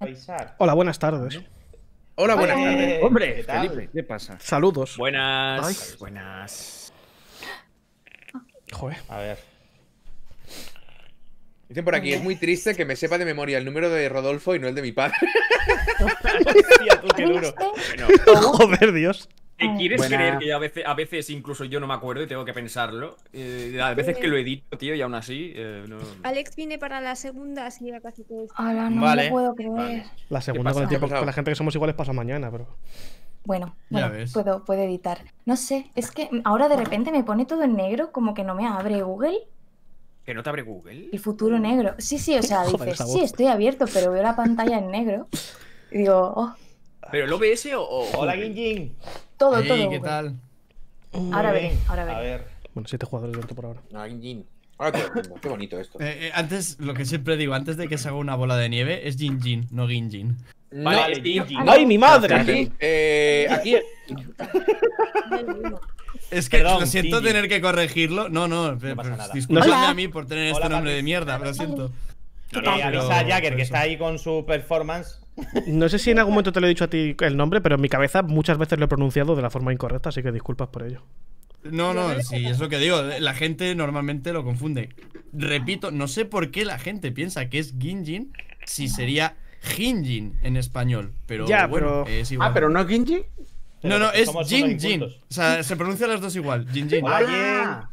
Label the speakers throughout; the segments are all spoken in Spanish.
Speaker 1: avisar.
Speaker 2: Hola, buenas tardes.
Speaker 3: Hola, buenas tardes.
Speaker 4: Hombre,
Speaker 1: ¿qué tal?
Speaker 4: Felipe, ¿qué pasa?
Speaker 2: Saludos.
Speaker 5: Buenas.
Speaker 4: Ay.
Speaker 5: Buenas.
Speaker 2: Joder.
Speaker 1: A ver.
Speaker 3: Dicen por aquí, es muy triste que me sepa de memoria el número de Rodolfo y no el de mi padre.
Speaker 1: Hostia, tú, qué duro.
Speaker 5: Bueno,
Speaker 2: Joder, Dios.
Speaker 5: ¿te quieres
Speaker 4: Buena.
Speaker 5: creer que yo a veces incluso yo no me acuerdo y tengo que pensarlo? A veces que lo edito, tío, y aún así. No...
Speaker 6: Alex viene para la segunda, así ya casi todo.
Speaker 7: Hola, no
Speaker 1: Vale,
Speaker 7: me lo puedo creer.
Speaker 1: vale.
Speaker 2: La segunda
Speaker 5: pasa?
Speaker 2: con el tiempo
Speaker 3: ¿Qué ha pasado?
Speaker 2: con la gente que somos iguales pasa mañana, pero.
Speaker 7: Bueno,
Speaker 4: Ya
Speaker 7: bueno,
Speaker 4: ves.
Speaker 7: puedo editar. No sé, es que ahora de repente me pone todo en negro, como que no me abre Google,
Speaker 5: ¿Que no te abre Google?
Speaker 7: el futuro negro. Sí, o sea,
Speaker 2: Joder,
Speaker 7: dices,
Speaker 2: esa
Speaker 7: sí,
Speaker 2: voz.
Speaker 7: estoy abierto, pero veo la pantalla en negro. Y digo, oh,
Speaker 5: ¿Pero el OBS o
Speaker 1: Hola,
Speaker 5: Google?
Speaker 1: Ginjin.
Speaker 7: todo,
Speaker 4: Hey,
Speaker 7: todo.
Speaker 4: ¿qué
Speaker 7: Google.
Speaker 4: tal?
Speaker 7: Ahora
Speaker 1: Muy
Speaker 7: veré,
Speaker 1: bien.
Speaker 7: ahora
Speaker 1: A
Speaker 7: veré.
Speaker 1: ver.
Speaker 2: Bueno, 7 jugadores dentro por ahora.
Speaker 3: No, Jin. Ahora te lo pongo. Qué bonito esto.
Speaker 4: Antes, lo que siempre digo, antes de que se haga una bola de nieve, es Jin Jin, no Gin Jin.
Speaker 5: Vale,
Speaker 1: No,
Speaker 5: Ginjin.
Speaker 2: ¡Ay, mi madre!
Speaker 3: Aquí, aquí.
Speaker 4: Es que
Speaker 1: Perdón,
Speaker 4: lo siento
Speaker 1: Gin Jin.
Speaker 4: tener que corregirlo. No,
Speaker 1: pasa nada.
Speaker 4: disculpadme
Speaker 7: Hola.
Speaker 4: a mí por tener este
Speaker 1: Hola,
Speaker 4: nombre de
Speaker 1: Patrick.
Speaker 4: mierda, lo siento.
Speaker 1: Que
Speaker 4: Pero-
Speaker 1: avisa a Jagger
Speaker 4: pero
Speaker 1: que
Speaker 4: eso.
Speaker 1: está ahí con su performance.
Speaker 2: No sé si en algún momento te lo he dicho a ti el nombre, pero en mi cabeza muchas veces lo he pronunciado de la forma incorrecta, así que disculpas por ello.
Speaker 4: No, sí, es lo que digo. La gente normalmente lo confunde. Repito, no sé por qué la gente piensa que es Ginjin si sería Jinjin en español. Pero
Speaker 2: Ya,
Speaker 4: bueno,
Speaker 2: pero-
Speaker 4: es igual.
Speaker 8: pero no Ginji.
Speaker 4: No,
Speaker 1: Pero
Speaker 4: es
Speaker 1: somos
Speaker 4: Jin
Speaker 1: unos
Speaker 4: Jin.
Speaker 1: incultos.
Speaker 4: O sea, se pronuncian las dos igual. Jin Jin.
Speaker 1: Hola,
Speaker 8: Ah.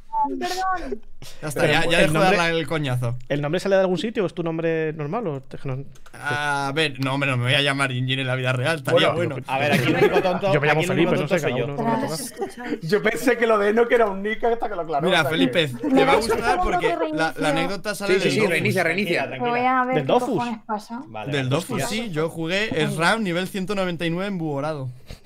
Speaker 4: Ya está,
Speaker 2: Pero
Speaker 4: ya
Speaker 2: el
Speaker 4: dejo de
Speaker 2: nombre-
Speaker 4: darle el coñazo.
Speaker 2: ¿El nombre sale de algún sitio o es tu nombre normal? O es que no-
Speaker 4: A ver, no, hombre, no me voy a llamar Jin Jin en la vida real. Estaría bueno.
Speaker 1: A ver, aquí el único tonto.
Speaker 2: Yo me llamo
Speaker 1: aquí el
Speaker 2: Felipe,
Speaker 1: único
Speaker 2: no sé,
Speaker 1: tonto soy
Speaker 2: cada
Speaker 1: yo.
Speaker 2: uno no me va a
Speaker 7: Ostras,
Speaker 2: tocar.
Speaker 7: escucháis.
Speaker 8: Yo pensé que lo de Enoch era un nick hasta que lo aclaró.
Speaker 4: Mira,
Speaker 8: o sea que-
Speaker 4: Felipe, te
Speaker 7: ¿Me
Speaker 4: va a
Speaker 7: das un
Speaker 4: gustar
Speaker 7: segundo
Speaker 4: porque
Speaker 7: que
Speaker 4: la
Speaker 7: reinicio?
Speaker 4: anécdota sale
Speaker 3: Sí,
Speaker 4: del Dofus.
Speaker 3: reinicia.
Speaker 1: Tranquila.
Speaker 7: Voy a ver
Speaker 2: ¿Del
Speaker 7: qué
Speaker 2: Dofus?
Speaker 7: cojones pasa.
Speaker 1: Vale,
Speaker 4: Del
Speaker 1: vale.
Speaker 4: Dofus, sí, yo jugué SRAM nivel 199 en Buhorado.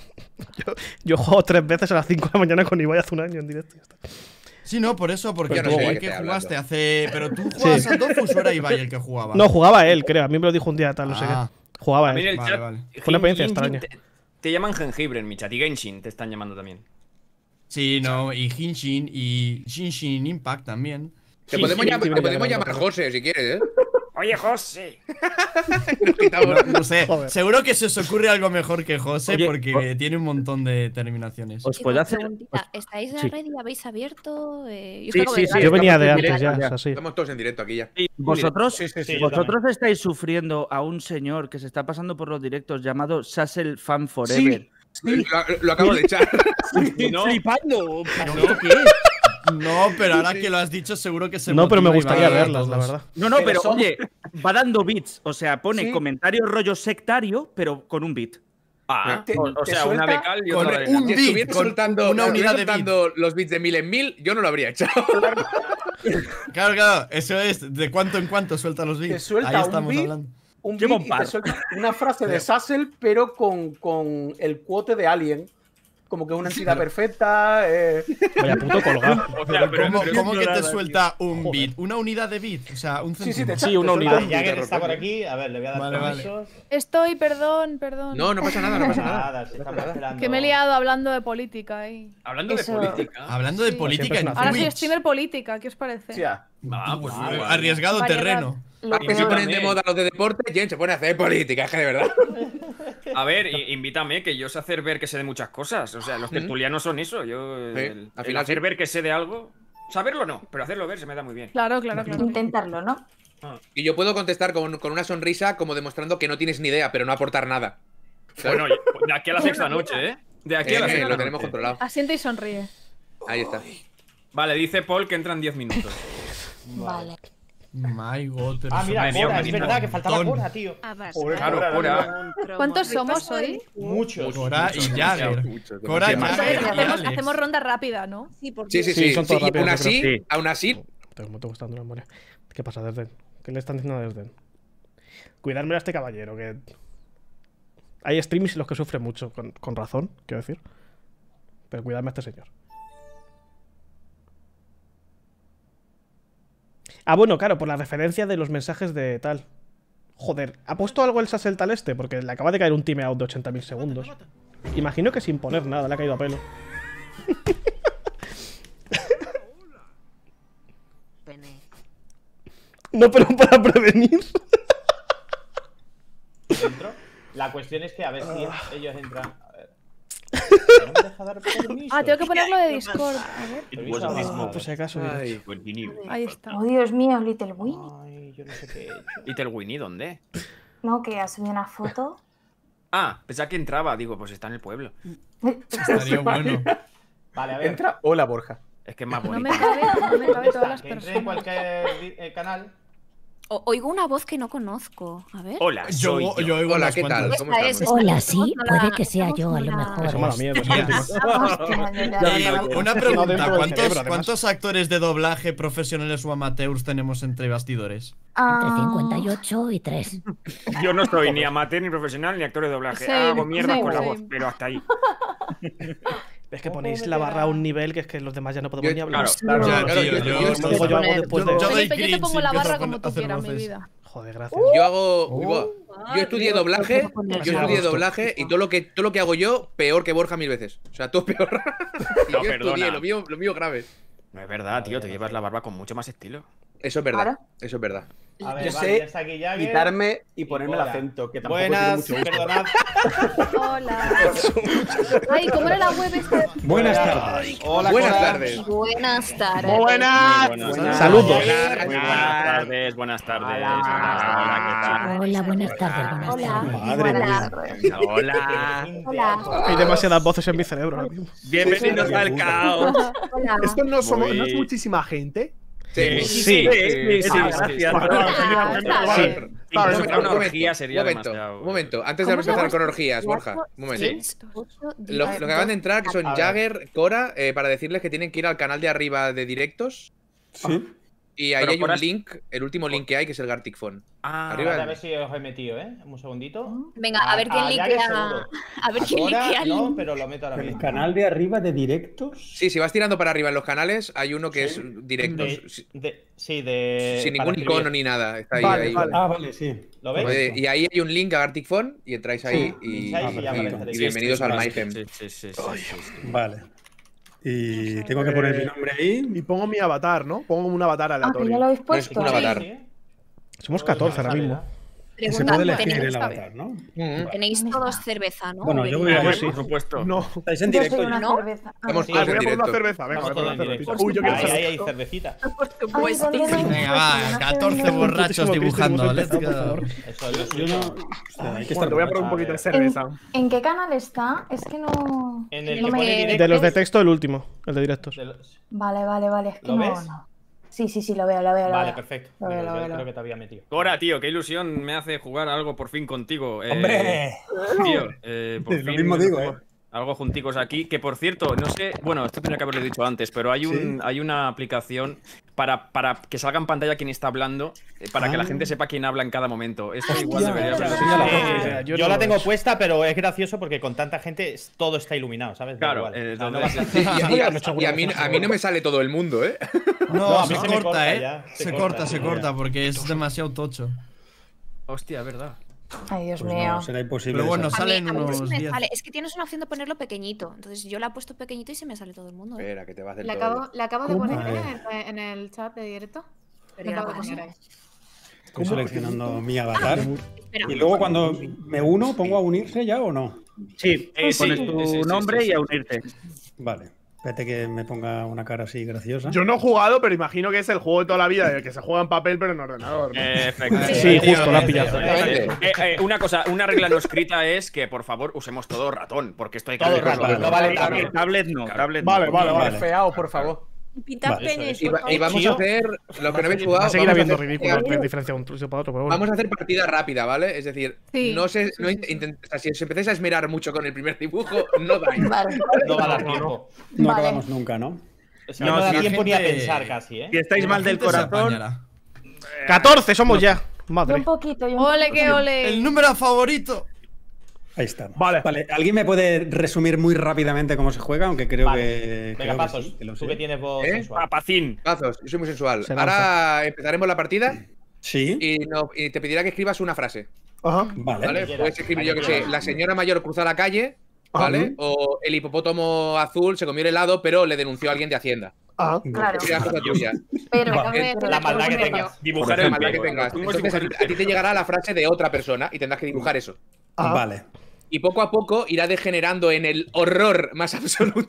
Speaker 2: Yo he jugado 3 veces a las 5 de la mañana con Ibai hace un año en directo. y ya está.
Speaker 4: Sí, no, por eso, porque
Speaker 3: Yo no
Speaker 4: tú
Speaker 3: sé de
Speaker 4: vi
Speaker 3: qué
Speaker 4: que
Speaker 3: estoy
Speaker 4: jugaste
Speaker 3: hablando.
Speaker 4: hace. Pero tú jugabas al Dofus o era Ibai el que jugaba.
Speaker 2: No, jugaba él, creo. A mí me lo dijo un día tal, no sé
Speaker 4: Ah.
Speaker 2: qué. Jugaba
Speaker 5: A mí en
Speaker 2: él.
Speaker 5: el
Speaker 4: Vale,
Speaker 5: chat.
Speaker 4: vale.
Speaker 2: Fue una experiencia
Speaker 5: Ginjin
Speaker 2: extraña.
Speaker 5: te llaman jengibre en mi chat y Genshin te están llamando también.
Speaker 4: Sí, no, y Hinshin y Shinshin Impact también.
Speaker 3: Te podemos,
Speaker 2: sí,
Speaker 3: llamar,
Speaker 2: sí,
Speaker 3: te podemos
Speaker 2: sí,
Speaker 3: llamar
Speaker 2: sí.
Speaker 3: José si quieres, ¿eh?
Speaker 5: Oye, José.
Speaker 3: Nos quitamos.
Speaker 4: No sé,
Speaker 2: Joder.
Speaker 4: seguro que se os ocurre algo mejor que José
Speaker 9: Oye,
Speaker 4: porque tiene un montón de terminaciones.
Speaker 9: ¿Os
Speaker 6: Y
Speaker 9: puedo
Speaker 6: una
Speaker 9: hacer?
Speaker 6: preguntita, ¿estáis en
Speaker 9: sí.
Speaker 6: la red y habéis abierto? Yo
Speaker 9: Sí,
Speaker 6: acabo de
Speaker 9: sí,
Speaker 6: llegar.
Speaker 9: sí.
Speaker 2: Yo venía de
Speaker 9: estamos en
Speaker 2: antes ya,
Speaker 9: directo
Speaker 2: es así.
Speaker 3: Estamos todos en directo aquí ya.
Speaker 9: ¿Vosotros,
Speaker 8: Sí, sí, sí,
Speaker 1: yo
Speaker 9: vosotros estáis sufriendo a un señor que se está pasando por los directos llamado Sassel Fan Forever?
Speaker 3: Lo acabo de echar.
Speaker 5: No.
Speaker 9: Flipando. ¿Pero esto qué es?
Speaker 4: No, pero ahora que lo has dicho, seguro que se
Speaker 2: No, pero me
Speaker 4: motiva y
Speaker 2: gustaría
Speaker 4: va a
Speaker 2: verlas, la
Speaker 4: todos.
Speaker 2: verdad.
Speaker 9: No, no,
Speaker 8: Pero
Speaker 9: pero
Speaker 8: somos-
Speaker 9: oye, va dando bits. O sea, pone
Speaker 8: Sí.
Speaker 9: comentarios rollo sectario, pero con un bit.
Speaker 5: Ah,
Speaker 8: Te-
Speaker 5: o
Speaker 8: te
Speaker 5: sea, una
Speaker 8: suelta
Speaker 5: de cal y
Speaker 4: con
Speaker 5: otra de
Speaker 4: un
Speaker 5: arena.
Speaker 3: Si
Speaker 4: bit,
Speaker 3: estuviera
Speaker 4: con
Speaker 3: soltando,
Speaker 4: una unidad de
Speaker 3: soltando los bits de 1000 en 1000, yo no lo habría echado.
Speaker 4: Claro, eso es de cuánto en cuánto suelta los bits.
Speaker 8: Te suelta
Speaker 4: Ahí
Speaker 8: un
Speaker 4: estamos
Speaker 8: beat.
Speaker 4: hablando.
Speaker 8: Un
Speaker 9: Qué
Speaker 8: beat y te
Speaker 9: bombard.
Speaker 8: suelta una frase de Sassel, pero con el quote de Alien. Como que es una entidad perfecta.
Speaker 2: Vaya puto colgado.
Speaker 5: O sea, pero,
Speaker 4: ¿Cómo,
Speaker 5: pero-
Speaker 4: cómo que te
Speaker 9: ignorada,
Speaker 4: suelta un
Speaker 2: Joder.
Speaker 4: bit? ¿Una unidad de bit? O sea, un
Speaker 8: Sí, sí,
Speaker 4: céntimo.
Speaker 8: te
Speaker 2: Sí, una
Speaker 8: te
Speaker 2: unidad.
Speaker 8: suelta un
Speaker 1: Jagger
Speaker 8: beat.
Speaker 1: está por aquí. A ver, le voy a dar
Speaker 4: Vale, vale.
Speaker 1: permisos.
Speaker 10: Estoy, perdón.
Speaker 3: No, no pasa nada, no pasa nada.
Speaker 1: Nada, se estamos esperando.
Speaker 10: Que me he liado hablando de política ahí.
Speaker 5: Hablando de
Speaker 7: Eso-
Speaker 5: política.
Speaker 4: Hablando de
Speaker 10: Sí.
Speaker 4: política
Speaker 2: Siempre es
Speaker 4: en
Speaker 2: una
Speaker 10: Ahora soy
Speaker 4: Twitch.
Speaker 10: streamer política, ¿qué os parece?
Speaker 8: Sí, ah.
Speaker 5: Ah, pues muy bien.
Speaker 4: Arriesgado
Speaker 10: Variedad.
Speaker 4: terreno.
Speaker 3: Ahora que se
Speaker 5: Invítame.
Speaker 3: ponen de moda los de deporte, Jen se pone a hacer política, es que de verdad.
Speaker 5: A ver, invítame, que yo sé hacer ver que sé de muchas cosas. O sea, los tertulianos son eso. Yo,
Speaker 3: Sí,
Speaker 5: el
Speaker 3: al final
Speaker 5: hacer
Speaker 3: sí.
Speaker 5: ver que sé de algo. Saberlo no, pero hacerlo ver se me da muy bien.
Speaker 10: Claro, claro, claro.
Speaker 7: Intentarlo, ¿no?
Speaker 3: Y yo puedo contestar con una sonrisa como demostrando que no tienes ni idea, pero no aportar nada. ¿Sabes?
Speaker 5: Bueno, de aquí a la sexta noche, ¿eh? De aquí a la sexta
Speaker 3: lo tenemos
Speaker 5: noche.
Speaker 3: controlado.
Speaker 10: Asiente y sonríe.
Speaker 3: Ahí está.
Speaker 5: Vale, dice Paul que entran 10 minutos.
Speaker 7: Vale.
Speaker 4: My God, pero
Speaker 1: Ah, mira,
Speaker 4: somos
Speaker 1: Cora,
Speaker 4: un
Speaker 1: es verdad que faltaba
Speaker 4: montón.
Speaker 1: Cora, tío.
Speaker 8: Pobre
Speaker 5: Claro,
Speaker 8: Cora,
Speaker 5: Cora.
Speaker 10: ¿Cuántos somos hoy?
Speaker 1: Muchos.
Speaker 4: Cora y Jagger.
Speaker 3: Mucho,
Speaker 4: Cora y
Speaker 3: demasiado.
Speaker 4: Jagger.
Speaker 10: Entonces,
Speaker 4: y
Speaker 10: hacemos,
Speaker 4: Alex.
Speaker 10: hacemos ronda rápida, ¿no?
Speaker 6: Sí, porque
Speaker 3: Sí, sí,
Speaker 2: Sí,
Speaker 3: sí.
Speaker 2: son
Speaker 3: sí,
Speaker 2: todos
Speaker 3: y
Speaker 2: rápidos,
Speaker 3: aún
Speaker 2: yo
Speaker 3: así,
Speaker 9: creo. Sí.
Speaker 3: aún así,
Speaker 2: ¿Cómo te gustando la memoria? ¿Qué pasa, Desden? ¿Qué le están diciendo a Desden? Cuidármelo a este caballero, que. Hay streams en los que sufre mucho, con razón, quiero decir. Pero cuidarme a este señor. Ah, bueno, claro, por la referencia de los mensajes de tal. Joder, ¿ha puesto algo el Sassel tal este? Porque le acaba de caer un timeout de 80.000 segundos. Imagino que sin poner nada, le ha caído a pelo. No, pero para prevenir.
Speaker 1: dentro. La cuestión es que a ver si ellos entran. A ver. ¿No me deja dar permiso?
Speaker 10: Ah, tengo que ponerlo de Discord. A ver.
Speaker 1: Permiso, a
Speaker 2: Por si acaso.
Speaker 3: Ay,
Speaker 10: Ahí está.
Speaker 7: Oh, Dios mío, Little Winnie.
Speaker 1: Ay, yo no sé qué he hecho.
Speaker 5: ¿Y Tel Winnie dónde?
Speaker 7: No, que ha subido una foto.
Speaker 5: Ah, pensaba que entraba. Digo, pues está en el pueblo.
Speaker 4: Estaría bueno.
Speaker 1: Vale, a ver.
Speaker 8: Entra. Hola, Borja.
Speaker 5: Es que es más
Speaker 10: No
Speaker 5: bonito.
Speaker 10: me cabe todas las
Speaker 1: Que entre en
Speaker 10: personas.
Speaker 1: cualquier canal.
Speaker 6: Oigo una voz que no conozco. A ver.
Speaker 5: Hola,
Speaker 4: Yo
Speaker 5: soy yo.
Speaker 4: oigo
Speaker 3: Hola,
Speaker 4: unas
Speaker 3: ¿qué tal?
Speaker 4: cuantas.
Speaker 3: ¿Cómo
Speaker 6: Esta
Speaker 3: estamos?
Speaker 6: es.
Speaker 11: Hola, sí,
Speaker 6: No la-
Speaker 11: puede que sea yo a lo
Speaker 6: no la-
Speaker 11: mejor.
Speaker 2: Eso mala mierda.
Speaker 4: Una
Speaker 2: No
Speaker 4: pregunta,
Speaker 2: dentro del
Speaker 4: ¿cuántos,
Speaker 2: cerebro, además.
Speaker 4: cuántos actores de doblaje profesionales o amateurs tenemos entre bastidores?
Speaker 11: Entre
Speaker 7: Ah,
Speaker 11: 58 y 3.
Speaker 5: Yo no soy ni amateur, ni profesional, ni actor de doblaje.
Speaker 10: Same,
Speaker 5: Hago mierda
Speaker 10: same,
Speaker 5: con la
Speaker 10: same.
Speaker 5: voz, pero hasta ahí.
Speaker 2: Es que ponéis la barra a un nivel que es que los demás ya no podemos
Speaker 3: Yo-
Speaker 2: ni hablar.
Speaker 5: Claro.
Speaker 3: Ya,
Speaker 4: Tío,
Speaker 3: yo-
Speaker 4: yo-
Speaker 3: yo-
Speaker 2: Como digo, yo hago después de.
Speaker 4: yo doy
Speaker 10: Felipe, yo te
Speaker 4: cringe
Speaker 10: pongo
Speaker 4: si
Speaker 10: la
Speaker 4: empiezo
Speaker 10: barra
Speaker 4: a
Speaker 10: como tú
Speaker 4: hacer
Speaker 10: quieras, mi
Speaker 4: voces.
Speaker 10: vida.
Speaker 2: Joder, gracias.
Speaker 3: Yo hago. Yo estudié doblaje. Yo
Speaker 2: Sí,
Speaker 3: estudié
Speaker 2: justo.
Speaker 3: doblaje y todo lo que hago yo, peor que Borja 1000 veces. O sea, todo peor. Y
Speaker 5: No,
Speaker 3: yo
Speaker 5: perdona.
Speaker 3: estudié, lo mío grave.
Speaker 5: No es verdad, tío, te llevas la barba con mucho más estilo.
Speaker 3: Eso es verdad.
Speaker 7: Claro.
Speaker 3: Eso es verdad.
Speaker 1: A ver,
Speaker 8: Yo
Speaker 1: vale,
Speaker 8: sé
Speaker 1: ya está aquí Jagger.
Speaker 8: quitarme y ponerme el
Speaker 1: Hola.
Speaker 8: acento, que tampoco tiene
Speaker 1: Buenas,
Speaker 8: mucho gusto.
Speaker 1: perdonad.
Speaker 10: Hola. Ay, ¿cómo era la web esta?
Speaker 12: Buenas tardes.
Speaker 1: Hola,
Speaker 3: Buenas
Speaker 1: Cora.
Speaker 3: tardes.
Speaker 6: Buenas tardes.
Speaker 8: Muy buenas.
Speaker 2: Saludos.
Speaker 5: Muy buenas tardes, buenas tardes. Hola,
Speaker 11: Hola, buenas tardes, buenas
Speaker 7: Hola.
Speaker 11: tardes.
Speaker 12: Madre mía.
Speaker 5: ¿qué tal? Hola.
Speaker 7: Hola.
Speaker 2: Hay demasiadas voces en mi cerebro ahora mismo.
Speaker 5: Bienvenidos al caos.
Speaker 7: Hola.
Speaker 8: Esto no, somos,
Speaker 5: Muy-
Speaker 8: no es muchísima gente.
Speaker 3: Sí.
Speaker 2: Sí.
Speaker 5: Gracias.
Speaker 8: Vale,
Speaker 5: Una orgía sería
Speaker 3: un momento,
Speaker 5: demasiado.
Speaker 3: un momento. Antes de
Speaker 10: ¿Cómo se
Speaker 3: empezar
Speaker 10: llama?
Speaker 3: con orgías, Borja. Un momento.
Speaker 6: Sí.
Speaker 3: Lo que acaban de entrar, que son
Speaker 1: A ver.
Speaker 3: Jagger, Cora, para decirles que tienen que ir al canal de arriba de directos.
Speaker 12: Sí.
Speaker 3: Y ahí
Speaker 5: Pero
Speaker 3: hay
Speaker 5: Cora
Speaker 3: un
Speaker 5: es-
Speaker 3: link, el último link que hay, que es el Gartic Phone.
Speaker 5: Ah,
Speaker 3: Arriba.
Speaker 1: Vale, a ver si os he metido, ¿eh? Un segundito.
Speaker 6: Venga, a ver quién
Speaker 1: Jagger
Speaker 6: linkea.
Speaker 1: seguro.
Speaker 6: A ver quién
Speaker 1: Ahora
Speaker 6: linkea el
Speaker 1: no,
Speaker 6: link.
Speaker 1: pero lo meto ahora
Speaker 12: El
Speaker 1: mismo.
Speaker 12: canal de arriba de directos.
Speaker 3: Sí, si vas tirando para arriba en los canales, hay uno que es directos.
Speaker 1: Sí, de.
Speaker 3: Sin
Speaker 1: para
Speaker 3: ningún
Speaker 1: escribir.
Speaker 3: icono ni nada. Está ahí.
Speaker 8: Vale,
Speaker 3: ahí.
Speaker 8: vale.
Speaker 12: Ah, vale, sí.
Speaker 1: ¿Lo veis?
Speaker 3: Y ahí hay un link a Gartic Phone y entráis ahí y,
Speaker 1: pincháis y ya
Speaker 3: y-
Speaker 1: aparece.
Speaker 3: y bienvenidos al Mayhem.
Speaker 5: Sí.
Speaker 12: Vale. Y tengo que poner mi nombre ahí.
Speaker 8: Y pongo mi avatar, ¿no? Pongo un avatar
Speaker 7: Ah, que ya
Speaker 8: aleatorio.
Speaker 7: lo habéis
Speaker 3: Es
Speaker 7: puesto.
Speaker 3: un avatar.
Speaker 1: Sí,
Speaker 2: Somos 14 ahora mismo.
Speaker 12: Se
Speaker 6: Pregunta,
Speaker 12: puede elegir
Speaker 6: ¿tenéis,
Speaker 12: el avatar, ¿no?
Speaker 6: tenéis todos cerveza, no?
Speaker 12: Bueno, yo voy
Speaker 6: Bebida.
Speaker 12: a-
Speaker 5: Por supuesto.
Speaker 8: No.
Speaker 12: Estáis en
Speaker 7: Yo
Speaker 12: directo.
Speaker 7: soy una
Speaker 6: ¿no?
Speaker 7: cerveza. Ah,
Speaker 3: Estamos
Speaker 8: Ah,
Speaker 3: todos
Speaker 8: voy
Speaker 3: en
Speaker 8: a poner una
Speaker 3: directo.
Speaker 8: cerveza. Venga, voy a
Speaker 1: Estamos
Speaker 8: poner
Speaker 1: todos
Speaker 8: una
Speaker 1: en directo.
Speaker 8: cervecita. Uy, yo quiero
Speaker 1: Ahí
Speaker 8: cerveza.
Speaker 1: hay cervecita.
Speaker 7: Ay, ¿dónde lo habéis
Speaker 4: Venga,
Speaker 7: puesto?
Speaker 4: va,
Speaker 7: Yo no sé
Speaker 4: 14
Speaker 7: dónde-
Speaker 4: borrachos dibujando. Let's
Speaker 2: Por
Speaker 4: go.
Speaker 2: favor.
Speaker 1: Eso es lo
Speaker 12: Yo
Speaker 1: suyo.
Speaker 12: no. Hostia, hay que estar
Speaker 8: Bueno, te voy a poner un poquito de cerveza.
Speaker 7: ¿En qué canal está? Es que no.
Speaker 1: En el
Speaker 6: No
Speaker 1: que
Speaker 6: me-
Speaker 1: pone
Speaker 2: De
Speaker 1: directos.
Speaker 2: los de texto, el último. El de directos.
Speaker 1: de los-
Speaker 7: Vale, vale. Es que
Speaker 1: ¿Lo
Speaker 7: no,
Speaker 1: ves?
Speaker 7: no. Sí, lo veo, lo veo.
Speaker 1: Vale, perfecto.
Speaker 7: Lo veo,
Speaker 1: Digo,
Speaker 7: lo
Speaker 1: yo
Speaker 7: veo.
Speaker 1: creo que te había metido.
Speaker 5: Cora, tío, qué ilusión me hace jugar algo por fin contigo.
Speaker 12: ¡Hombre!
Speaker 5: Tío, por
Speaker 12: Lo
Speaker 5: fin
Speaker 12: mismo digo,
Speaker 5: hacemos algo junticos aquí. Que por cierto, no sé, bueno, esto tendría que haberlo dicho antes, pero hay una aplicación para que salga en pantalla quién está hablando, para que la gente sepa quién habla en cada momento. Esto igual debería haberlo
Speaker 12: sí, ya la
Speaker 5: dicho.
Speaker 12: conozco.
Speaker 1: Yo,
Speaker 2: yo
Speaker 1: la
Speaker 2: no
Speaker 1: tengo
Speaker 2: lo sé.
Speaker 1: puesta, pero es gracioso porque con tanta gente todo está iluminado, ¿sabes? Da
Speaker 5: Claro,
Speaker 1: igual. O sea, no
Speaker 5: entonces-
Speaker 1: vas a-
Speaker 3: Sí, y
Speaker 2: Ah,
Speaker 3: a mí no me sale todo el mundo, ¿eh?
Speaker 4: No,
Speaker 1: a mí
Speaker 4: se
Speaker 1: se me corta
Speaker 4: corta,
Speaker 1: ya,
Speaker 4: Se corta, porque es demasiado tocho.
Speaker 5: Hostia, verdad.
Speaker 7: Ay, Dios
Speaker 12: Pues
Speaker 7: mío.
Speaker 12: no, será imposible.
Speaker 4: Pero bueno,
Speaker 12: eso.
Speaker 4: salen
Speaker 6: a mí
Speaker 4: unos
Speaker 6: sí me
Speaker 4: 10.
Speaker 6: sale. Es que tienes una opción de ponerlo pequeñito. Entonces yo la he puesto pequeñito y se me sale todo el mundo.
Speaker 3: Espera, que te va a hacer
Speaker 10: Le
Speaker 3: todo.
Speaker 10: acabo de
Speaker 12: ¿Cómo?
Speaker 10: poner
Speaker 12: A ver.
Speaker 10: en el chat de directo.
Speaker 6: Pero
Speaker 10: Le
Speaker 6: ya
Speaker 10: acabo de
Speaker 6: no
Speaker 10: poner
Speaker 6: pasa.
Speaker 10: ahí.
Speaker 12: Estoy seleccionando mi avatar.
Speaker 6: Espera.
Speaker 12: Y luego cuando me uno, ¿pongo a unirse ya o no?
Speaker 9: Sí,
Speaker 5: Sí,
Speaker 9: pones
Speaker 5: sí,
Speaker 9: tu
Speaker 5: sí,
Speaker 9: nombre
Speaker 5: sí.
Speaker 9: y a unirte.
Speaker 12: Vale. Espérate que me ponga una cara así graciosa.
Speaker 8: Yo no he jugado, pero imagino que es el juego de toda la vida, el que se juega en papel, pero en ordenador. ¿no?
Speaker 5: Efectivamente.
Speaker 2: Sí, justo, la has pillado.
Speaker 3: Efectivamente.
Speaker 5: Una cosa, una regla no escrita es que por favor usemos todo ratón, porque esto hay que
Speaker 1: Todo
Speaker 5: aplicarlo.
Speaker 1: ratón, no vale
Speaker 9: Tablet,
Speaker 1: tablet.
Speaker 9: tablet no,
Speaker 5: Claro.
Speaker 9: tablet no.
Speaker 8: Vale.
Speaker 3: Feao, por favor.
Speaker 6: Pintar
Speaker 12: Vale, eso
Speaker 6: penes.
Speaker 3: Y,
Speaker 6: por
Speaker 3: y vamos a
Speaker 1: Chío.
Speaker 3: hacer lo que no habéis
Speaker 2: Va
Speaker 3: jugado.
Speaker 2: a seguir
Speaker 3: vamos a
Speaker 2: habiendo
Speaker 3: hacer-
Speaker 2: ridículos, diferencia de un sitio para otro, pero bueno.
Speaker 3: Vamos a hacer partida rápida, ¿vale? Es decir,
Speaker 10: Sí,
Speaker 3: no sé,
Speaker 10: sí,
Speaker 3: no
Speaker 10: sí,
Speaker 3: intent- o sea, si os empezáis a esmerar mucho con el primer dibujo, no dais.
Speaker 7: Vale.
Speaker 1: No va a dar tiempo.
Speaker 12: No
Speaker 7: Vale.
Speaker 12: acabamos nunca, ¿no?
Speaker 1: Es que
Speaker 4: No,
Speaker 1: no, da
Speaker 4: si la
Speaker 1: tiempo ni a
Speaker 4: gente-
Speaker 1: pensar casi, ¿eh?
Speaker 9: Si estáis mal del
Speaker 4: La gente se
Speaker 9: corazón,
Speaker 4: apañará.
Speaker 2: 14 somos ya.
Speaker 7: Yo un
Speaker 2: Madre.
Speaker 7: poquito, yo un
Speaker 10: Ole,
Speaker 7: poquito.
Speaker 10: que ole.
Speaker 4: El número favorito.
Speaker 12: Ahí estamos.
Speaker 8: Vale.
Speaker 12: ¿Alguien me puede resumir muy rápidamente cómo se juega? Aunque creo
Speaker 1: Vale.
Speaker 12: que.
Speaker 1: Venga,
Speaker 12: creo que
Speaker 1: pasos.
Speaker 12: sí, que lo
Speaker 1: Tú
Speaker 12: sé.
Speaker 1: que tienes voz
Speaker 3: ¿Eh?
Speaker 1: sensual.
Speaker 5: Papacín.
Speaker 3: Pazos, yo soy muy sensual.
Speaker 2: Se
Speaker 3: Ahora empezaremos la partida
Speaker 12: Sí.
Speaker 3: y te pedirá que escribas una frase.
Speaker 8: Ajá.
Speaker 12: Vale.
Speaker 3: ¿Vale?
Speaker 1: quieras,
Speaker 3: Puedes escribir, yo
Speaker 1: la
Speaker 3: que
Speaker 1: que
Speaker 3: sé,
Speaker 1: quieras.
Speaker 3: la señora mayor cruza la calle ¿vale? O el hipopótamo azul se comió el helado, pero le denunció a alguien de Hacienda.
Speaker 7: Claro.
Speaker 3: Sería cosa tuya.
Speaker 7: Pero
Speaker 1: La maldad que tengas.
Speaker 5: Dibujar
Speaker 3: La
Speaker 5: el
Speaker 3: maldad que
Speaker 5: pelo.
Speaker 3: tengas. Entonces a ti te llegará la frase de otra persona y tendrás que dibujar eso.
Speaker 12: Vale.
Speaker 3: Y poco a poco irá degenerando en el horror más absoluto.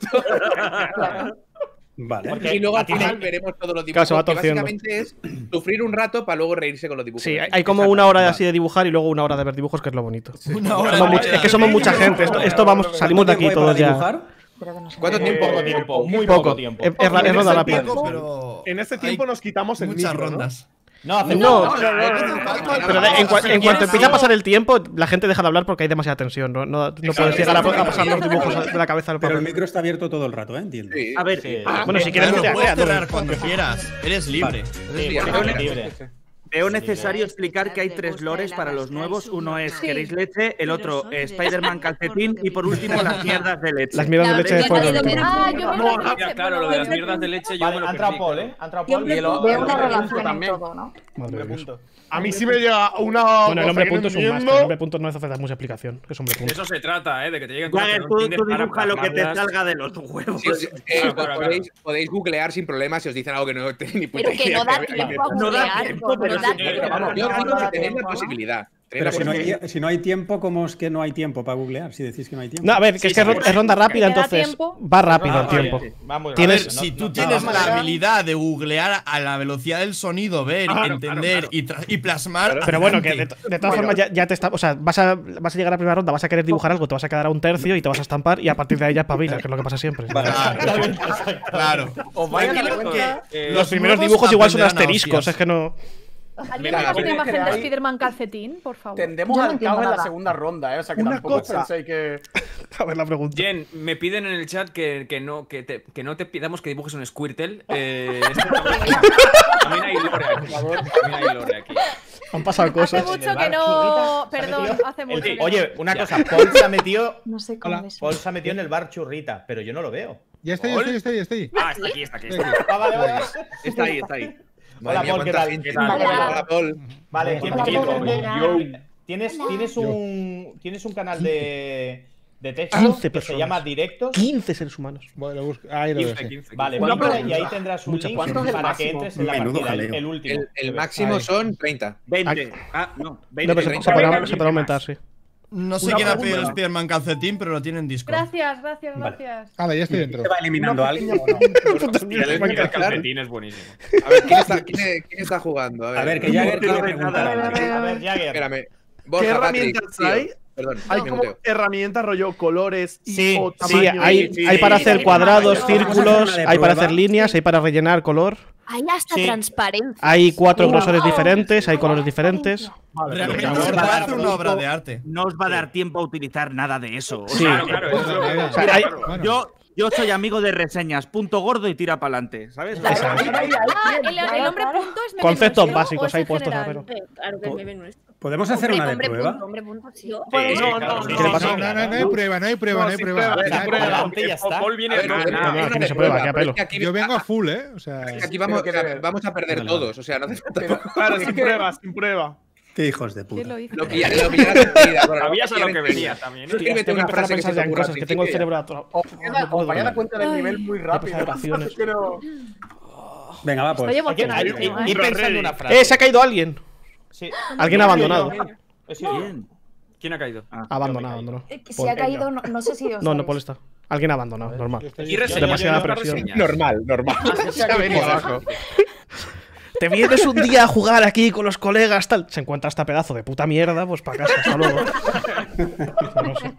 Speaker 12: Vale.
Speaker 3: Y luego al final veremos todos los dibujos.
Speaker 2: Claro, se va
Speaker 3: Que
Speaker 2: torciendo.
Speaker 3: básicamente es sufrir un rato para luego reírse con los dibujos.
Speaker 2: Sí, hay como una hora así de dibujar y luego una hora de ver dibujos, que es lo bonito.
Speaker 4: Una hora.
Speaker 2: Es que somos mucha gente. Esto vamos, salimos de aquí todos ya.
Speaker 3: ¿Cuánto tiempo?
Speaker 1: Poco tiempo, muy
Speaker 2: Poco.
Speaker 1: poco tiempo.
Speaker 2: Es ronda rápida.
Speaker 4: Pero
Speaker 13: En ese tiempo nos quitamos el
Speaker 4: muchas
Speaker 13: micro, ¿no?
Speaker 4: rondas.
Speaker 1: No, hace
Speaker 2: No,
Speaker 1: poco.
Speaker 2: pero en cuanto empieza a pasar el tiempo, la gente deja de hablar porque hay demasiada tensión. No puedes llegar a pasar los dibujos de la cabeza al
Speaker 12: Pero el
Speaker 2: papel.
Speaker 12: micro está abierto todo el rato, ¿eh? Entiendo.
Speaker 3: Sí.
Speaker 9: A ver,
Speaker 2: Bueno, si quieres,
Speaker 4: Claro,
Speaker 2: mutea,
Speaker 4: puedes
Speaker 2: mutea,
Speaker 4: cerrar
Speaker 2: mutea.
Speaker 4: cuando quieras. Eres libre.
Speaker 1: Libre.
Speaker 9: veo necesario explicar que hay 3 lores para los nuevos. Uno es ¿queréis leche? El otro Spider-Man calcetín. Y por último, las mierdas de leche.
Speaker 2: Las mierdas de leche después del último.
Speaker 10: Yo me
Speaker 5: Ya, claro, lo de las mierdas de leche yo me
Speaker 1: Vale,
Speaker 5: lo
Speaker 1: ha entrado
Speaker 5: perdí.
Speaker 1: Paul, ¿eh? Ha entrado Paul. Y
Speaker 7: Veo una relación en
Speaker 8: también.
Speaker 7: todo, ¿no?
Speaker 2: Madre de Dios.
Speaker 13: A mí sí me llega una.
Speaker 2: Bueno, el hombre
Speaker 13: cosa que
Speaker 2: punto
Speaker 13: no
Speaker 2: es un más.
Speaker 13: entiendo.
Speaker 2: El hombre punto no hace falta mucha explicación. Que es hombre
Speaker 5: De
Speaker 2: punto.
Speaker 5: eso se trata, de que te lleguen cosas que
Speaker 9: Jagger,
Speaker 5: no
Speaker 9: tú
Speaker 5: entiendes para
Speaker 9: dibuja lo que te
Speaker 5: plasmarlas.
Speaker 9: salga de los huevos.
Speaker 3: Sí,
Speaker 5: Claro.
Speaker 3: podéis googlear sin problemas si os dicen algo que no tenéis ni puta
Speaker 6: Pero que
Speaker 3: idea.
Speaker 6: no da tiempo a
Speaker 9: No da
Speaker 6: googlear,
Speaker 9: tiempo,
Speaker 6: no
Speaker 9: pero
Speaker 6: da
Speaker 9: sí,
Speaker 6: tiempo.
Speaker 3: Vamos, yo digo que tenéis la posibilidad.
Speaker 12: Pero si no hay tiempo, ¿cómo es que no hay tiempo para googlear? Si decís que no hay tiempo.
Speaker 2: No, a ver, que es que es ronda rápida,
Speaker 10: ¿Te da
Speaker 2: entonces
Speaker 10: tiempo?
Speaker 2: va rápido el tiempo.
Speaker 1: Vamos,
Speaker 4: A
Speaker 2: Tienes-
Speaker 4: ver, si tú tienes la habilidad de googlear a la velocidad del sonido, ver, entender y plasmar.
Speaker 2: Pero bueno, que
Speaker 4: adelante.
Speaker 2: de todas formas ya te está. O sea, vas a llegar a la primera ronda, vas a querer dibujar algo, te vas a quedar a un tercio y te vas a estampar y a partir de ahí ya espabilas, que es lo que pasa siempre.
Speaker 4: Claro.
Speaker 8: Os vais a dar
Speaker 5: Tranquilo
Speaker 8: cuenta.
Speaker 5: que,
Speaker 2: Los primeros
Speaker 4: nuevos
Speaker 2: dibujos igual son
Speaker 4: aprenderán a
Speaker 2: asteriscos,
Speaker 4: hostias.
Speaker 2: es que no.
Speaker 10: ¿Alguien
Speaker 3: Claro,
Speaker 10: tiene una imagen de
Speaker 8: creáis-
Speaker 10: Spider-Man calcetín, por favor?
Speaker 8: Tendemos
Speaker 7: Yo no
Speaker 8: al
Speaker 7: entiendo
Speaker 8: caos en la
Speaker 7: nada.
Speaker 8: segunda ronda, ¿eh? O sea que
Speaker 13: Una
Speaker 8: tampoco
Speaker 13: cosa.
Speaker 8: penséis que.
Speaker 2: A ver la pregunta.
Speaker 5: Jen, me piden en el chat que no te pidamos que dibujes un Squirtle. También hay lore aquí. También hay lore aquí.
Speaker 2: Han pasado
Speaker 10: Hace
Speaker 2: cosas.
Speaker 10: mucho
Speaker 1: En
Speaker 10: que
Speaker 1: el
Speaker 10: no.
Speaker 1: bar Churrita se ha
Speaker 10: Perdón,
Speaker 1: metido-
Speaker 10: hace mucho que no.
Speaker 1: Oye, una cosa, Paul se ha metido.
Speaker 7: No sé cómo es.
Speaker 1: Paul se ha metido en el bar Churrita, pero yo no lo veo.
Speaker 13: Ya estoy.
Speaker 5: Ah, está aquí.
Speaker 1: Ah, vale, vale.
Speaker 9: Está ahí, está ahí.
Speaker 1: Hola, Paul, ¿qué tal?
Speaker 5: ¿Qué tal?
Speaker 7: Vale,
Speaker 3: Hola, Paul.
Speaker 1: Vale,
Speaker 7: Hola, Paul.
Speaker 1: tienes un canal de texto
Speaker 2: 15
Speaker 1: que se
Speaker 2: personas.
Speaker 1: llama Directos.
Speaker 2: 15 seres humanos.
Speaker 13: Bueno, ahí lo veo.
Speaker 5: 15,
Speaker 13: sí.
Speaker 5: 15.
Speaker 1: Vale,
Speaker 8: Una
Speaker 1: pincha y
Speaker 8: pregunta.
Speaker 1: ahí tendrás un
Speaker 2: Mucha
Speaker 1: link
Speaker 8: ¿Cuánto es el
Speaker 1: para que
Speaker 8: máximo?
Speaker 1: entres en la
Speaker 12: Menudo
Speaker 1: partida,
Speaker 12: jaleo.
Speaker 1: el último.
Speaker 3: El máximo son 30.
Speaker 9: 20. Ah, no.
Speaker 2: No,
Speaker 9: 20.
Speaker 2: pero se podrá aumentar, sí.
Speaker 4: No sé
Speaker 13: Una
Speaker 4: quién ha
Speaker 13: pregunta.
Speaker 4: pedido el Spider-Man calcetín, pero lo tiene en Discord.
Speaker 10: Gracias, gracias.
Speaker 12: Vale,
Speaker 13: ya estoy dentro.
Speaker 12: ¿Se va eliminando a alguien o no?
Speaker 5: El calcetín es buenísimo.
Speaker 3: A ver, ¿quién está jugando?
Speaker 12: A ver, que Jagger quiere preguntar algo.
Speaker 1: A ver, Jagger.
Speaker 3: Espérame.
Speaker 13: ¿Qué
Speaker 3: Borja,
Speaker 13: herramientas
Speaker 3: Patrick, tío.
Speaker 13: hay?
Speaker 3: Perdón,
Speaker 13: Hay
Speaker 3: me
Speaker 13: como
Speaker 3: muteo.
Speaker 13: herramientas rollo colores y
Speaker 2: Sí,
Speaker 13: o
Speaker 2: sí,
Speaker 13: tamaño.
Speaker 2: hay para hacer cuadrados,
Speaker 7: Vamos a hacer
Speaker 2: círculos,
Speaker 12: una de
Speaker 2: hay para
Speaker 12: prueba.
Speaker 2: hacer líneas, hay para rellenar color.
Speaker 6: Hay hasta transparencia.
Speaker 2: Hay 4 grosores diferentes, hay colores diferentes.
Speaker 4: Realmente
Speaker 8: Vale,
Speaker 4: se
Speaker 8: vale.
Speaker 4: puede hacer una obra de arte.
Speaker 9: No os va a dar tiempo a utilizar nada de eso. O
Speaker 2: Sí.
Speaker 9: sea,
Speaker 5: Claro, eso es lo que-
Speaker 2: O sea, hay-
Speaker 9: yo soy amigo de reseñas. Punto gordo y tira para adelante. ¿Sabes?
Speaker 10: Ah, el hombre punto es meme
Speaker 2: Conceptos
Speaker 10: nuestro,
Speaker 2: básicos
Speaker 10: ¿o es
Speaker 2: ahí
Speaker 10: en
Speaker 2: puestos,
Speaker 10: general?
Speaker 2: pero.
Speaker 6: Claro que es meme nuestro.
Speaker 12: ¿Podemos hacer una de prueba?
Speaker 6: Hombre punto, sí.
Speaker 10: Pues
Speaker 2: ¿Qué le pasa?
Speaker 13: No hay prueba, no hay prueba, no hay prueba.
Speaker 1: La prueba, la punta y ya está.
Speaker 5: Paul viene
Speaker 3: A ver,
Speaker 5: no,
Speaker 3: no,
Speaker 5: nada.
Speaker 3: no,
Speaker 2: aquí no se
Speaker 3: de
Speaker 2: prueba,
Speaker 3: prueba,
Speaker 2: qué
Speaker 3: pero
Speaker 2: apelo.
Speaker 3: es que aquí-
Speaker 13: Yo vengo a full, O sea.
Speaker 3: Aquí vamos a perder todos, o sea, no hace falta.
Speaker 13: Claro, sin prueba, sin prueba.
Speaker 12: Qué hijos de
Speaker 10: ¿Quién
Speaker 12: puta.
Speaker 10: lo hizo?
Speaker 3: Lo pillarás enseguida. bueno,
Speaker 5: Sabías a lo que
Speaker 3: enseguida.
Speaker 5: venía también.
Speaker 3: Tú escríbete
Speaker 2: Tengo que
Speaker 3: una
Speaker 2: empezar a
Speaker 3: frase que
Speaker 2: pensar
Speaker 3: se
Speaker 2: ya
Speaker 3: te
Speaker 2: en
Speaker 3: ocurra
Speaker 2: cosas,
Speaker 3: al
Speaker 2: que tengo el
Speaker 3: principio
Speaker 2: cerebro atorado.
Speaker 8: Os vais a dar cuenta del nivel muy rápido.
Speaker 2: vacaciones.
Speaker 8: Es que no-
Speaker 12: Venga, va,
Speaker 10: Estoy
Speaker 12: pues.
Speaker 10: emocionadísima.
Speaker 1: Ir pensando una frase.
Speaker 2: Se ha caído alguien.
Speaker 1: Sí.
Speaker 2: Alguien ha abandonado.
Speaker 1: He sido yo.
Speaker 9: Bien.
Speaker 5: ¿Quién ha caído?
Speaker 2: Abandonado, no.
Speaker 7: Si ha caído, no sé si os
Speaker 2: No,
Speaker 7: sabéis.
Speaker 2: no, Paul está. Alguien ha abandonado, normal.
Speaker 5: Y reseñas,
Speaker 2: Demasiada
Speaker 5: yo no
Speaker 2: presión.
Speaker 5: reseñas.
Speaker 3: Normal. Se ha venido abajo.
Speaker 2: Te vienes un día a jugar aquí con los colegas, tal. Se encuentra esta pedazo de puta mierda, pues para casa, hasta luego. No sé.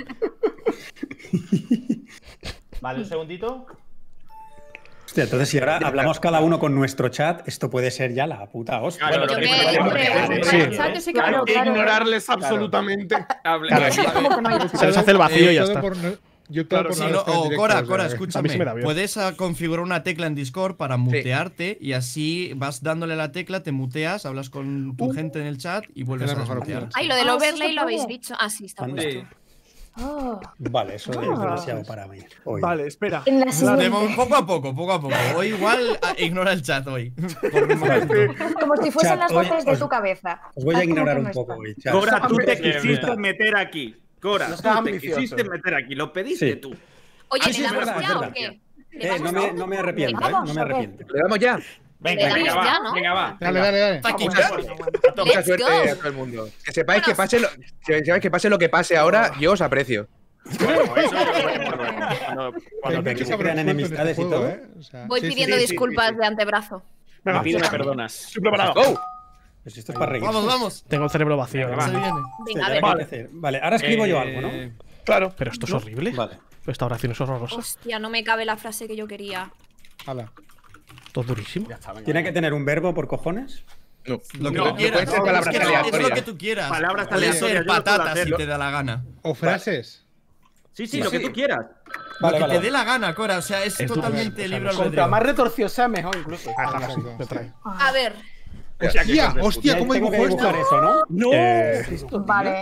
Speaker 1: Vale, un segundito.
Speaker 12: Hostia, entonces si ahora hablamos cada uno con nuestro chat, esto puede ser ya la puta hostia.
Speaker 5: Claro,
Speaker 6: Yo
Speaker 5: lo
Speaker 6: me-
Speaker 5: que-
Speaker 10: Hombre,
Speaker 2: Sí.
Speaker 10: el chat sí que
Speaker 13: Hay
Speaker 10: creo,
Speaker 13: que
Speaker 10: claro.
Speaker 13: ignorarles absolutamente.
Speaker 5: Hable-
Speaker 2: Se les hace el vacío y ya está.
Speaker 13: Yo
Speaker 4: Claro, si no, o Cora,
Speaker 2: A mí
Speaker 4: escúchame.
Speaker 2: sí me da bien.
Speaker 4: Puedes configurar una tecla en Discord para mutearte y así vas dándole la tecla, te muteas, hablas con tu gente en el chat y vuelves
Speaker 13: Es la
Speaker 4: a
Speaker 13: mejor
Speaker 4: desmutear.
Speaker 6: Ay, lo del
Speaker 7: Ah,
Speaker 6: overlay
Speaker 7: sí se
Speaker 6: lo habéis
Speaker 7: puede.
Speaker 6: dicho. Ah, sí, está
Speaker 12: Anda.
Speaker 6: puesto.
Speaker 7: Oh.
Speaker 12: Vale, eso es demasiado para mí. Hoy.
Speaker 13: Vale, espera.
Speaker 7: En la siguiente.
Speaker 4: Poco a poco. Hoy igual ignora el chat hoy. Por un momento.
Speaker 7: Como si fuesen
Speaker 12: Chat,
Speaker 7: las
Speaker 12: hoy
Speaker 7: voces de
Speaker 12: os-
Speaker 7: tu cabeza.
Speaker 12: Os voy a
Speaker 7: Haz como
Speaker 12: ignorar
Speaker 7: que
Speaker 12: un
Speaker 7: no
Speaker 12: poco
Speaker 7: están.
Speaker 12: hoy, chat.
Speaker 9: Cora, tú te
Speaker 5: Bien,
Speaker 9: quisiste
Speaker 5: bien.
Speaker 9: meter aquí. Cora,
Speaker 8: No
Speaker 9: tú
Speaker 8: seas
Speaker 9: te
Speaker 8: ambicioso.
Speaker 9: quisiste meter aquí, lo pediste
Speaker 12: Sí.
Speaker 9: tú.
Speaker 6: Oye,
Speaker 12: Ah,
Speaker 6: ¿le
Speaker 12: sí, es
Speaker 6: damos
Speaker 12: verdad,
Speaker 6: ya
Speaker 12: es
Speaker 6: o
Speaker 12: verdad.
Speaker 6: qué? ¿Le damos
Speaker 12: No me arrepiento,
Speaker 7: ¿Le
Speaker 12: no
Speaker 7: damos
Speaker 12: me
Speaker 7: o qué?
Speaker 12: arrepiento.
Speaker 3: ¿Le damos ya?
Speaker 5: Venga,
Speaker 6: Le
Speaker 5: venga,
Speaker 6: damos
Speaker 5: va.
Speaker 6: ya, ¿no?
Speaker 5: Venga, va.
Speaker 13: Dale, dale, dale.
Speaker 5: Fucking
Speaker 6: Let's
Speaker 3: Mucha suerte
Speaker 6: go.
Speaker 3: a todo el mundo. Que sepáis que pase lo que pase ahora, yo os aprecio.
Speaker 5: Bueno, eso yo creo que por
Speaker 13: Hay
Speaker 12: Cuando
Speaker 13: muchos
Speaker 12: te crean
Speaker 13: cabrones
Speaker 12: enemistades
Speaker 13: en
Speaker 12: y
Speaker 13: este
Speaker 12: todo.
Speaker 13: juego, o sea,
Speaker 6: Voy
Speaker 13: sí, sí,
Speaker 6: pidiendo
Speaker 13: sí, sí,
Speaker 6: disculpas
Speaker 13: sí, sí.
Speaker 6: de antebrazo.
Speaker 5: Me pido me perdonas.
Speaker 13: Estoy preparado.
Speaker 3: ¡Go!
Speaker 12: Pues esto es para reír.
Speaker 4: Vamos, vamos.
Speaker 2: Tengo el cerebro vacío.
Speaker 5: Venga,
Speaker 4: Se
Speaker 5: va.
Speaker 4: viene.
Speaker 6: Venga, a ver.
Speaker 12: Vale, ahora escribo yo algo, ¿no?
Speaker 13: Claro.
Speaker 2: Pero esto es horrible.
Speaker 12: Vale.
Speaker 2: Esta oración es horrorosa.
Speaker 6: Hostia, no me cabe la frase que yo quería.
Speaker 13: Hala.
Speaker 2: Todo durísimo.
Speaker 12: ¿Tiene que tener un verbo por cojones?
Speaker 3: No.
Speaker 4: Lo que
Speaker 5: No,
Speaker 4: tú quieras.
Speaker 3: pueden ser palabras
Speaker 4: Es que es lo
Speaker 3: aleatorias.
Speaker 4: que tú quieras.
Speaker 9: Palabras
Speaker 4: Puede
Speaker 9: aleatorias,
Speaker 4: ser
Speaker 9: yo lo puedo
Speaker 4: patata si
Speaker 9: hacer.
Speaker 4: te da la gana.
Speaker 13: O frases.
Speaker 9: Sí, sí, lo que tú quieras.
Speaker 4: Lo que te dé la gana, Cora. O sea, es totalmente libre
Speaker 8: Contra
Speaker 4: albedrío.
Speaker 8: más retorcido sea, mejor incluso.
Speaker 2: Me trae.
Speaker 6: A ver.
Speaker 13: Hostia, hostia, ¿cómo
Speaker 12: Tengo que
Speaker 13: dibujo
Speaker 12: dibujar
Speaker 13: esto?
Speaker 12: eso, ¿no?
Speaker 2: No.
Speaker 7: Vale.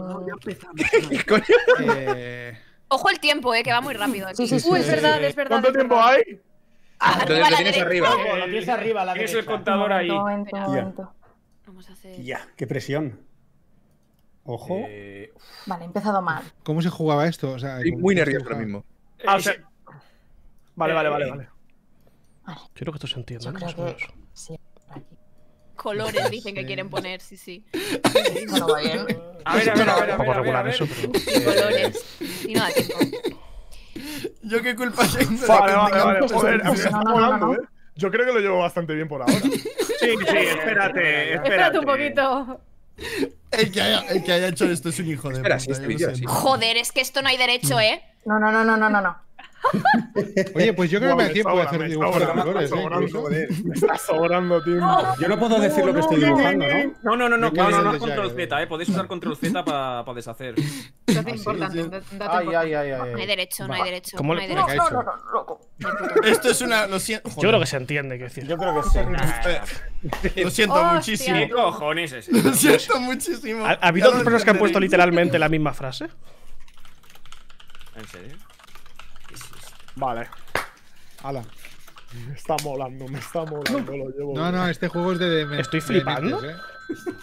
Speaker 6: Ojo el tiempo, que va muy rápido.
Speaker 7: Sí, sí, sí.
Speaker 10: Uy, es verdad, es verdad.
Speaker 13: ¿Cuánto
Speaker 10: es
Speaker 13: tiempo
Speaker 10: verdad.
Speaker 13: hay?
Speaker 3: Entonces lo tienes arriba.
Speaker 1: Lo tienes arriba a la
Speaker 5: Tienes
Speaker 1: derecha.
Speaker 5: el contador ahí.
Speaker 7: Un momento.
Speaker 6: Vamos a hacer.
Speaker 12: Ya, qué presión. Ojo.
Speaker 7: Vale, he empezado mal.
Speaker 13: ¿Cómo se jugaba esto? O sea,
Speaker 3: Estoy
Speaker 13: ¿cómo
Speaker 3: muy
Speaker 13: se
Speaker 3: nervioso
Speaker 13: dibujaba?
Speaker 3: ahora mismo.
Speaker 13: Ah, o sea. Vale.
Speaker 2: Creo que esto se entiende,
Speaker 7: Yo
Speaker 2: ¿no?
Speaker 7: creo
Speaker 2: Más o
Speaker 7: que
Speaker 2: menos.
Speaker 7: sí. Aquí.
Speaker 6: Colores dicen que quieren poner, sí.
Speaker 7: Bueno, va bien.
Speaker 5: A ver, a ver, a ver.
Speaker 2: Un poco regular eso, pero.
Speaker 6: Colores. Y no da tiempo.
Speaker 4: Yo qué culpa tengo. de
Speaker 13: Vale,
Speaker 4: que
Speaker 13: vale,
Speaker 4: tenga-
Speaker 13: vale. Joder,
Speaker 7: No,
Speaker 13: me está
Speaker 7: no, no,
Speaker 13: molando,
Speaker 7: no.
Speaker 13: ¿eh? Yo creo que lo llevo bastante bien por ahora.
Speaker 9: Sí, espérate.
Speaker 10: Espérate un poquito.
Speaker 4: El que haya hecho esto es un hijo de
Speaker 3: Espera,
Speaker 4: puta.
Speaker 3: sí, este
Speaker 4: yo lo
Speaker 3: vídeo
Speaker 4: siento.
Speaker 3: así.
Speaker 6: Joder, es que esto no hay derecho,
Speaker 7: No.
Speaker 13: Oye, pues yo creo que me da
Speaker 8: Me
Speaker 13: tiempo de
Speaker 8: sobra,
Speaker 13: hacer
Speaker 8: me
Speaker 13: dibujos
Speaker 8: sobra,
Speaker 13: de colores,
Speaker 8: me está
Speaker 13: incluso.
Speaker 8: Me está sobrando tiempo.
Speaker 12: Yo no puedo decir lo que estoy dibujando, ¿no?
Speaker 5: No,
Speaker 13: qué bien
Speaker 5: control
Speaker 13: deseado,
Speaker 5: Z, podéis usar control Z para deshacer.
Speaker 10: Eso es importante.
Speaker 8: Ay.
Speaker 6: No hay derecho, no hay derecho.
Speaker 2: ¿Cómo
Speaker 6: No
Speaker 2: le-
Speaker 6: hay
Speaker 13: ¿Qué
Speaker 6: derecho.
Speaker 13: ha hecho?
Speaker 7: loco.
Speaker 4: Esto es una. Lo siento.
Speaker 2: Yo creo que se entiende, quiero decir.
Speaker 8: Yo creo que sí.
Speaker 4: Lo siento
Speaker 10: Hostia.
Speaker 4: muchísimo.
Speaker 5: ¿Qué cojones es
Speaker 4: Lo
Speaker 5: eso?
Speaker 4: siento muchísimo.
Speaker 2: ¿Ha habido otras personas que han puesto literalmente la misma frase?
Speaker 5: ¿En serio?
Speaker 8: Vale.
Speaker 13: Hala.
Speaker 8: Me está molando, lo llevo.
Speaker 13: No, este juego es de.
Speaker 2: Estoy flipando.
Speaker 13: de mentes,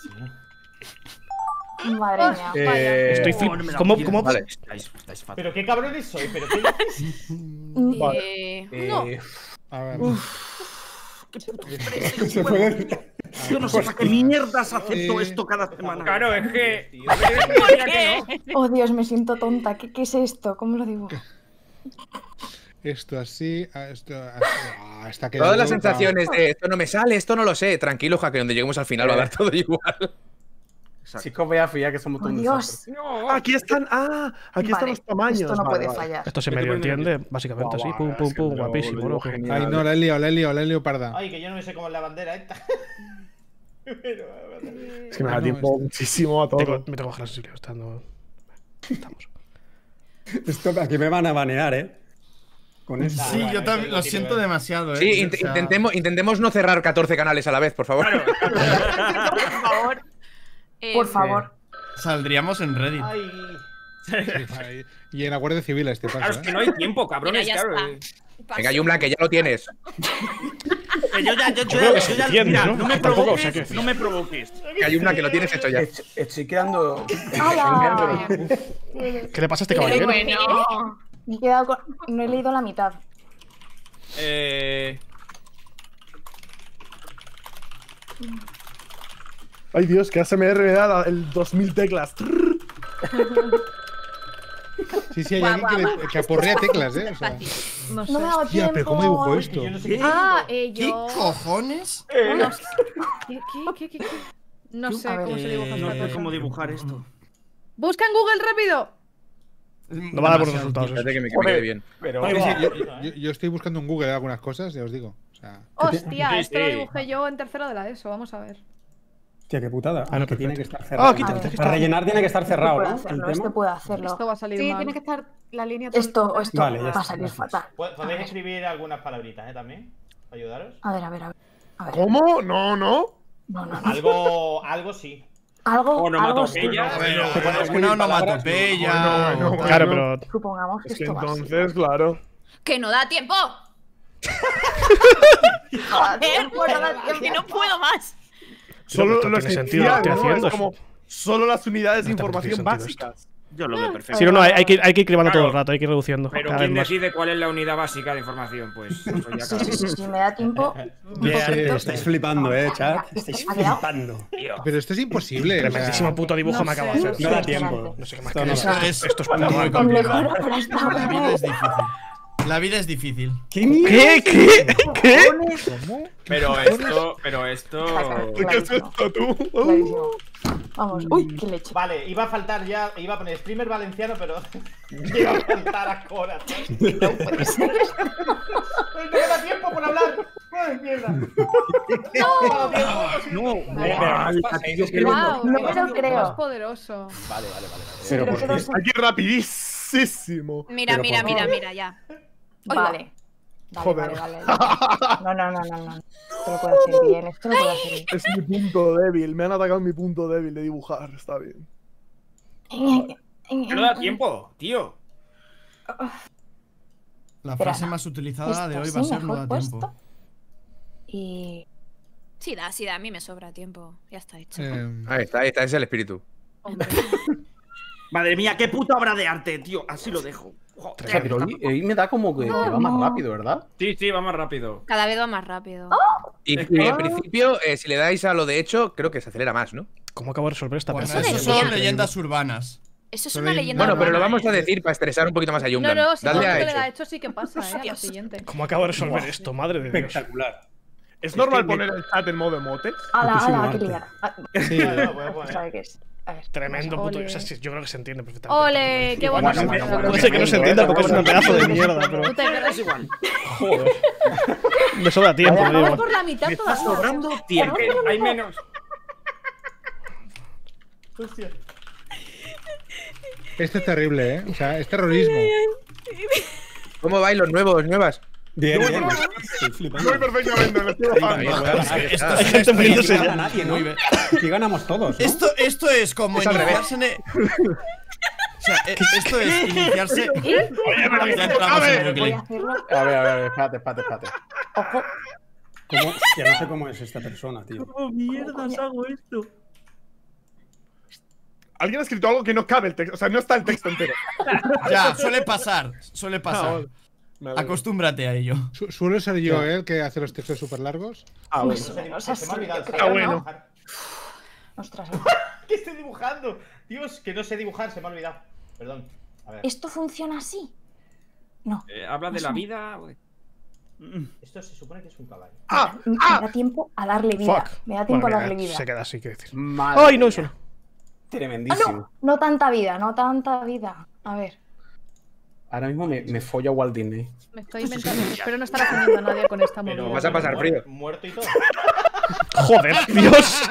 Speaker 7: Madre mía.
Speaker 2: Estoy flipando. ¿Cómo?
Speaker 3: Vale.
Speaker 5: Estáis fatal.
Speaker 1: Pero qué cabrones soy, pero qué dices.
Speaker 6: No.
Speaker 13: A ver.
Speaker 12: Se puede.
Speaker 9: Yo no sé para qué mierdas acepto esto cada semana.
Speaker 5: Claro, es que.
Speaker 6: ¿Por qué?
Speaker 7: Oh, Dios, me siento tonta. ¿Qué es esto? ¿Cómo lo dibujo?
Speaker 13: Esto así, esto así. Está quedando.
Speaker 3: Todas las sensaciones de esto no me sale, esto no lo sé. Tranquilo, ja, que donde lleguemos al final va a dar todo igual.
Speaker 8: Chicos, voy a fiar que somos
Speaker 7: Oh,
Speaker 8: todos un
Speaker 7: Dios.
Speaker 8: desastre. Aquí están. Aquí están
Speaker 7: Vale,
Speaker 8: los tamaños.
Speaker 7: Esto no
Speaker 8: Vale,
Speaker 7: puede
Speaker 8: vale.
Speaker 7: fallar.
Speaker 2: Esto se medio entiende, básicamente, así. Pum, pum, pum. Guapísimo, loco.
Speaker 13: Ay, no, la he liado parda.
Speaker 1: Ay, que yo no sé cómo es la bandera esta.
Speaker 8: Es que me da tiempo muchísimo a todo.
Speaker 2: Me tengo que bajar la sensibilidad. Estamos.
Speaker 12: Esto aquí me van a banear, ¿eh? Con esto.
Speaker 4: Sí, yo también lo siento demasiado,
Speaker 3: Sí,
Speaker 4: O sea,
Speaker 3: intentemos no cerrar 14 canales a la vez, por favor.
Speaker 6: Por favor.
Speaker 7: Por favor.
Speaker 4: Saldríamos en Reddit.
Speaker 8: Ay.
Speaker 13: Y en la Guardia Civil este paso.
Speaker 5: Claro, es que no hay tiempo, cabrones,
Speaker 6: Mira, ya
Speaker 5: claro.
Speaker 6: está.
Speaker 3: Venga, Jumla, que ya lo tienes.
Speaker 2: creo que se entiende,
Speaker 9: mira,
Speaker 2: ¿no?
Speaker 9: no me
Speaker 2: Tampoco, o sea,
Speaker 9: provoques,
Speaker 2: que-
Speaker 9: no me provoques.
Speaker 3: Que Jumla, que lo tienes hecho ya.
Speaker 8: Estoy creando.
Speaker 7: ¡Hala!
Speaker 2: ¿Qué le pasa a este caballero?
Speaker 6: Bueno.
Speaker 7: Me he quedado con... No he leído la mitad.
Speaker 8: Ay, Dios, que ASMR me da el 2000 teclas.
Speaker 13: Sí, hay alguien que aporrea teclas, ¿eh? O sea,
Speaker 10: No sé.
Speaker 7: No me ha dado
Speaker 13: hostia, pero ¿cómo
Speaker 7: tiempo.
Speaker 13: dibujo esto?
Speaker 1: Yo no sé qué.
Speaker 10: Ah,
Speaker 4: ¿Qué
Speaker 10: yo.
Speaker 4: cojones?
Speaker 10: ¿Qué? No sé
Speaker 7: A ver,
Speaker 10: cómo se dibuja
Speaker 9: No
Speaker 10: esta
Speaker 9: sé cómo
Speaker 10: cosa.
Speaker 9: dibujar esto.
Speaker 10: Busca en Google rápido.
Speaker 2: No va a dar buenos resultados.
Speaker 3: Espérate que me
Speaker 8: Joder.
Speaker 3: quede bien.
Speaker 8: Pero.
Speaker 13: Sí, sí, yo estoy buscando en Google algunas cosas, ya os digo. O sea,
Speaker 10: Hostia,
Speaker 5: Sí,
Speaker 10: esto lo
Speaker 5: sí.
Speaker 10: dibujé yo en tercero de la ESO. Vamos a ver.
Speaker 12: Hostia, qué putada.
Speaker 2: Ah, no,
Speaker 12: que tiene
Speaker 2: perfecto.
Speaker 12: que estar cerrado.
Speaker 2: Ah, quita,
Speaker 12: Para rellenar tiene que estar cerrado,
Speaker 7: Puede
Speaker 12: ¿no?
Speaker 7: hacerlo,
Speaker 12: El
Speaker 7: este
Speaker 12: tema.
Speaker 7: puede hacerlo.
Speaker 10: Esto va a salir
Speaker 14: Sí,
Speaker 10: mal.
Speaker 14: tiene que estar la línea.
Speaker 7: Esto
Speaker 12: Vale, ya
Speaker 7: va a
Speaker 12: está,
Speaker 7: salir
Speaker 12: gracias.
Speaker 7: fatal.
Speaker 1: ¿Podéis escribir algunas palabritas, también? ¿Para ayudaros?
Speaker 7: A ver. A ver.
Speaker 8: ¿Cómo? No.
Speaker 7: No.
Speaker 1: Algo sí.
Speaker 7: Algo sí.
Speaker 5: Onomatopeya.
Speaker 4: Una onomatopeya.
Speaker 8: Bueno,
Speaker 4: o-
Speaker 2: Claro, pero.
Speaker 7: Supongamos que
Speaker 8: Es que
Speaker 7: esto va así.
Speaker 8: entonces, claro.
Speaker 6: Que no da tiempo. Que no puedo más.
Speaker 8: Solo
Speaker 2: esto
Speaker 8: lo
Speaker 2: tiene sentido lo que
Speaker 8: esencial,
Speaker 2: estoy
Speaker 8: ¿no?
Speaker 2: haciendo.
Speaker 8: Es como solo las unidades de
Speaker 2: No está
Speaker 8: información
Speaker 2: por sentido esto.
Speaker 8: básicas.
Speaker 9: Yo lo veo perfecto.
Speaker 2: Si no, hay que ir cribando todo el rato, hay que ir reduciendo.
Speaker 14: Pero
Speaker 2: cada
Speaker 14: ¿quién
Speaker 2: vez más.
Speaker 14: decide cuál es la unidad básica de información? Pues eso ya cada uno.
Speaker 7: Si me da tiempo.
Speaker 12: Estáis flipando, chat. Estáis flipando.
Speaker 13: Pero esto es imposible.
Speaker 2: Tremendísimo puto dibujo me acabo de hacer.
Speaker 12: No da tiempo.
Speaker 2: No sé qué más
Speaker 12: Esto no
Speaker 2: queréis.
Speaker 12: da.
Speaker 2: Esto es muy complicado.
Speaker 4: La vida es difícil. La vida es difícil.
Speaker 2: ¿Qué?
Speaker 13: ¿Cómo?
Speaker 5: Pero esto.
Speaker 2: ¿Qué es esto, tú?
Speaker 7: Vamos, uy, qué leche.
Speaker 1: Vale, iba a faltar ya. Iba a poner streamer valenciano, pero. iba a faltar a Cora.
Speaker 7: No puede ser.
Speaker 1: ¡No me da tiempo por hablar! ¡Ay, mierda!
Speaker 9: No,
Speaker 10: Wow,
Speaker 7: No me lo creo.
Speaker 10: Es poderoso.
Speaker 1: Vale.
Speaker 12: Pero ¿por qué?
Speaker 2: Aquí rapidísimo.
Speaker 6: Mira, ya.
Speaker 7: Vale.
Speaker 2: Joder.
Speaker 7: Vale. No. Esto lo puedo hacer bien,
Speaker 2: Es mi punto débil. Me han atacado en mi punto débil de dibujar. Está bien.
Speaker 14: No da tiempo, tío.
Speaker 4: La frase más utilizada de hoy va a ser no da tiempo.
Speaker 7: Y.
Speaker 6: Sí da, a mí me sobra tiempo. Ya está hecho.
Speaker 3: Ahí está, ese es el espíritu.
Speaker 6: Hombre.
Speaker 9: Madre mía, qué puto obra de arte, tío. Así lo dejo. Joder.
Speaker 8: Pero hoy me da como que va más rápido, ¿verdad?
Speaker 5: Sí, va más rápido.
Speaker 6: Cada vez va más rápido.
Speaker 3: Y en principio, si le dais a lo de hecho, creo que se acelera más, ¿no?
Speaker 2: ¿Cómo acabo de resolver esta
Speaker 4: Bueno,
Speaker 2: persona?
Speaker 4: eso son leyendas urbanas.
Speaker 6: Eso es una leyenda.
Speaker 3: Bueno, pero lo
Speaker 6: urbana,
Speaker 3: vamos a decir para estresar un poquito más a
Speaker 10: No,
Speaker 3: Jungdan.
Speaker 10: si todo
Speaker 3: Dale
Speaker 10: lo
Speaker 3: a
Speaker 10: que le da
Speaker 3: hecho.
Speaker 10: hecho sí que pasa, a la siguiente.
Speaker 2: ¿Cómo acabo de resolver esto? Madre de Dios.
Speaker 12: Espectacular.
Speaker 2: ¿Es normal poner el chat en modo emotes?
Speaker 7: Ala, qué liar.
Speaker 2: Sí,
Speaker 7: ¿Sabe qué es? A ver.
Speaker 2: Tremendo puto.
Speaker 10: Ole.
Speaker 2: O sea, sí, yo creo que se entiende perfectamente.
Speaker 10: Ole, qué bueno.
Speaker 2: Puede ser que no se entienda porque es un pedazo de mierda, pero.
Speaker 10: Tú te quedas igual.
Speaker 2: Joder. Me sobra tiempo, me da
Speaker 10: Vamos
Speaker 2: igual.
Speaker 10: por la mitad
Speaker 9: Me está
Speaker 10: todavía.
Speaker 9: sobrando tiempo.
Speaker 14: Hay menos.
Speaker 1: Hostia.
Speaker 13: Esto es terrible, ¿eh? O sea, es terrorismo.
Speaker 3: ¿Cómo vais los nuevas?
Speaker 12: Bien. Estoy flipando.
Speaker 2: Muy perfectamente, lo estoy bajando.
Speaker 4: Esto
Speaker 2: Hay
Speaker 4: es
Speaker 2: gente muriéndose
Speaker 12: No
Speaker 2: ya.
Speaker 12: gana nadie, ¿no? Aquí ganamos todos, ¿no?
Speaker 4: Esto es como
Speaker 3: Es al
Speaker 4: iniciarse en. O sea, esto es iniciarse.
Speaker 2: Oye, pero
Speaker 4: Ya entramos en
Speaker 7: Voy
Speaker 4: bucle.
Speaker 7: a hacerlo.
Speaker 8: A ver, espérate.
Speaker 7: Ojo.
Speaker 12: ¿Cómo? Ya no sé cómo es esta persona, tío.
Speaker 9: ¿Cómo mierdas hago esto?
Speaker 2: Alguien ha escrito algo que no cabe el texto. O sea, no está el texto entero.
Speaker 4: Ya, suele pasar.
Speaker 2: Me alegro.
Speaker 4: Acostúmbrate a ello.
Speaker 13: Suelo ser yo el que hace los textos súper largos.
Speaker 2: Bueno.
Speaker 1: Se me ha olvidado.
Speaker 2: Está bueno.
Speaker 7: Ostras.
Speaker 1: ¿Qué estoy dibujando? Dios, que no sé dibujar, se me ha olvidado. Perdón. A ver.
Speaker 7: ¿Esto funciona así? No.
Speaker 5: Habla de la vida.
Speaker 1: Esto se supone que es un caballo.
Speaker 7: Me da tiempo a darle vida.
Speaker 2: Fuck.
Speaker 7: Me da tiempo
Speaker 2: Bueno,
Speaker 7: a darle
Speaker 2: mira,
Speaker 7: vida.
Speaker 2: se queda así, quiero decir.
Speaker 8: Madre
Speaker 2: ¡Ay, no,
Speaker 8: mía.
Speaker 2: eso no!
Speaker 8: Tremendísimo.
Speaker 7: No tanta vida, no tanta vida. A ver.
Speaker 8: Ahora mismo me follo a Walt Disney.
Speaker 10: Me estoy inventando. Espero no estar ofendiendo a nadie con esta movida.
Speaker 3: Vas a pasar frío.
Speaker 1: Muerto y todo.
Speaker 2: ¡Joder, Dios!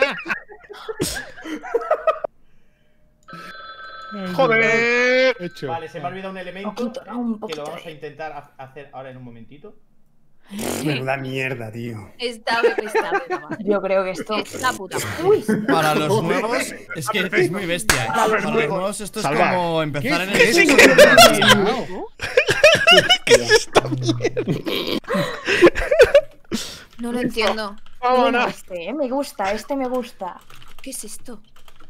Speaker 2: ¡Joder!
Speaker 13: Hecho.
Speaker 1: Vale, se me ha olvidado un elemento
Speaker 7: Poquito, ¿no? Un
Speaker 1: que
Speaker 7: poquito
Speaker 1: lo vamos a
Speaker 7: de-
Speaker 1: intentar hacer ahora en un momentito.
Speaker 12: Menuda mierda, tío.
Speaker 6: Está
Speaker 7: Yo creo que esto.
Speaker 6: Es la puta.
Speaker 7: Uy.
Speaker 4: Para los nuevos, es que es muy bestia.
Speaker 7: Para los
Speaker 4: Para los nuevos, esto es
Speaker 2: Salva.
Speaker 4: como empezar en el.
Speaker 2: ¿Qué es
Speaker 4: sexto.
Speaker 2: ¿Qué es esta mierda?
Speaker 6: No lo entiendo.
Speaker 2: ¡Vámonos!
Speaker 7: Me gusta, este me gusta.
Speaker 6: ¿Qué es esto?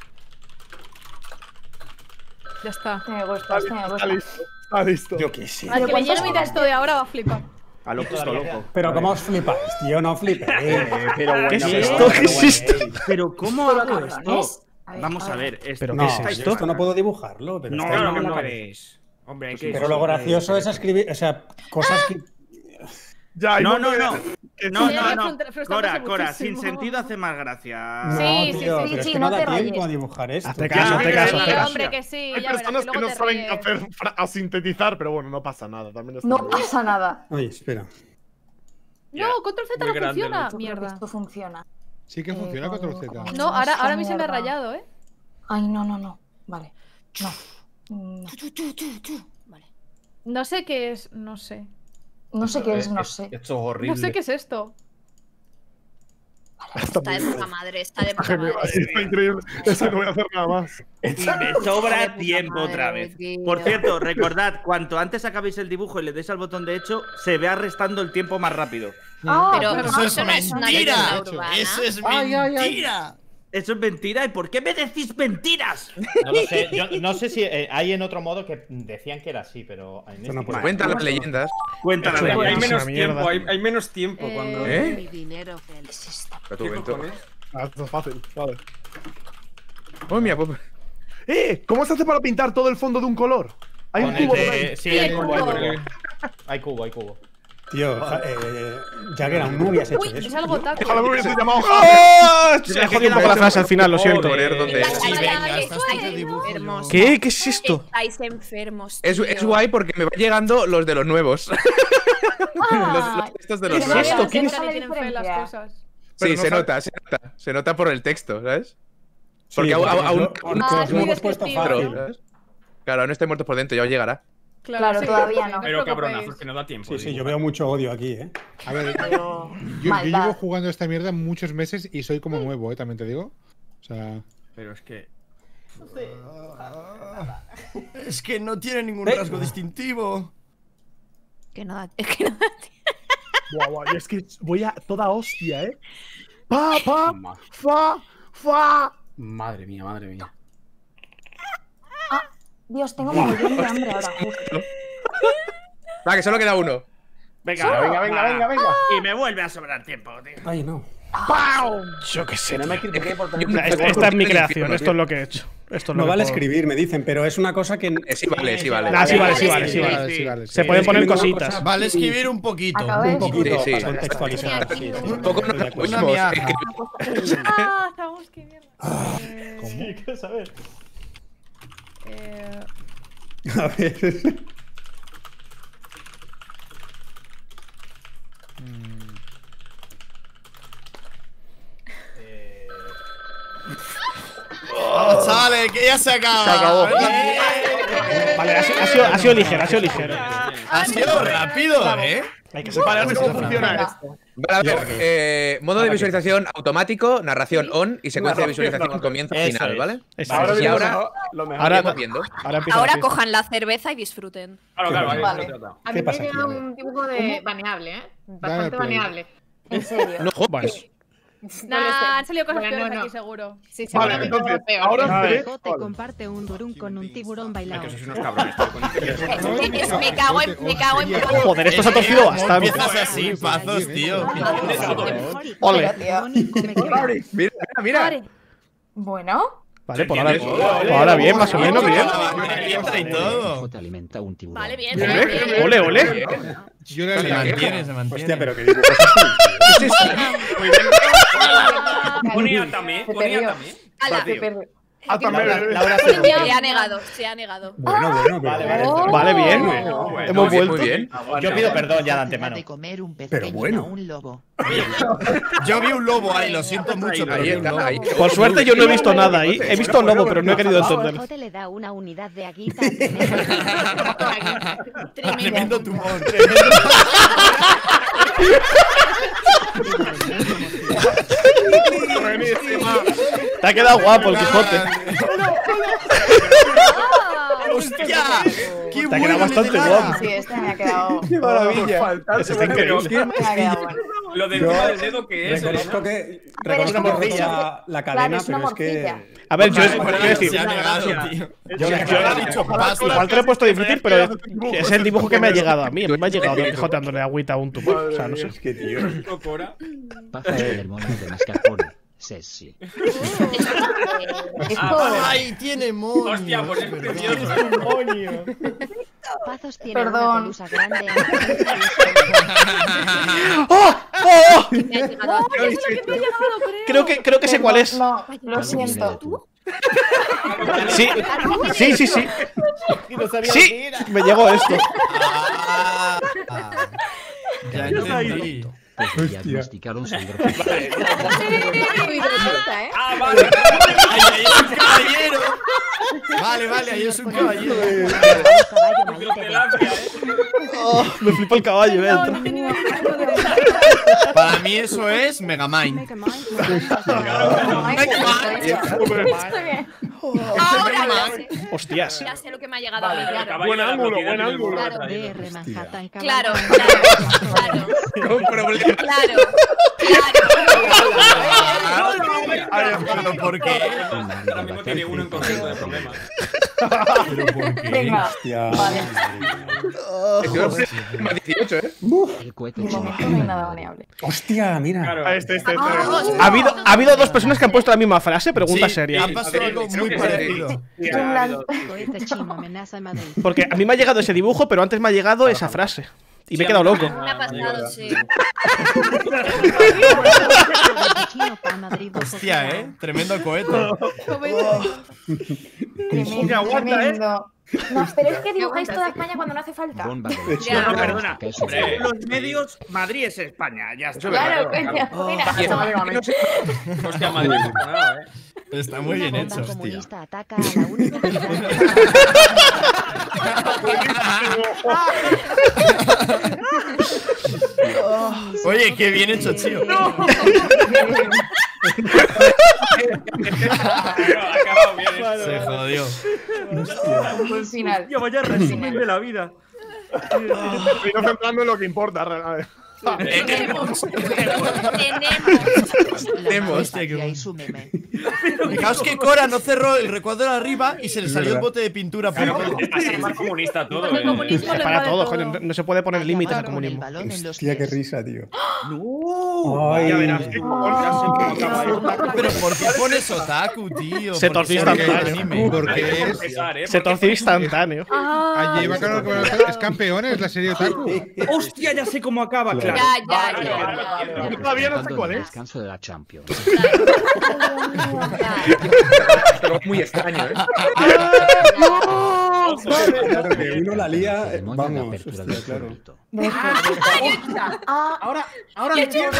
Speaker 10: Ya está.
Speaker 7: Este me gusta, este me
Speaker 2: Está
Speaker 7: gusta.
Speaker 2: listo. Está listo.
Speaker 12: Yo qué sé.
Speaker 10: Al que le llegue mi texto de ahora va a flipar.
Speaker 9: A lo puto loco.
Speaker 12: Pero ¿cómo os flipáis, tío? No flipéis.
Speaker 8: Pero bueno,
Speaker 2: ¿Qué es
Speaker 8: pero
Speaker 2: esto?
Speaker 8: bueno,
Speaker 2: ¿Qué es esto?
Speaker 9: Pero ¿cómo
Speaker 7: Pero
Speaker 9: hago
Speaker 7: cabrones.
Speaker 9: esto? Vamos a ver.
Speaker 2: ¿Pero
Speaker 12: No,
Speaker 2: qué es esto?
Speaker 12: esto no puedo dibujarlo. Pero
Speaker 9: No,
Speaker 12: está ahí
Speaker 9: no,
Speaker 12: en la
Speaker 14: no
Speaker 12: cabeza.
Speaker 14: eres. Hombre, hay que.
Speaker 12: Pero lo gracioso es escribir, o sea, cosas que.
Speaker 2: Ya, hay
Speaker 9: No,
Speaker 2: un montón
Speaker 9: no,
Speaker 2: de-
Speaker 9: no.
Speaker 10: Sí,
Speaker 9: No.
Speaker 10: frustrándose
Speaker 9: Cora,
Speaker 10: muchísimo.
Speaker 9: sin sentido hace más gracia.
Speaker 12: No,
Speaker 10: Sí,
Speaker 12: tío,
Speaker 10: sí,
Speaker 12: pero es
Speaker 7: sí,
Speaker 12: que
Speaker 7: no
Speaker 12: no
Speaker 7: te
Speaker 12: da tiempo
Speaker 7: rayes.
Speaker 12: a dibujar esto.
Speaker 2: Hazte
Speaker 9: Ya,
Speaker 2: caso, hazte caso,
Speaker 10: Sí,
Speaker 2: hazte caso.
Speaker 10: hombre, que sí.
Speaker 2: Hay
Speaker 10: Ya verás,
Speaker 2: personas que
Speaker 10: luego
Speaker 2: no
Speaker 10: te
Speaker 2: saben
Speaker 10: ríes.
Speaker 2: hacer a sintetizar, pero bueno, no pasa nada. También está
Speaker 7: No
Speaker 2: bien.
Speaker 7: pasa nada.
Speaker 12: Oye, espera.
Speaker 10: No, Control Z
Speaker 5: Muy
Speaker 10: no
Speaker 5: grande,
Speaker 10: funciona.
Speaker 7: Yo creo que
Speaker 10: Mierda.
Speaker 7: esto funciona.
Speaker 13: Sí que funciona Control Z.
Speaker 10: No, ahora a mí se me ha
Speaker 7: Mierda.
Speaker 10: rayado, ¿eh?
Speaker 7: Ay, no. Vale. No. No.
Speaker 6: Vale.
Speaker 10: No sé qué es. No sé.
Speaker 7: No sé qué es, no sé.
Speaker 8: Esto es horrible.
Speaker 10: No sé qué es esto.
Speaker 6: Está de puta madre, está de puta madre.
Speaker 2: Está increíble. Es que no voy a hacer nada más.
Speaker 9: Y me sobra tiempo otra vez. Por cierto, recordad, cuanto antes acabéis el dibujo y le deis al botón de hecho, se ve restando el tiempo más rápido.
Speaker 7: Ah,
Speaker 6: Pero
Speaker 4: Eso es
Speaker 6: no es una
Speaker 4: mentira.
Speaker 6: leyenda urbana.
Speaker 4: Eso es
Speaker 8: Ay, ay, ay.
Speaker 4: mentira.
Speaker 9: Eso es mentira. ¿Y por qué me decís mentiras?
Speaker 1: No lo sé. Yo no sé si hay en otro modo que decían que era así, pero.
Speaker 3: Cuenta las leyendas.
Speaker 9: Cuenta las
Speaker 5: Hay
Speaker 9: leyendas.
Speaker 5: menos tiempo, hay menos tiempo cuando.
Speaker 3: ¿Eh?
Speaker 15: ¿Qué cojones?
Speaker 2: Esto es fácil, vale.
Speaker 3: Oh, mira, pues.
Speaker 15: ¿Cómo se hace para pintar todo el fondo de un color? Hay un cubo por ahí.
Speaker 1: Sí, hay cubo. Hay cubo.
Speaker 12: Tío, Jagger, aún no habías hecho
Speaker 10: Uy,
Speaker 12: eso.
Speaker 10: es algo taco.
Speaker 15: Ojalá me hubiese llamado
Speaker 2: ¡Oh! Se ha jodido un poco la frase al final, lo siento.
Speaker 3: ¿Dónde?
Speaker 4: Sí, venga, estás de dibujo.
Speaker 6: Hermoso.
Speaker 2: ¿Qué? ¿Qué es esto?
Speaker 6: Estáis enfermos.
Speaker 3: Es
Speaker 6: tío.
Speaker 3: guay porque me van llegando los de los nuevos. los textos de los
Speaker 10: ¿Qué es
Speaker 3: nuevos.
Speaker 10: esto?
Speaker 7: ¿Quién
Speaker 10: ¿Quién
Speaker 7: es?
Speaker 10: tienen fe las cosas?
Speaker 3: Sí, se nota por el texto, ¿sabes? Porque
Speaker 12: Sí,
Speaker 3: aún
Speaker 12: nos lo hemos puesto fácil.
Speaker 3: ¿sabes? Claro, aún estoy muerto por dentro, ya os llegará.
Speaker 7: Claro,
Speaker 10: sí,
Speaker 7: todavía
Speaker 10: sí,
Speaker 7: no.
Speaker 10: os
Speaker 5: Pero
Speaker 10: preocupéis.
Speaker 5: cabronazos, que no da tiempo.
Speaker 12: Sí, sí, yo veo mucho odio aquí, ¿eh?
Speaker 13: A ver,
Speaker 7: Pero...
Speaker 13: yo
Speaker 7: maldad.
Speaker 13: llevo jugando esta mierda muchos meses y soy como nuevo, también te digo. O sea.
Speaker 4: Pero es que. Es que no tiene ningún rasgo distintivo.
Speaker 6: Que no da. Es que no da.
Speaker 15: Buah, buah, y es que voy a toda hostia, ¿eh? Pa, fa.
Speaker 8: Madre mía, madre mía.
Speaker 7: Dios, tengo mogollón de hambre ahora. justo.
Speaker 3: Va, que solo queda uno.
Speaker 8: Venga.
Speaker 9: Y me vuelve a sobrar tiempo, tío.
Speaker 12: Ay, no.
Speaker 2: Yo qué sé.
Speaker 8: Que no me critiqué por tener
Speaker 2: Esta es mi creación, esto es lo que he hecho. Esto es lo
Speaker 12: No
Speaker 2: que
Speaker 12: vale
Speaker 2: puedo-
Speaker 12: escribir, me dicen, pero es una cosa que.
Speaker 3: Sí, vale.
Speaker 2: Sí vale. Se pueden poner cositas.
Speaker 4: Vale escribir un poquito.
Speaker 7: Acabo de
Speaker 12: Un poquito
Speaker 3: Sí, sí.
Speaker 12: para contextualizar. Sí,
Speaker 3: Un poco
Speaker 12: estoy de acuerdo.
Speaker 3: nos
Speaker 4: miaja.
Speaker 10: Ah, estamos, qué mierda.
Speaker 1: Sí, ¿qué sabes?
Speaker 12: A ver.
Speaker 4: Vamos, chavales, que ya se acaba.
Speaker 15: Se acabó.
Speaker 2: Vale, ha sido ligero, ha sido ligero.
Speaker 4: Ha sido rápido, ¿eh?
Speaker 2: Hay que
Speaker 15: Vale, a ver
Speaker 2: separar
Speaker 15: cómo funciona esto.
Speaker 3: Vale, a ver, modo de visualización automático, narración on y secuencia de visualización comienzo
Speaker 1: Eso
Speaker 3: final,
Speaker 1: es.
Speaker 3: ¿vale?
Speaker 2: Eso
Speaker 8: Ahora
Speaker 2: es.
Speaker 3: Y
Speaker 8: viene
Speaker 3: ahora-
Speaker 8: lo mejor.
Speaker 2: Ahora,
Speaker 3: Iremos viendo.
Speaker 2: ahora empieza
Speaker 6: Ahora
Speaker 2: la fiesta.
Speaker 6: cojan la cerveza y disfruten.
Speaker 5: Claro,
Speaker 7: Vale.
Speaker 5: vale. Se trata.
Speaker 10: A
Speaker 12: ¿Qué
Speaker 10: mí
Speaker 12: pasa
Speaker 10: me
Speaker 12: aquí?
Speaker 10: llega
Speaker 12: A ver.
Speaker 10: un dibujo de baneable, ¿eh? Bastante
Speaker 13: play.
Speaker 10: baneable.
Speaker 7: En serio.
Speaker 3: No jodas.
Speaker 2: Bueno,
Speaker 10: Nah, han salido cosas
Speaker 16: Bueno,
Speaker 10: peores
Speaker 16: no.
Speaker 10: aquí, seguro.
Speaker 16: Sí,
Speaker 15: Vale,
Speaker 16: seguramente
Speaker 15: entonces,
Speaker 16: algo peor.
Speaker 15: ahora se ve.
Speaker 16: Hijo te comparte un durum con un tiburón bailado.
Speaker 5: Que sois unos cabrones. tío, con
Speaker 6: Me cago en.
Speaker 2: joder, esto se ha torcido bastante.
Speaker 4: Empiezas así, pazos, tío.
Speaker 2: Ole.
Speaker 3: Mira.
Speaker 7: Bueno.
Speaker 2: Vale, por ahora bien, más o menos bien.
Speaker 4: Y todo.
Speaker 11: Te alimenta un tiburón.
Speaker 6: Vale, bien.
Speaker 2: Ole, ole.
Speaker 13: Yo
Speaker 4: Se
Speaker 13: le
Speaker 4: mantiene, se mantiene.
Speaker 12: Hostia, pero que dibujo es así.
Speaker 5: Ponía también, ponía también.
Speaker 6: Ala,
Speaker 1: Laura
Speaker 6: se ha negado, se ha negado.
Speaker 12: Bueno,
Speaker 2: Vale, bien. Hemos vuelto.
Speaker 3: Muy bien.
Speaker 1: Yo pido perdón ya de antemano.
Speaker 11: De comer un pez
Speaker 12: Pero
Speaker 11: pequeño
Speaker 12: bueno.
Speaker 11: a un lobo.
Speaker 4: Yo vi un lobo ahí, lo siento mucho, pero
Speaker 3: Ahí
Speaker 4: vi un
Speaker 3: está,
Speaker 4: lobo.
Speaker 3: ahí.
Speaker 2: Por suerte yo no he visto nada ahí. He visto un lobo, pero no he querido entender.
Speaker 16: Jote le da una unidad de aguita.
Speaker 4: Tremendo tumor.
Speaker 2: Te ha quedado guapo el Quijote.
Speaker 4: ¡Hostia! ¡Qué
Speaker 2: Te ha quedado bastante guapo.
Speaker 7: Sí, este me ha quedado.
Speaker 2: ¡Qué maravilla! Eso está increíble.
Speaker 7: Me ha quedado bueno.
Speaker 5: Lo del
Speaker 12: Yo
Speaker 5: tema del dedo que es.
Speaker 12: Reconozco que.
Speaker 7: Pero es
Speaker 12: Reconozco
Speaker 7: como
Speaker 12: que
Speaker 7: morcilla.
Speaker 12: la
Speaker 7: Claro,
Speaker 12: cadena,
Speaker 7: es una
Speaker 12: pero es que.
Speaker 7: morcilla.
Speaker 2: A ver, yo quiero decir,
Speaker 4: Se ha negado, tío.
Speaker 2: yo
Speaker 4: he dicho paso.
Speaker 2: igual te lo he puesto difícil, pero es el dibujo que me ha llegado a mí. A mí me ha llegado Don Quijote dándole agüita a un tumor. O sea, no sé.
Speaker 12: Es que, tío.
Speaker 11: Paja del mono de mascarpone. Sí.
Speaker 4: ¡Ay, tiene moño!
Speaker 5: Hostia, pues es precioso.
Speaker 16: Pazos tiene una
Speaker 7: Perdón.
Speaker 16: pelusa grande.
Speaker 2: ¡Oh! ¡Oh!
Speaker 6: Me ha llegado a-
Speaker 10: Eso es lo que me ha llegado, creo.
Speaker 2: Creo que sé cuál es.
Speaker 7: No, lo siento.
Speaker 2: Sí, sí. Sí, me llegó esto.
Speaker 4: Ya entendí.
Speaker 11: Pues diagnosticaron síndrome.
Speaker 5: Ah, vale.
Speaker 4: Ahí es un caballero. Vale, ahí es un caballero.
Speaker 2: Oh, me flipa el caballo, entra.
Speaker 4: Para mí eso es Megamind.
Speaker 6: Ahora ya sé.
Speaker 2: Hostias.
Speaker 6: Ya sé lo que me ha llegado a mí, claro.
Speaker 15: Buen ángulo, buen ángulo.
Speaker 6: Claro.
Speaker 16: DR Manhattan.
Speaker 6: Claro,
Speaker 3: No problema.
Speaker 6: claro.
Speaker 4: ¿Pero por qué?
Speaker 5: Ahora mismo tiene uno en conjunto de problemas.
Speaker 4: ¿Pero por qué?
Speaker 7: Venga.
Speaker 12: Hostia.
Speaker 7: Vale.
Speaker 3: Más 18, ¿eh?
Speaker 11: El cohete
Speaker 7: De momento no hay nada baneable.
Speaker 12: Hostia, mira.
Speaker 5: Claro.
Speaker 2: Ha habido dos personas que han puesto la misma frase, pregunta
Speaker 4: Sí,
Speaker 2: seria.
Speaker 4: ha pasado algo muy parecido.
Speaker 16: Cohete chino amenaza a Madrid.
Speaker 2: Porque a mí me ha llegado ese dibujo, pero antes me ha llegado esa frase. Y me he quedado loco.
Speaker 6: Me ha pasado, sí.
Speaker 16: Chino para Madrid.
Speaker 4: Hostia, tremendo cohete.
Speaker 7: Tremendo,
Speaker 15: aguanta,
Speaker 7: tremendo. No, pero es que dibujáis toda España cuando no hace falta.
Speaker 11: Bomba de
Speaker 6: Ya.
Speaker 9: No, perdona.
Speaker 11: Queso.
Speaker 9: Según los medios, Madrid es España. Ya está.
Speaker 7: Claro, coño. Mira.
Speaker 5: Hostia, madre mía.
Speaker 4: Está muy bien
Speaker 16: Bomba
Speaker 4: hecho.
Speaker 16: comunista ataca a la universidad.
Speaker 4: Oye, qué bien hecho, tío.
Speaker 5: Ha acabado bien.
Speaker 4: Se jodió.
Speaker 7: Buen final.
Speaker 9: Yo vaya resumen de la vida.
Speaker 15: Estoy concentrando en lo que importa.
Speaker 4: Hostia, qué Fijaos que Cora no cerró el recuadro de arriba y se le salió el bote de pintura por todo.
Speaker 5: Es más comunista todo,
Speaker 6: El comunismo lo
Speaker 2: Para
Speaker 6: invade
Speaker 2: todo,
Speaker 6: todo.
Speaker 2: coño. No se puede poner límites al
Speaker 16: Con el
Speaker 2: comunismo.
Speaker 16: balón en los
Speaker 12: Hostia, qué
Speaker 16: pies.
Speaker 12: risa, tío.
Speaker 9: No.
Speaker 12: Ay.
Speaker 9: Ya verás.
Speaker 4: Pero ¿por qué pones otaku, tío?
Speaker 2: Se
Speaker 4: ¿Por qué
Speaker 2: torció
Speaker 4: se
Speaker 2: instantáneo.
Speaker 4: anime?
Speaker 13: Porque es.
Speaker 2: Se torció instantáneo.
Speaker 13: Allí va claro que es campeones la serie Otaku.
Speaker 9: Hostia, ya sé cómo acaba, claro.
Speaker 6: Ya.
Speaker 15: Yo todavía no sé
Speaker 11: Cuando
Speaker 15: cuál
Speaker 11: el
Speaker 15: es.
Speaker 11: descanso de la Champions.
Speaker 3: Pero muy extraño, ¿eh?
Speaker 12: Claro que uno la lía.
Speaker 11: Ceremonia de
Speaker 12: Vamos,
Speaker 11: apertura
Speaker 12: hostia,
Speaker 11: del
Speaker 12: claro.
Speaker 11: Furrito.
Speaker 8: Ahora entiendo.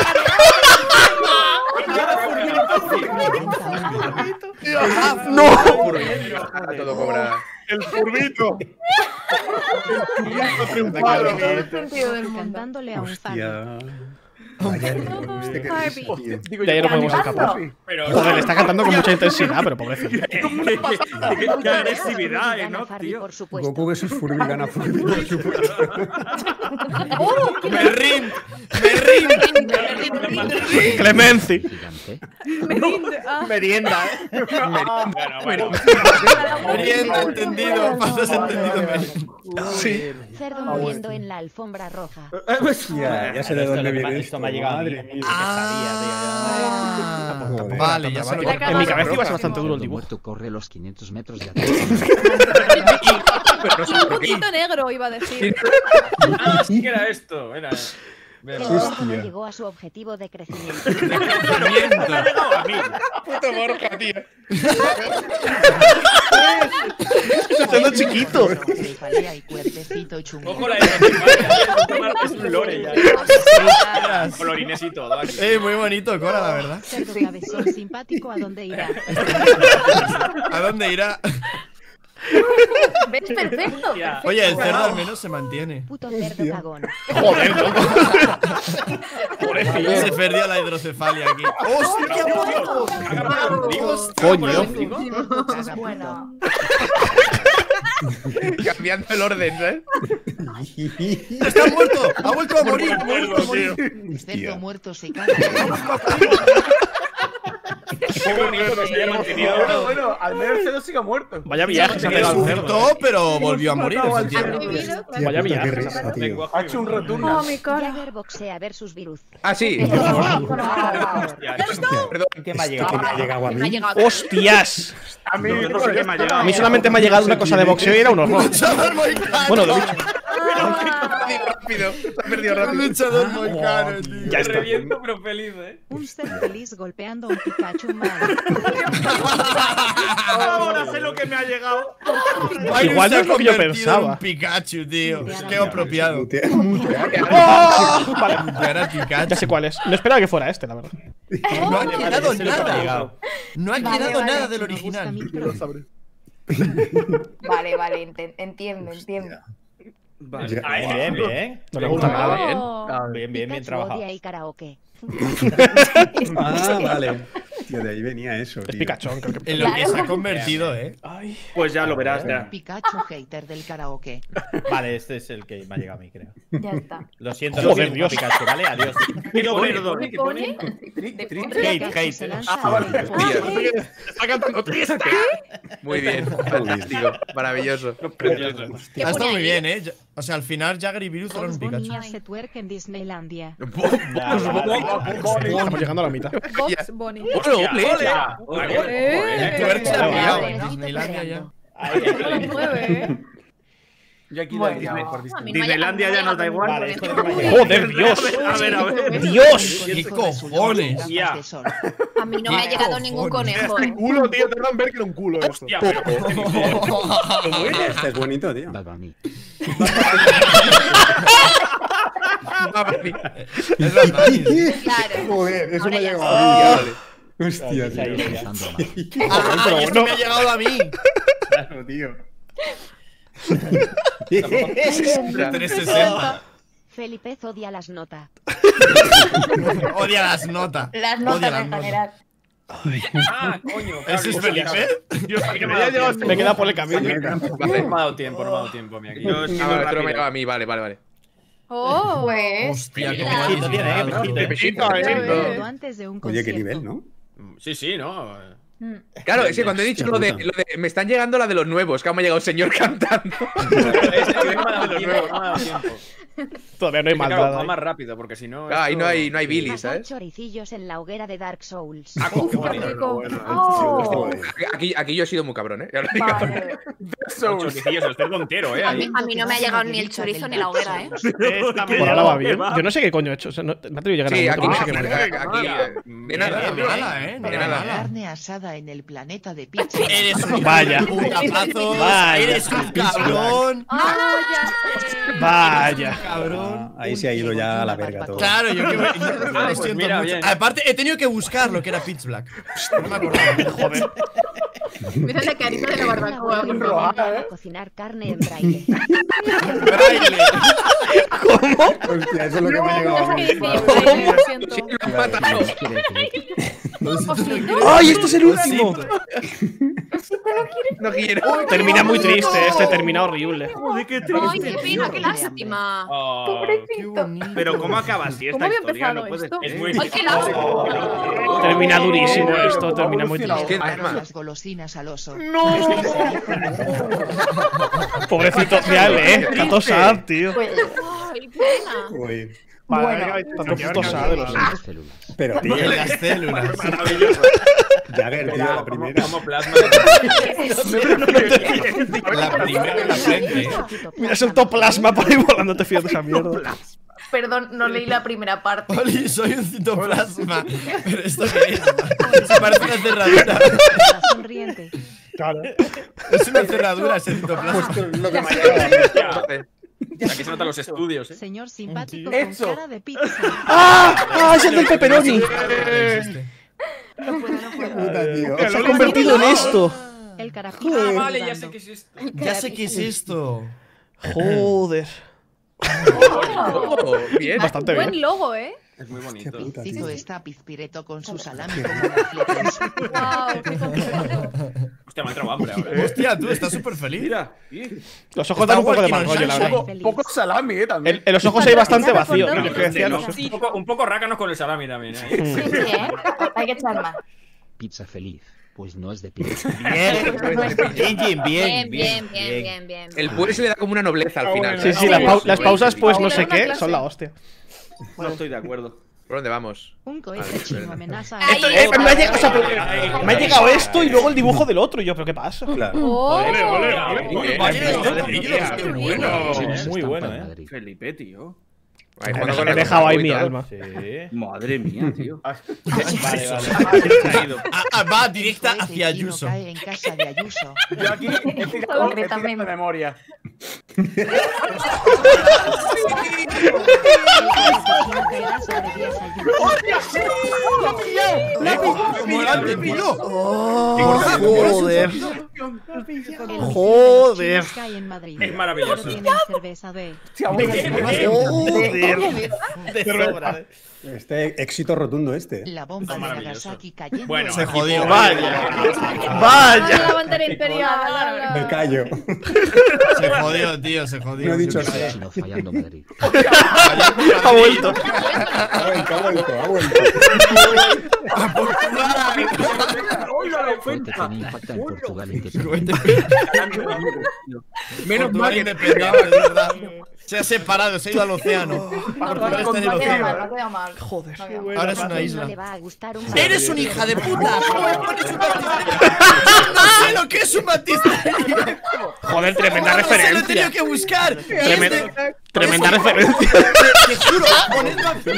Speaker 2: ¡No!
Speaker 3: Todo cobra.
Speaker 15: El furbito.
Speaker 16: Cantándole a un fan.
Speaker 12: Hostia. Vaya, este que risa, tío.
Speaker 2: De ahí no podemos escapar. Joder, le está cantando con mucha intensidad, pero pobrecito.
Speaker 9: Qué agresividad, ¿no, tío?
Speaker 16: Por supuesto.
Speaker 12: Goku versus Furby gana Furby, por supuesto.
Speaker 4: ¡Merrin!
Speaker 2: Clemency.
Speaker 11: Gigante.
Speaker 9: Merienda,
Speaker 5: Bueno.
Speaker 4: Merienda, entendido. Pasas entendido, Merrin.
Speaker 2: Sí.
Speaker 16: Cerdo muriendo en la alfombra roja.
Speaker 12: Ya sé de dónde viene
Speaker 1: Esto me ha llegado a mí.
Speaker 12: madre. Joder.
Speaker 4: Vale, ya sé lo que
Speaker 2: En mi cabeza iba a ser bastante duro el
Speaker 11: Cuando
Speaker 2: dibujo.
Speaker 11: muerto corre los 500 metros de ataque.
Speaker 10: Un poquito negro, iba a decir.
Speaker 5: Ah, sí que era esto. Era.
Speaker 16: El cerdo no llegó a su objetivo de crecimiento.
Speaker 3: Puto Borja, tío.
Speaker 2: Está siendo chiquito.
Speaker 16: Cefalea y cuerpecito chungo.
Speaker 5: Ojo la hidrocefalia. Es un lore ya. Colorines y todo. Aquí.
Speaker 4: Muy bonito, Cora, la verdad.
Speaker 16: Cerdo cabezón simpático, ¿a dónde irá?
Speaker 4: ¿A dónde irá?
Speaker 7: ¿Ves? Perfecto.
Speaker 4: Oye, el cerdo al menos se mantiene.
Speaker 16: Puto cerdo cagón.
Speaker 2: Joder, loco.
Speaker 4: Se perdió la hidrocefalia aquí. ¡Hostia,
Speaker 2: Coño.
Speaker 7: Bueno.
Speaker 3: Cambiando el orden, ¿eh?
Speaker 4: ¡Está muerto! ¡Ha vuelto a morir!
Speaker 16: Cerdo muerto se caga.
Speaker 5: Qué bonito que se haya mantenido.
Speaker 8: Bueno, al menos el cerdo sigue muerto.
Speaker 2: Vaya viaje se ha pegado el cerdo.
Speaker 4: Resucitó, pero volvió a morir, efectivamente.
Speaker 12: Hostia,
Speaker 2: Vaya
Speaker 12: puta, qué
Speaker 2: viaje.
Speaker 12: risa, tío.
Speaker 8: Ha hecho un rotundo.
Speaker 10: Oh, mi cara.
Speaker 16: Jagger boxea versus virus.
Speaker 3: Ah, sí. Perdón.
Speaker 1: ¿Qué me ha
Speaker 12: Que
Speaker 1: llegado?
Speaker 12: me ha llegado a
Speaker 6: Me ha
Speaker 12: mí.
Speaker 6: llegado.
Speaker 2: ¡Hostias!
Speaker 8: A mí
Speaker 9: No sé qué me ha llegado.
Speaker 2: A mí solamente me ha llegado una cosa de boxeo y era un horror. Bueno, lo he dicho.
Speaker 3: Rápido. Se ha perdido
Speaker 4: Un
Speaker 3: rápido.
Speaker 4: luchador moicano, tío.
Speaker 2: Ya está.
Speaker 5: Reviento, pero feliz, ¿eh?
Speaker 16: Un ser feliz golpeando a un Pikachu mal.
Speaker 9: Ahora sé lo que me ha llegado.
Speaker 2: Igual no es lo que yo
Speaker 4: Un
Speaker 2: pensaba.
Speaker 4: Pikachu, tío. Qué apropiado.
Speaker 2: ¡Oh! Vale,
Speaker 4: Mutear a Pikachu.
Speaker 2: ya sé cuál es. No esperaba que fuera este, la verdad.
Speaker 4: No ha quedado
Speaker 1: Ese es lo que me ha
Speaker 4: nada.
Speaker 1: llegado.
Speaker 4: No ha
Speaker 7: Vale,
Speaker 4: quedado
Speaker 7: vale.
Speaker 4: nada del
Speaker 16: Me gusta
Speaker 4: original.
Speaker 16: mi pro.
Speaker 7: Vale, entiendo.
Speaker 1: Ay, bien.
Speaker 2: No le gusta nada.
Speaker 10: Oh.
Speaker 1: Bien
Speaker 16: Pikachu
Speaker 1: trabajado.
Speaker 16: odia el karaoke.
Speaker 12: Ah, vale. Hostia, de ahí venía eso,
Speaker 2: Es
Speaker 12: tío.
Speaker 2: Picachón, creo que.
Speaker 4: En lo que se ha convertido,
Speaker 9: Pues ya lo verás, ya.
Speaker 17: Pikachu hater del karaoke.
Speaker 1: Vale, este es el que me ha llegado a mí, creo.
Speaker 7: Ya está.
Speaker 1: Lo siento,
Speaker 2: Joder,
Speaker 1: lo siento,
Speaker 2: Dios.
Speaker 1: Pikachu, ¿vale? Adiós.
Speaker 9: ¿Qué pone?
Speaker 10: ¿Qué pone?
Speaker 17: Pikachu se lanza al
Speaker 8: Está cantando triste.
Speaker 3: Muy bien, fantástico, maravilloso.
Speaker 4: Ha estado muy bien, ¿eh? O sea, al final Jagger y Virus fueron un
Speaker 16: Bugs
Speaker 4: Pikachu.
Speaker 16: Bunny hace twerk en Disneylandia.
Speaker 2: Estamos llegando a la mitad.
Speaker 10: Box Bunny.
Speaker 4: El twerk se ha pillado en Disneylandia ya.
Speaker 10: Lo mueve,
Speaker 8: Yo aquí
Speaker 7: Bueno.
Speaker 8: lo llamo por Disney.
Speaker 6: A mí no me ha
Speaker 9: Disneylandia ya nos da igual.
Speaker 1: Vale, esto no me ha llegado.
Speaker 2: ¡Joder, Dios!
Speaker 9: A ver.
Speaker 2: ¡Dios!
Speaker 4: ¡Qué cojones!
Speaker 9: Ya.
Speaker 17: de sol.
Speaker 6: A mí no me ha llegado ningún conejo.
Speaker 15: Este culo, tío, tarda en ver que era un culo esto.
Speaker 1: Hostia, pero
Speaker 12: Este es bonito, tío.
Speaker 11: Babani.
Speaker 4: Es verdad.
Speaker 6: Claro.
Speaker 12: Joder, eso me ha
Speaker 6: Ahora ya
Speaker 12: llegado
Speaker 6: sé.
Speaker 12: a mí. Hostia,
Speaker 1: Se ha ido
Speaker 12: tío.
Speaker 1: ya.
Speaker 4: ¡Ah, esto me ha llegado a mí!
Speaker 12: Claro, tío.
Speaker 4: 360.
Speaker 16: Felipe odia las notas.
Speaker 4: Odia las notas.
Speaker 7: Las
Speaker 4: Odia
Speaker 7: notas
Speaker 4: las
Speaker 7: en
Speaker 4: notas.
Speaker 7: general.
Speaker 5: Ah, coño.
Speaker 4: ¿Ese es Felipe?
Speaker 9: Yo sí que me ha llegado.
Speaker 2: Me queda por el camino.
Speaker 5: No me ha dado tiempo, no me ha dado tiempo a mí aquí.
Speaker 9: Yo he sido
Speaker 3: Ah, vale, esto no me ha
Speaker 9: rápido.
Speaker 3: llegado a mí, vale.
Speaker 10: Oh,
Speaker 7: Pues.
Speaker 4: Hostia, qué
Speaker 6: Mira.
Speaker 1: Pepito tiene, Pepito.
Speaker 10: Pepito.
Speaker 16: Antes de un
Speaker 12: Oye, qué
Speaker 16: concierto.
Speaker 12: nivel, ¿no?
Speaker 5: Sí, no.
Speaker 3: Claro, es que cuando he dicho lo de me están llegando la de los nuevos, que me ha llegado el señor cantando.
Speaker 5: Es que no me ha dado tiempo, no me ha dado tiempo.
Speaker 2: Todavía no hay
Speaker 5: Es que, claro,
Speaker 2: maldad.
Speaker 5: va
Speaker 2: ahí.
Speaker 5: más rápido, porque si no.
Speaker 3: Claro, ahí
Speaker 5: esto-
Speaker 3: no hay Billy,
Speaker 16: Cazar
Speaker 3: ¿sabes?
Speaker 16: choricillos en la hoguera de Dark Souls.
Speaker 5: Ah, qué
Speaker 10: qué
Speaker 5: bonito.
Speaker 10: rico.
Speaker 7: Oh,
Speaker 3: Aquí yo he sido muy cabrón, ¿eh? Ya lo digo.
Speaker 7: vale.
Speaker 5: Los choricillos, el cerdo entero,
Speaker 6: A mí,
Speaker 5: ahí.
Speaker 6: a mí no me ha llegado ni el chorizo ni la hoguera, ¿eh?
Speaker 2: Por ahora va bien. Yo no sé qué coño he hecho. O sea, no, me ha tenido que
Speaker 3: Sí,
Speaker 2: llegar a un
Speaker 3: aquí,
Speaker 2: momento que no sé qué me ha
Speaker 3: aquí, de nada.
Speaker 4: De nada, ¿eh?
Speaker 3: De nada.
Speaker 17: Carne asada en el planeta de pizza.
Speaker 4: Eres un
Speaker 2: Vaya.
Speaker 4: putapazos.
Speaker 2: Vaya.
Speaker 4: Eres un cabrón.
Speaker 10: Ah, ya sé.
Speaker 2: Vaya.
Speaker 4: Cabrón.
Speaker 12: Ahí se ha ido ya a la verga todo.
Speaker 4: Claro, yo que me
Speaker 5: pues
Speaker 4: siento
Speaker 5: mira,
Speaker 4: mucho.
Speaker 5: bien.
Speaker 4: Aparte, he tenido que buscar lo que era Pitch Black. No me acordaba. Joder.
Speaker 10: Mira la carita de la barbacoa.
Speaker 16: Una
Speaker 10: roja,
Speaker 16: a cocinar carne en braille.
Speaker 4: Braille.
Speaker 12: Hostia, eso es lo que me ha llegado a mí.
Speaker 10: Lo siento.
Speaker 3: Sí, lo han matado.
Speaker 2: ¡Ay, este es el último!
Speaker 3: No quiero.
Speaker 2: Termina muy triste, este termina horrible.
Speaker 9: Joder, qué
Speaker 6: Ay,
Speaker 9: triste.
Speaker 6: qué pena, qué lástima.
Speaker 4: Qué bonito.
Speaker 9: Pero ¿cómo acaba así esta
Speaker 10: ¿Cómo había
Speaker 9: historia?
Speaker 10: empezado
Speaker 9: No puede
Speaker 10: esto?
Speaker 9: ser.
Speaker 5: Es muy
Speaker 6: Ay, qué lástima.
Speaker 2: Termina durísimo esto, termina muy triste.
Speaker 3: ¿Qué
Speaker 17: Darle
Speaker 3: más?
Speaker 17: las golosinas al oso.
Speaker 2: Pobrecito, real, Tanto sad, tío.
Speaker 7: Pues.
Speaker 6: Ay, pena.
Speaker 12: Uy.
Speaker 7: Bueno,
Speaker 2: Tanto puto sad de los.
Speaker 11: Las células.
Speaker 12: Pero, tío,
Speaker 4: En las células.
Speaker 12: Jagger, tío, la primera.
Speaker 5: Como plasma.
Speaker 4: La primera en la frente.
Speaker 2: Mira, es el toplasma por ahí volando, te fías de esa mierda.
Speaker 7: Perdón, no leí la primera parte.
Speaker 4: Oli, soy un citoplasma. ¿Pero esto qué es? Se parece una cerradura.
Speaker 16: Sonriente.
Speaker 15: Claro.
Speaker 4: Es una cerradura ese citoplasma.
Speaker 12: Lo que me ha llegado a mí.
Speaker 5: Aquí se notan los estudios,
Speaker 16: Señor simpático
Speaker 8: Eso.
Speaker 16: con cara de pizza.
Speaker 2: ¡Ah! ¡Ah! ¡Es el del pepperoni!
Speaker 16: No puedo.
Speaker 12: Puta, tío.
Speaker 2: Se ha convertido en esto.
Speaker 16: El carapito.
Speaker 5: Ah, vale, ya sé qué es esto.
Speaker 4: Ya sé qué es esto.
Speaker 2: Joder.
Speaker 3: Oh, bien.
Speaker 2: Bastante
Speaker 10: Buen
Speaker 2: bien.
Speaker 10: logo, ¿eh?
Speaker 5: Es muy bonito.
Speaker 12: Puta,
Speaker 17: Cito
Speaker 12: tío.
Speaker 17: está Pizpireto con su salami como mofletes.
Speaker 10: Wow, qué completo.
Speaker 5: Hostia, me ha entrado hambre ahora.
Speaker 4: Hostia, tú estás súper feliz.
Speaker 9: Mira.
Speaker 2: Los ojos dan un poco de mal rollo, la verdad.
Speaker 8: Poco salami, también.
Speaker 2: En los ojos hay bastante vacío.
Speaker 10: No,
Speaker 2: Yo que decía, no sé.
Speaker 5: Un poco rácanos con el salami también.
Speaker 7: Sí, hay que echar más.
Speaker 11: Pizza feliz. Pues no es de pizza.
Speaker 6: Bien, bien, bien.
Speaker 3: El pues le da como una nobleza al final.
Speaker 2: Sí, sí, las pausas, pues no sé qué, son la hostia.
Speaker 9: No estoy de acuerdo.
Speaker 3: ¿Por dónde vamos?
Speaker 16: Un cohete chino amenaza.
Speaker 6: Ay,
Speaker 2: Me ha llegado esto y luego el dibujo del otro. Y yo, ¿pero qué pasa?
Speaker 12: Claro.
Speaker 10: Oh,
Speaker 9: Qué bueno.
Speaker 1: Muy bueno,
Speaker 11: Madrid.
Speaker 9: Felipe, tío.
Speaker 3: Ahí jugando con
Speaker 2: He
Speaker 3: el
Speaker 2: dejado ahí
Speaker 3: y
Speaker 2: mi
Speaker 3: tal.
Speaker 2: alma.
Speaker 1: Sí.
Speaker 9: Madre mía, tío.
Speaker 1: Vale, vale.
Speaker 4: Va directa
Speaker 17: El cohete
Speaker 4: hacia
Speaker 17: chino
Speaker 4: Ayuso.
Speaker 17: cae en casa de Ayuso.
Speaker 8: Yo aquí he tirado de memoria.
Speaker 4: ¿Cómo lo han entendido?
Speaker 2: Joder. Joder.
Speaker 5: Es maravilloso.
Speaker 2: De sobra.
Speaker 12: Este éxito rotundo este.
Speaker 17: La bomba de Nagasaki cayendo.
Speaker 5: Bueno,
Speaker 4: Se jodió.
Speaker 2: Vaya.
Speaker 10: La
Speaker 2: Vaya.
Speaker 10: bandera imperial.
Speaker 12: Me callo.
Speaker 4: Se jodió, tío, se jodió.
Speaker 12: No he dicho nada.
Speaker 11: Sino fallando Madrid.
Speaker 2: Ha vuelto.
Speaker 12: Ha vuelto.
Speaker 11: Fuente tiene impacto en Portugal y que
Speaker 3: Menos mal que
Speaker 4: independiente, es verdad. Se ha separado, se ha ido al océano. Portugal está en el
Speaker 7: No queda mal,
Speaker 4: océano.
Speaker 7: no queda mal.
Speaker 2: Joder.
Speaker 4: Ahora es una isla.
Speaker 16: No le va a gustar un
Speaker 4: ¡Eres un hija de puta! ¡No sé lo que es un batisterio!
Speaker 2: Joder, tremenda
Speaker 4: Se lo he tenido
Speaker 2: referencia.
Speaker 4: que buscar.
Speaker 2: Tremenda referencia.
Speaker 4: Te juro, ponedlo aquí.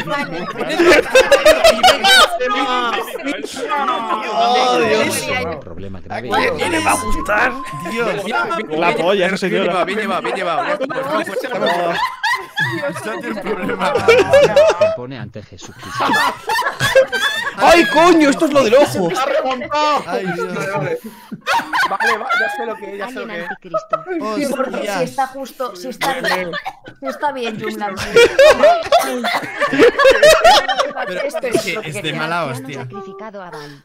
Speaker 2: Oh, Dios.
Speaker 11: problema grave.
Speaker 2: ¿Qué le va a gustar?
Speaker 4: Dios.
Speaker 2: La polla, esa señora.
Speaker 3: Bien llevado, bien llevado.
Speaker 4: No tiene problema.
Speaker 11: Se pone ante Jesucristo.
Speaker 2: ¡Ay, coño! Esto es lo del ojo.
Speaker 8: ¡Ha remontado!
Speaker 4: Ay, Dios.
Speaker 8: Vale, ya sé lo que es, ya sé lo
Speaker 16: Alien
Speaker 8: que es.
Speaker 16: anticristo.
Speaker 7: Sí, porque si
Speaker 4: Hostias.
Speaker 7: está justo, si está bien. Si está bien, Jungland.
Speaker 4: Pero
Speaker 7: Esto
Speaker 4: es que
Speaker 7: lo que
Speaker 4: es de
Speaker 7: quería.
Speaker 4: mala
Speaker 16: Han
Speaker 4: hostia.
Speaker 16: sacrificado a Val.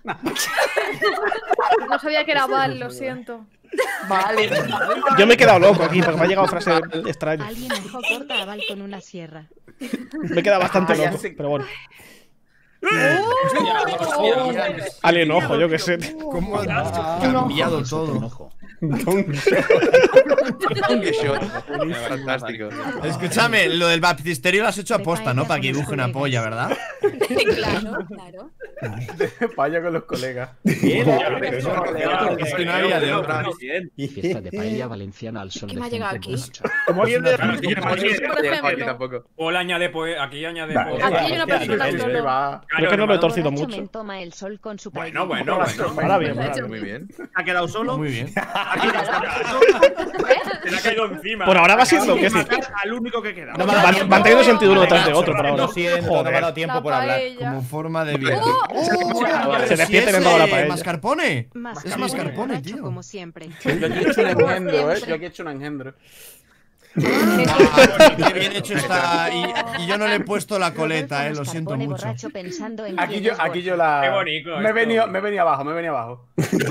Speaker 10: No sabía que era Val, lo siento.
Speaker 7: Vale.
Speaker 2: Yo me he quedado loco aquí porque me ha llegado frase extraña.
Speaker 16: Alguien ojo corta a Val con una sierra.
Speaker 2: Me he quedado bastante
Speaker 8: ya
Speaker 2: loco,
Speaker 8: sé.
Speaker 2: pero bueno. Alien ojo, yo qué sé.
Speaker 4: ¿Cómo han cambiado todo?
Speaker 3: Fantástico.
Speaker 4: Escúchame, lo del baptisterio lo has hecho aposta, ¿no? Para que dibuje una polla, ¿verdad?
Speaker 6: Claro, claro.
Speaker 8: Vaya con los colegas.
Speaker 4: Es que no había de otra.
Speaker 11: Fiesta de paella valenciana al sol
Speaker 6: ¿Qué
Speaker 11: de
Speaker 6: me ha llegado
Speaker 11: gente
Speaker 6: aquí?
Speaker 11: borracha.
Speaker 2: Como alguien de.
Speaker 10: Por ejemplo.
Speaker 5: O le añade aquí añade
Speaker 10: Aquí hay una persona solo.
Speaker 2: Creo que no lo he torcido
Speaker 16: Borracho
Speaker 2: mucho.
Speaker 16: men toma el sol con su
Speaker 5: Bueno,
Speaker 16: paella.
Speaker 2: Ahora bien.
Speaker 3: Muy bien.
Speaker 9: ¿Ha quedado solo?
Speaker 4: Muy bien.
Speaker 5: Se le ha caído encima.
Speaker 2: Por ahora va siendo, ¿qué es?
Speaker 9: Al único que queda.
Speaker 2: Van teniendo sentido uno detrás de otro por ahora.
Speaker 18: Lo siento, no me ha dado tiempo
Speaker 10: La
Speaker 18: por hablar.
Speaker 10: paella.
Speaker 4: Como forma de vida.
Speaker 2: Se despierten en toda la paella.
Speaker 4: ¿Mascarpone?
Speaker 16: Más
Speaker 4: Es mascarpone,
Speaker 16: borracho
Speaker 4: tío.
Speaker 16: como siempre.
Speaker 8: Yo aquí he hecho un engendro, Yo aquí he hecho un engendro.
Speaker 4: Qué bien hecho está. Y yo no le he puesto la coleta, lo siento
Speaker 16: Pone
Speaker 4: mucho.
Speaker 16: borracho pensando en
Speaker 8: Aquí
Speaker 16: quién
Speaker 8: yo,
Speaker 16: es
Speaker 8: aquí yo
Speaker 16: Borja.
Speaker 8: la.
Speaker 5: Qué bonito
Speaker 8: Me he
Speaker 5: esto.
Speaker 8: venido abajo, me he venido abajo.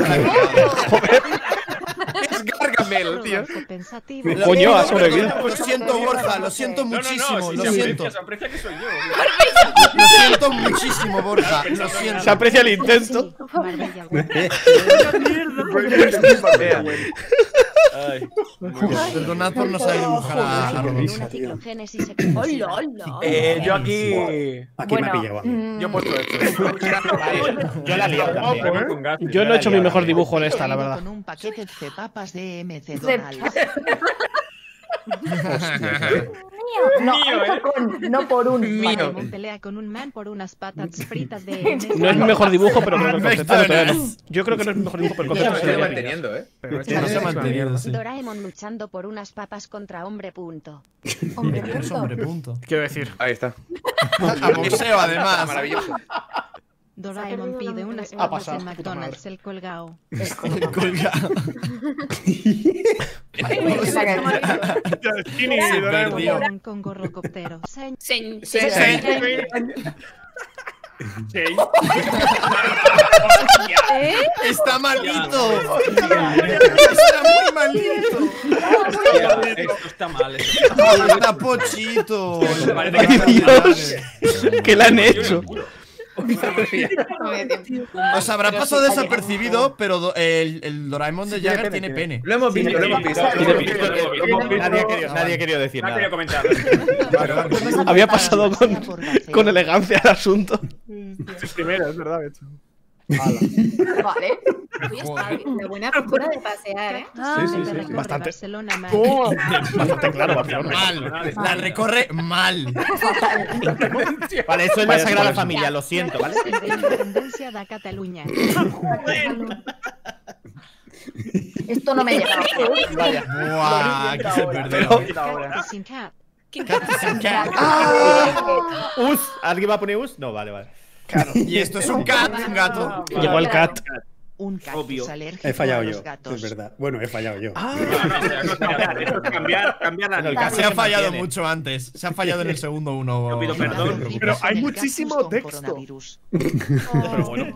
Speaker 3: Es Gargamel, tío.
Speaker 16: Pensativo.
Speaker 2: Coño, ha sobrevivido.
Speaker 4: Lo siento, Borja, lo siento muchísimo,
Speaker 5: si
Speaker 4: lo
Speaker 5: se
Speaker 4: siento.
Speaker 5: aprecia, se aprecia que soy yo.
Speaker 4: Lo siento muchísimo, Borja, lo siento.
Speaker 2: Se aprecia el intento.
Speaker 16: Marbella.
Speaker 4: El Donator no sabe dibujar a
Speaker 16: Con
Speaker 4: Rodolfo.
Speaker 16: una ciclogénesis explosiva.
Speaker 8: Yo aquí.
Speaker 12: Aquí me ha pillado a mí.
Speaker 8: Yo he puesto esto.
Speaker 18: Yo la lío también.
Speaker 2: Yo no he hecho mi mejor dibujo en esta, la verdad.
Speaker 17: Con un paquete de papas de MC Donald.
Speaker 7: No, no por un.
Speaker 16: Doraemon pelea con un man por unas patas fritas de
Speaker 2: No es mi mejor dibujo, pero creo que el concepto. no, todavía no. Yo creo que no es mi mejor dibujo, pero el
Speaker 3: Se
Speaker 2: concepto
Speaker 3: lo
Speaker 2: se
Speaker 3: manteniendo,
Speaker 2: Pero este
Speaker 4: No se ha mantenido, sí.
Speaker 16: Doraemon luchando por unas papas contra hombre punto.
Speaker 7: Hombre,
Speaker 4: Es hombre, punto.
Speaker 2: Quiero decir.
Speaker 3: Ahí está.
Speaker 4: A boxeo, además.
Speaker 3: Maravilloso.
Speaker 16: Doraemon pide unas papas en McDonald's, el colgao.
Speaker 4: El colgado. Se perdió.
Speaker 16: Doraemon con gorrocoptero.
Speaker 4: Está maldito. Está muy maldito.
Speaker 5: Esto está mal.
Speaker 4: Está pochito.
Speaker 2: ¡Ay, Dios! ¿Qué le han hecho?
Speaker 4: Os habrá pasado desapercibido, pero el Doraemon de Jagger tiene pene.
Speaker 3: Lo hemos visto, lo hemos visto.
Speaker 18: Nadie ha querido decir
Speaker 5: No
Speaker 18: nada.
Speaker 5: quería comentar.
Speaker 2: Había pasado con elegancia el asunto.
Speaker 15: Primero, es verdad, de hecho.
Speaker 7: Vale.
Speaker 6: Una buena figura de pasear, ¿eh?
Speaker 2: Bastante.
Speaker 16: Barcelona mal.
Speaker 2: Bastante claro, Barcelona.
Speaker 4: Mal. La recorre mal.
Speaker 18: Vale, eso es la Sagrada Familia, lo siento, ¿vale?
Speaker 16: De independencia de Cataluña.
Speaker 7: Esto no me llega.
Speaker 8: Vaya.
Speaker 4: Buah, que se perdió.
Speaker 16: Sin cat.
Speaker 18: ¿Alguien va a poner us? No, vale, vale.
Speaker 4: Y esto es un cat, un gato.
Speaker 2: Llegó el cat.
Speaker 17: Un cactus
Speaker 9: Obvio.
Speaker 17: alérgico
Speaker 12: He fallado
Speaker 17: a los
Speaker 12: yo,
Speaker 17: gatos.
Speaker 12: es verdad. Bueno, he fallado yo.
Speaker 9: Cambiar la
Speaker 4: Se ha fallado mucho antes. Se ha fallado en el segundo uno.
Speaker 9: Yo pido perdón.
Speaker 15: Pero hay muchísimo texto.
Speaker 2: Pero bueno.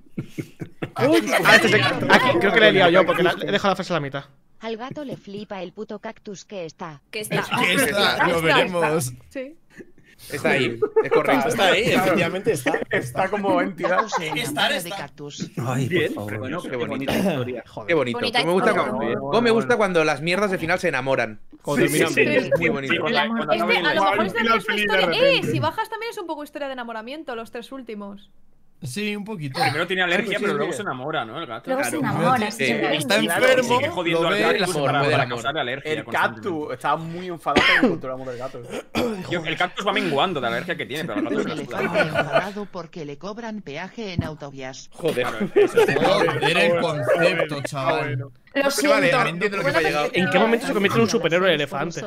Speaker 2: Aquí, creo que le he liado yo porque he dejado la frase a la mitad.
Speaker 16: Al gato le flipa el puto cactus que está.
Speaker 6: Que está.
Speaker 4: Lo veremos.
Speaker 10: Sí.
Speaker 3: Está ahí, es correcto.
Speaker 18: Está ahí, efectivamente está.
Speaker 8: Está como entidad.
Speaker 17: Gato se enamora de cactus.
Speaker 12: Ay,
Speaker 9: Bien,
Speaker 12: por favor.
Speaker 9: bueno, qué bonita historia.
Speaker 3: Qué bonito.
Speaker 6: Bonita
Speaker 3: Cómo me gusta,
Speaker 6: historia.
Speaker 3: cómo me gusta cuando las mierdas de final se enamoran.
Speaker 2: Cuando terminan bien.
Speaker 3: Es muy bonito.
Speaker 10: Este, a lo mejor es
Speaker 15: final
Speaker 10: una
Speaker 15: feliz de
Speaker 10: historia.
Speaker 15: repente.
Speaker 10: Si bajas también es un poco historia de enamoramiento, los 3 últimos.
Speaker 4: Sí, un poquito.
Speaker 5: Primero tiene alergia,
Speaker 3: Sí,
Speaker 5: pero
Speaker 3: sí,
Speaker 5: luego
Speaker 3: sí.
Speaker 5: se enamora, ¿no? El gato.
Speaker 7: Luego se enamora.
Speaker 3: Sí.
Speaker 7: sí.
Speaker 4: Está enfermo.
Speaker 5: Sigue jodiendo
Speaker 4: lo
Speaker 5: al
Speaker 4: ve,
Speaker 5: cactus
Speaker 3: el amor,
Speaker 5: para
Speaker 3: del amor.
Speaker 5: causarle alergia.
Speaker 8: El
Speaker 5: constantemente.
Speaker 8: cactus estaba muy enfadado con el control del gato.
Speaker 5: El cactus va menguando de la alergia que tiene, pero el gato
Speaker 17: Un
Speaker 5: se la suda.
Speaker 17: elefante enfadado porque le cobran peaje en autovías.
Speaker 3: Joder.
Speaker 4: Joder, el concepto, chaval.
Speaker 7: Lo
Speaker 3: Vale,
Speaker 7: siento.
Speaker 3: entiendo lo que me ha llegado.
Speaker 2: ¿En qué momento se convierte en un superhéroe el elefante?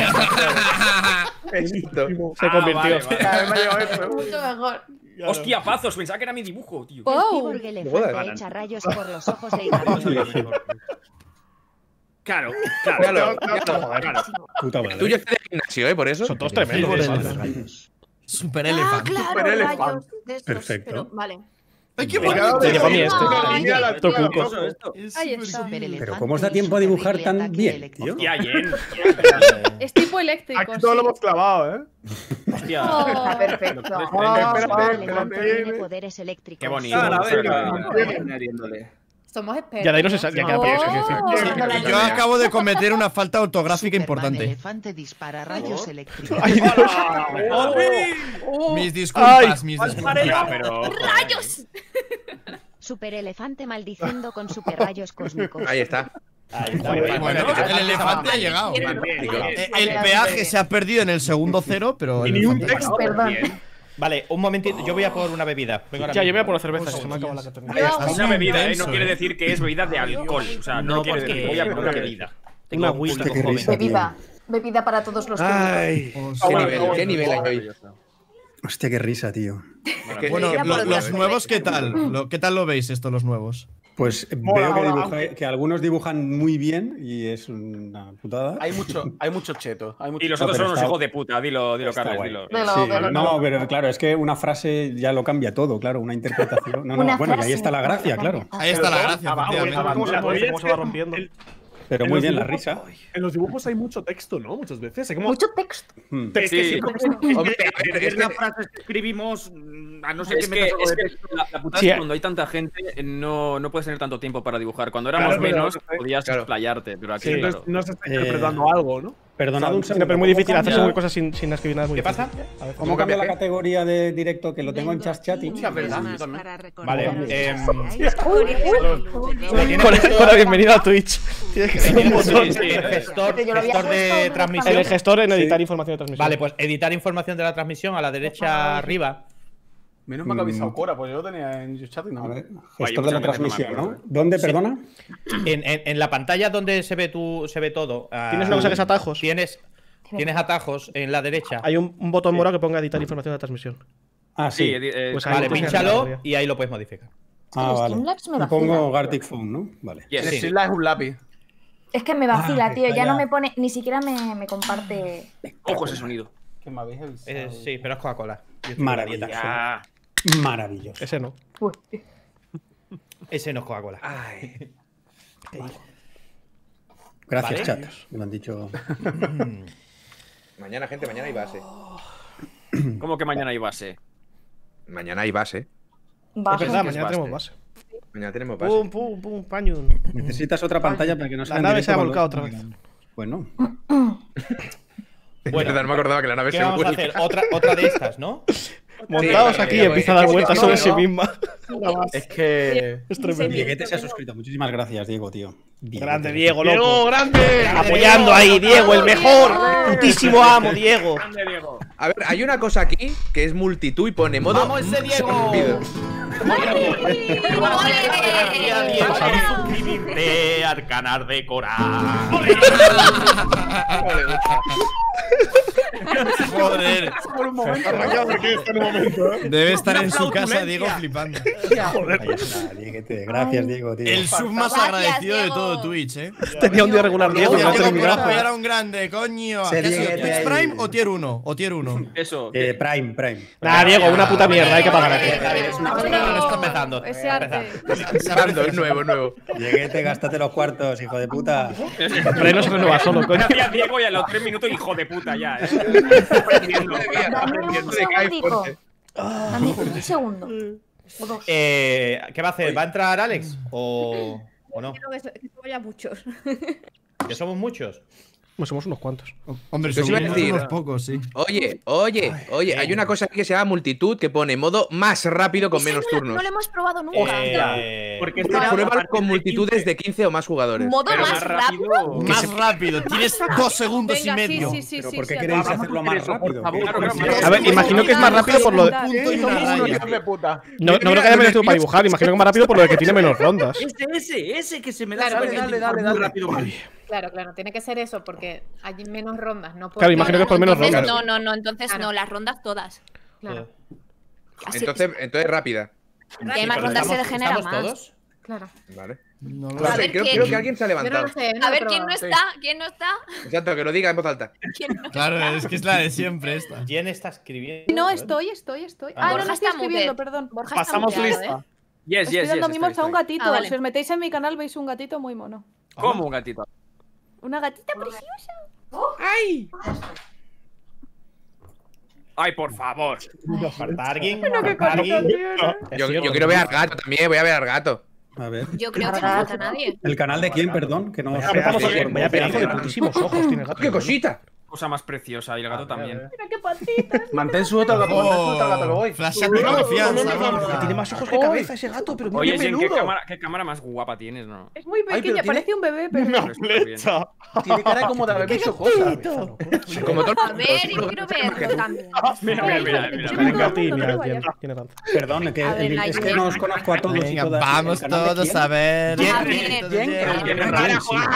Speaker 3: Éxito.
Speaker 2: Se convirtió.
Speaker 8: Cada vez me ha llegado esto.
Speaker 7: Mucho mejor.
Speaker 5: Hostia, pazos, pensaba que era mi dibujo, tío.
Speaker 16: El
Speaker 10: ¡Wow!
Speaker 16: cyborg elefante echa rayos por los ojos de
Speaker 9: Claro,
Speaker 12: Puta
Speaker 3: Tú
Speaker 12: madre.
Speaker 3: ya estás de gimnasio, por eso.
Speaker 2: Son todos tremendos.
Speaker 4: Super
Speaker 6: Ah,
Speaker 4: elefante.
Speaker 6: claro,
Speaker 8: Super
Speaker 6: rayos
Speaker 8: elefante.
Speaker 6: de estos,
Speaker 12: Perfecto.
Speaker 6: pero- vale.
Speaker 4: Ay, qué
Speaker 15: Mira,
Speaker 4: bonito.
Speaker 2: Te llegó a mí este.
Speaker 6: Ay,
Speaker 2: Esto cuco.
Speaker 10: Ahí está.
Speaker 12: Pero ¿cómo os da tiempo a dibujar tan bien, tío?
Speaker 5: Hostia, Jen.
Speaker 10: Es tipo eléctrico.
Speaker 15: Aquí todo lo
Speaker 10: sí.
Speaker 15: hemos clavado, ¿eh?
Speaker 5: Hostia.
Speaker 7: Está perfecto.
Speaker 8: espérate,
Speaker 16: El elefante tiene poderes eléctricos.
Speaker 5: Qué bonito.
Speaker 9: Ah,
Speaker 5: me gusta
Speaker 9: venga,
Speaker 5: la-
Speaker 9: añadiéndole.
Speaker 10: Somos expertos.
Speaker 2: Ya de ahí no se sale. Ya queda por eso.
Speaker 10: Oh.
Speaker 4: Yo acabo de cometer una falta ortográfica
Speaker 17: Superman
Speaker 4: importante.
Speaker 17: elefante dispara rayos eléctricos.
Speaker 2: Ay, Dios.
Speaker 4: Mis disculpas, mis disculpas.
Speaker 5: Ya, pero.
Speaker 6: ¡Rayos!
Speaker 16: Super elefante maldiciendo con super rayos cósmicos.
Speaker 3: Ahí está.
Speaker 4: Bueno, el elefante ha llegado. El peaje se ha perdido en el segundo cero, pero.
Speaker 15: Y ni un
Speaker 4: elefante-
Speaker 15: texto.
Speaker 7: Perdón.
Speaker 18: Vale, un momentito. Yo voy a por una bebida. Vengo ahora
Speaker 2: Ya, yo voy a
Speaker 18: mismo.
Speaker 2: por la cerveza. Se me acaba la que tenía.
Speaker 5: Es una bebida, no
Speaker 4: intenso,
Speaker 5: quiere decir que es bebida de alcohol. O sea, no,
Speaker 18: No,
Speaker 5: quiere
Speaker 18: porque-
Speaker 5: decir voy a por una bebida.
Speaker 18: Tengo
Speaker 2: Una
Speaker 18: un
Speaker 2: agüita.
Speaker 18: público
Speaker 12: Qué
Speaker 18: joven.
Speaker 12: risa, tío.
Speaker 7: Bebida. Bebida para todos los públicos.
Speaker 3: Ay, qué nivel hay hoy.
Speaker 12: Hostia, qué risa, tío.
Speaker 4: Bueno,
Speaker 6: Mira, por
Speaker 4: los
Speaker 6: otra.
Speaker 4: nuevos, ¿qué tal? ¿Qué tal lo veis esto, los nuevos?
Speaker 12: Pues
Speaker 15: Mola,
Speaker 12: veo que,
Speaker 15: mola.
Speaker 12: que algunos dibujan muy bien y es una putada.
Speaker 8: Hay mucho cheto. Hay mucho
Speaker 5: Y los
Speaker 12: No,
Speaker 5: otros
Speaker 12: pero
Speaker 5: son los
Speaker 12: está-
Speaker 5: hijos de puta. Dilo,
Speaker 12: está
Speaker 5: Carles,
Speaker 12: guay.
Speaker 5: dilo.
Speaker 12: Sí, no, pero claro, es que una frase ya lo cambia todo, claro, una interpretación. No, no,
Speaker 7: Una
Speaker 12: bueno, y ahí
Speaker 7: frase.
Speaker 12: está la gracia, claro.
Speaker 4: Ahí está la gracia,
Speaker 15: Abajo,
Speaker 4: efectivamente.
Speaker 15: cómo se tuerce, cómo se va rompiendo.
Speaker 12: Pero
Speaker 15: En
Speaker 12: muy
Speaker 15: los
Speaker 12: bien la
Speaker 15: dibujos-
Speaker 12: risa.
Speaker 15: En los dibujos hay mucho texto, ¿no? Muchas veces. Hay como
Speaker 7: Mucho texto.
Speaker 15: texto.
Speaker 5: Sí.
Speaker 3: Hombre, a ver,
Speaker 9: Es la frase que escribimos, a no ser
Speaker 5: Es
Speaker 9: que
Speaker 5: que,
Speaker 9: metas algo
Speaker 5: es
Speaker 9: de
Speaker 5: que
Speaker 9: texto.
Speaker 5: la putada
Speaker 2: Sí,
Speaker 5: es que cuando hay tanta gente no puedes tener tanto tiempo para dibujar. Cuando éramos
Speaker 15: Claro, pero-
Speaker 5: menos podías
Speaker 3: claro.
Speaker 5: explayarte, pero aquí,
Speaker 2: Sí.
Speaker 5: claro.
Speaker 15: No se está interpretando algo, ¿no?
Speaker 12: Perdonad un
Speaker 2: No,
Speaker 12: segundo.
Speaker 2: pero es muy difícil
Speaker 12: ¿cómo
Speaker 2: hacer
Speaker 12: cambia-
Speaker 2: según cosas sin escribir nada. Es muy
Speaker 18: ¿Qué pasa?
Speaker 2: difícil. A ver,
Speaker 12: ¿Cómo cambia la categoría de directo? Que lo tengo en chat chatting.
Speaker 8: Sí, es verdad.
Speaker 16: Más
Speaker 8: yo también.
Speaker 16: para recordar
Speaker 18: Vale,
Speaker 16: los
Speaker 2: Con la bienvenida a Twitch. Tienes que hacer un botón.
Speaker 18: El gestor,
Speaker 7: Yo lo había
Speaker 18: gestor de
Speaker 7: puesto,
Speaker 18: transmisión.
Speaker 2: El gestor en editar información de transmisión.
Speaker 18: Vale, pues editar información de la transmisión a la derecha arriba.
Speaker 8: Menos mal que ha avisado Cora, pues yo lo tenía en chat y no.
Speaker 12: A ver,
Speaker 5: Guay,
Speaker 12: gestor de
Speaker 5: muchas
Speaker 12: la
Speaker 5: veces no me
Speaker 12: transmisión,
Speaker 5: acuerdo.
Speaker 12: ¿no? ¿Dónde,
Speaker 18: Sí.
Speaker 12: perdona?
Speaker 18: En la pantalla donde se ve todo.
Speaker 2: Tienes una cosa que es atajos.
Speaker 18: Tienes atajos en la derecha.
Speaker 2: Hay un botón morado que ponga editar información de transmisión.
Speaker 12: Ah,
Speaker 5: Sí,
Speaker 12: sí.
Speaker 2: Pues ahí
Speaker 18: Vale,
Speaker 2: tienes la
Speaker 18: pínchalo
Speaker 2: categoría.
Speaker 18: y ahí lo puedes modificar.
Speaker 12: Ah,
Speaker 7: el
Speaker 12: vale.
Speaker 7: Streamlabs me
Speaker 12: Y
Speaker 7: vacila.
Speaker 12: pongo Gartic Phone, ¿no? Vale.
Speaker 5: Yes.
Speaker 3: Sí.
Speaker 8: Streamlabs es un lápiz.
Speaker 7: Es que me vacila,
Speaker 12: Ah,
Speaker 7: tío.
Speaker 12: está
Speaker 7: Ya no
Speaker 12: ya.
Speaker 7: me pone. Ni siquiera me comparte.
Speaker 5: Ojo ese sonido.
Speaker 8: Que me habéis avisado.
Speaker 18: Sí, pero es Coca-Cola. Yo estoy
Speaker 12: Maravilloso.
Speaker 18: en la dieta.
Speaker 5: Ya.
Speaker 12: Maravilloso.
Speaker 2: Ese no.
Speaker 7: Uy.
Speaker 18: Ese no es Coca-Cola.
Speaker 12: Gracias,
Speaker 18: Vale.
Speaker 12: chatos. Me lo han dicho.
Speaker 3: Mañana, gente, mañana hay base.
Speaker 5: ¿Cómo que mañana hay base?
Speaker 3: Mañana hay base.
Speaker 7: Baja.
Speaker 2: Es verdad,
Speaker 5: que es
Speaker 2: mañana
Speaker 5: base.
Speaker 2: tenemos base.
Speaker 3: Mañana tenemos base.
Speaker 2: Pum, pum, pum, paño.
Speaker 12: Necesitas otra pantalla para que no sea
Speaker 2: La
Speaker 12: en
Speaker 2: nave
Speaker 12: directo
Speaker 2: se ha
Speaker 12: cuando-
Speaker 2: volcado otra vez.
Speaker 12: Pues no.
Speaker 3: Es verdad, no me acordaba que la nave
Speaker 18: ¿Qué
Speaker 3: se
Speaker 18: vamos a
Speaker 3: vuelca.
Speaker 18: hacer? Otra de estas, ¿no?
Speaker 2: Montados
Speaker 3: Sí,
Speaker 2: aquí y
Speaker 3: pero-
Speaker 2: empieza a dar vueltas sobre sí
Speaker 8: no.
Speaker 2: misma.
Speaker 8: Es que.
Speaker 2: Es tremendo.
Speaker 12: Dieguete se ha suscrito. Muchísimas gracias, Diego, tío. Dieguete.
Speaker 2: Grande Diego,
Speaker 15: ¡Diego,
Speaker 2: loco.
Speaker 15: grande!
Speaker 2: Apoyando ahí, Diego, el mejor. Putísimo amo, Diego.
Speaker 5: Grande, Diego.
Speaker 3: A ver, hay una cosa aquí que es multitud y pone modo.
Speaker 18: ¡Vamos ese Diego!
Speaker 9: Suscribirte al canal de Cora.
Speaker 4: Joder.
Speaker 8: Por un momento.
Speaker 4: Debe estar en su casa, Diego, flipando.
Speaker 12: Gracias, Diego, tío.
Speaker 4: El sub más agradecido de todo Twitch,
Speaker 2: Tenía un día regular, Diego.
Speaker 4: Diego,
Speaker 2: No te lo miraba.
Speaker 4: era un grande, coño. ¿Qué ha sido, Twitch Prime o Tier 1? ¿O Tier 1?
Speaker 5: Eso.
Speaker 12: Prime.
Speaker 2: Nah, Diego, una puta mierda, hay que pagar aquí.
Speaker 18: Está empezando.
Speaker 10: Ese arte.
Speaker 3: Es nuevo.
Speaker 12: Dieguete, gástate los cuartos, hijo de puta.
Speaker 2: Pero no se renueva solo, coño.
Speaker 5: Gracias, Diego, y a los 3 minutos, hijo de puta, ya,
Speaker 7: Dame un segundo. O dos.
Speaker 18: ¿Qué va a hacer? ¿Va a entrar Alex? ¿O no?
Speaker 10: Creo que somos ya muchos.
Speaker 18: ¿Que somos muchos?
Speaker 2: Pues somos unos cuantos.
Speaker 4: Hombre,
Speaker 3: Yo os iba a
Speaker 4: somos
Speaker 3: decir-
Speaker 4: unos pocos, sí.
Speaker 3: Oye, hay una cosa aquí que se llama multitud que pone modo más rápido con
Speaker 6: Ese
Speaker 3: menos
Speaker 6: no
Speaker 3: turnos.
Speaker 6: lo hemos probado nunca.
Speaker 9: Porque este era
Speaker 3: Pruébalo con multitudes de 15 o más jugadores.
Speaker 6: Modo
Speaker 5: Pero
Speaker 6: más rápido.
Speaker 4: Más rápido, tienes 2 segundos y
Speaker 10: Venga,
Speaker 4: medio.
Speaker 10: sí.
Speaker 12: ¿Por qué queréis hacerlo más rápido?
Speaker 2: A ver, imagino que es más rápido por lo de.
Speaker 4: Punto y una raya.
Speaker 2: No creo que haya menos tiempo para dibujar, imagino que es más rápido por lo de que tiene menos rondas.
Speaker 9: Ese que se me da
Speaker 8: Dale,
Speaker 9: súper bien
Speaker 8: dale,
Speaker 9: dibujar muy
Speaker 8: dale.
Speaker 9: rápido.
Speaker 10: Claro, tiene que ser eso, porque hay menos rondas, no
Speaker 2: Claro, imagino que es por menos
Speaker 6: Entonces,
Speaker 2: rondas.
Speaker 6: no, entonces
Speaker 10: Claro.
Speaker 6: no, las rondas todas.
Speaker 10: Claro,
Speaker 6: Así-
Speaker 3: Entonces rápida.
Speaker 6: y hay más rondas se degenera
Speaker 18: ¿Estamos
Speaker 6: más.
Speaker 18: todos?
Speaker 10: claro.
Speaker 3: Vale.
Speaker 4: No lo
Speaker 3: No
Speaker 6: A
Speaker 3: sé,
Speaker 6: ver,
Speaker 3: creo
Speaker 6: ¿quién?
Speaker 3: que alguien se ha
Speaker 10: Yo no
Speaker 3: levantado.
Speaker 10: lo sé.
Speaker 6: A ver, ¿quién no está? ¿Quién no está?
Speaker 3: Exacto, que lo diga en voz alta.
Speaker 6: ¿Quién no?
Speaker 4: Claro, es que es la de siempre esta.
Speaker 18: ¿Quién está escribiendo?
Speaker 10: No, estoy. Ah, no,
Speaker 6: Borja
Speaker 10: no estoy
Speaker 6: está
Speaker 10: escribiendo,
Speaker 6: muted.
Speaker 10: perdón.
Speaker 6: Borja
Speaker 15: Pasamos
Speaker 6: está muteado,
Speaker 15: lista.
Speaker 5: Yes,
Speaker 10: Estoy dando mimos a un gatito.
Speaker 6: Ah, vale.
Speaker 10: Si os metéis en mi canal veis un gatito muy mono.
Speaker 5: ¿Cómo un gatito?
Speaker 10: Una gatita preciosa.
Speaker 3: ¡Ay!
Speaker 5: Ay, por favor.
Speaker 18: ¿Falta alguien?
Speaker 10: Mira qué
Speaker 18: ¿Falta
Speaker 10: cosita
Speaker 18: alguien?
Speaker 10: tiene.
Speaker 3: Yo quiero ver al gato también, voy a ver al gato.
Speaker 12: A ver.
Speaker 6: Yo creo que no falta nadie.
Speaker 12: ¿El canal de quién, perdón? Que no
Speaker 2: Vaya pedazo de putísimos ojos tiene el gato.
Speaker 3: ¡Qué cosita!
Speaker 5: Cosa más preciosa, y el gato también.
Speaker 10: Mira qué patitas.
Speaker 8: Mantén sujeto al gato, mantén sujeto al gato, que voy.
Speaker 4: Flash de confianza, Borja.
Speaker 2: Tiene más ojos que cabeza ese gato, pero
Speaker 5: Oye,
Speaker 2: mira
Speaker 5: Jen,
Speaker 2: qué
Speaker 5: qué cámara más guapa tienes, ¿no?
Speaker 10: Es muy
Speaker 8: pero
Speaker 10: pequeña,
Speaker 8: tiene-
Speaker 10: parece un bebé, pero.
Speaker 5: Pero está bien.
Speaker 8: Tiene cara como de haber visto cosas.
Speaker 3: Como todo
Speaker 6: A ver, yo quiero verlo también.
Speaker 5: Mira.
Speaker 2: Venga, tiene ranza.
Speaker 12: Perdón, que
Speaker 6: A ver,
Speaker 12: es que no os conozco a todos y
Speaker 4: Venga,
Speaker 12: todas.
Speaker 4: vamos
Speaker 12: ¿El canal de
Speaker 4: todos
Speaker 12: quién?
Speaker 4: a ver.
Speaker 6: A ver.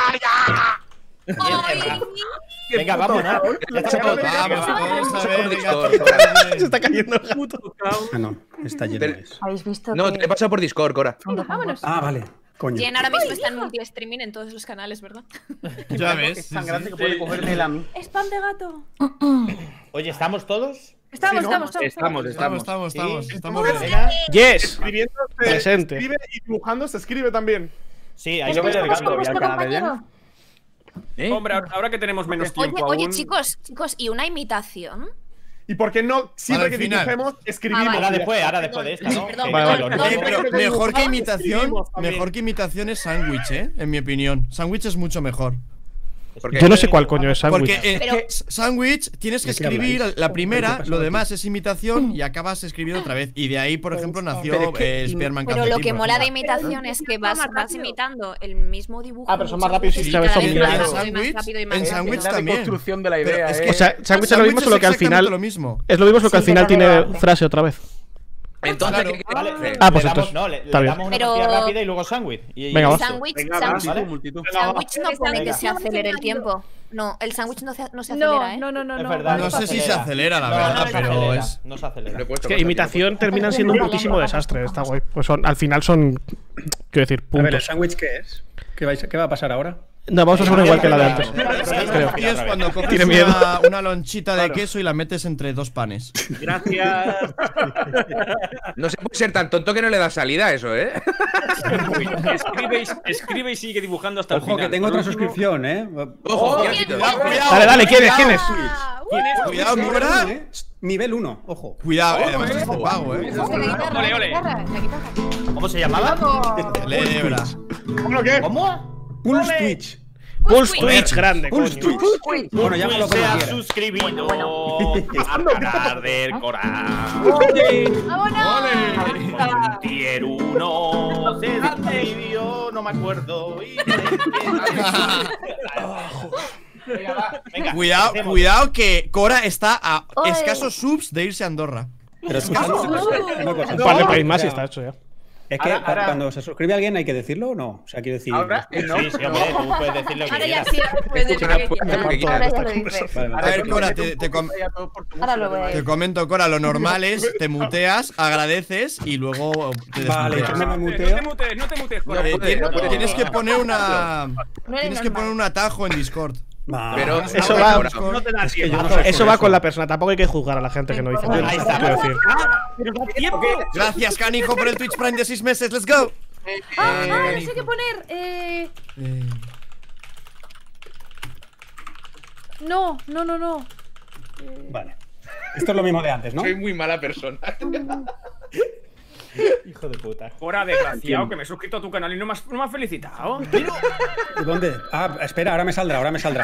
Speaker 6: Ay,
Speaker 18: Venga, vamos, ¿no? Ya estamos todos.
Speaker 4: Vamos todos a ver.
Speaker 2: Se está cayendo el gato.
Speaker 12: Ah, no, está lleno de eso.
Speaker 7: ¿Habéis visto
Speaker 3: No,
Speaker 7: que...
Speaker 3: te he pasado por Discord, Cora.
Speaker 10: Vámonos.
Speaker 12: Ah, vale. Coño.
Speaker 6: Jen ahora mismo está en multi-streaming en todos los canales, ¿verdad?
Speaker 4: Ya ves.
Speaker 8: Es tan grande que puede cogerme el a mí.
Speaker 10: Es pan de gato.
Speaker 18: Oye, ¿estamos todos?
Speaker 10: Estamos.
Speaker 4: Estamos.
Speaker 2: Yes.
Speaker 15: Escribiendo se
Speaker 2: Presente.
Speaker 15: escribe y dibujando se escribe también.
Speaker 18: Sí, ahí lo ves el gato.
Speaker 7: vuestro compañero?
Speaker 5: Hombre, ahora que tenemos menos tiempo
Speaker 6: Oye,
Speaker 5: aún.
Speaker 6: chicos, ¿y una imitación?
Speaker 15: ¿Y por qué no siempre
Speaker 4: Al
Speaker 15: que
Speaker 4: final.
Speaker 15: dibujemos escribimos?
Speaker 6: vale.
Speaker 18: Ahora después de esta, ¿no?
Speaker 6: Perdón,
Speaker 18: Que-
Speaker 2: Vale,
Speaker 6: perdón,
Speaker 2: vale.
Speaker 6: perdón.
Speaker 4: Pero mejor que imitación,
Speaker 15: Escribimos también.
Speaker 4: mejor que imitación es sándwich, en mi opinión. Sándwich es mucho mejor.
Speaker 3: Porque
Speaker 2: Yo no sé cuál coño es sándwich.
Speaker 4: Porque
Speaker 6: Pero-
Speaker 4: sándwich tienes que
Speaker 12: ¿De qué
Speaker 4: escribir
Speaker 12: habláis?
Speaker 4: la primera,
Speaker 12: ¿Qué pasa
Speaker 4: lo
Speaker 12: aquí?
Speaker 4: demás es imitación y acabas escribiendo otra vez. Y de ahí, por ejemplo, nació
Speaker 8: Pero es que-
Speaker 4: Spearman
Speaker 6: Pero lo
Speaker 4: Calcetín,
Speaker 6: que
Speaker 4: por
Speaker 6: mola de
Speaker 4: ejemplo.
Speaker 6: imitación es que vas imitando el mismo dibujo.
Speaker 15: Ah, pero son más
Speaker 6: muchas
Speaker 15: rápidos y
Speaker 6: veces
Speaker 2: sabes
Speaker 6: cada vez
Speaker 2: combinar.
Speaker 6: más
Speaker 4: En
Speaker 6: rápido y más
Speaker 4: sándwich-
Speaker 6: rápido y más
Speaker 4: en
Speaker 6: rápido.
Speaker 4: sándwich
Speaker 8: La
Speaker 4: también.
Speaker 8: construcción de la
Speaker 4: Pero
Speaker 8: idea,
Speaker 4: es
Speaker 8: ¿eh?
Speaker 4: que
Speaker 2: O sea, sándwich es lo mismo, solo que al
Speaker 4: exactamente
Speaker 2: final
Speaker 4: lo mismo.
Speaker 2: es lo mismo, solo que al
Speaker 7: Sí,
Speaker 2: final
Speaker 7: pero
Speaker 2: tiene
Speaker 7: relevante.
Speaker 2: frase otra vez.
Speaker 3: entonces,
Speaker 4: Claro.
Speaker 3: ¿qué-
Speaker 18: Vale,
Speaker 2: Ah, pues
Speaker 18: le
Speaker 2: entonces,
Speaker 18: damos, no, le
Speaker 2: está bien.
Speaker 18: damos una
Speaker 6: Pero-
Speaker 18: partida rápida y luego sándwich.
Speaker 2: Venga, va.
Speaker 6: Sándwich
Speaker 18: ¿vale?
Speaker 8: multitud.
Speaker 6: sándwich no pone que
Speaker 18: Venga.
Speaker 6: se acelere el tiempo. No, el sándwich no se acelera,
Speaker 10: No,
Speaker 6: ¿eh?
Speaker 10: no.
Speaker 18: Es verdad,
Speaker 4: No sé si se acelera, la verdad,
Speaker 18: no se
Speaker 4: pero
Speaker 18: acelera,
Speaker 4: es-
Speaker 18: No se acelera.
Speaker 3: Lo he puesto
Speaker 2: Es que
Speaker 3: cosas,
Speaker 2: imitación terminan siendo un putísimo desastre. Está guay. Pues al final son. Quiero decir,
Speaker 12: A ver, ¿el
Speaker 2: puntos.
Speaker 12: sándwich qué es? ¿Qué va a pasar ahora?
Speaker 2: No, vamos a hacer una igual que la de antes. Creo.
Speaker 4: Y es cuando coges
Speaker 2: Tiene miedo.
Speaker 4: una lonchita de queso y la metes entre dos panes.
Speaker 9: Gracias.
Speaker 3: No se puede ser tan tonto que no le da salida a eso, ¿eh?
Speaker 5: Escribe y sigue dibujando hasta el
Speaker 12: Ojo,
Speaker 5: final.
Speaker 12: que tengo otra suscripción, ¿eh?
Speaker 3: Ojo,
Speaker 2: Dale, dale, ¿quién es? ¿Quién es?
Speaker 4: Cuidado, Cora.
Speaker 12: Nivel 1, ojo.
Speaker 4: Cuidado, además es de pago,
Speaker 5: Ole, ole.
Speaker 18: ¿Cómo se llamaba?
Speaker 4: Lebra.
Speaker 15: ¿Cómo qué?
Speaker 18: ¿Cómo?
Speaker 12: Pulse Twitch.
Speaker 2: Pulse Twitch grande,
Speaker 12: Pulse
Speaker 2: coño.
Speaker 12: Twitch. Bueno, llámalo como
Speaker 18: Se ha
Speaker 12: quieras.
Speaker 18: suscribido al canal del Corán. Tier 1 se suscribió, no me acuerdo. Venga,
Speaker 4: Cuidado que Cora está a
Speaker 7: Oye.
Speaker 4: escasos subs de irse a Andorra.
Speaker 12: Pero escuchad una cosa.
Speaker 2: Un par de países más y está hecho ya.
Speaker 12: Es que cuando se suscribe alguien hay que decirlo o no. O sea, quiero decir.
Speaker 8: Ahora, no.
Speaker 1: Sí, hombre, tú puedes decir lo que
Speaker 6: Ahora ya
Speaker 1: quieras.
Speaker 6: sí, puedes decir lo que quieras.
Speaker 7: Ahora ya lo dices.
Speaker 4: A ver, Cora,
Speaker 7: Ahora lo voy a
Speaker 4: te
Speaker 7: decir.
Speaker 4: comento, Cora, lo normal es te muteas, agradeces y luego te
Speaker 12: Vale,
Speaker 4: desmuteas.
Speaker 12: yo me muteo.
Speaker 5: No te mutes, Cora.
Speaker 4: Tienes que poner una.
Speaker 7: No eres
Speaker 4: Tienes que poner un atajo en Discord.
Speaker 3: Pero
Speaker 2: Eso
Speaker 3: ahora,
Speaker 2: va-
Speaker 3: ahora.
Speaker 8: No te da
Speaker 12: Es que yo
Speaker 8: tiempo.
Speaker 12: no sé
Speaker 2: Eso va con la persona. Tampoco hay que juzgar a la gente que no dice nada.
Speaker 8: Ahí está.
Speaker 2: Quiero decir.
Speaker 8: Pero da tiempo.
Speaker 4: Gracias, Canijo, por el Twitch Prime de 6 meses. ¡Let's go!
Speaker 10: No sé qué poner. No.
Speaker 12: Vale. Esto es lo mismo de antes, ¿no?
Speaker 3: Soy muy mala persona.
Speaker 1: Hijo de puta.
Speaker 5: Cora, desgraciado, que me he suscrito a tu canal y no me has felicitado.
Speaker 12: ¿Dónde? Ah, espera, ahora me saldrá.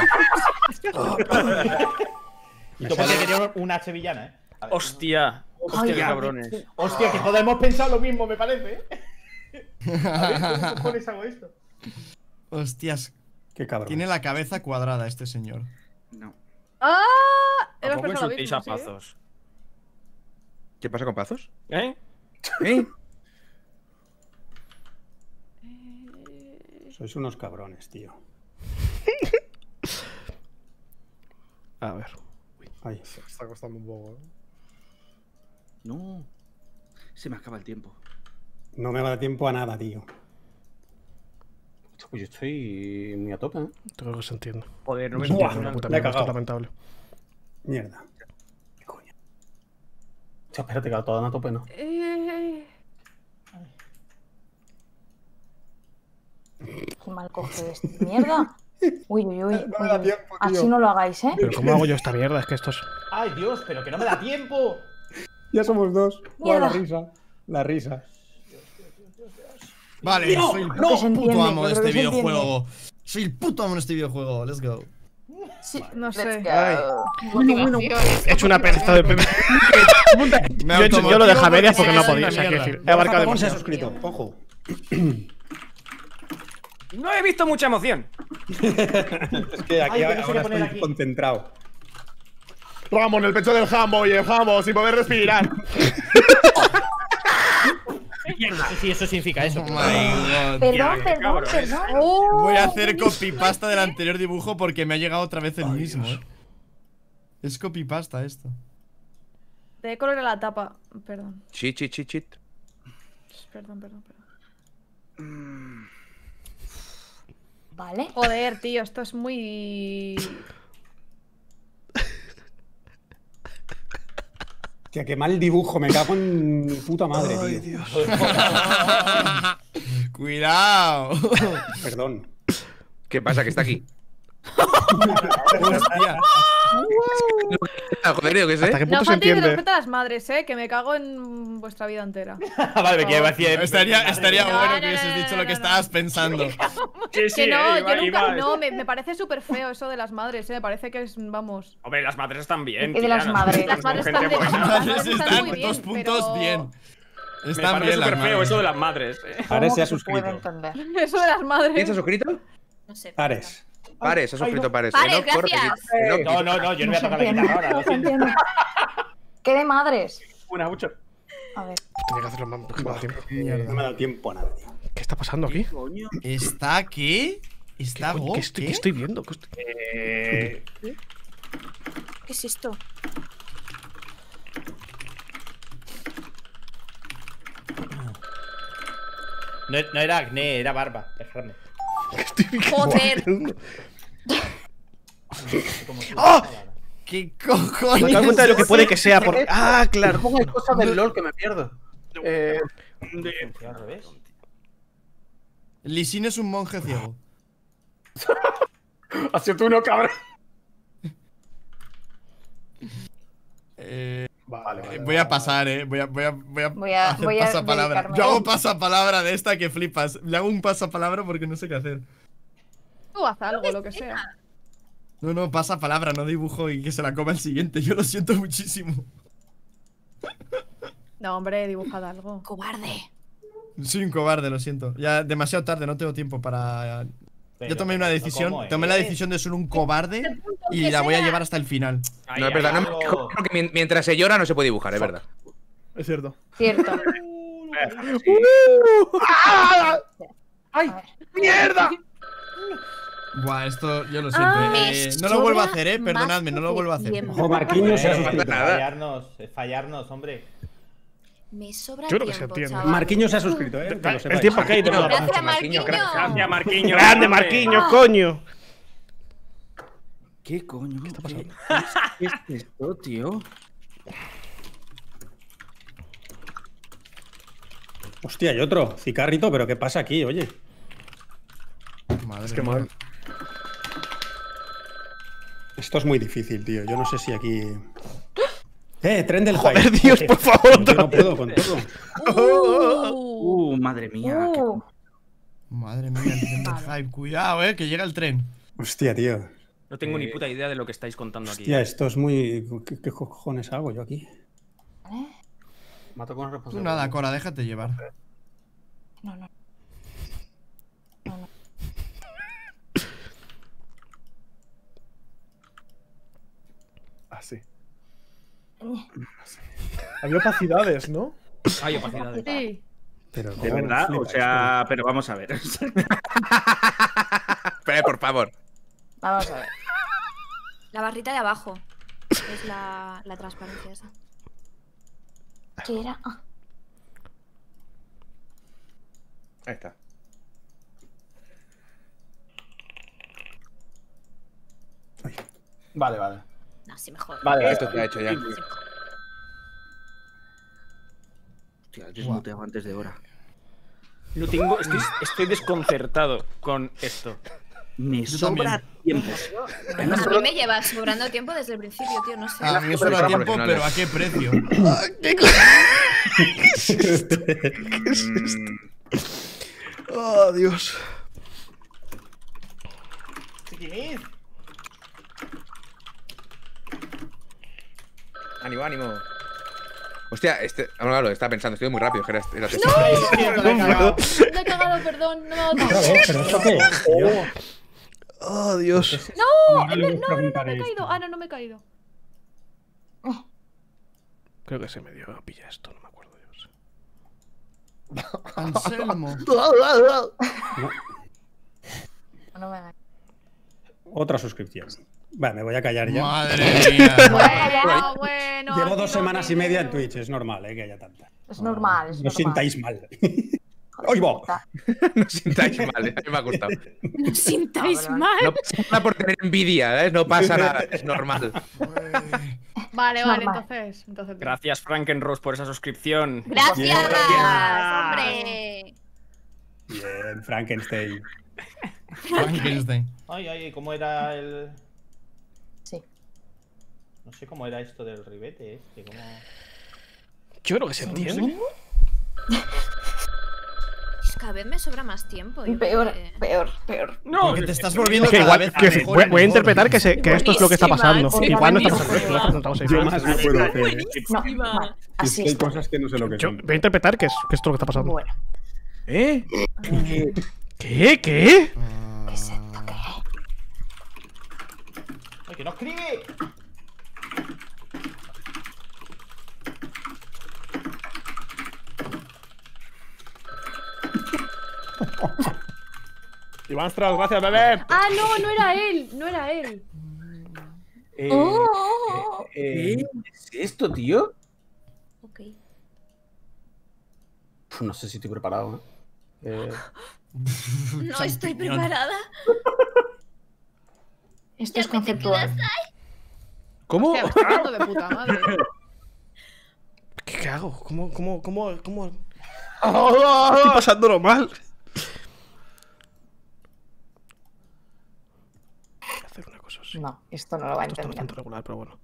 Speaker 1: Y tú porque querías una sevillana, ¿eh? A ver.
Speaker 5: Hostia, qué cabrones.
Speaker 1: Hostia, que todos hemos pensado lo mismo, me parece. A ver, ¿cómo cojones hago esto?
Speaker 4: Hostias,
Speaker 12: Qué cabrón.
Speaker 4: tiene la cabeza cuadrada este señor.
Speaker 9: No.
Speaker 10: Hemos
Speaker 5: Tampoco
Speaker 10: pensado lo
Speaker 5: insultéis
Speaker 10: mismo,
Speaker 5: a
Speaker 10: sí.
Speaker 5: Pazos.
Speaker 3: ¿Qué pasa con Pazos?
Speaker 5: ¿Eh?
Speaker 3: ¿Eh?
Speaker 12: Sois unos cabrones, tío.
Speaker 2: A ver.
Speaker 12: Ay.
Speaker 15: Está costando un poco,
Speaker 9: No. Se me acaba el tiempo.
Speaker 12: No me va a dar tiempo a nada, tío.
Speaker 8: Pues yo estoy muy a tope, ¿eh?
Speaker 2: Creo que se entiende.
Speaker 5: Joder, no me
Speaker 12: Buah,
Speaker 5: entiendo
Speaker 2: Una
Speaker 5: nada.
Speaker 2: puta
Speaker 12: la he
Speaker 2: mierda, esto es
Speaker 12: cagado.
Speaker 2: lamentable.
Speaker 12: Mierda.
Speaker 8: Hostia, espérate, que todas a tope, ¿no?
Speaker 7: Qué mal coge esto. Mierda. Uy.
Speaker 12: No me da tiempo, tío.
Speaker 7: Así no lo hagáis, ¿eh?
Speaker 2: Pero ¿cómo hago yo esta mierda? Es que esto es.
Speaker 1: Ay, Dios, pero que no me da tiempo.
Speaker 12: Ya somos dos. Buah,
Speaker 7: Mierda.
Speaker 12: la risa. La risa.
Speaker 4: Vale,
Speaker 12: No,
Speaker 4: soy el
Speaker 7: no. Se entiende,
Speaker 4: puto amo de
Speaker 7: yo
Speaker 4: este
Speaker 7: creo que se entiende.
Speaker 4: videojuego. Soy el puto amo de este videojuego. Let's go.
Speaker 7: Sí.
Speaker 10: No sé.
Speaker 2: He hecho una pereza de PP. Yo lo de Javerias porque no podía. O sea, quiero decir, he abarcado
Speaker 12: Japón se ha
Speaker 2: demasiado.
Speaker 12: suscrito. Ojo.
Speaker 5: No he visto mucha emoción.
Speaker 12: Es que aquí
Speaker 1: Ay, que no sé qué
Speaker 12: ahora
Speaker 1: poner
Speaker 12: estoy
Speaker 1: aquí.
Speaker 12: concentrado.
Speaker 15: Ramón, en el pecho del jambo y el jambo sin poder respirar.
Speaker 1: Sí, eso significa eso.
Speaker 4: Oh my god.
Speaker 7: Perdón.
Speaker 4: Voy a hacer copypasta del anterior dibujo porque me ha llegado otra vez el mismo. Es copypasta esto.
Speaker 10: De color a la tapa. Perdón.
Speaker 3: Chit.
Speaker 10: Perdón.
Speaker 7: Vale.
Speaker 10: Joder, tío, esto es muy.
Speaker 12: Hostia, qué mal dibujo. Me cago en mi puta madre, tío.
Speaker 4: Cuidado.
Speaker 12: Perdón.
Speaker 3: ¿Qué pasa? Que está aquí.
Speaker 4: Hostia.
Speaker 3: Joder, yo qué
Speaker 2: ¿Hasta
Speaker 3: sé.
Speaker 2: qué
Speaker 10: No
Speaker 2: punto se
Speaker 10: faltéis de
Speaker 2: entiende?
Speaker 10: respeto a las madres, que me cago en vuestra vida entera.
Speaker 1: Vale, que iba a decir.
Speaker 4: Estaría
Speaker 10: No,
Speaker 4: bueno
Speaker 10: no,
Speaker 4: que hubieses
Speaker 10: no,
Speaker 4: dicho
Speaker 10: no,
Speaker 4: lo que
Speaker 10: no,
Speaker 4: estabas pensando.
Speaker 5: Sí,
Speaker 10: Que no, yo nunca.
Speaker 5: iba.
Speaker 10: No, me parece súper feo eso de las madres, me parece que es. Vamos.
Speaker 5: Hombre, las madres están bien.
Speaker 7: ¿Qué de las
Speaker 5: tía,
Speaker 7: madres?
Speaker 10: Las madres
Speaker 5: Son gente
Speaker 10: están de-
Speaker 5: buena.
Speaker 10: las madres están muy bien,
Speaker 4: 2 puntos
Speaker 10: pero-
Speaker 4: bien.
Speaker 5: Me
Speaker 4: Están
Speaker 5: parece
Speaker 4: bien las
Speaker 5: súper feo
Speaker 4: madres.
Speaker 5: eso de las madres.
Speaker 12: Ares se ha
Speaker 7: ¿Cómo que se puede
Speaker 12: suscrito.
Speaker 7: entender?
Speaker 10: Eso de las madres.
Speaker 3: ¿Quién se ha suscrito?
Speaker 6: No sé.
Speaker 12: Ares.
Speaker 3: Pares, se ha suscrito Pares.
Speaker 6: Pares,
Speaker 3: Enoch, corre,
Speaker 6: gracias.
Speaker 3: Enoch,
Speaker 1: No, yo no voy a tocar la
Speaker 7: Entiendo,
Speaker 1: guitarra ahora, lo
Speaker 7: no se
Speaker 1: siento.
Speaker 7: entiende. ¿Qué de madres?
Speaker 8: Una mucho.
Speaker 7: A ver.
Speaker 2: Tenía que hacerlo más. Que me da tiempo.
Speaker 12: No me ha dado tiempo a nada, tío.
Speaker 2: ¿Qué está pasando aquí?
Speaker 4: ¿Está aquí? ¿Está
Speaker 2: Coño,
Speaker 4: Go?
Speaker 2: ¿Qué estoy viendo? ¿Qué estoy-
Speaker 6: ¿Qué es esto?
Speaker 1: No era acné, era barba. Dejadme.
Speaker 10: Joder.
Speaker 2: ¡Oh!
Speaker 4: ¿Qué
Speaker 2: Me
Speaker 4: cojones?
Speaker 2: doy cuenta de lo que puede que sea. Por... Ah, claro.
Speaker 8: No pongáis cosas del LOL que me pierdo.
Speaker 1: Al revés.
Speaker 4: Lee Sin es un monje ciego.
Speaker 8: Has sido tú, no, cabrón.
Speaker 4: Voy a pasar, Voy a hacer
Speaker 7: voy a
Speaker 4: pasapalabra.
Speaker 7: dedicarme.
Speaker 4: Yo hago pasapalabra de esta que flipas. Le hago un pasapalabra porque no sé qué hacer.
Speaker 10: Tú haz algo, lo que sea.
Speaker 4: No, pasapalabra, no dibujo y que se la coma el siguiente. Yo lo siento muchísimo.
Speaker 10: No, hombre, dibujad algo.
Speaker 6: Cobarde.
Speaker 4: Soy un cobarde, lo siento. Ya demasiado tarde, no tengo tiempo para.
Speaker 1: Pero,
Speaker 4: Yo tomé una decisión.
Speaker 1: ¿cómo
Speaker 4: Tomé la
Speaker 1: es?
Speaker 4: decisión de ser un cobarde y la voy a llevar hasta el final.
Speaker 3: No, es verdad. No,
Speaker 1: algo.
Speaker 3: porque mientras se llora no se puede dibujar, es verdad.
Speaker 15: Es cierto.
Speaker 7: Cierto.
Speaker 8: ¡Ay! ¡Mierda!
Speaker 4: Buah, esto yo lo siento. No lo vuelvo a hacer, perdonadme, no lo vuelvo a hacer.
Speaker 12: Ojo, Marquinhos se ha suscrito.
Speaker 1: Fallarnos, hombre.
Speaker 6: Me sobra
Speaker 2: Yo creo que se
Speaker 6: tiempo,
Speaker 2: entiende.
Speaker 6: chaval.
Speaker 12: Marquinhos se ha suscrito,
Speaker 2: El tiempo que hay te lo damos.
Speaker 6: Gracias, Marquinhos.
Speaker 5: Gracias, Marquinhos.
Speaker 2: ¡Grande, Marquinhos, coño!
Speaker 9: ¿Qué coño? ¿Qué está pasando? ¿Qué es esto, tío?
Speaker 12: Hostia, hay otro. Cicarrito, pero ¿qué pasa aquí, oye?
Speaker 4: Madre
Speaker 2: Es que
Speaker 4: mía.
Speaker 2: mal.
Speaker 12: Esto es muy difícil, tío. Yo no sé si aquí... Tren del
Speaker 2: Joder,
Speaker 12: Hype.
Speaker 2: Dios, por favor.
Speaker 12: Yo no puedo con todo.
Speaker 9: Madre mía.
Speaker 4: Madre mía, el tren del hype. Cuidado, que llega el tren.
Speaker 12: Hostia, tío.
Speaker 5: No tengo ni puta idea de lo que estáis contando aquí.
Speaker 12: Hostia, esto es muy... ¿Qué cojones hago yo aquí?
Speaker 8: Mato con
Speaker 4: Tú
Speaker 8: responsabilidad.
Speaker 4: nada, Cora, déjate llevar.
Speaker 7: No.
Speaker 15: Así. Había opacidades, ¿no?
Speaker 5: Hay opacidades.
Speaker 10: Sí.
Speaker 12: Pero
Speaker 9: De verdad, o sea, pero vamos a ver.
Speaker 3: Pero, por favor.
Speaker 7: Vamos a ver.
Speaker 6: La barrita de abajo. Es la transparencia esa.
Speaker 7: ¿Qué era? Ah,
Speaker 3: Ahí está.
Speaker 8: Vale.
Speaker 6: No, sí, mejor.
Speaker 8: Vale,
Speaker 3: Esto te ha hecho ya.
Speaker 9: Hostia, yo desmuteado antes de hora.
Speaker 5: No tengo, estoy desconcertado con esto.
Speaker 9: Me sobra tiempo.
Speaker 6: A mí me lleva sobrando tiempo desde el principio, tío, no sé.
Speaker 4: A mí me sobra tiempo, pero ¿a qué precio?
Speaker 2: ¿Qué es esto? Oh, Dios.
Speaker 3: Ánimo, ánimo. Hostia, claro, estaba pensando, estoy muy rápido. Era
Speaker 10: ¡No! Me he cagado, perdón. No me ha dado
Speaker 12: ¿Pero esto qué es, tío?
Speaker 2: Oh, Dios.
Speaker 10: ¡No! No me he caído. Ah, no me he caído.
Speaker 2: Creo que se me dio a pillar esto, no me acuerdo, Dios.
Speaker 4: Anselmo.
Speaker 7: no me da.
Speaker 12: Otra suscripción. Vale, me voy a callar ya.
Speaker 4: Madre mía.
Speaker 10: Bueno.
Speaker 12: Llevo 2 semanas y media en Twitch. Es normal, que haya tanta.
Speaker 7: Es normal, es
Speaker 12: No
Speaker 7: normal.
Speaker 12: sintáis mal. ¡Oigo!
Speaker 3: No sintáis mal, a mí me ha gustado.
Speaker 10: No sintáis mal.
Speaker 3: No pasa nada por tener envidia, ¿eh? No pasa nada, es normal.
Speaker 10: Vale,
Speaker 7: normal.
Speaker 10: entonces.
Speaker 5: Gracias, Frankenrose, por esa suscripción.
Speaker 6: ¡Gracias!
Speaker 12: Yeah.
Speaker 6: ¡Hombre!
Speaker 12: Bien, Frankenstein.
Speaker 4: Frankenstein.
Speaker 1: Ay, ¿cómo era el...?
Speaker 7: Sí.
Speaker 1: No sé cómo era esto del ribete, ¿cómo...?
Speaker 2: Yo creo que se entiende.
Speaker 6: Cada vez me sobra más tiempo. yo
Speaker 7: Peor,
Speaker 6: creo que-
Speaker 7: peor.
Speaker 4: No, porque te estás volviendo
Speaker 2: Que
Speaker 4: cada
Speaker 2: igual,
Speaker 4: vez
Speaker 2: que
Speaker 4: mejor y
Speaker 2: voy a
Speaker 4: mejor.
Speaker 2: interpretar que esto es lo que está pasando.
Speaker 7: Buenísima,
Speaker 2: Igual no está
Speaker 7: buenísima.
Speaker 2: pasando. Estamos ahí.
Speaker 12: Yo más no puedo hacer.
Speaker 7: No, vale,
Speaker 12: Es
Speaker 7: así
Speaker 12: que hay
Speaker 7: está.
Speaker 12: cosas que no sé lo que
Speaker 2: Yo
Speaker 12: son.
Speaker 2: voy a interpretar que esto es lo que está pasando.
Speaker 7: Bueno.
Speaker 2: ¿Qué? ¿Qué?
Speaker 7: ¿Qué es esto? ¿Qué?
Speaker 1: ¡Ay, que no escribe!
Speaker 15: Iván Strauss, gracias, bebé.
Speaker 10: Ah, no era él. No era él.
Speaker 8: ¿Qué es esto, tío?
Speaker 6: Ok.
Speaker 8: No sé si estoy preparado,
Speaker 6: No estoy preparada.
Speaker 7: Esto es conceptual.
Speaker 3: ¿Cómo?
Speaker 10: Hostia, me está dando de puta madre.
Speaker 2: ¿Qué hago? ¿Cómo? Estoy pasándolo mal. Voy a hacer una cosa así.
Speaker 7: No, esto no lo va a
Speaker 2: Esto está
Speaker 7: entender.
Speaker 2: bastante regular, pero bueno.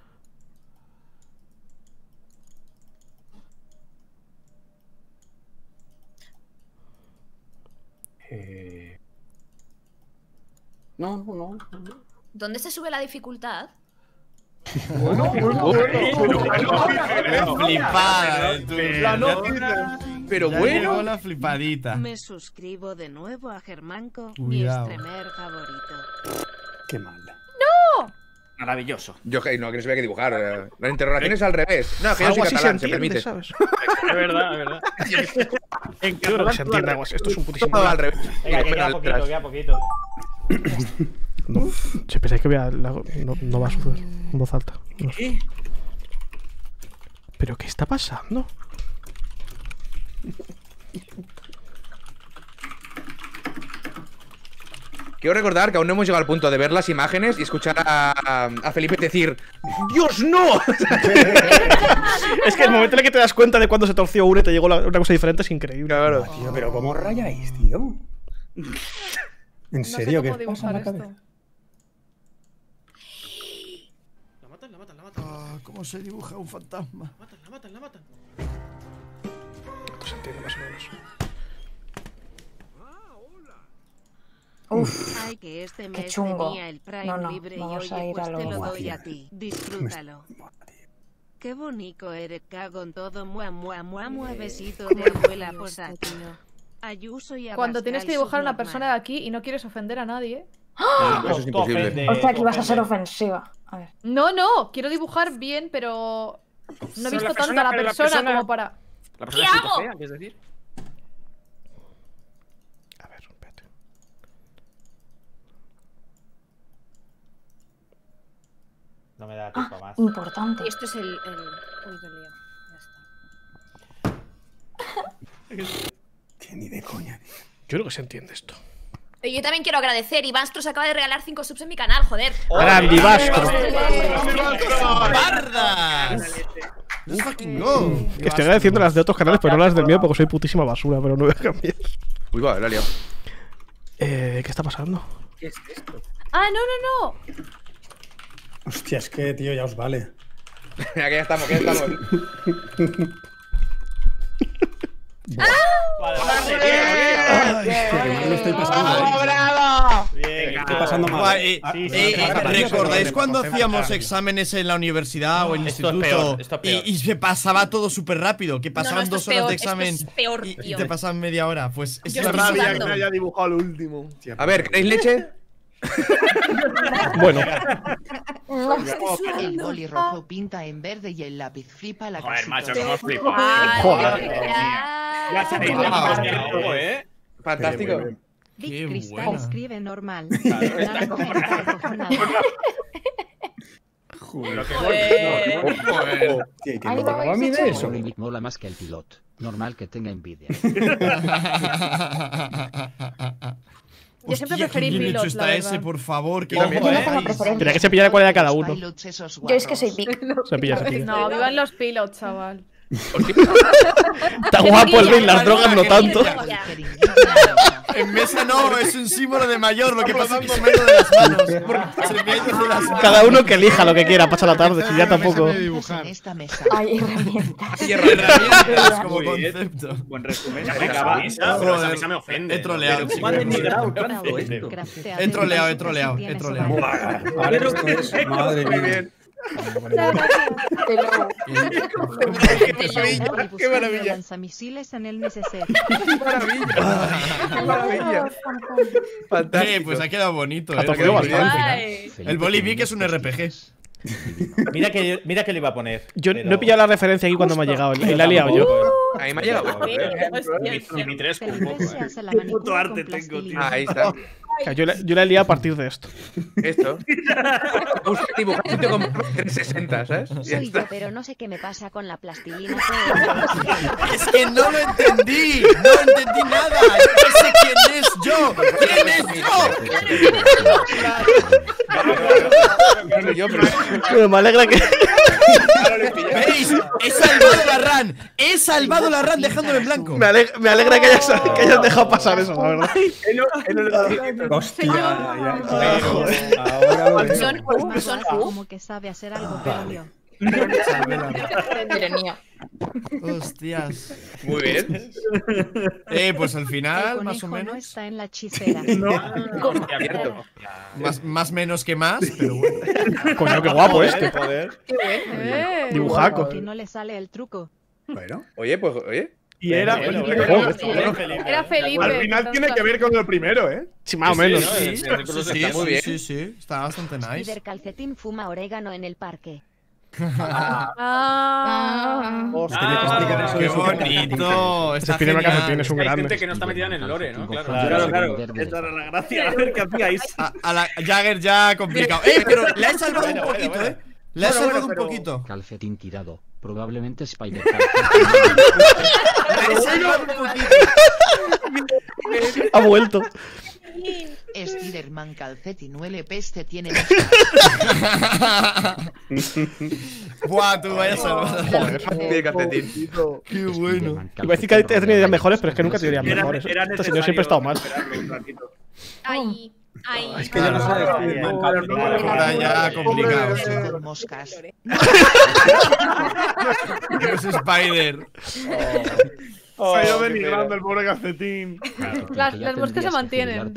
Speaker 8: No.
Speaker 6: ¿Dónde se sube la dificultad?
Speaker 4: Flipada.
Speaker 3: Pero
Speaker 4: Ya
Speaker 3: bueno.
Speaker 4: llegó la flipadita.
Speaker 16: Me suscribo de nuevo a Germanco,
Speaker 4: Cuidado.
Speaker 16: mi streamer favorito.
Speaker 12: Qué mal.
Speaker 14: Maravilloso.
Speaker 3: Yo no, que no se ve que dibujar. La interrogación es al revés. No, que yo soy catalán, se permite.
Speaker 2: ¿sabes?
Speaker 5: Es verdad, es verdad.
Speaker 2: Yo creo que se entiende algo así. Esto es un putísimo.
Speaker 3: Todo al revés.
Speaker 1: Venga, queda poquito, queda poquito.
Speaker 2: No, si pensáis que no va a suceder en voz alta. No sé. ¿Pero qué está pasando?
Speaker 3: Quiero recordar que aún no hemos llegado al punto de ver las imágenes y escuchar a Felipe decir ¡Dios, no!
Speaker 2: Es que el momento en el que te das cuenta de cuando se torció uno y te llegó una cosa diferente es increíble.
Speaker 3: Claro.
Speaker 12: Tío, pero ¿cómo rayáis, tío? ¿En serio?
Speaker 10: No sé
Speaker 12: ¿Qué
Speaker 10: cómo
Speaker 12: pasa en la
Speaker 10: dibujar
Speaker 12: cabeza?
Speaker 4: La matan. ¿Cómo se dibuja un fantasma?
Speaker 2: La matan. Esto se entiende más o menos.
Speaker 7: Uf,
Speaker 16: Ay, que este
Speaker 7: qué
Speaker 16: mes
Speaker 7: chungo.
Speaker 16: tenía el Prime
Speaker 7: No,
Speaker 16: libre
Speaker 7: vamos
Speaker 16: y
Speaker 7: a
Speaker 16: oye,
Speaker 7: ir
Speaker 16: pues
Speaker 7: a lo
Speaker 16: te lo doy
Speaker 7: guay.
Speaker 16: a ti. Disfrútalo. Qué bonito eres, cago en todo. Besito de abuela por aquí. Ayuso y
Speaker 10: Cuando tienes que dibujar a una
Speaker 16: subnormal.
Speaker 10: persona de aquí y no quieres ofender a nadie.
Speaker 3: Eso es imposible.
Speaker 7: O sea, que ibas a ser ofensiva. A ver.
Speaker 10: No, quiero dibujar bien, pero no he visto
Speaker 5: La
Speaker 10: tanto a la
Speaker 5: pero
Speaker 10: persona como para.
Speaker 5: ¿La persona
Speaker 10: ¿Qué
Speaker 5: es puto
Speaker 10: hago?
Speaker 5: fea, quieres decir?
Speaker 2: A ver, espérate.
Speaker 1: No me da tiempo más.
Speaker 7: Importante.
Speaker 6: Y esto es el... Uy, qué lío. Ya está.
Speaker 12: Que ni de coña.
Speaker 2: Yo creo que se entiende esto.
Speaker 6: Yo también quiero agradecer. Iván Stros acaba de regalar 5 subs en mi canal, joder.
Speaker 2: ¡Grande, Vasco!
Speaker 4: ¡Bardas! ¡Let's fucking go!
Speaker 2: Que estoy agradeciendo las de otros canales, pero no las del mío porque soy putísima basura, pero no voy a cambiar.
Speaker 3: Uy, va, la he liado.
Speaker 2: ¿Qué está pasando?
Speaker 8: ¿Qué es esto?
Speaker 10: ¡Ah, no!
Speaker 12: Hostia, es que, tío, ya os vale.
Speaker 3: Mira, que ya estamos, que ya estamos.
Speaker 12: Que mal lo estoy pasando.
Speaker 1: ¡Bravo!
Speaker 12: Bien, estoy pasando mal.
Speaker 4: ¿Recordáis cuando hacíamos exámenes en la universidad o en el
Speaker 1: Esto es
Speaker 4: instituto
Speaker 1: peor, esto es peor.
Speaker 4: y se pasaba todo súper rápido? Que pasaban
Speaker 6: esto es
Speaker 4: 2 horas de
Speaker 6: peor,
Speaker 4: examen
Speaker 6: esto es peor,
Speaker 4: y
Speaker 6: tío.
Speaker 4: te pasaban media hora. Pues
Speaker 6: Yo
Speaker 4: es la
Speaker 6: estoy
Speaker 4: rabia.
Speaker 6: sudando.
Speaker 15: Que me haya dibujado lo último.
Speaker 3: A ver, ¿queréis leche?
Speaker 2: Bueno.
Speaker 17: El boli rojo pinta en verde y el lápiz flipa la
Speaker 5: Joder,
Speaker 17: casita.
Speaker 5: macho, cómo flipa.
Speaker 1: Ya sabéis,
Speaker 3: Fantástico.
Speaker 16: Big
Speaker 4: Qué
Speaker 16: Cristal
Speaker 4: buena.
Speaker 16: escribe normal.
Speaker 12: Joder.
Speaker 7: Ahí
Speaker 12: Tío, ¿y quién me
Speaker 7: lo
Speaker 12: pagaba a
Speaker 7: habéis
Speaker 12: mí
Speaker 7: hecho.
Speaker 12: de eso?
Speaker 11: Olympic mola más que el piloto. Normal que tenga envidia.
Speaker 10: Yo siempre
Speaker 4: Hostia,
Speaker 10: preferí
Speaker 4: qué bien hecho
Speaker 10: Pilot,
Speaker 4: está
Speaker 10: la
Speaker 4: ese,
Speaker 10: verdad.
Speaker 4: por favor. Que
Speaker 7: Yo no tengo preferencia.
Speaker 2: Tenía que se pillara cuál era cada uno.
Speaker 7: Yo es que soy Vic.
Speaker 2: Se pilla.
Speaker 10: No, vivan los pilots, chaval.
Speaker 2: Está guapo el Bill, las drogas no tanto.
Speaker 4: En mesa no, es un símbolo de mayor. Lo que pasa es que se me ha ido de las manos. Se me ha ido de las manos.
Speaker 2: Cada uno que elija lo que quiera, pasa la tarde, si ya tampoco.
Speaker 7: Hay herramientas.
Speaker 4: Herramientas como
Speaker 5: Muy bien.
Speaker 4: concepto.
Speaker 5: Buen resumen. Venga, va. Pero esa mesa me ofende.
Speaker 4: He troleado, chicos. He troleado.
Speaker 12: Ahora esto es, madre mía.
Speaker 3: ¡Qué maravilla!
Speaker 16: Lanzamisiles en el neceser.
Speaker 3: ¡Qué maravilla! Fantástico.
Speaker 4: Pues ha quedado bonito.
Speaker 2: Ha tocado bastante.
Speaker 4: El Bolivic es un RPG.
Speaker 1: Mira que le iba a poner.
Speaker 2: Yo no he pillado la referencia aquí cuando me ha llegado. Y la he liado yo.
Speaker 3: Ahí me ha llegado.
Speaker 5: Dimitrescu un poco.
Speaker 16: Qué puto arte
Speaker 14: tengo, tío.
Speaker 3: Ahí está.
Speaker 2: Yo la he liado a partir de esto.
Speaker 3: Esto. Busca dibujante con 360, ¿sabes? Ya
Speaker 19: Soy yo,
Speaker 3: está.
Speaker 19: pero no sé qué me pasa con la plastilina.
Speaker 4: Es que no lo entendí. No entendí nada. No sé quién es yo. ¿Quién es yo?
Speaker 2: Bueno, me alegra que.
Speaker 4: ¿Veis? He salvado la run. He salvado la run dejándome en blanco.
Speaker 2: Me alegra que hayas dejado pasar eso, la verdad.
Speaker 12: Hostia,
Speaker 16: Son como que sabe hacer algo, pero yo.
Speaker 7: Ironía.
Speaker 4: Hostias.
Speaker 3: Muy bien.
Speaker 4: Pues al
Speaker 16: El
Speaker 4: final, más o
Speaker 16: conejo no
Speaker 4: menos.
Speaker 16: está en la hechicera.
Speaker 3: Cierto.
Speaker 4: Más menos que más, pero bueno.
Speaker 2: Coño, qué guapo este.
Speaker 1: Joder.
Speaker 10: Eh,
Speaker 2: Dibujaco.
Speaker 16: Que no le sale el truco.
Speaker 12: Bueno.
Speaker 3: Oye, pues, oye.
Speaker 15: Y era.
Speaker 10: Era Felipe.
Speaker 15: Al final tiene que ver con el primero, ¿eh?
Speaker 2: Sí, más o menos.
Speaker 4: Está muy bien. Sí, está bastante nice.
Speaker 19: Spider Calcetín fuma orégano en el parque.
Speaker 4: ¡Qué bonito!
Speaker 2: Ese Spider-Man Calcetín es un
Speaker 5: Hay
Speaker 2: grande.
Speaker 5: gente que no está metida en el lore, ¿no? Claro.
Speaker 15: Esa era la gracia. A ver qué hacíais.
Speaker 4: A la Jagger ya complicado. Pero le he salvado un poquito, ¿eh? Le he salvado un poquito.
Speaker 11: Calcetín tirado. Probablemente Spider
Speaker 4: Le he salvado un poquito.
Speaker 2: Ha vuelto.
Speaker 17: Spiderman Calcetín huele peste tiene.
Speaker 4: Buah, tú vaya salvado.
Speaker 3: Joder, Calcetín.
Speaker 4: Qué bueno.
Speaker 2: Iba a decir que he tenido ideas mejores, pero es que nunca te dirían mejores. Entonces yo siempre he estado mal.
Speaker 6: Ay, ay.
Speaker 12: Es que yo no sé.
Speaker 4: Ahora ya complicado.
Speaker 17: Con moscas.
Speaker 4: Es Spider.
Speaker 15: Se ha ido denigrando el pobre Calcetín.
Speaker 10: Las moscas se mantienen.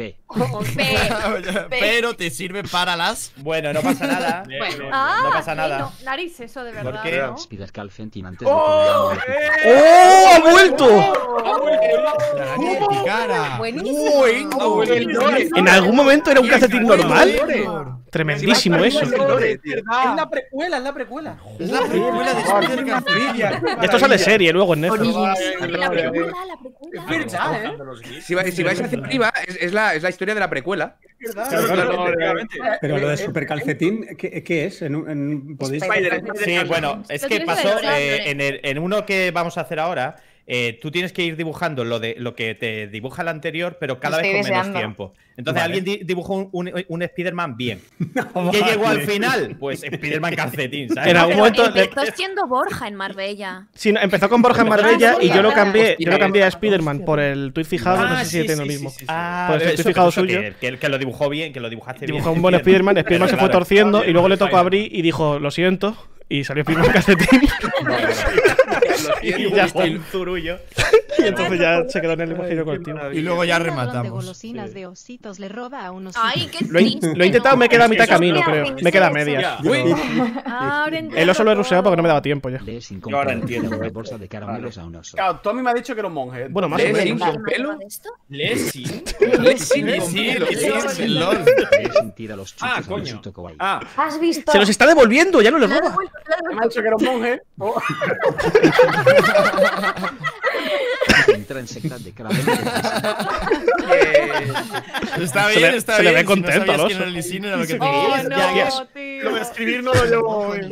Speaker 4: Pero te sirve para las.
Speaker 1: Bueno, no pasa nada. No pasa nada.
Speaker 10: No, nariz, eso de verdad.
Speaker 1: ¿Por qué?
Speaker 10: ¿no?
Speaker 11: Spider Calcetín antes de
Speaker 2: ¡Oh! ¡Ha vuelto!
Speaker 4: ¡Cara!
Speaker 10: Buenísimo.
Speaker 2: ¿En algún momento era un calcetín normal? Tremendísimo eso.
Speaker 8: Es la precuela, es la precuela.
Speaker 4: Es la precuela de Spider Calcetín.
Speaker 2: Esto sale serie luego en Netflix.
Speaker 6: La precuela.
Speaker 8: Es verdad,
Speaker 3: Si vais hacia arriba, es la historia de la precuela.
Speaker 12: Pero lo de Super Calcetín, ¿qué es? ¿Podéis?
Speaker 1: Sí, bueno, es que pasó en uno que vamos a hacer ahora. Tú tienes que ir dibujando lo que te dibuja el anterior, pero cada vez con menos tiempo. Entonces alguien dibujó un Spider-Man bien. ¿Qué llegó al final? Pues Spider-Man Calcetín, ¿sabes?
Speaker 2: En algún momento
Speaker 6: Empezó siendo Borja en Marbella.
Speaker 2: Sí, empezó con Borja en Marbella y yo lo cambié a Spider-Man por el tuit fijado, no sé si tiene lo mismo. Por el tuit fijado suyo.
Speaker 1: Que lo dibujó bien, que lo dibujaste bien.
Speaker 2: Dibujó un buen Spider-Man, Spider-Man se fue torciendo y luego le tocó a Bri y dijo, lo siento, y salió Spider-Man Calcetín. Y ya está.
Speaker 1: Un zurullo.
Speaker 2: Y entonces ya se quedó en el imaginario colectivo.
Speaker 4: Y luego ya
Speaker 16: De
Speaker 4: rematamos.
Speaker 16: golosinas de ositos le roba a unos.
Speaker 6: Ay, qué
Speaker 2: Lo he intentado, me queda a mitad camino, creo. Me queda a medias. El oso lo he ruseado porque no me daba tiempo ya.
Speaker 11: Yo ahora entiendo. Una bolsa de caramelos a un oso.
Speaker 8: Claro, Tommy me ha dicho que era un monje.
Speaker 2: Bueno, más o menos.
Speaker 3: ¿Con pelo?
Speaker 5: Lessin.
Speaker 11: Tira los chicos.
Speaker 5: Ah, coño.
Speaker 7: ¿Has visto?
Speaker 2: Se los está devolviendo, ya no les roba.
Speaker 8: Me ha dicho que era un monje.
Speaker 11: Entra en sectas de caramelo.
Speaker 4: Está bien, está bien.
Speaker 2: Se le ve
Speaker 4: Si
Speaker 2: contento al
Speaker 4: no sabías
Speaker 2: oso.
Speaker 4: quién era el Isin, era lo que te
Speaker 10: Oh,
Speaker 4: querías.
Speaker 10: no, tío.
Speaker 15: Lo de escribir no lo llevo hoy.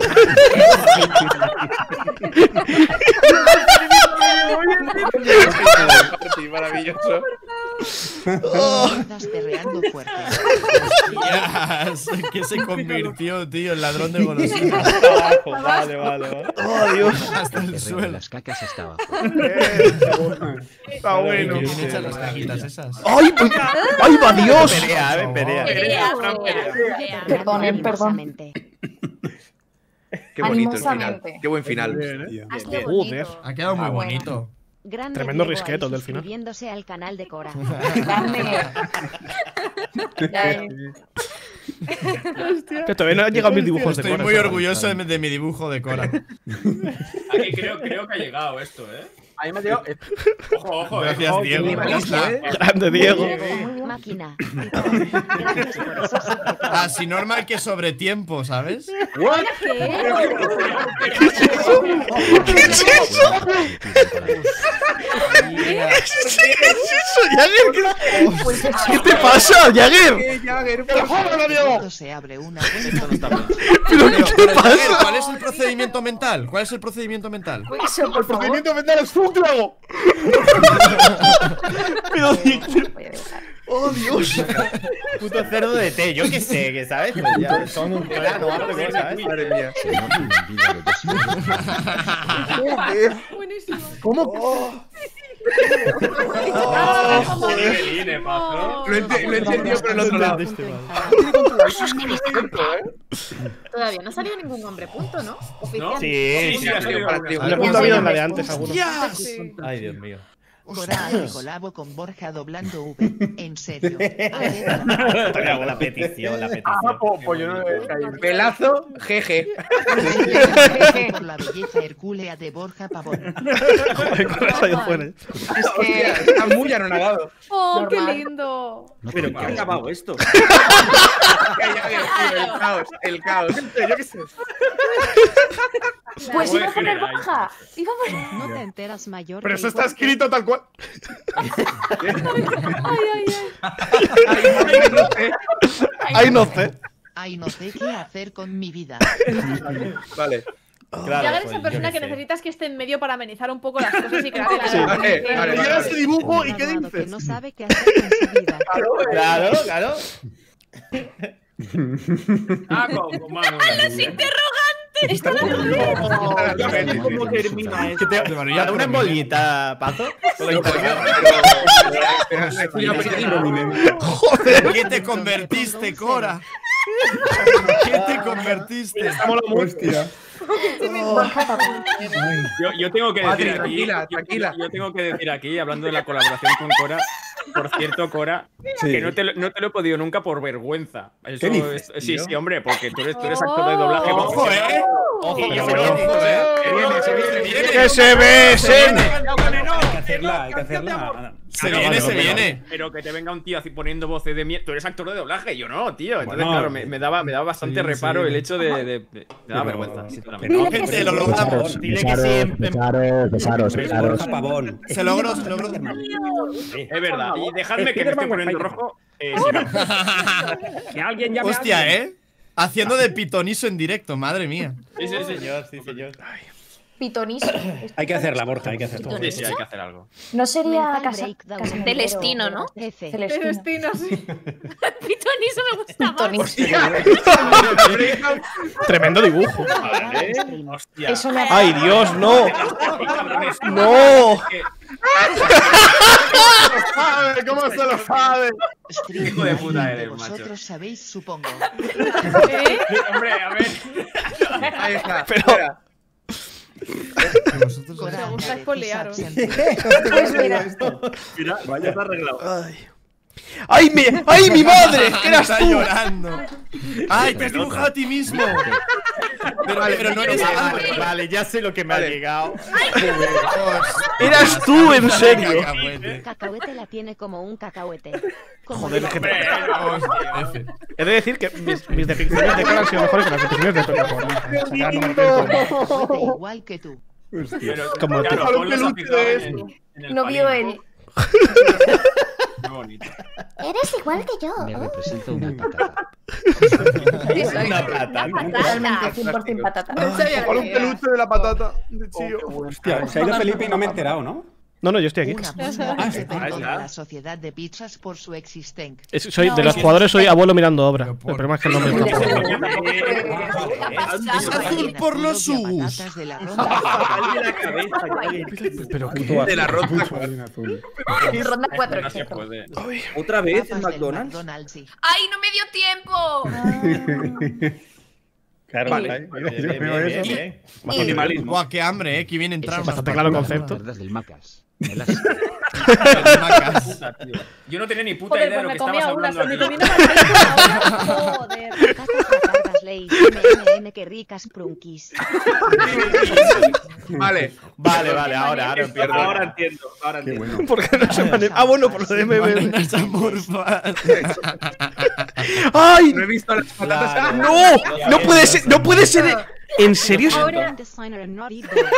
Speaker 3: Maravilloso.
Speaker 17: Estás perreando fuerte.
Speaker 4: Hostias, que se convirtió, tío, en ladrón de golosinas.
Speaker 1: Vale.
Speaker 2: Oh, Dios.
Speaker 4: Hasta el
Speaker 11: El
Speaker 4: suelo.
Speaker 11: las cacas está abajo.
Speaker 15: Está bueno.
Speaker 4: ¿Quién echa las cajitas esas?
Speaker 2: ¡Ay, ay, va Dios!
Speaker 1: Pelea.
Speaker 7: Perdón.
Speaker 3: Qué bonito el final.
Speaker 7: Animosamente.
Speaker 3: Qué buen final.
Speaker 6: Ha sido
Speaker 2: Joder.
Speaker 6: bonito.
Speaker 4: Ha quedado muy bonito.
Speaker 19: Grande
Speaker 2: Tremendo
Speaker 19: Diego
Speaker 2: risquetos
Speaker 19: ahí
Speaker 2: del final.
Speaker 19: suscribiéndose al canal de Cora.
Speaker 2: Que todavía no han llegado mis dibujos de
Speaker 4: Estoy
Speaker 2: Cora.
Speaker 4: muy orgulloso de mi dibujo de Cora.
Speaker 5: Aquí creo que ha llegado esto, ¿eh?
Speaker 8: A mí me ha llegado.
Speaker 5: Ojo,
Speaker 4: Gracias, Diego.
Speaker 2: Grande Diego.
Speaker 19: Máquina.
Speaker 4: Ah, si normal que sobre tiempo, ¿sabes?
Speaker 2: ¿Qué es eso? Jagger? ¿Qué te pasa, Jagger?
Speaker 17: Se abre una.
Speaker 2: ¿Pero qué te pasa?
Speaker 4: ¿Cuál es el procedimiento mental? ¿Cuál es el procedimiento mental?
Speaker 15: El procedimiento mental es Fuglago.
Speaker 2: Pero ¡oh, Dios!
Speaker 1: Puto cerdo de té, yo qué sé, que sabes. Pues ya son un plano o algo, ¿sabes?
Speaker 3: Madre mía.
Speaker 10: Buenísimo.
Speaker 15: ¿Cómo?
Speaker 3: Lo he entendido por el otro lado.
Speaker 10: Todavía no ha salido ningún hombre punto, ¿no? Oficial.
Speaker 1: Sí,
Speaker 3: ha salido para ti.
Speaker 2: Le punto ha habido en la de antes, alguno.
Speaker 1: Ay, Dios mío.
Speaker 17: Cora hace colabo con Borja doblando V. En serio.
Speaker 1: La petición, la petición.
Speaker 8: Pues yo no he caído.
Speaker 3: Pelazo, jeje.
Speaker 17: Por la belleza hercúlea de Borja Pavón.
Speaker 3: Es que está muy anonadado.
Speaker 10: ¡Oh, qué lindo!
Speaker 9: Pero ¿qué ha acabado esto?
Speaker 3: El caos.
Speaker 8: Yo qué sé.
Speaker 7: Pues iba a poner Borja. Iba a poner.
Speaker 16: No te enteras mayor.
Speaker 8: Pero
Speaker 16: que
Speaker 8: eso está
Speaker 16: igual que-
Speaker 8: escrito tal cual.
Speaker 2: Ay, no sé.
Speaker 17: Ay, no sé qué hacer con mi vida.
Speaker 3: Vale.
Speaker 1: Claro,
Speaker 10: Ya eres
Speaker 1: pues,
Speaker 10: esa persona
Speaker 1: yo
Speaker 10: que
Speaker 1: qué sé.
Speaker 10: necesitas que esté en medio para amenizar un poco las cosas y que la
Speaker 3: Sí, vale.
Speaker 8: Mira ese dibujo y qué
Speaker 16: graduado que
Speaker 8: dices.
Speaker 16: no sabe qué hacer con su vida.
Speaker 1: Claro, claro.
Speaker 14: Ah, como
Speaker 6: ¡Los interrogantes! ¡Está
Speaker 9: ¿Cómo termina esto?
Speaker 1: ¿Te una embolita, Pazo?
Speaker 4: ¿En qué te convertiste, Cora? ¿En qué te convertiste?
Speaker 13: Hostia.
Speaker 5: Yo tengo que decir aquí,
Speaker 3: tranquila.
Speaker 5: Yo tengo que decir aquí, hablando de la colaboración con Cora, por cierto, Cora, que no te lo he podido nunca por vergüenza. Eso
Speaker 12: ¿Qué dices,
Speaker 5: sí,
Speaker 12: tío?
Speaker 5: sí, hombre, porque tú eres actor de doblaje.
Speaker 4: ¡Ojo,
Speaker 1: Ojo,
Speaker 5: Y
Speaker 1: que
Speaker 5: yo
Speaker 1: se
Speaker 5: me
Speaker 1: ve,
Speaker 5: conozco,
Speaker 2: ¡Que se besen!
Speaker 12: Hay que hacerla, hay que hacerla.
Speaker 4: Se viene.
Speaker 5: Pero que te venga un tío así poniendo voces de mierda. Tú eres actor de doblaje, yo no, tío. Entonces,
Speaker 12: Bueno,
Speaker 5: claro, me daba bastante reparo el hecho de. Me daba vergüenza, sinceramente.
Speaker 2: No, gente, lo logramos.
Speaker 1: Dile que sí.
Speaker 12: Besaros. Pavón.
Speaker 4: Se logró.
Speaker 5: Es verdad. Y dejadme que me esté poniendo rojo.
Speaker 9: Que alguien llame a
Speaker 4: Hostia,
Speaker 9: alguien.
Speaker 4: Haciendo de pitoniso en directo, madre mía.
Speaker 1: Sí, señor, sí, señor.
Speaker 7: Pitonizo.
Speaker 12: Hay que hacerla, Borja, hay que hacerla.
Speaker 5: Sí, sí, hay que hacer algo.
Speaker 7: No sería
Speaker 19: Mental
Speaker 7: casa.
Speaker 19: breakdown.
Speaker 6: Celestino, ¿no?
Speaker 19: F.
Speaker 10: Celestino, sí.
Speaker 6: Pitonizo me gusta más.
Speaker 2: Tremendo dibujo.
Speaker 5: Hostia.
Speaker 7: Eso me
Speaker 2: ¡Ay, Dios, no! ¡No!
Speaker 8: ¿Cómo se lo sabe?
Speaker 5: Hijo de puta eres, macho.
Speaker 17: Vosotros sabéis, supongo.
Speaker 5: Hombre, a ver.
Speaker 3: Ahí está.
Speaker 2: Pero-
Speaker 3: Espera.
Speaker 17: Cora,
Speaker 10: Me gusta espolearos.
Speaker 7: Pues mira.
Speaker 9: Mira, vaya, está arreglado.
Speaker 2: ¡Ay, mi madre! ¡Que eras
Speaker 4: Está
Speaker 2: tú!
Speaker 4: llorando. ¡Ay, te has dibujado a ti mismo! Pero no eres.
Speaker 1: Vale, ya sé lo que me ha llegado.
Speaker 2: ¡Eras tú, en serio!
Speaker 19: Cacahuete la tiene como un cacahuete. Como
Speaker 2: Joder,
Speaker 19: yo.
Speaker 2: gente. He de decir que mis definiciones de Cora han sido mejores que las definiciones de Toño Cora. O sea, no me arrepiento.
Speaker 17: Cacahuete igual que tú.
Speaker 5: Pero,
Speaker 2: Como tú.
Speaker 5: claro, ponlo
Speaker 8: peluche
Speaker 5: fijado
Speaker 8: de
Speaker 5: en el
Speaker 7: No vio
Speaker 5: palillo.
Speaker 7: él.
Speaker 5: Qué bonito.
Speaker 7: Eres igual que yo.
Speaker 11: Me representa una patata.
Speaker 1: Una plata.
Speaker 7: Totalmente 100% patata.
Speaker 8: Para un peluche de la patata de Chío.
Speaker 12: Hostia, se ha ido Felipe y no me he enterado, ¿no?
Speaker 2: No, yo estoy aquí.
Speaker 17: Una pista que perdona a la sociedad de pizzas por su existencia.
Speaker 2: Soy, de los jugadores soy abuelo mirando obra. El problema es que el nombre está por
Speaker 4: Es azul por los sus.
Speaker 2: Pero
Speaker 3: De la ronda.
Speaker 7: Ronda 4.
Speaker 5: No se puede.
Speaker 9: ¿Otra vez en
Speaker 17: Papas del
Speaker 9: McDonald's?
Speaker 17: sí.
Speaker 6: ¡Ay, no me dio tiempo!
Speaker 12: Claro,
Speaker 8: Vale.
Speaker 1: Bien.
Speaker 9: Animalismo.
Speaker 4: Buah, qué hambre, que bien entrar.
Speaker 2: bastante claro el concepto.
Speaker 11: Cerdas del Macas.
Speaker 5: Yo no tenía ni puta
Speaker 10: Joder,
Speaker 5: idea de
Speaker 10: pues
Speaker 5: lo
Speaker 10: me
Speaker 5: que estabas
Speaker 10: comía una,
Speaker 5: hablando
Speaker 10: se me
Speaker 5: aquí.
Speaker 10: comiendo más rico ahora. Joder.
Speaker 19: Catas ley. Qué ricas prunquis.
Speaker 3: Vale.
Speaker 1: Vale, ahora empiezo.
Speaker 9: Ahora entiendo. Ahora entiendo.
Speaker 2: ¿Por qué no se me Ah, bueno, por lo de MM.
Speaker 4: Bananas amorfas.
Speaker 2: ¡Ay!
Speaker 3: No he visto las patatas.
Speaker 2: ¡No! ¡No puede ser! ¡No puede ser! ¿En serio?
Speaker 19: Game designer and not eat dogs.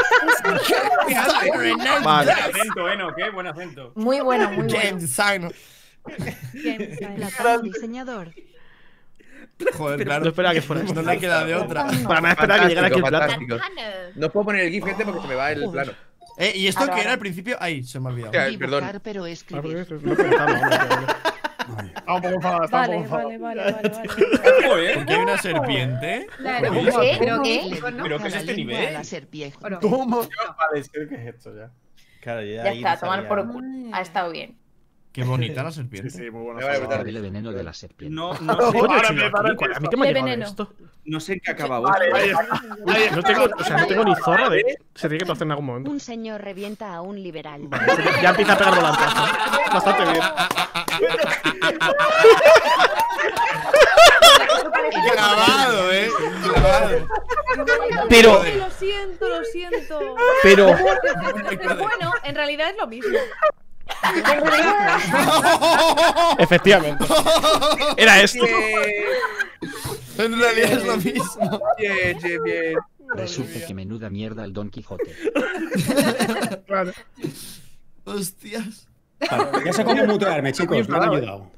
Speaker 2: Vale.
Speaker 5: Buen acento, Eno, ¿qué? Buen acento.
Speaker 7: Muy bueno, muy
Speaker 4: Game
Speaker 7: bueno.
Speaker 4: designer.
Speaker 16: Platano diseñador.
Speaker 4: Joder, claro.
Speaker 2: No esperaba que fuera esto.
Speaker 4: No le queda de otra.
Speaker 2: Para nada esperaba que llegara aquí el plato.
Speaker 3: Fantástico. No puedo poner el GIF este porque se me va el plano.
Speaker 4: ¿Y esto que era al principrio? Ay, se me ha olvidado.
Speaker 3: Hostia, perdón.
Speaker 17: Dibujar, pero escribir.
Speaker 10: Vale.
Speaker 4: Porque hay una serpiente.
Speaker 6: ¿Pero qué?
Speaker 5: ¿Pero qué es este nivel?
Speaker 17: La serpiente.
Speaker 8: ¿Cómo? Vale, creo que es esto ya.
Speaker 1: Claro,
Speaker 7: Ya está, a tomar por culo. Ha estado bien.
Speaker 4: Qué bonita la serpiente.
Speaker 8: Sí, muy bueno.
Speaker 3: Me vale,
Speaker 11: El veneno de la serpiente.
Speaker 9: No,
Speaker 2: Oye,
Speaker 9: no sé.
Speaker 2: señor, a mí que me ha
Speaker 10: De
Speaker 2: llegado
Speaker 10: veneno.
Speaker 2: esto.
Speaker 9: No sé en qué acababa.
Speaker 2: No tengo ni zorra de. Se tiene que hacer en algún momento.
Speaker 19: Un señor revienta a un liberal.
Speaker 2: Ya empieza a pegar volantazo. Bastante bien.
Speaker 4: Clavado, clavado.
Speaker 2: Pero.
Speaker 10: Lo siento.
Speaker 2: Pero.
Speaker 10: Bueno, en realidad es lo mismo.
Speaker 2: Efectivamente. Era esto.
Speaker 4: En realidad es lo mismo.
Speaker 3: Bien.
Speaker 11: Resulta que menuda mierda el Don Quijote.
Speaker 2: Claro.
Speaker 4: Hostias.
Speaker 12: Vale, ya sé cómo mutearme, chicos. Me han ayudado.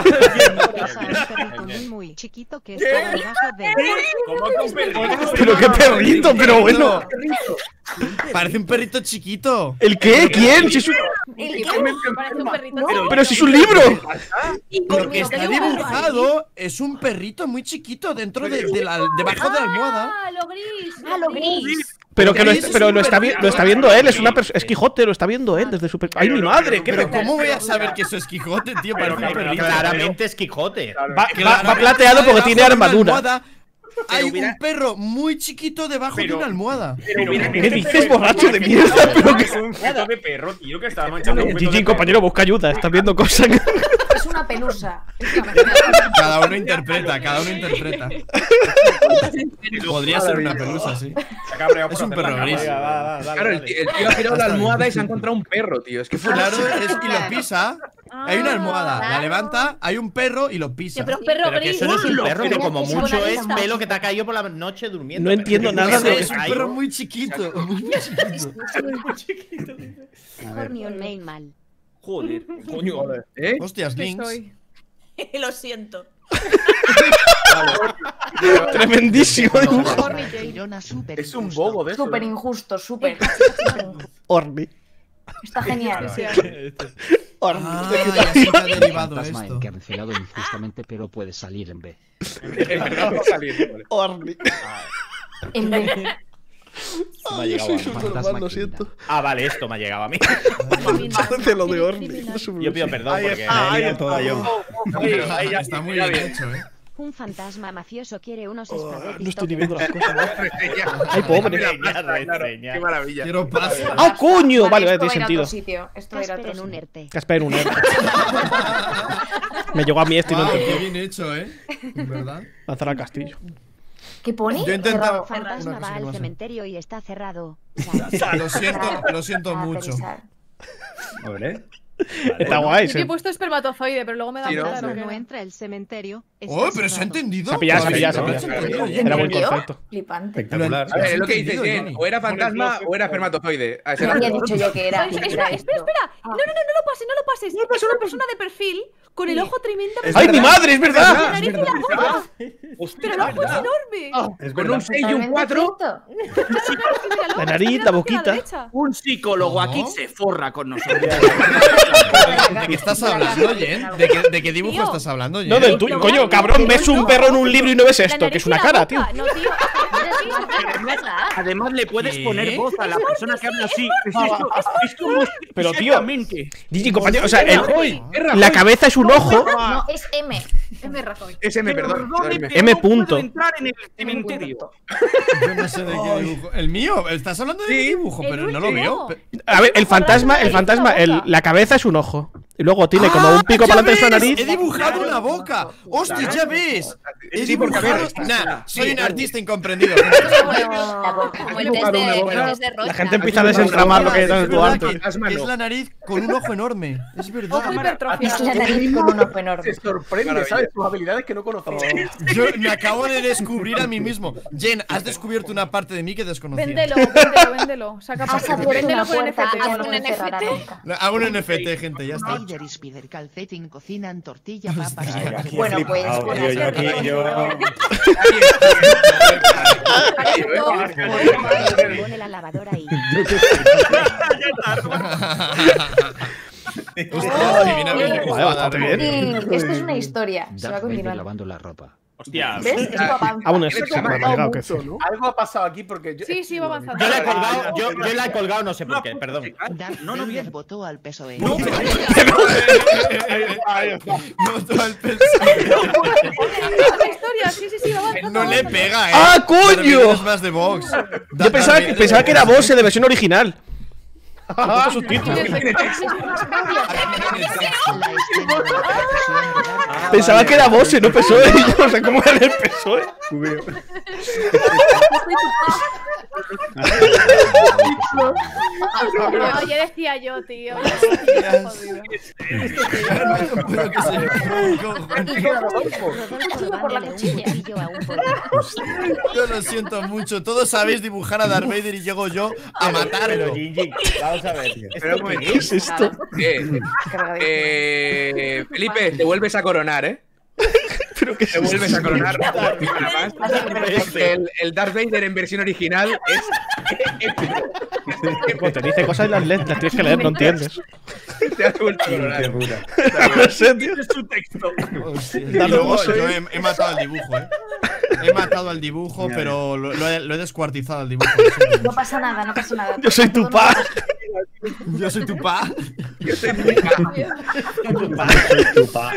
Speaker 19: Un perrito muy chiquito que está debajo de...
Speaker 5: ¿Cómo que un perrito?
Speaker 2: Pero qué perrito, pero bueno.
Speaker 4: Parece un perrito chiquito.
Speaker 2: ¿El qué? ¿Quién? Si es un...
Speaker 10: Parece un perrito.
Speaker 2: Pero si es un libro.
Speaker 4: Lo que está dibujado es un perrito muy chiquito dentro debajo de la almohada.
Speaker 10: Ah, lo gris.
Speaker 7: Lo gris.
Speaker 2: Pero que lo está viendo él, es Quijote, lo está viendo él desde su... ¡Ay, mi madre!
Speaker 4: Pero ¿cómo voy a saber que eso es Quijote, tío? Parece un perrito.
Speaker 1: Claramente es Quijote.
Speaker 2: Va plateado porque tiene armadura.
Speaker 4: Hay un perro muy chiquito debajo de una almohada.
Speaker 2: ¿Qué dices, borracho de mierda?
Speaker 5: Pero que es un pedazo de perro, tío, que estaba manchando un
Speaker 2: Gigi, compañero, busca ayuda, estás viendo cosas.
Speaker 7: Es una pelusa.
Speaker 4: Cada uno interpreta. Podría ser una pelusa, sí. Es un perro gris.
Speaker 3: Claro, el tío ha girado la almohada y se ha encontrado un perro, tío. Es que
Speaker 4: Claro, es que lo pisa. Hay una almohada, la levanta, hay un perro y lo pisa.
Speaker 10: Pero un perro
Speaker 1: Pero que
Speaker 10: gris.
Speaker 1: eso no es un perro, que
Speaker 7: Pero
Speaker 1: como
Speaker 7: que
Speaker 1: mucho
Speaker 7: se
Speaker 1: es
Speaker 7: volariza.
Speaker 1: pelo que te ha caído por la noche durmiendo.
Speaker 2: No entiendo nada de
Speaker 4: Es un perro muy chiquito.
Speaker 19: Hornion main mal.
Speaker 5: Joder, coño.
Speaker 4: Hostias, Links.
Speaker 10: Lo siento.
Speaker 2: Tremendísimo dibujo.
Speaker 8: Es un bobo de eso.
Speaker 7: Súper injusto, súper.
Speaker 2: Orni.
Speaker 7: Está genial.
Speaker 4: Ya se ha derivado
Speaker 11: Fantasma
Speaker 4: esto.
Speaker 11: encarcelado injustamente, pero puede salir en B.
Speaker 2: Orni.
Speaker 7: En vez.
Speaker 1: Me ha llegado a mí.
Speaker 11: Fantasma
Speaker 2: Lo siento.
Speaker 1: Ah, vale, esto me ha llegado a mí.
Speaker 2: De lo de Orni.
Speaker 1: Yo pido perdón porque
Speaker 12: Ahí está toda yo.
Speaker 4: Está muy bien hecho,
Speaker 19: Un fantasma mafioso quiere unos espaguetis.
Speaker 2: No estoy ni viendo las cosas. Ay, pobre.
Speaker 3: Qué maravilla.
Speaker 4: Quiero pasta.
Speaker 2: ¡Ah, coño! Vale,
Speaker 7: Esto
Speaker 2: tiene
Speaker 7: va a ir a otro
Speaker 2: sentido.
Speaker 7: sitio. Esto va a ir a
Speaker 19: Casper
Speaker 7: otro
Speaker 19: en un
Speaker 7: sitio.
Speaker 19: ERTE.
Speaker 2: Casper en un ERTE. Me llegó a mí esto y no
Speaker 4: Qué
Speaker 2: entendí.
Speaker 4: bien hecho, en verdad.
Speaker 2: Lanzar al castillo.
Speaker 7: ¿Qué pone?
Speaker 4: Yo he intentado.
Speaker 19: Fantasma
Speaker 4: Una cosa
Speaker 19: va
Speaker 4: que
Speaker 19: al
Speaker 4: pasa.
Speaker 19: cementerio y está cerrado.
Speaker 4: Lo siento mucho.
Speaker 12: Vale.
Speaker 2: Está guay.
Speaker 10: Yo he puesto espermatozoide, pero luego me da cuenta de lo que
Speaker 16: No
Speaker 10: era.
Speaker 16: entra el cementerio.
Speaker 4: Oh, pero se ha entendido.
Speaker 2: Se ha pillado. Era buen
Speaker 7: ¿Entendió?
Speaker 2: concepto.
Speaker 7: Flipante.
Speaker 12: Espectacular.
Speaker 3: A ver, es lo que dices, Jen. O era fantasma o era espermatozoide. A ese
Speaker 7: No
Speaker 3: era-
Speaker 7: había dicho yo que era.
Speaker 10: Espera,
Speaker 7: era
Speaker 10: espera.
Speaker 7: esto.
Speaker 10: No lo pases. Es una persona de perfil con el ojo tremendamente.
Speaker 2: ¡Ay, mi madre! ¡Es
Speaker 10: La
Speaker 2: verdad!
Speaker 10: nariz y la boca. Pero el ojo es enorme.
Speaker 12: Es
Speaker 3: Con
Speaker 12: verdad.
Speaker 3: un 6 y un 4.
Speaker 2: La nariz, la boquita.
Speaker 9: Un psicólogo aquí se forra con nosotros.
Speaker 4: ¿De qué estás hablando, Jen? ¿De qué dibujo estás hablando, Jen?
Speaker 2: No, del tuyo. Coño, cabrón, ves un perro en un libro y no ves esto, que es una cara, tío.
Speaker 10: No, tío.
Speaker 9: Además, le puedes
Speaker 4: ¿Qué?
Speaker 9: poner voz a la persona que habla así. Es como.
Speaker 2: Pero, tío,
Speaker 9: exactamente.
Speaker 2: Gigi, compañero, o sea,
Speaker 3: Rajoy.
Speaker 2: la cabeza es un ojo.
Speaker 7: No, es M.
Speaker 10: M. Rajoy.
Speaker 3: Es M, perdón.
Speaker 2: M punto.
Speaker 9: Entrar en el cementerio.
Speaker 4: Yo no sé de qué dibujo. ¿El mío? ¿Estás hablando de mi dibujo? Pero no lo veo.
Speaker 2: A ver, el fantasma, la cabeza es un ojo. Y luego tiene como un pico para adelante de su nariz.
Speaker 4: He dibujado una boca. ¡Hostia, ya ves! He dibujado. Nah, soy un artista incomprendido.
Speaker 10: Como el test de Rocha.
Speaker 2: La gente empieza a desentramar lo que
Speaker 4: Es
Speaker 2: has tú
Speaker 4: verdad
Speaker 2: antes.
Speaker 4: que es la nariz con un ojo enorme. Es verdad.
Speaker 10: Ojo hipertrofiado.
Speaker 7: Es la nariz con un ojo enorme.
Speaker 8: Se sorprende, ¿sabes? Tus habilidades que no conocía.
Speaker 4: Yo me acabo de descubrir a mí mismo. Jen, has descubierto una parte de mí que desconocía.
Speaker 10: Véndelo. Saca
Speaker 7: Has
Speaker 10: parte.
Speaker 7: abierto
Speaker 10: Véndelo
Speaker 7: una
Speaker 10: con
Speaker 7: puerta
Speaker 10: NFT.
Speaker 7: que
Speaker 10: Haz
Speaker 7: no
Speaker 10: un
Speaker 7: se cerrará
Speaker 10: NFT.
Speaker 7: nunca.
Speaker 4: Hago un NFT, gente, ya está.
Speaker 17: Spider y Spider Calcetín cocinan tortilla, papas.
Speaker 7: Bueno, pues.
Speaker 12: Tío, yo aquí,
Speaker 19: Pone la lavadora ahí.
Speaker 2: Vale, bastante bien.
Speaker 7: Esto es una historia. Se va
Speaker 11: Darth Vader
Speaker 7: continuando.
Speaker 11: lavando la ropa.
Speaker 18: Hostia.
Speaker 8: ¿Ves?
Speaker 2: Aún es complicado que sí.
Speaker 8: Algo ha pasado aquí porque yo.
Speaker 10: Sí, va avanzando.
Speaker 1: Yo la he colgado, yo la he colgado, no sé por qué, perdón.
Speaker 17: No bien votó al PSOE.
Speaker 4: No,
Speaker 10: Votó
Speaker 4: al PSOE.
Speaker 10: La historia, sí, va avanzando.
Speaker 4: No le pega,
Speaker 2: ¡Ah, coño!
Speaker 4: Es más de Vox.
Speaker 2: Yo pensaba que era Bose de versión original. Pensaba que era Bose, no PSOE. O sea, ¿cómo era el PSOE?
Speaker 10: No, ya decía yo, tío.
Speaker 4: Yo lo siento mucho. Todos sabéis dibujar a Darth Vader y llego yo a matarlo.
Speaker 1: Vamos a ver.
Speaker 3: ¿Qué es esto? Felipe, te vuelves a coronar, ¿eh?
Speaker 2: Pero que
Speaker 3: te vuelves a coronar. El Darth Vader en versión original es
Speaker 2: épico. Te dice cosas y las tienes que leer, no entiendes.
Speaker 3: Te has vuelto a coronar.
Speaker 2: No sé, tío.
Speaker 8: Es su texto.
Speaker 4: Yo he matado al dibujo, ¿eh? He matado al dibujo, pero lo he descuartizado al dibujo.
Speaker 7: No pasa nada, no pasa nada.
Speaker 2: Yo soy tu pa.
Speaker 4: Yo soy tu pa.
Speaker 3: Yo soy tu pa.
Speaker 12: Tu pa.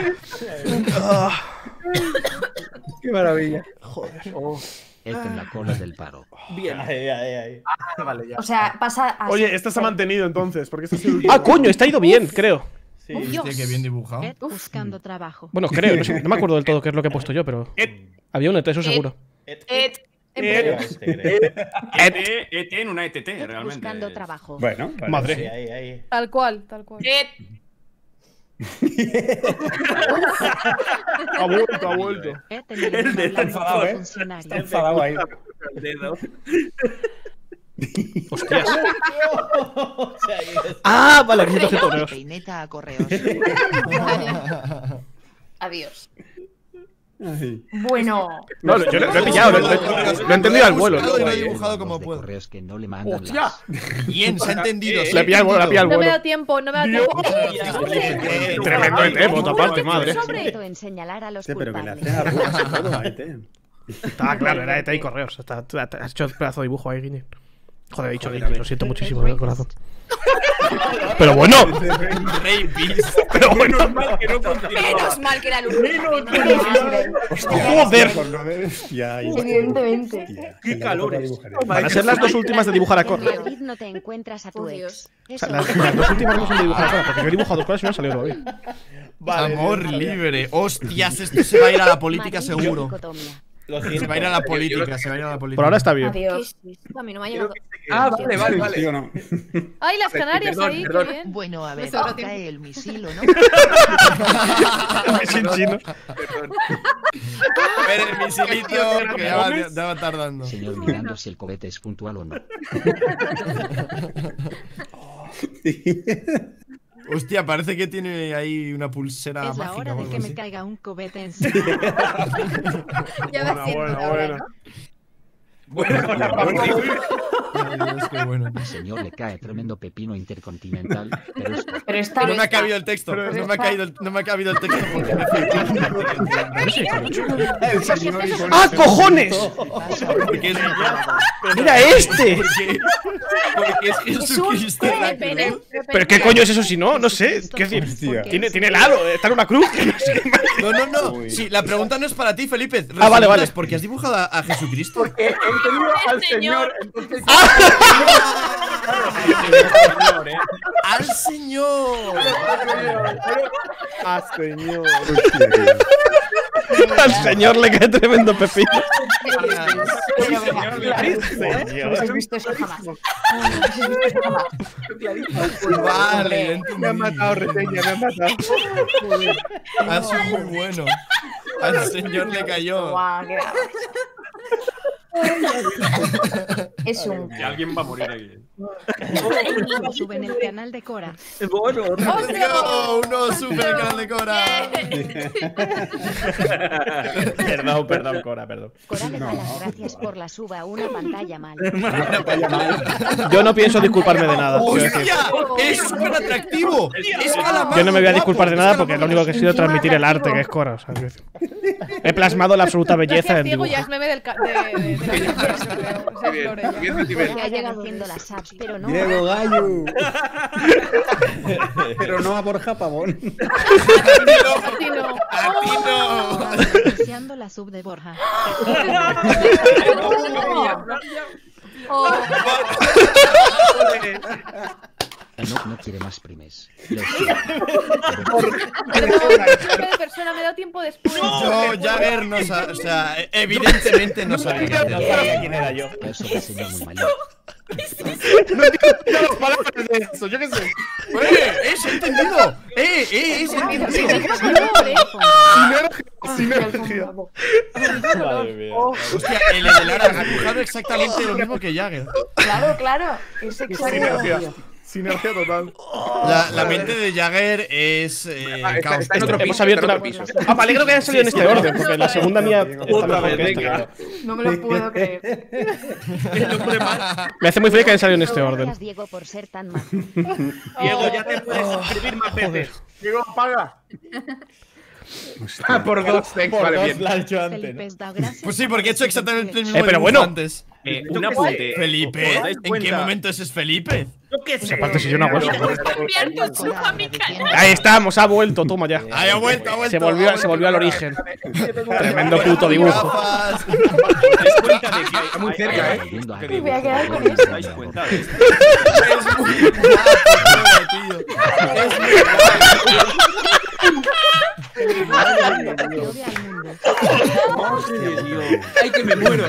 Speaker 3: Qué maravilla.
Speaker 2: Joder.
Speaker 11: Este en la cola del paro.
Speaker 8: Bien.
Speaker 1: Ahí.
Speaker 8: Vale, ya.
Speaker 7: O sea, pasa así.
Speaker 15: Oye, esta se ha mantenido entonces, porque esta es el último.
Speaker 2: Ah, coño, está ido bien, creo.
Speaker 1: Sí.
Speaker 10: Dios.
Speaker 4: Qué bien dibujado.
Speaker 19: Buscando trabajo.
Speaker 2: Bueno, creo, no me acuerdo del todo qué es lo que he puesto yo, pero había un ET, eso seguro.
Speaker 5: ET en una ETT, realmente.
Speaker 19: Buscando trabajo.
Speaker 12: Bueno,
Speaker 2: madre.
Speaker 1: Ahí.
Speaker 10: Tal cual.
Speaker 15: Ha vuelto.
Speaker 12: Está enfadado, ¿eh? Está enfadado ahí.
Speaker 2: Hostias. Ah, vale, aquí se torneos.
Speaker 17: Peineta a correos.
Speaker 7: Adiós. Bueno.
Speaker 2: No, yo lo he pillado, lo he entendido al vuelo.
Speaker 4: Lo he dibujado como puedo.
Speaker 11: Correos que no le mandan.
Speaker 8: ¡Hostia!
Speaker 4: Bien, se ha entendido.
Speaker 2: Le he pillado al vuelo,
Speaker 10: No me da tiempo, tiempo.
Speaker 2: Tremendo ET, por otra parte, madre.
Speaker 19: En señalar a los
Speaker 12: Pero que le
Speaker 19: culpables.
Speaker 12: hacen arrugas y todo a ET.
Speaker 2: Estaba claro, era ET y correos. Has hecho el pedazo de dibujo ahí, Guiñín. Joder, he dicho Guiñín, lo siento muchísimo de corazón. Pero bueno. Pero bueno.
Speaker 6: Menos mal que era el último.
Speaker 2: Joder.
Speaker 7: Evidentemente.
Speaker 8: ¡Qué calores!
Speaker 2: Van a ser las dos últimas de dibujar a Cora.
Speaker 19: David, no te encuentras a tu ex.
Speaker 2: O sea, las dos últimas no son de dibujar a Cora, porque yo he dibujado dos cosas y no han salido todavía.
Speaker 4: Amor libre. Hostias, esto se va a ir a la política seguro. Se va a ir a la política,
Speaker 2: Por ahora está bien.
Speaker 10: Adiós. A mí no me ha llegado.
Speaker 3: Vale.
Speaker 10: Ay, las Canarias ahí, qué bien.
Speaker 17: Bueno, a ver, cae el misil, ¿o no?
Speaker 2: Misil chino.
Speaker 4: A ver, el misilito que ya va tardando.
Speaker 11: Señor, mirando si el cohete es puntual o no.
Speaker 4: Hostia, parece que tiene ahí una pulsera
Speaker 19: Es la
Speaker 4: mágica.
Speaker 19: hora de que me caiga un cobete encima.
Speaker 10: Ya me siento ahora, ¿no?
Speaker 11: Bueno. Al señor le cae tremendo pepino intercontinental,
Speaker 7: pero
Speaker 4: no me ha cabido el texto. No me ha cabido el texto porque me
Speaker 2: ¡Ah, cojones! ¡Mira este!
Speaker 4: Porque es Jesucristo.
Speaker 2: ¿Pero qué coño es eso si no? No sé. ¿Qué decir? Tiene el halo, está en una cruz.
Speaker 4: No. Sí, la pregunta no es para ti, Felipe.
Speaker 2: Ah, vale.
Speaker 4: Porque has dibujado a Jesucristo.
Speaker 8: Porque he entendido al Señor. Entonces.
Speaker 4: ¡Al Señor!
Speaker 15: ¡Al Señor!
Speaker 2: Al Señor le cae tremendo pepino.
Speaker 7: No has visto eso jamás.
Speaker 4: Vale,
Speaker 3: me han matado, Reseña, me han matado.
Speaker 4: Ha sido muy bueno. Al Señor le cayó.
Speaker 7: Es un.
Speaker 5: Que alguien va a morir aquí.
Speaker 19: Sube en el canal de Cora.
Speaker 8: Bueno,
Speaker 4: uno sube en el canal de Cora.
Speaker 1: Perdón, Cora, perdón.
Speaker 19: Cora le da las gracias por la suba a una pantalla mal.
Speaker 2: Yo no pienso disculparme de nada.
Speaker 4: ¡Hostia! ¡Es súper atractivo! ¡Es calamar!
Speaker 2: Yo no me voy a disculpar de nada porque lo único que he sido es transmitir el arte que es Cora. O sea, He plasmado la absoluta belleza del
Speaker 10: Diego
Speaker 2: dibujo.
Speaker 10: ya es meme del
Speaker 19: Ya llegan haciendo las apps, pero no.
Speaker 12: Diego Gallo. Pero no a Borja Pavón.
Speaker 10: A ti no.
Speaker 19: Deseando la sub de Borja.
Speaker 11: No quiere más primes.
Speaker 10: persona me da tiempo después.
Speaker 4: Yo, Jagger, no sabía. O sea, evidentemente no sabía.
Speaker 1: No sabía quién era yo.
Speaker 11: Eso me enseñó muy mayor.
Speaker 3: No entiendo las palabras de eso, yo qué sé.
Speaker 4: ¡Es entendido! ¡Es entendido!
Speaker 15: Sinergia.
Speaker 1: Madre mía.
Speaker 4: Hostia, el Edelara ha dibujado exactamente lo mismo que Jagger.
Speaker 7: Claro. Es exacto.
Speaker 15: Sinergia total.
Speaker 4: La mente de Jagger es caos.
Speaker 3: Está en otro piso.
Speaker 2: Hemos abierto una... Ah, me alegro que hayan salido en este orden, porque la segunda mía está mejor que esta.
Speaker 7: No me lo puedo creer.
Speaker 2: Me hace muy feliz que hayan salido en este orden.
Speaker 19: Gracias, Diego, por ser tan mal.
Speaker 9: Diego, ya te puedes suscribir más veces.
Speaker 8: Diego, paga.
Speaker 3: Por dos, vale, bien.
Speaker 1: La he hecho antes.
Speaker 19: Felipe da gracias.
Speaker 4: Pues sí, porque he hecho exactamente el mismo
Speaker 2: pero
Speaker 4: dibujo
Speaker 2: bueno.
Speaker 4: antes.
Speaker 5: Un apunte.
Speaker 4: ¿Felipe?
Speaker 5: ¿Os dais
Speaker 4: ¿En qué
Speaker 5: cuenta?
Speaker 4: momento ese es Felipe?
Speaker 9: Yo qué sé.
Speaker 2: Aparte, si yo no hago eso.
Speaker 16: Suba mi canal.
Speaker 2: Ahí estamos, ha vuelto, toma ya.
Speaker 4: Ahí ha vuelto.
Speaker 2: Se volvió al origen. Tremendo puto dibujo.
Speaker 4: Gafas.
Speaker 5: ¿Os dais cuenta de que
Speaker 3: Está muy cerca,
Speaker 7: Me voy a quedar con
Speaker 5: ¿Os
Speaker 7: eso.
Speaker 5: dais cuenta de esto?
Speaker 4: Es muy guapo, tío. Es muy
Speaker 3: ¡Ay, que me muero!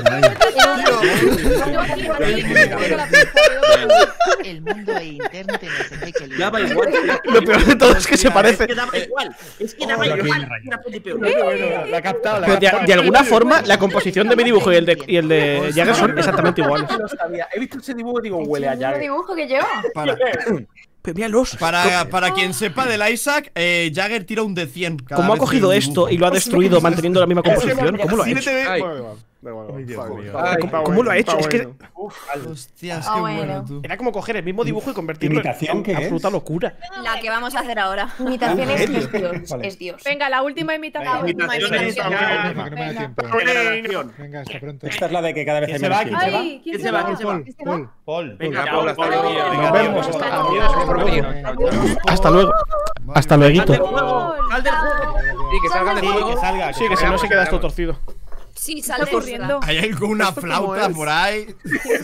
Speaker 17: El mundo e internet no sé qué que
Speaker 9: Daba igual.
Speaker 2: Lo peor de todo es que se parece.
Speaker 9: Es que daba igual. Es que daba igual. Era Felipe.
Speaker 1: La ha captado, la ha
Speaker 2: Pero
Speaker 1: captado.
Speaker 2: de alguna forma, la composición de mi dibujo y el de Jagger son exactamente iguales.
Speaker 8: No sabía. He visto ese dibujo y digo, huele a
Speaker 7: El
Speaker 8: Jagger.
Speaker 7: dibujo que lleva.
Speaker 2: Pero míralos.
Speaker 4: Para quien sepa del Isaac, Jagger tira un de 100. cada
Speaker 2: ¿Cómo ha
Speaker 4: vez
Speaker 2: cogido
Speaker 4: que
Speaker 2: esto y lo ha destruido manteniendo la misma composición? ¿Cómo lo ha hecho?
Speaker 3: Ay.
Speaker 2: ¿Cómo lo ha hecho? Es que
Speaker 4: Hostias,
Speaker 7: Ah,
Speaker 4: qué
Speaker 7: bueno.
Speaker 4: bueno, tú.
Speaker 2: era como coger el mismo dibujo y convertirlo
Speaker 12: ¿Imitación
Speaker 2: en
Speaker 12: qué es?
Speaker 2: absoluta locura.
Speaker 6: La que vamos a hacer ahora.
Speaker 7: Imitación
Speaker 12: ¿En
Speaker 7: es
Speaker 12: serio?
Speaker 7: Dios.
Speaker 12: Vale.
Speaker 7: Es Dios.
Speaker 10: Venga, la última imitación.
Speaker 13: Que no me da tiempo. Venga, hasta pronto.
Speaker 12: Esta es la de que cada vez hay
Speaker 1: ¿Quién se va?
Speaker 12: menos
Speaker 1: ¿Quién
Speaker 12: tiempo.
Speaker 1: se va?
Speaker 10: Ay, ¿quién se va?
Speaker 13: Paul.
Speaker 1: Paul.
Speaker 5: Venga,
Speaker 3: Paul, hasta luego.
Speaker 1: Venga,
Speaker 2: Nos vemos.
Speaker 1: tío.
Speaker 2: Hasta luego. Hasta luego.
Speaker 9: Sal del juego. Sal del juego.
Speaker 3: Sí, que salgan del
Speaker 1: Sí,
Speaker 3: juego.
Speaker 1: que salga.
Speaker 2: Sí, que si no se queda esto torcido.
Speaker 6: Sí,
Speaker 10: Está
Speaker 6: sale
Speaker 10: corriendo.
Speaker 4: Hay una flauta por ahí.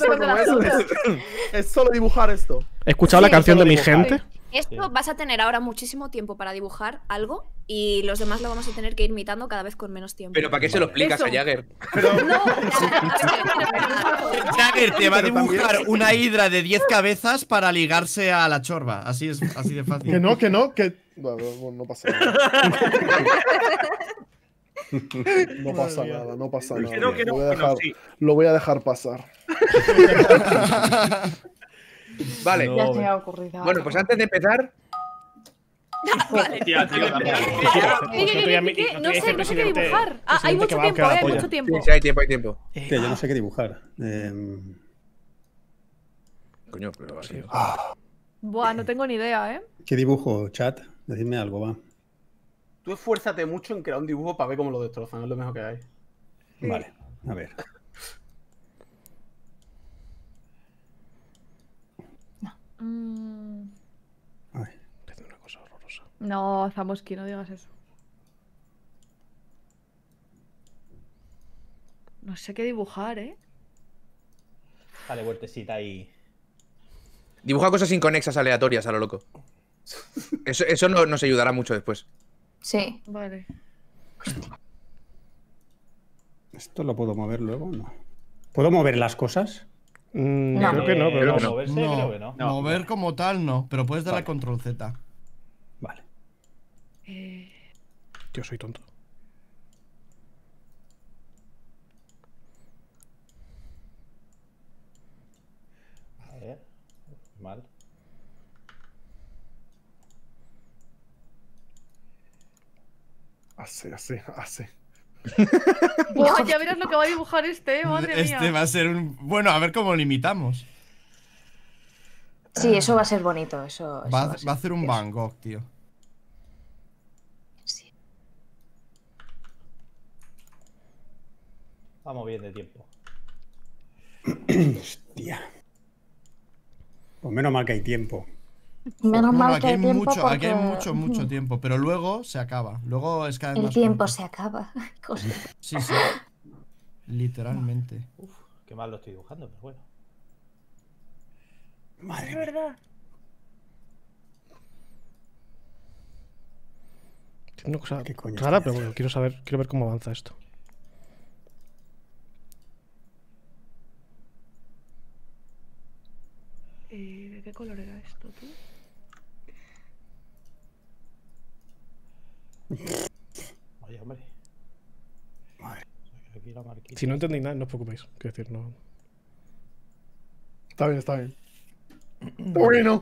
Speaker 15: Es solo dibujar esto.
Speaker 2: He escuchado la canción de mi gente.
Speaker 6: Esto vas a tener ahora muchísimo tiempo para dibujar algo y los demás lo vamos a tener que ir imitando cada vez con menos tiempo.
Speaker 3: Pero ¿para qué se lo explicas a Jagger?
Speaker 4: Jagger te va a dibujar una hidra de 10 cabezas para ligarse a la chorba. Así de fácil.
Speaker 15: Que no. No pasa nada. No pasa nada.
Speaker 9: Que no, sí.
Speaker 15: Lo voy a dejar pasar.
Speaker 3: Vale.
Speaker 7: Ya se me ha ocurrido.
Speaker 3: Bueno, pues antes de empezar,
Speaker 9: Tía, tío,
Speaker 10: ¿Qué? No sé qué dibujar. Ah, hay mucho tiempo, hay mucho tiempo.
Speaker 3: sí, hay tiempo.
Speaker 12: Que yo no sé qué dibujar.
Speaker 3: Coño, pero así.
Speaker 10: Buah, no tengo ni idea, ¿eh?
Speaker 12: ¿Qué dibujo, chat? Decidme algo, va.
Speaker 8: Tú esfuérzate mucho en crear un dibujo para ver cómo lo destrozan. Es lo mejor que hay.
Speaker 12: Vale, a ver.
Speaker 2: Parece una cosa horrorosa.
Speaker 10: No, Zamoski, no digas eso. No sé qué dibujar, ¿eh?
Speaker 1: Dale, vueltecita ahí.
Speaker 3: Dibuja cosas inconexas aleatorias a lo loco. Eso no nos ayudará mucho después.
Speaker 7: Sí.
Speaker 10: Vale.
Speaker 12: ¿Esto lo puedo mover luego? No. ¿Puedo mover las cosas?
Speaker 7: No.
Speaker 2: Creo que no, pero
Speaker 1: No, moverse, creo que no.
Speaker 4: Mover como tal no, pero puedes darle a control Z.
Speaker 12: Vale.
Speaker 2: Yo soy tonto.
Speaker 1: A ver. Mal.
Speaker 15: Así.
Speaker 10: Buah, ya verás lo que va a dibujar este, madre mía.
Speaker 4: Este va a ser un... Bueno, a ver cómo lo imitamos.
Speaker 7: Sí, eso va a ser bonito. Eso
Speaker 4: Va
Speaker 7: ser
Speaker 4: a hacer un
Speaker 7: precioso.
Speaker 4: Van Gogh, tío.
Speaker 7: Sí.
Speaker 1: Vamos bien de tiempo.
Speaker 12: Hostia. Pues menos mal que hay tiempo.
Speaker 7: Menos mal que hay tiempo
Speaker 4: mucho,
Speaker 7: porque...
Speaker 4: aquí hay mucho tiempo, pero luego se acaba. Luego es cada vez
Speaker 7: El
Speaker 4: más
Speaker 7: tiempo
Speaker 4: corto.
Speaker 7: se acaba.
Speaker 4: Sí. Literalmente.
Speaker 1: Uf, qué mal lo estoy dibujando, pero bueno.
Speaker 10: Es verdad.
Speaker 2: Tiene una cosa rara, pero bueno, quiero ver cómo avanza esto.
Speaker 10: ¿De qué color era esto, tú?
Speaker 1: Vaya, hombre. Aquí la marquita.
Speaker 2: Si no entendéis nada, no os preocupéis. Quiero decir, no.
Speaker 15: Está bien, está bien. Bueno.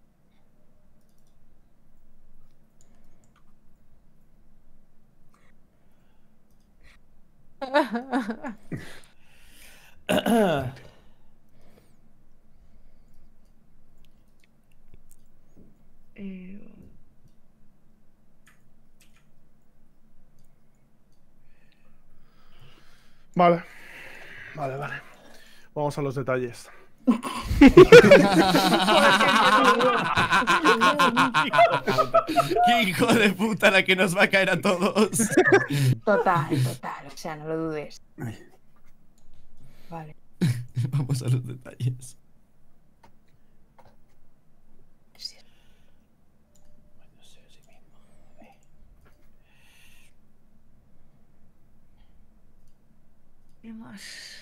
Speaker 15: Vale. Vale. Vamos a los detalles.
Speaker 4: ¡Qué hijo de puta la que nos va a caer a todos!
Speaker 7: Total. O sea, no lo dudes. Vale.
Speaker 4: Vamos a los detalles.
Speaker 10: ¿Qué más?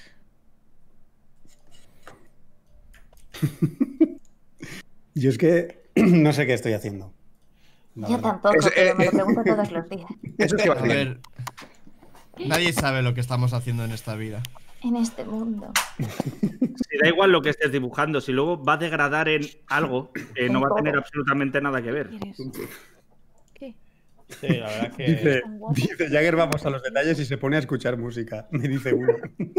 Speaker 12: Yo es que no sé qué estoy haciendo.
Speaker 7: Yo tampoco, pero me lo pregunto todos los días.
Speaker 3: Eso sí va
Speaker 4: A ver, nadie sabe lo que estamos haciendo en esta vida.
Speaker 7: En este mundo.
Speaker 9: Si da igual lo que estés dibujando, si luego va a degradar en algo, no va a tener absolutamente nada que ver.
Speaker 10: ¿Qué?
Speaker 1: Sí, la verdad es que...
Speaker 12: Dice Jagger, vamos a los detalles y se pone a escuchar música. Me dice uno.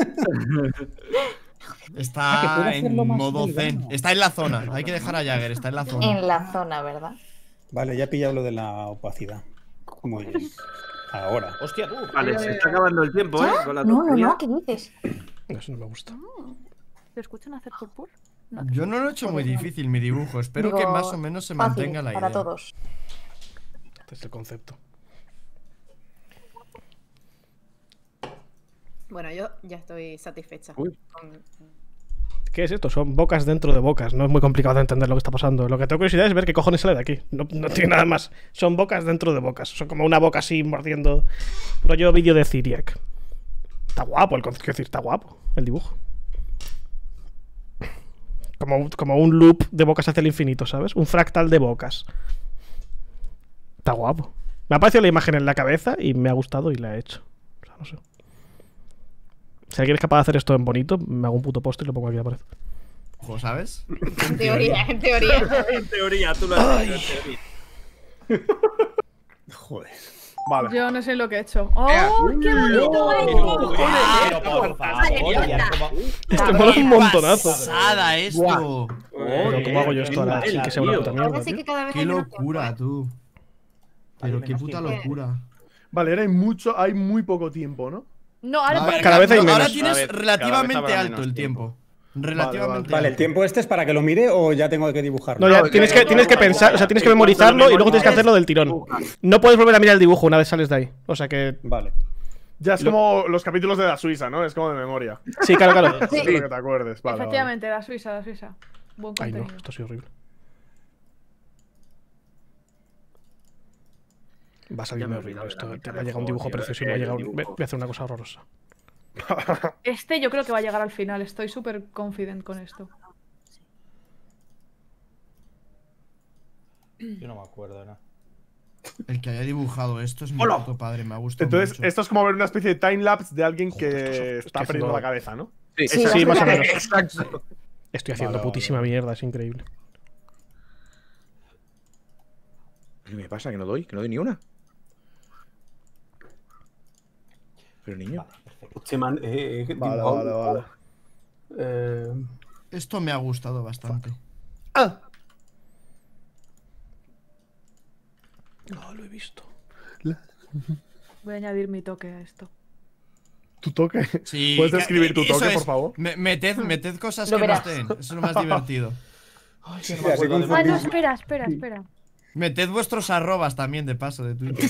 Speaker 4: Está en modo zen. Está en la zona. Hay que dejar a Jagger, está en la zona.
Speaker 7: En la zona, ¿verdad?
Speaker 12: Vale, ya he pillado lo de la opacidad. Muy bien. Ahora.
Speaker 1: Hostia, tú.
Speaker 9: Vale, se está acabando el tiempo, ¿eh? Con la tontería.
Speaker 7: No, ¿qué dices?
Speaker 2: Eso no me gusta.
Speaker 10: ¿Te escuchan hacer purpur?
Speaker 4: Yo no lo he hecho muy difícil mi dibujo. Espero que más o menos se
Speaker 7: fácil,
Speaker 4: mantenga la idea.
Speaker 7: para todos.
Speaker 2: Este es el concepto.
Speaker 20: Bueno, yo ya estoy satisfecha.
Speaker 2: ¿Qué es esto? Son bocas dentro de bocas. No es muy complicado de entender lo que está pasando. Lo que tengo curiosidad es ver qué cojones sale de aquí. No tiene nada más. Son bocas dentro de bocas. Son como una boca así mordiendo. Rollo vídeo de Cyriac. Está guapo el concepto. Quiero decir, está guapo el dibujo. Como un loop de bocas hacia el infinito, ¿sabes? Un fractal de bocas. Está guapo. Me ha parecido la imagen en la cabeza y me ha gustado y la he hecho. O sea, no sé. Si alguien es capaz de hacer esto en bonito, me hago un puto post y lo pongo aquí a la pared.
Speaker 4: Ojo, ¿sabes?
Speaker 20: En teoría.
Speaker 9: En teoría, tú lo has dicho, en teoría.
Speaker 12: Joder.
Speaker 15: Vale.
Speaker 10: Yo no sé lo que he hecho. ¡Oh, qué bonito!
Speaker 2: Esto mola un montonazo.
Speaker 4: ¡Pasada esto!
Speaker 2: Pero ¿cómo hago yo esto ahora? Sin que sea una puta mierda, tío.
Speaker 4: ¡Qué locura, tú! Pero qué puta locura.
Speaker 15: Vale, ahora hay muy poco tiempo, ¿no?
Speaker 10: No, ahora
Speaker 2: cada vez hay menos.
Speaker 4: Ahora tienes relativamente alto el tiempo. Relativamente.
Speaker 12: Vale, ¿el tiempo este es para que lo mire o ya tengo que dibujarlo?
Speaker 2: No, ya tienes que pensar, o sea, tienes que memorizarlo y luego tienes que hacerlo del tirón. No puedes volver a mirar el dibujo una vez sales de ahí. O sea que.
Speaker 12: Vale.
Speaker 15: Ya es como los capítulos de la Suiza, ¿no? Es como de memoria.
Speaker 2: Sí, claro.
Speaker 15: Sí. Espero que te acuerdes. Vale,
Speaker 10: efectivamente, la Suiza. Buen
Speaker 2: Ay,
Speaker 10: contenido.
Speaker 2: no, esto ha sido horrible. Va a salir muy horrible esto. Te va a llegar un dibujo precioso y voy a hacer una cosa horrorosa.
Speaker 10: Este yo creo que va a llegar al final. Estoy súper confident con esto.
Speaker 1: Yo no me acuerdo de nada.
Speaker 4: El que haya dibujado esto es mi puto padre, me ha gustado
Speaker 15: Entonces,
Speaker 4: mucho.
Speaker 15: esto es como ver una especie de timelapse de alguien que está perdiendo la cabeza, ¿no?
Speaker 2: Sí, más o menos.
Speaker 15: Exacto.
Speaker 2: Estoy haciendo putísima mierda, es increíble.
Speaker 3: ¿Qué me pasa? ¿Que no doy ni una? Pero niño.
Speaker 15: Vale.
Speaker 4: Esto me ha gustado bastante.
Speaker 2: No, lo he visto.
Speaker 10: Voy a añadir mi toque a esto.
Speaker 15: Tu toque.
Speaker 4: Sí,
Speaker 15: ¿Puedes describir tu
Speaker 4: eso
Speaker 15: toque,
Speaker 4: es.
Speaker 15: por favor?
Speaker 4: Meted cosas
Speaker 7: Lo
Speaker 4: que no
Speaker 7: verás.
Speaker 4: estén. Eso es lo más divertido.
Speaker 10: Ah, no, espera.
Speaker 4: Meted vuestros arrobas también, de paso, de Twitter.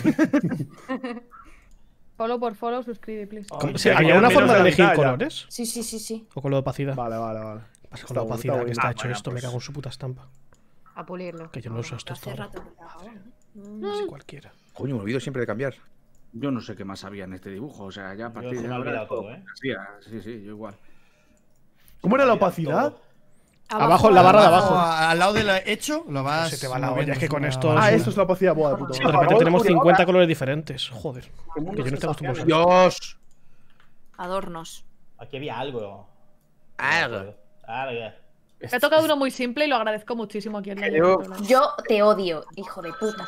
Speaker 10: Follow por follow, suscribe, please.
Speaker 2: ¿Había una forma de elegir colores?
Speaker 7: Sí.
Speaker 2: ¿O con lo de opacidad?
Speaker 15: Vale.
Speaker 2: Pasa con la opacidad que está hecho esto, me cago en su puta estampa.
Speaker 20: A pulirlo.
Speaker 2: Que yo no uso esto todo. No sé cualquiera.
Speaker 3: Coño, me olvido siempre de cambiar.
Speaker 9: Yo no sé qué más había en este dibujo. O sea, ya a partir
Speaker 1: se
Speaker 9: de
Speaker 1: me ha
Speaker 9: ahora.
Speaker 1: olvidado todo, ¿eh?
Speaker 9: Sí, yo igual.
Speaker 15: ¿Cómo era la opacidad?
Speaker 2: Abajo, en la barra de abajo.
Speaker 4: Al lado del hecho, lo vas.
Speaker 2: Se te va la
Speaker 4: moviendo,
Speaker 2: olla, es que con
Speaker 4: una-
Speaker 2: esto.
Speaker 15: Ah, eso es la opacidad, boda, puto.
Speaker 2: De repente tenemos 50 colores diferentes. Joder. Que yo no estoy acostumbrado a eso.
Speaker 3: ¡Dios!
Speaker 6: Adornos.
Speaker 1: Aquí había algo.
Speaker 3: Algo.
Speaker 10: Me ha tocado uno muy simple y lo agradezco muchísimo aquí en la
Speaker 7: Yo te odio, hijo de puta.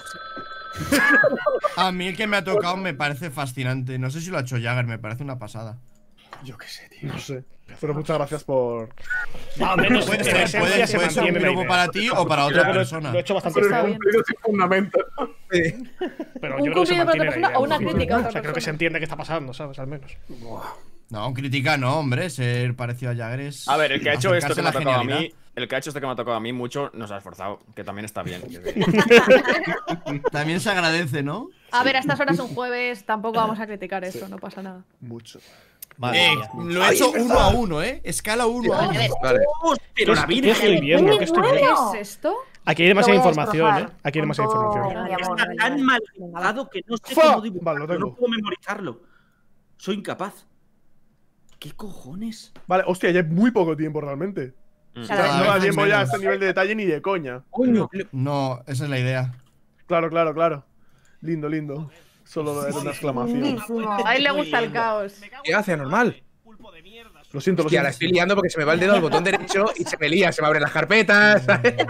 Speaker 4: A mí el que me ha tocado me parece fascinante. No sé si lo ha hecho Jagger, me parece una pasada.
Speaker 12: Yo qué sé, tío.
Speaker 15: No sé. Pero muchas gracias por.
Speaker 2: Al menos
Speaker 4: Puede ser un grupo para ti o para otra persona.
Speaker 2: Lo he hecho bastante
Speaker 10: Está
Speaker 2: bien.
Speaker 10: bien.
Speaker 15: Sin fundamento.
Speaker 2: Pero
Speaker 10: Un
Speaker 2: yo creo que se
Speaker 10: cumplido para
Speaker 2: mantiene
Speaker 10: otra
Speaker 2: la
Speaker 10: persona
Speaker 2: idea.
Speaker 10: o una crítica a otra
Speaker 2: O sea, creo que se
Speaker 10: persona.
Speaker 2: entiende qué está pasando, ¿sabes? Al menos.
Speaker 4: No, crítica no, hombre. Ser parecido a Jagger es.
Speaker 5: A ver, el que ha hecho esto
Speaker 4: acercarse
Speaker 5: que me
Speaker 4: a
Speaker 5: ha
Speaker 4: la
Speaker 5: tocado a mí,
Speaker 4: genialidad.
Speaker 5: el que ha hecho esto que me ha tocado a mí mucho, nos ha esforzado, que también está bien.
Speaker 4: También se agradece, ¿no?
Speaker 10: A ver, a estas horas un jueves tampoco vamos a criticar eso, no pasa nada.
Speaker 15: Mucho.
Speaker 4: Lo he hecho 1 a 1, Escala 1 a 1.
Speaker 3: Vale.
Speaker 9: Pero la
Speaker 2: ¿Qué
Speaker 9: vida
Speaker 2: estoy viendo? ¿Qué estoy
Speaker 10: ¿Qué
Speaker 2: viendo?
Speaker 10: es esto?
Speaker 2: Aquí hay demasiada
Speaker 7: Lo voy a
Speaker 2: información,
Speaker 7: destrojar.
Speaker 2: Aquí hay demasiada
Speaker 7: Con todo
Speaker 2: información.
Speaker 7: mi amor,
Speaker 9: está tan
Speaker 7: venga.
Speaker 9: mal dibujado que no sé
Speaker 15: Fa.
Speaker 9: cómo
Speaker 15: Vale, lo
Speaker 9: dibujarlo.
Speaker 15: tengo.
Speaker 9: No puedo memorizarlo. Soy incapaz. ¿Qué cojones?
Speaker 15: Vale, hostia, ya hay muy poco tiempo realmente. O sea,
Speaker 4: Cada
Speaker 15: no da
Speaker 4: vez
Speaker 15: tiempo ya a
Speaker 4: menos.
Speaker 15: este nivel de detalle ni de coña.
Speaker 4: No, esa es la idea.
Speaker 15: Claro. Lindo. Solo era una exclamación.
Speaker 7: Lindísimo.
Speaker 10: A él le gusta el caos.
Speaker 3: ¿Qué hace, anormal?
Speaker 15: Lo siento.
Speaker 3: Hostia, la estoy liando porque se me va el dedo al botón derecho y se me lía, se me abren las carpetas.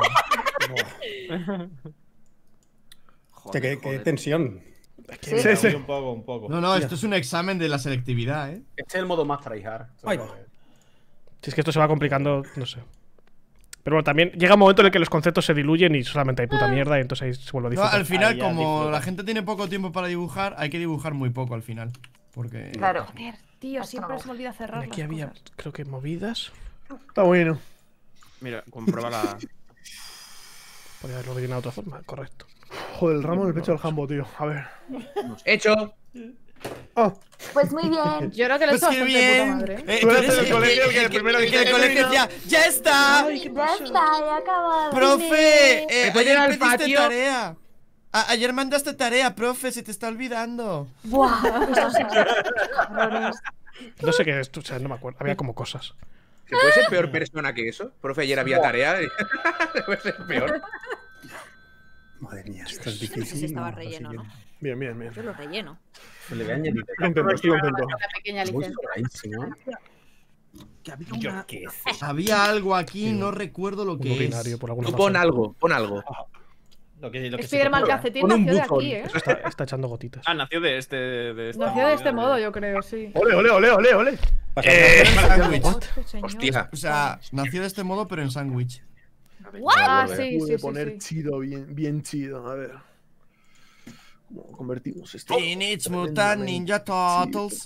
Speaker 12: Hostia, qué tensión.
Speaker 15: Sí.
Speaker 1: Un poco.
Speaker 4: No, esto es un examen de la selectividad,
Speaker 8: Este es el modo más tryhard.
Speaker 12: Ay.
Speaker 2: Si es que esto se va complicando, no sé. Pero bueno, también llega un momento en el que los conceptos se diluyen y solamente hay puta mierda y entonces ahí se vuelve
Speaker 4: No,
Speaker 2: difícil.
Speaker 4: al final,
Speaker 1: Ahí ya
Speaker 4: como
Speaker 1: disfruta.
Speaker 4: la gente tiene poco tiempo para dibujar, hay que dibujar muy poco al final. Porque.
Speaker 7: Claro.
Speaker 10: Joder, tío,
Speaker 7: Esto
Speaker 10: siempre
Speaker 7: no.
Speaker 10: se me olvida cerrar
Speaker 2: Aquí
Speaker 10: las
Speaker 2: había,
Speaker 10: cosas.
Speaker 2: creo que movidas.
Speaker 15: Está bueno.
Speaker 5: Mira, comprueba la.
Speaker 2: Podría haberlo rellenado de otra forma, correcto.
Speaker 15: Joder, el ramo en el pecho del jambo, tío. A ver.
Speaker 3: Hecho.
Speaker 15: Oh,
Speaker 7: Pues muy bien.
Speaker 10: Yo creo que lo he
Speaker 4: Pues
Speaker 10: hecho
Speaker 4: qué
Speaker 10: bastante de puta
Speaker 4: bien.
Speaker 10: madre.
Speaker 15: Tú eres el colegio que primero
Speaker 4: el
Speaker 15: dice
Speaker 4: del
Speaker 15: que
Speaker 4: colegio
Speaker 15: no.
Speaker 4: decía, ¡ya está!
Speaker 7: Ya está, ya ha acabado.
Speaker 4: ¡Profe!
Speaker 3: ¿Me puede ir
Speaker 4: Ayer
Speaker 3: al
Speaker 4: pediste
Speaker 3: patio?
Speaker 4: tarea. Ayer mandaste tarea, profe, se te está olvidando.
Speaker 7: Buah, esos cabrones.
Speaker 2: No sé qué es, o sea, no me acuerdo. Había como cosas.
Speaker 3: ¿Se puede ser peor persona que eso? Profe, ayer había tarea. Puede ser peor.
Speaker 12: Madre mía, esto es
Speaker 6: No sé si
Speaker 12: difícil.
Speaker 6: estaba
Speaker 12: lo
Speaker 6: relleno, ¿no?
Speaker 12: siguiente.
Speaker 15: bien.
Speaker 6: Yo lo relleno.
Speaker 8: Le voy a añadir.
Speaker 15: Estoy contento.
Speaker 20: Una pequeña
Speaker 8: Muy
Speaker 20: licencia.
Speaker 8: sobradísimo.
Speaker 9: Que había una...
Speaker 4: Había algo aquí, no recuerdo lo
Speaker 2: Un
Speaker 4: que
Speaker 2: urinario
Speaker 4: es.
Speaker 2: por alguna
Speaker 3: Tú pon
Speaker 2: razón.
Speaker 3: algo.
Speaker 1: Lo que se te
Speaker 10: Spiderman
Speaker 1: ocurra.
Speaker 10: Calcetín
Speaker 3: Pon un
Speaker 10: nació de
Speaker 3: buzón.
Speaker 10: aquí,
Speaker 2: Está echando gotitas.
Speaker 5: Ah, nació de este.
Speaker 10: Nació de este modo, yo creo, sí.
Speaker 15: Ole.
Speaker 4: Sándwich.
Speaker 3: Hostia.
Speaker 4: O sea, nació de este modo, pero en sándwich.
Speaker 10: Ah, sí,
Speaker 15: Pude
Speaker 10: sí,
Speaker 15: poner
Speaker 10: sí.
Speaker 15: chido, bien chido. A ver. ¿Cómo convertimos esto?
Speaker 4: Teenage Mutant Ninja Turtles.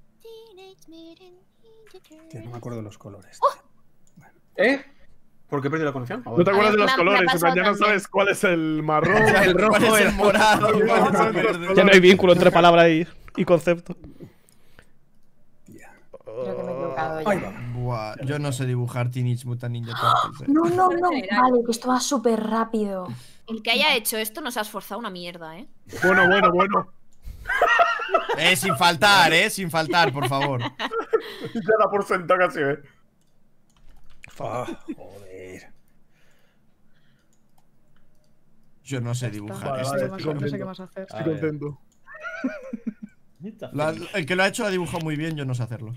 Speaker 12: Tío, no me acuerdo de los colores.
Speaker 8: ¿Por qué he perdido la conexión?
Speaker 15: ¿No te acuerdas de los
Speaker 7: Me ha
Speaker 15: colores? En plan,
Speaker 7: pasado
Speaker 15: ya no
Speaker 7: también.
Speaker 15: sabes cuál es el marrón.
Speaker 3: El rojo
Speaker 4: ¿Cuál es
Speaker 3: era-
Speaker 4: el morado? ¿Cuál es el verde?
Speaker 2: Ya no hay vínculo entre palabra y concepto.
Speaker 20: Creo que me he equivocado
Speaker 12: Ahí
Speaker 20: ya.
Speaker 12: va.
Speaker 4: Buah, yo no sé dibujar Teenage Mutant Ninja Turtles.
Speaker 7: No. Vale, que esto va súper rápido.
Speaker 6: El que haya hecho esto nos ha esforzado una mierda, ¿eh?
Speaker 15: Bueno.
Speaker 4: Sin faltar, por favor.
Speaker 15: Ya da por sentado casi,
Speaker 12: Joder.
Speaker 4: Yo no sé dibujar
Speaker 15: Vale,
Speaker 4: esto.
Speaker 10: No sé qué más hacer.
Speaker 15: Estoy contento.
Speaker 4: El que lo ha hecho lo ha dibujado muy bien, yo no sé hacerlo.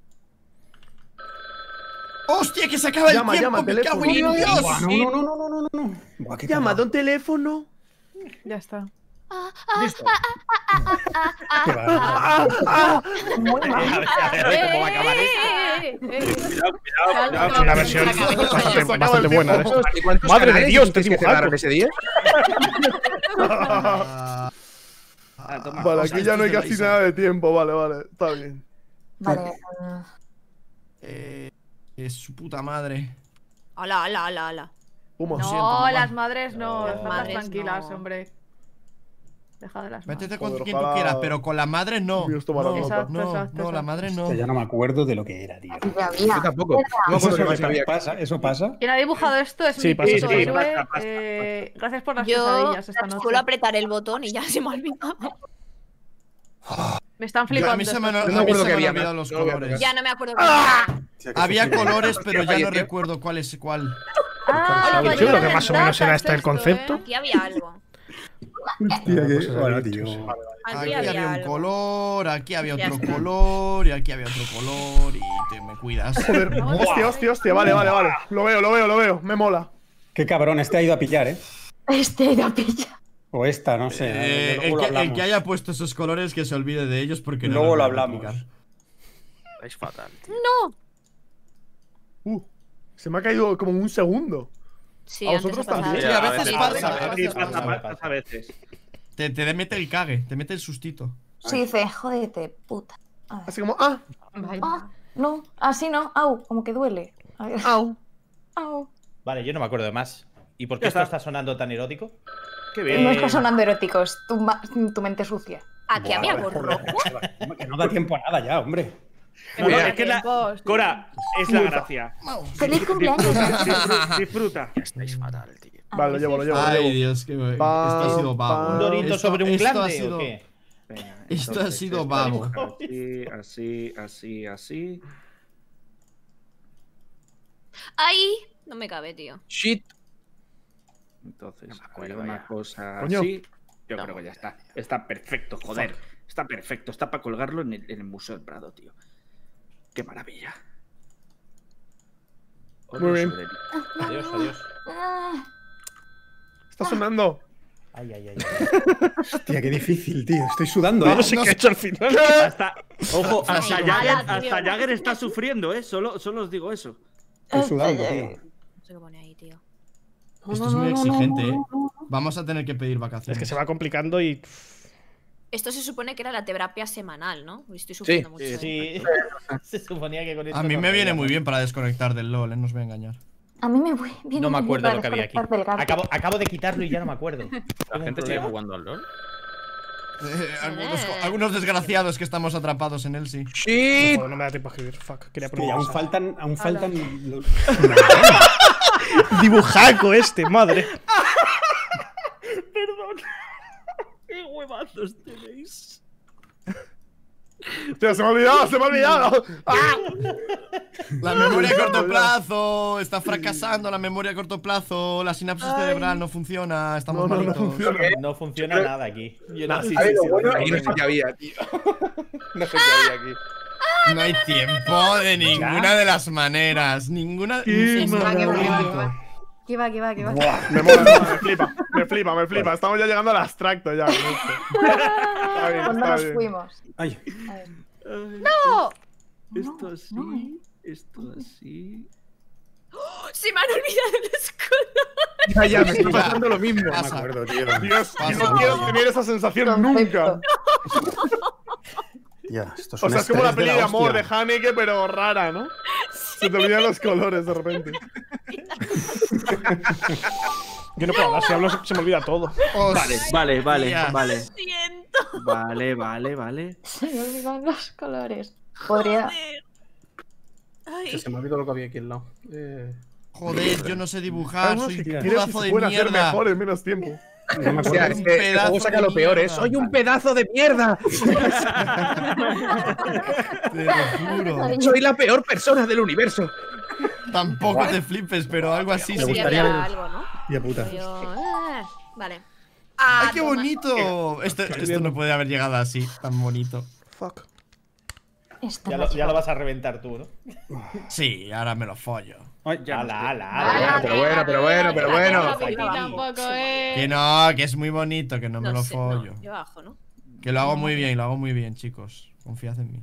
Speaker 4: ¡Hostia, que se acaba el
Speaker 15: Llama,
Speaker 4: tiempo! ¡Me cago en
Speaker 15: teléfono.
Speaker 4: Dios!
Speaker 12: No. Buah, qué
Speaker 15: Llama
Speaker 12: cagado.
Speaker 15: un teléfono.
Speaker 10: Ya está.
Speaker 12: Listo. Qué va.
Speaker 7: Muy mal.
Speaker 1: A ver cómo va a acabar esto.
Speaker 2: Es una versión bastante buena de esto.
Speaker 3: ¿Y cuántos
Speaker 2: Madre de
Speaker 3: canales
Speaker 2: Dios, te
Speaker 3: dices que
Speaker 2: dibujaron.
Speaker 3: cerraron ese día?
Speaker 9: toma.
Speaker 15: Vale, aquí ya no hay casi nada de tiempo. Vale. Está bien.
Speaker 7: Vale.
Speaker 4: Es su puta madre.
Speaker 6: Ala, ala, ala, ala.
Speaker 10: No, las madres no. Las
Speaker 6: Madres
Speaker 10: tranquilas,
Speaker 6: no.
Speaker 10: hombre. Deja de las madres.
Speaker 4: Métete con quien tú quieras, pero con la madre no. No, la madre no.
Speaker 12: Hostia, ya no me acuerdo de lo que era, tío.
Speaker 3: Yo tampoco.
Speaker 12: ¿Eso pasa?
Speaker 10: Quien ha dibujado esto es
Speaker 2: Sí,
Speaker 10: mi
Speaker 2: pasa,
Speaker 10: puto
Speaker 2: sí,
Speaker 10: héroe. Gracias por las
Speaker 6: Yo
Speaker 10: pesadillas esta noche.
Speaker 6: suelo apretar el botón y ya se me ha olvidado.
Speaker 10: Me están
Speaker 4: A
Speaker 10: flipando.
Speaker 4: mí se me han
Speaker 3: no me acuerdo que había
Speaker 4: olvidado los
Speaker 3: más. No voy a
Speaker 4: colores.
Speaker 6: Ya no me acuerdo.
Speaker 4: Había colores, pero ya no recuerdo cuál es cuál.
Speaker 2: Qué chulo que más o menos era este el concepto.
Speaker 6: Aquí había algo.
Speaker 12: Hostia, qué bueno, tío.
Speaker 4: Aquí había un color, aquí había otro color, y aquí había otro color, y te me cuidas.
Speaker 15: Joder, hostia, vale. Lo veo, me mola.
Speaker 12: Qué cabrón, este ha ido a pillar, ¿eh?
Speaker 7: Este ha ido a pillar.
Speaker 12: O esta, no sé.
Speaker 4: El que haya puesto esos colores que se olvide de ellos porque no
Speaker 9: luego lo
Speaker 4: los voy a
Speaker 9: hablamos.
Speaker 4: aplicar.
Speaker 9: Es fatal.
Speaker 6: No.
Speaker 15: Se me ha caído como un segundo.
Speaker 6: Sí,
Speaker 15: a vosotros también.
Speaker 4: Sí, a veces pasa.
Speaker 9: Sí, pasa a veces.
Speaker 4: Te mete el cague, te mete el sustito.
Speaker 7: Sí, dice, jódete, puta.
Speaker 15: Así como,
Speaker 7: No, así no, au, como que duele. A ver.
Speaker 15: Au.
Speaker 1: Vale, yo no me acuerdo de más. ¿Y por qué esto está sonando tan erótico?
Speaker 9: Qué
Speaker 7: No está sonando erótico, es tu mente sucia.
Speaker 6: Aquí había algo rojo.
Speaker 12: Que no da tiempo a nada ya, hombre.
Speaker 9: Es que Cora, es la gracia.
Speaker 7: ¡Feliz cumpleaños!
Speaker 9: Disfruta.
Speaker 5: Estáis fatal, tío.
Speaker 15: Vale, lo llevo.
Speaker 4: Ay, Dios, que esto ha sido babo.
Speaker 1: ¿Un dorito sobre un glande o qué?
Speaker 9: Venga,
Speaker 4: Esto ha sido babo.
Speaker 9: Así.
Speaker 6: ¡Ay! No me cabe, tío.
Speaker 3: Shit.
Speaker 9: Entonces,
Speaker 5: No me acuerdo
Speaker 9: hay una
Speaker 5: ya.
Speaker 9: cosa
Speaker 15: Coño.
Speaker 9: así. Yo creo que ya está. Está perfecto, joder. Está perfecto. Está para colgarlo en el Museo del Prado, tío. Qué maravilla.
Speaker 15: Muy bien.
Speaker 1: Adiós.
Speaker 15: Está sonando.
Speaker 1: Ay.
Speaker 12: Hostia, qué difícil, tío. Estoy sudando, ¿eh?
Speaker 2: No sé qué he hecho al final.
Speaker 9: Ojo, hasta
Speaker 6: Ay,
Speaker 9: Jagger está sufriendo, ¿eh? Solo os digo eso.
Speaker 12: Estoy sudando, tío.
Speaker 6: No sé qué pone ahí, tío.
Speaker 4: Esto es muy exigente, ¿eh? Vamos a tener que pedir
Speaker 2: Es
Speaker 4: vacaciones.
Speaker 2: que se va complicando y.
Speaker 6: Esto se supone que era la terapia semanal, ¿no? Estoy sufriendo mucho.
Speaker 1: Sí. Se suponía que con esto.
Speaker 4: A mí
Speaker 1: no
Speaker 4: me viene
Speaker 1: podíamos.
Speaker 4: muy bien para desconectar del LOL, no os voy a engañar.
Speaker 7: A mí me viene
Speaker 1: No me
Speaker 7: muy bien
Speaker 1: acuerdo
Speaker 7: para
Speaker 1: lo que había aquí.
Speaker 7: desconectar del gato.
Speaker 1: Acabo de quitarlo y ya no me acuerdo.
Speaker 5: La gente sigue jugando al LoL.
Speaker 4: Algunos desgraciados que estamos atrapados en él, sí.
Speaker 3: Shit.
Speaker 2: No me da tiempo a escribir. Fuck, quería
Speaker 12: Y
Speaker 2: poner
Speaker 12: aún
Speaker 2: pausa.
Speaker 12: faltan.
Speaker 2: Dibujaco este, madre.
Speaker 9: Perdón. Qué huevazos tenéis.
Speaker 15: Tío, se me ha olvidado. ¡Ah!
Speaker 4: La memoria a corto plazo está fracasando. La memoria a corto plazo. La sinapsis cerebral no funciona. Estamos malitos.
Speaker 1: No funciona nada aquí.
Speaker 3: Ahí no sé qué había, tío. No sé qué había aquí.
Speaker 4: No hay tiempo de ninguna de las maneras. Ninguna.
Speaker 10: ¿Qué va?
Speaker 15: Me mola, me flipa. Estamos ya llegando al abstracto ya. Está bien,
Speaker 7: Cuando
Speaker 15: está
Speaker 7: nos
Speaker 15: bien.
Speaker 7: fuimos.
Speaker 12: Ay.
Speaker 7: A ver.
Speaker 10: ¡No!
Speaker 9: Esto así. Esto así.
Speaker 6: ¡Oh! Se me han olvidado los colores.
Speaker 3: Ya, me está pasando lo mismo.
Speaker 12: No me acuerdo, tío.
Speaker 15: Dios,
Speaker 4: Pasa,
Speaker 15: no quiero tener esa sensación nunca.
Speaker 12: Ya, esto
Speaker 15: O sea, es como la peli de amor de
Speaker 12: hostia.
Speaker 15: Haneke, pero rara, ¿no? Se te olvidan los colores de repente.
Speaker 2: Yo no puedo hablar, si hablo se me olvida todo.
Speaker 9: Vale.
Speaker 6: Siento.
Speaker 9: Vale.
Speaker 7: Se me olvidan los colores. Podría.
Speaker 6: Ay.
Speaker 8: Se me olvidó lo que había aquí al lado.
Speaker 4: Joder, yo no sé dibujar.
Speaker 15: Algunos
Speaker 4: Soy
Speaker 15: que
Speaker 4: un
Speaker 15: quieren que
Speaker 4: pedazo
Speaker 15: se
Speaker 4: de
Speaker 15: pueden hacer
Speaker 4: mierda.
Speaker 15: mejor en menos tiempo.
Speaker 12: No me
Speaker 3: O sea,
Speaker 12: acuerdo.
Speaker 3: es que el
Speaker 4: pedazo
Speaker 3: juego saca
Speaker 4: de
Speaker 3: lo peor, ¿eh?
Speaker 4: mierda.
Speaker 3: ¡Soy un pedazo de mierda!
Speaker 4: Te lo juro.
Speaker 3: ¡Soy la peor persona del universo!
Speaker 4: Tampoco te flipes, pero algo así
Speaker 12: Me
Speaker 4: sí.
Speaker 12: gustaría
Speaker 6: había
Speaker 12: ver-
Speaker 6: algo, ¿no?
Speaker 12: Ya puta.
Speaker 6: Vale.
Speaker 4: ¡Ay, qué
Speaker 6: toma.
Speaker 4: bonito! Esto no puede haber llegado así, tan bonito.
Speaker 2: Fuck.
Speaker 1: Ya lo vas a reventar tú, ¿no?
Speaker 4: Sí, ahora me lo follo.
Speaker 1: Ala.
Speaker 3: Pero bueno.
Speaker 10: Tampoco,
Speaker 4: Que es muy bonito, que no me lo
Speaker 6: sé,
Speaker 4: follo.
Speaker 6: yo bajo, ¿no?
Speaker 4: Que lo hago muy bien, chicos. Confiad en mí.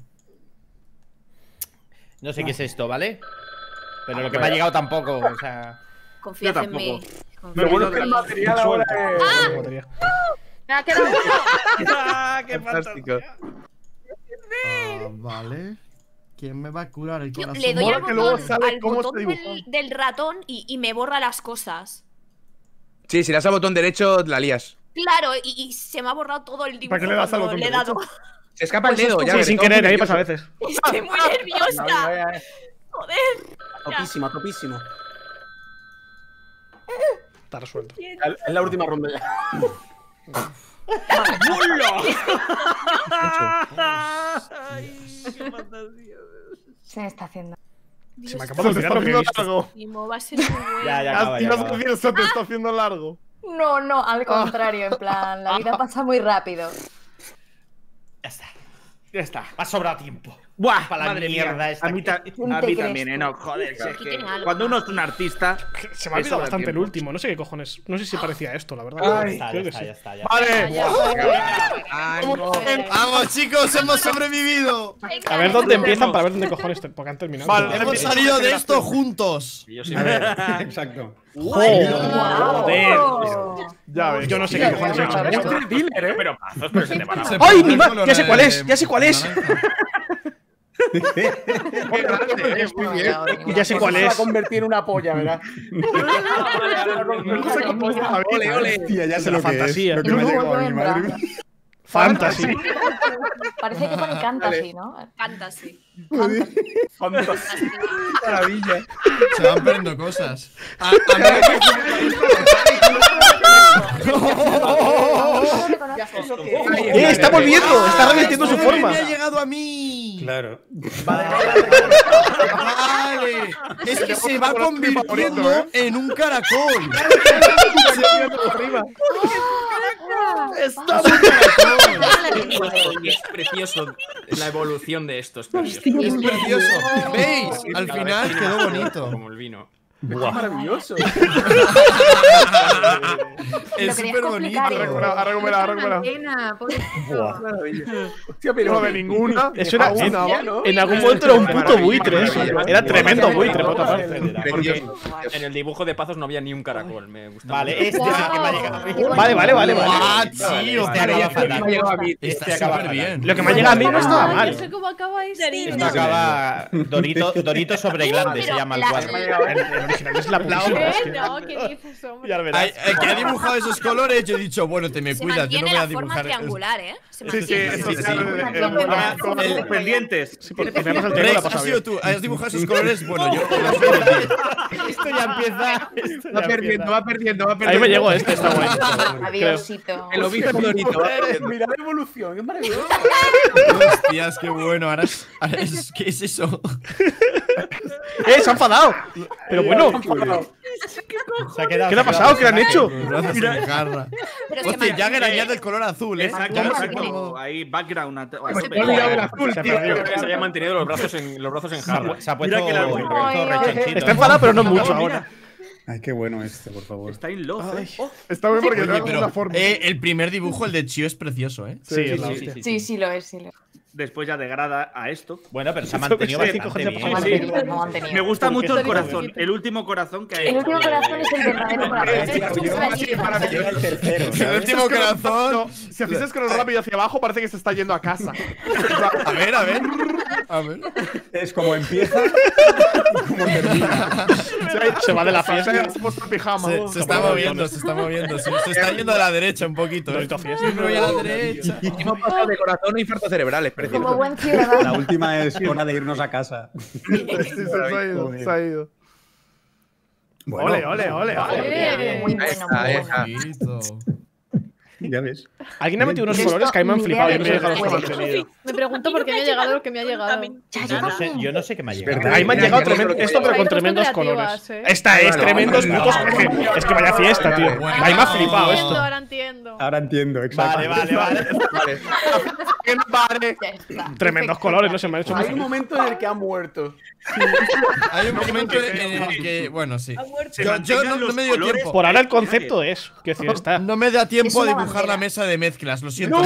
Speaker 1: No sé qué es esto, ¿vale? Pero lo que me ha llegado tampoco, o sea.
Speaker 6: Confías
Speaker 9: Yo
Speaker 6: en mí.
Speaker 9: tampoco.
Speaker 15: Lo bueno es que el material ahora es.
Speaker 2: Batería.
Speaker 10: Me ha quedado uno.
Speaker 1: ¡Qué
Speaker 3: Fantástico.
Speaker 4: Vale. ¿Quién me va a curar el corazón?
Speaker 6: Le doy
Speaker 15: Mola
Speaker 6: al
Speaker 15: que luego
Speaker 6: botón,
Speaker 15: sale
Speaker 6: al
Speaker 15: cómo
Speaker 6: botón
Speaker 15: se dibuja.
Speaker 6: del ratón y me borra las cosas.
Speaker 3: Sí, si le das al botón derecho, la lías.
Speaker 6: Claro, y se me ha borrado todo el dibujo.
Speaker 15: ¿Para qué le das al
Speaker 6: cuando
Speaker 15: botón
Speaker 6: le he dado.
Speaker 3: Se escapa el dedo, ya
Speaker 2: Sí,
Speaker 3: ves,
Speaker 2: sin
Speaker 3: todo
Speaker 2: querer, ahí
Speaker 3: nervioso.
Speaker 2: pasa a veces.
Speaker 6: Estoy muy nerviosa. Joder.
Speaker 8: Topísima, topísima.
Speaker 2: Está resuelto.
Speaker 8: Es la última ronda ya.
Speaker 20: Se me está haciendo.
Speaker 2: Se me acaba de olvidar lo que he visto.
Speaker 15: largo.
Speaker 6: Va a ser muy bueno.
Speaker 1: Ya acaba,
Speaker 15: Y
Speaker 1: ya
Speaker 15: no
Speaker 1: acaba.
Speaker 15: sé si eso te está haciendo largo.
Speaker 20: No, no, al contrario, en plan, la vida pasa muy rápido.
Speaker 1: Ya está. Ya está. Me ha sobrado tiempo.
Speaker 9: Buah,
Speaker 1: Para la
Speaker 9: madre
Speaker 1: mierda
Speaker 9: mía.
Speaker 1: esta
Speaker 9: A mí,
Speaker 1: que-
Speaker 9: a mí también, no, joder. Si es
Speaker 6: Aquí
Speaker 9: que
Speaker 6: tiene algo
Speaker 9: cuando
Speaker 6: más.
Speaker 9: uno es un artista.
Speaker 2: Se me ha
Speaker 9: eso
Speaker 2: olvidado
Speaker 9: da
Speaker 2: bastante el
Speaker 9: tiempo.
Speaker 2: último. No sé qué cojones. No sé si parecía esto, la verdad.
Speaker 8: Ay,
Speaker 1: Ya
Speaker 2: Creo que
Speaker 1: está,
Speaker 2: sí.
Speaker 1: ya está, ya.
Speaker 15: Vale.
Speaker 4: ¡Vamos, chicos! ¡Hemos sobrevivido!
Speaker 2: A ver dónde empiezan para ver dónde cojones porque han terminado.
Speaker 15: Vale,
Speaker 4: ¡Hemos salido de esto juntos!
Speaker 5: Y yo sí
Speaker 12: A ver, exacto.
Speaker 2: Joder.
Speaker 15: Ya ves.
Speaker 2: Yo no sé qué cojones he hecho
Speaker 8: Es
Speaker 2: esto.
Speaker 8: el dealer, ¿eh?
Speaker 5: Pero pazos, pero se te van a.
Speaker 2: ¡Ay, mi madre! Ya sé cuál es, ya sé cuál es. Ya sé cuál
Speaker 8: Se va a
Speaker 2: es.
Speaker 8: convertir en una polla, ¿verdad?
Speaker 3: Ole, ole.
Speaker 12: Tía, ya sé
Speaker 2: La
Speaker 12: lo que es.
Speaker 2: fantasía.
Speaker 12: Lo que me ha llegado a mi madre mía.
Speaker 2: Fantasy.
Speaker 20: Parece que pone fantasy, ¿no?
Speaker 6: Fantasy.
Speaker 3: Maravilla.
Speaker 4: Se van perdiendo cosas.
Speaker 2: Está volviendo, está revirtiendo su forma.
Speaker 4: ¡Me ha llegado a mí!
Speaker 12: Claro.
Speaker 4: ¡Vale! Es que se va convirtiendo en un caracol.
Speaker 5: Y es precioso la evolución de esto. Es precioso.
Speaker 4: Es precioso. ¿Veis? Al
Speaker 5: Cada
Speaker 4: final
Speaker 5: vez
Speaker 4: quedó
Speaker 5: más
Speaker 4: bonito.
Speaker 5: Como el vino.
Speaker 8: Es maravilloso.
Speaker 4: Es
Speaker 20: Lo querías
Speaker 4: súper bonito.
Speaker 20: complicar,
Speaker 15: Ha recuperado.
Speaker 8: Hostia, pero
Speaker 15: No de ninguna.
Speaker 2: Eso era,
Speaker 15: Una, ¿va?
Speaker 2: en algún momento era un puto buitre eso. Era tremendo buitre, por otra parte.
Speaker 5: Porque en el dibujo de Pazos no había ni un caracol. Me gusta.
Speaker 1: Vale, este es el que me ha llegado a mí.
Speaker 2: Vale.
Speaker 4: ¡Ah, tío!
Speaker 1: Este acaba fatal.
Speaker 4: Está
Speaker 1: acaba
Speaker 4: súper
Speaker 1: fatal.
Speaker 4: bien.
Speaker 2: Lo que me ha llegado a mí no estaba
Speaker 10: Yo
Speaker 2: mal.
Speaker 10: sé cómo acaba este.
Speaker 1: Esto acaba Dorito sobre glande, se llama el cuadro.
Speaker 2: El original es la putísima. Es que-
Speaker 10: No, ¿qué dices, hombre?
Speaker 2: Ya lo verás.
Speaker 4: El que ha dibujado esos colores, yo he dicho, bueno, te me
Speaker 6: Se
Speaker 4: cuidas, yo no
Speaker 6: mantiene
Speaker 4: voy a
Speaker 6: la forma
Speaker 4: dibujar.
Speaker 6: triangular, ¿eh? Se
Speaker 15: Sí, sí,
Speaker 6: mantiene.
Speaker 15: eso sí.
Speaker 9: Con los pendientes.
Speaker 2: Sí, porque tenernos el tema
Speaker 4: Rex,
Speaker 2: la
Speaker 4: has
Speaker 2: pasa
Speaker 4: sido
Speaker 2: bien.
Speaker 4: tú, has dibujado esos colores, bueno, yo los veo, tío.
Speaker 1: Esto ya empieza.
Speaker 3: Va perdiendo, va perdiendo, va perdiendo.
Speaker 2: Ahí me llegó este, está guay.
Speaker 20: Adiósito.
Speaker 3: El obispo Dorito.
Speaker 8: Mira la evolución, es maravilloso.
Speaker 4: Hostias, qué bueno, ahora ¿qué es eso?
Speaker 2: Se ha enfadado. Pero bueno,
Speaker 1: Se ha quedado.
Speaker 2: ¿qué le ha pasado? ¿Qué le han hecho?
Speaker 4: Los brazos en jarra.
Speaker 6: Pero se
Speaker 4: Hostia,
Speaker 6: mantiene.
Speaker 4: Jagger añade el color azul,
Speaker 9: Exacto,
Speaker 6: ¿Cómo se
Speaker 9: exacto. Ahí, background.
Speaker 2: Se perdió.
Speaker 5: Creo que se haya mantenido los brazos en jarra.
Speaker 1: Se ha puesto
Speaker 9: Mira que la-
Speaker 1: rechonchito.
Speaker 2: Está enfadado, pero no mucho ahora.
Speaker 12: Ay, qué bueno este, por favor.
Speaker 9: Está in love.
Speaker 15: Está bien porque
Speaker 4: Oye,
Speaker 15: tiene
Speaker 4: pero
Speaker 15: una forma.
Speaker 4: el primer dibujo, el de Chio, es precioso, ¿eh?
Speaker 2: Sí, es la hostia.
Speaker 20: Sí, sí lo es, sí lo es.
Speaker 9: Después ya degrada a esto.
Speaker 1: Bueno, pero se ha mantenido
Speaker 2: Sí,
Speaker 1: bastante
Speaker 2: sí,
Speaker 1: bien.
Speaker 20: Mantenido, no mantenido.
Speaker 9: Me gusta mucho el
Speaker 10: Porque-
Speaker 9: corazón. El último corazón que hay.
Speaker 20: El último corazón es el verdadero corazón.
Speaker 12: Llega el tercero,
Speaker 4: El
Speaker 12: ¿sabes?
Speaker 4: último corazón.
Speaker 15: No, si haces scroll rápido hacia abajo, parece que se está yendo a casa.
Speaker 4: A ver, a ver. A ver.
Speaker 12: Es como empieza, como termina.
Speaker 2: Se va de la fiesta.
Speaker 15: Se ha puesto el pijama.
Speaker 4: Se está moviendo, se está moviendo. Se está yendo a la derecha un poquito.
Speaker 2: Dorito fiesta.
Speaker 4: Siempre voy a la derecha.
Speaker 3: Hemos pasado de corazón a infarto cerebral, es
Speaker 20: Como
Speaker 3: precioso.
Speaker 20: buen
Speaker 12: La
Speaker 20: ciudadano.
Speaker 12: última es hora de irnos a casa.
Speaker 15: Sí, se ha ido, se ha ido.
Speaker 12: Bueno,
Speaker 15: Ole, ole, ole.
Speaker 20: Muy bueno, muy bueno.
Speaker 4: Bonito.
Speaker 12: ya ves.
Speaker 2: Alguien ha metido unos colores que a mí me han flipado. Yo no sé dejar los colores.
Speaker 10: Me pregunto por qué me ha llegado lo que me ha llegado.
Speaker 1: Yo no sé qué me ha llegado.
Speaker 2: A mí me han llegado esto, pero con tremendos colores. Esta es tremendos putos. Es que vaya fiesta, tío. A mí me ha flipado esto.
Speaker 10: Ahora entiendo.
Speaker 12: Ahora entiendo, exacto.
Speaker 1: Vale.
Speaker 15: Vale.
Speaker 2: Tremendos colores, no se me han hecho
Speaker 8: Hay un momento en el que ha muerto.
Speaker 4: Hay un momento en el que, bueno, sí. Yo no me dio
Speaker 9: colores.
Speaker 4: tiempo.
Speaker 2: Por ahora el concepto es. Quiero decir, está.
Speaker 4: No me da tiempo
Speaker 20: Es
Speaker 4: a
Speaker 20: una
Speaker 4: dibujar
Speaker 20: bandera.
Speaker 4: la mesa de mezclas, lo siento.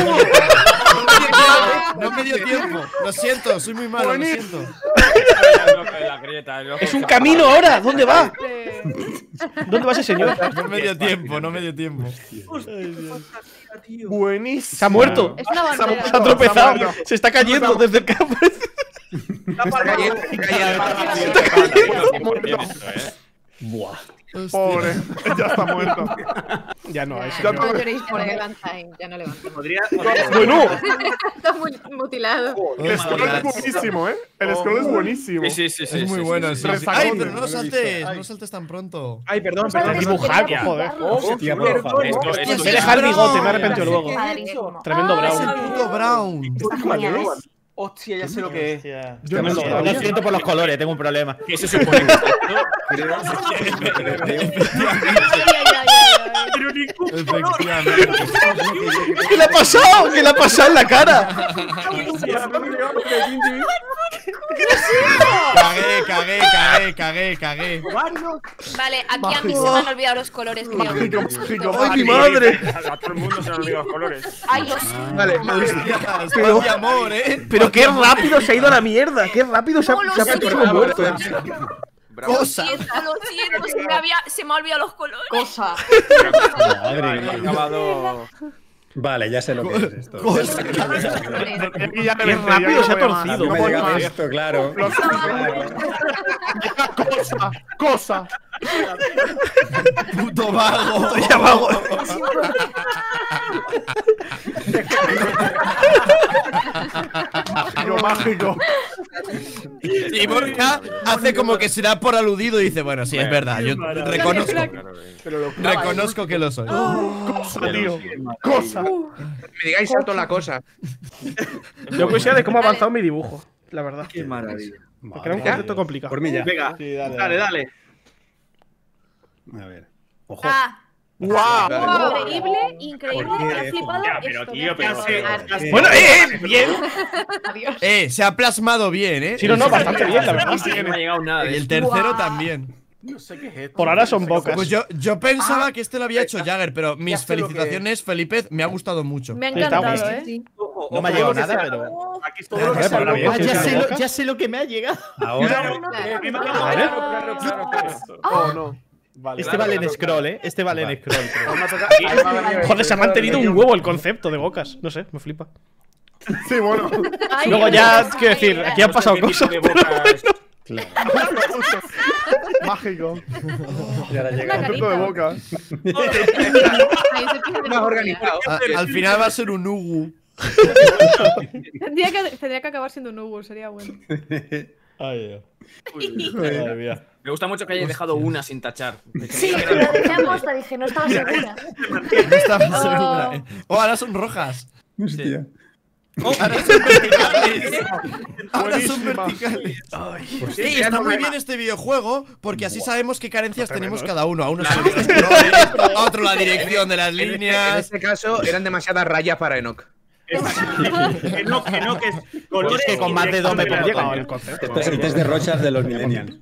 Speaker 4: No me dio tiempo. Lo siento, soy muy malo, lo siento.
Speaker 2: Es un camino ahora. ¿Dónde va? ¿Dónde va ese señor?
Speaker 4: No me dio tiempo, no me dio tiempo.
Speaker 15: Buenísimo.
Speaker 2: Se ha muerto.
Speaker 10: Es una bandera.
Speaker 2: Se ha tropezado. Se está cayendo desde el campo.
Speaker 1: Buah.
Speaker 15: Pobre, ya está muerto.
Speaker 2: Ya no, eso.
Speaker 10: No lloréis por Valentine, ya no levanta.
Speaker 15: Bueno,
Speaker 10: Está muy mutilado.
Speaker 15: el scroll es buenísimo, ¿eh? El scroll es buenísimo.
Speaker 5: Sí.
Speaker 4: Es muy bueno. Sí. Ay, pero no saltes tan pronto.
Speaker 3: Ay, perdón.
Speaker 2: Dibujar, joder.
Speaker 12: Hostia, por favor.
Speaker 2: Me he dejado el bigote, me he arrepentido luego. Tremendo
Speaker 4: Es el
Speaker 2: Brown.
Speaker 4: puto Brown.
Speaker 8: Hostia, ya sé lo que es.
Speaker 1: Lo siento por los colores, tengo un problema.
Speaker 5: ¿Qué se supone?
Speaker 2: ¿Qué le ha pasado? ¿Qué le ha pasado en la cara?
Speaker 4: Cagué.
Speaker 6: Vale, aquí a mí se me han olvidado los colores, creo.
Speaker 2: ¡Ay, mi madre!
Speaker 14: A todo el mundo se han olvidado los colores.
Speaker 6: Ay, Dios.
Speaker 3: Vale,
Speaker 4: Pero de amor,
Speaker 2: Pero qué rápido se ha ido a la mierda. Qué rápido se ha muerto.
Speaker 6: Lo siento, se me ha olvidado los colores.
Speaker 10: Cosa.
Speaker 12: Madre mía.
Speaker 5: Acabado.
Speaker 12: Vale, ya sé lo que es esto.
Speaker 2: Qué rápido se ha torcido.
Speaker 12: No me llegaba esto, claro.
Speaker 15: Cosa.
Speaker 4: Puto vago.
Speaker 2: Ya vago.
Speaker 15: Mágico.
Speaker 4: Y Borja hace como que será por aludido y dice, bueno, sí, es verdad, yo reconozco que lo soy.
Speaker 15: Cosa, tío. Cosa.
Speaker 3: Me digáis salto la cosa.
Speaker 2: Yo quisiera de cómo ha avanzado mi dibujo, la verdad.
Speaker 9: Qué maravilla.
Speaker 2: Porque era un concepto complicado.
Speaker 12: Por mí ya.
Speaker 9: Venga, dale.
Speaker 12: A ver. Ojo.
Speaker 15: ¡Guau!
Speaker 10: Increíble. Me ha flipado
Speaker 14: Pero
Speaker 10: esto.
Speaker 14: tío, pero.
Speaker 2: Bueno, bien.
Speaker 10: Adiós.
Speaker 4: Se ha plasmado bien,
Speaker 2: Sí, no, bastante bien, la verdad.
Speaker 5: No ha llegado nada.
Speaker 4: Y el tercero también.
Speaker 8: No sé qué es esto.
Speaker 2: Por ahora son bocas.
Speaker 4: Pues yo pensaba que este lo había hecho Jagger, pero mis felicitaciones, Felipe, me ha gustado mucho.
Speaker 10: Me ha encantado,
Speaker 1: No me ha llegado nada, pero.
Speaker 8: Aquí todo lo que se ha
Speaker 1: Ya sé lo que me ha llegado.
Speaker 12: Ahora.
Speaker 15: Oh, no. Vale.
Speaker 1: Este vale en scroll, ¿eh? Este vale en scroll.
Speaker 2: Joder, se ha mantenido un huevo el concepto de bocas. No sé, me flipa.
Speaker 15: Sí, bueno.
Speaker 2: Luego ya, quiero decir, aquí han pasado cosas.
Speaker 12: Claro.
Speaker 15: Mágico.
Speaker 12: Y ahora llega.
Speaker 15: Concepto de boca.
Speaker 3: Más organizado.
Speaker 4: Al final va a ser un Ugu.
Speaker 10: Tendría que acabar siendo un Ugu, sería bueno.
Speaker 1: Ay, Dios. Madre mía.
Speaker 5: Me gusta mucho que hayáis dejado una sin tachar.
Speaker 7: Sí, pero lo dejé aposta, dije, no estaba segura.
Speaker 4: No estaba segura. Oh, ahora son rojas.
Speaker 12: Hostia.
Speaker 4: Ahora son verticales. Ahora son verticales. Sí, está muy bien este videojuego porque así sabemos qué carencias tenemos cada uno. A uno se le olvidan los colores, a otro la dirección de las
Speaker 3: En
Speaker 4: líneas.
Speaker 3: este caso eran demasiadas rayas para Enoch.
Speaker 9: Que no, que es
Speaker 1: Es que con más de 2 me pongo
Speaker 2: llegado
Speaker 1: tonto.
Speaker 2: el concepto.
Speaker 12: Esto es el test de Rochas de los millennials.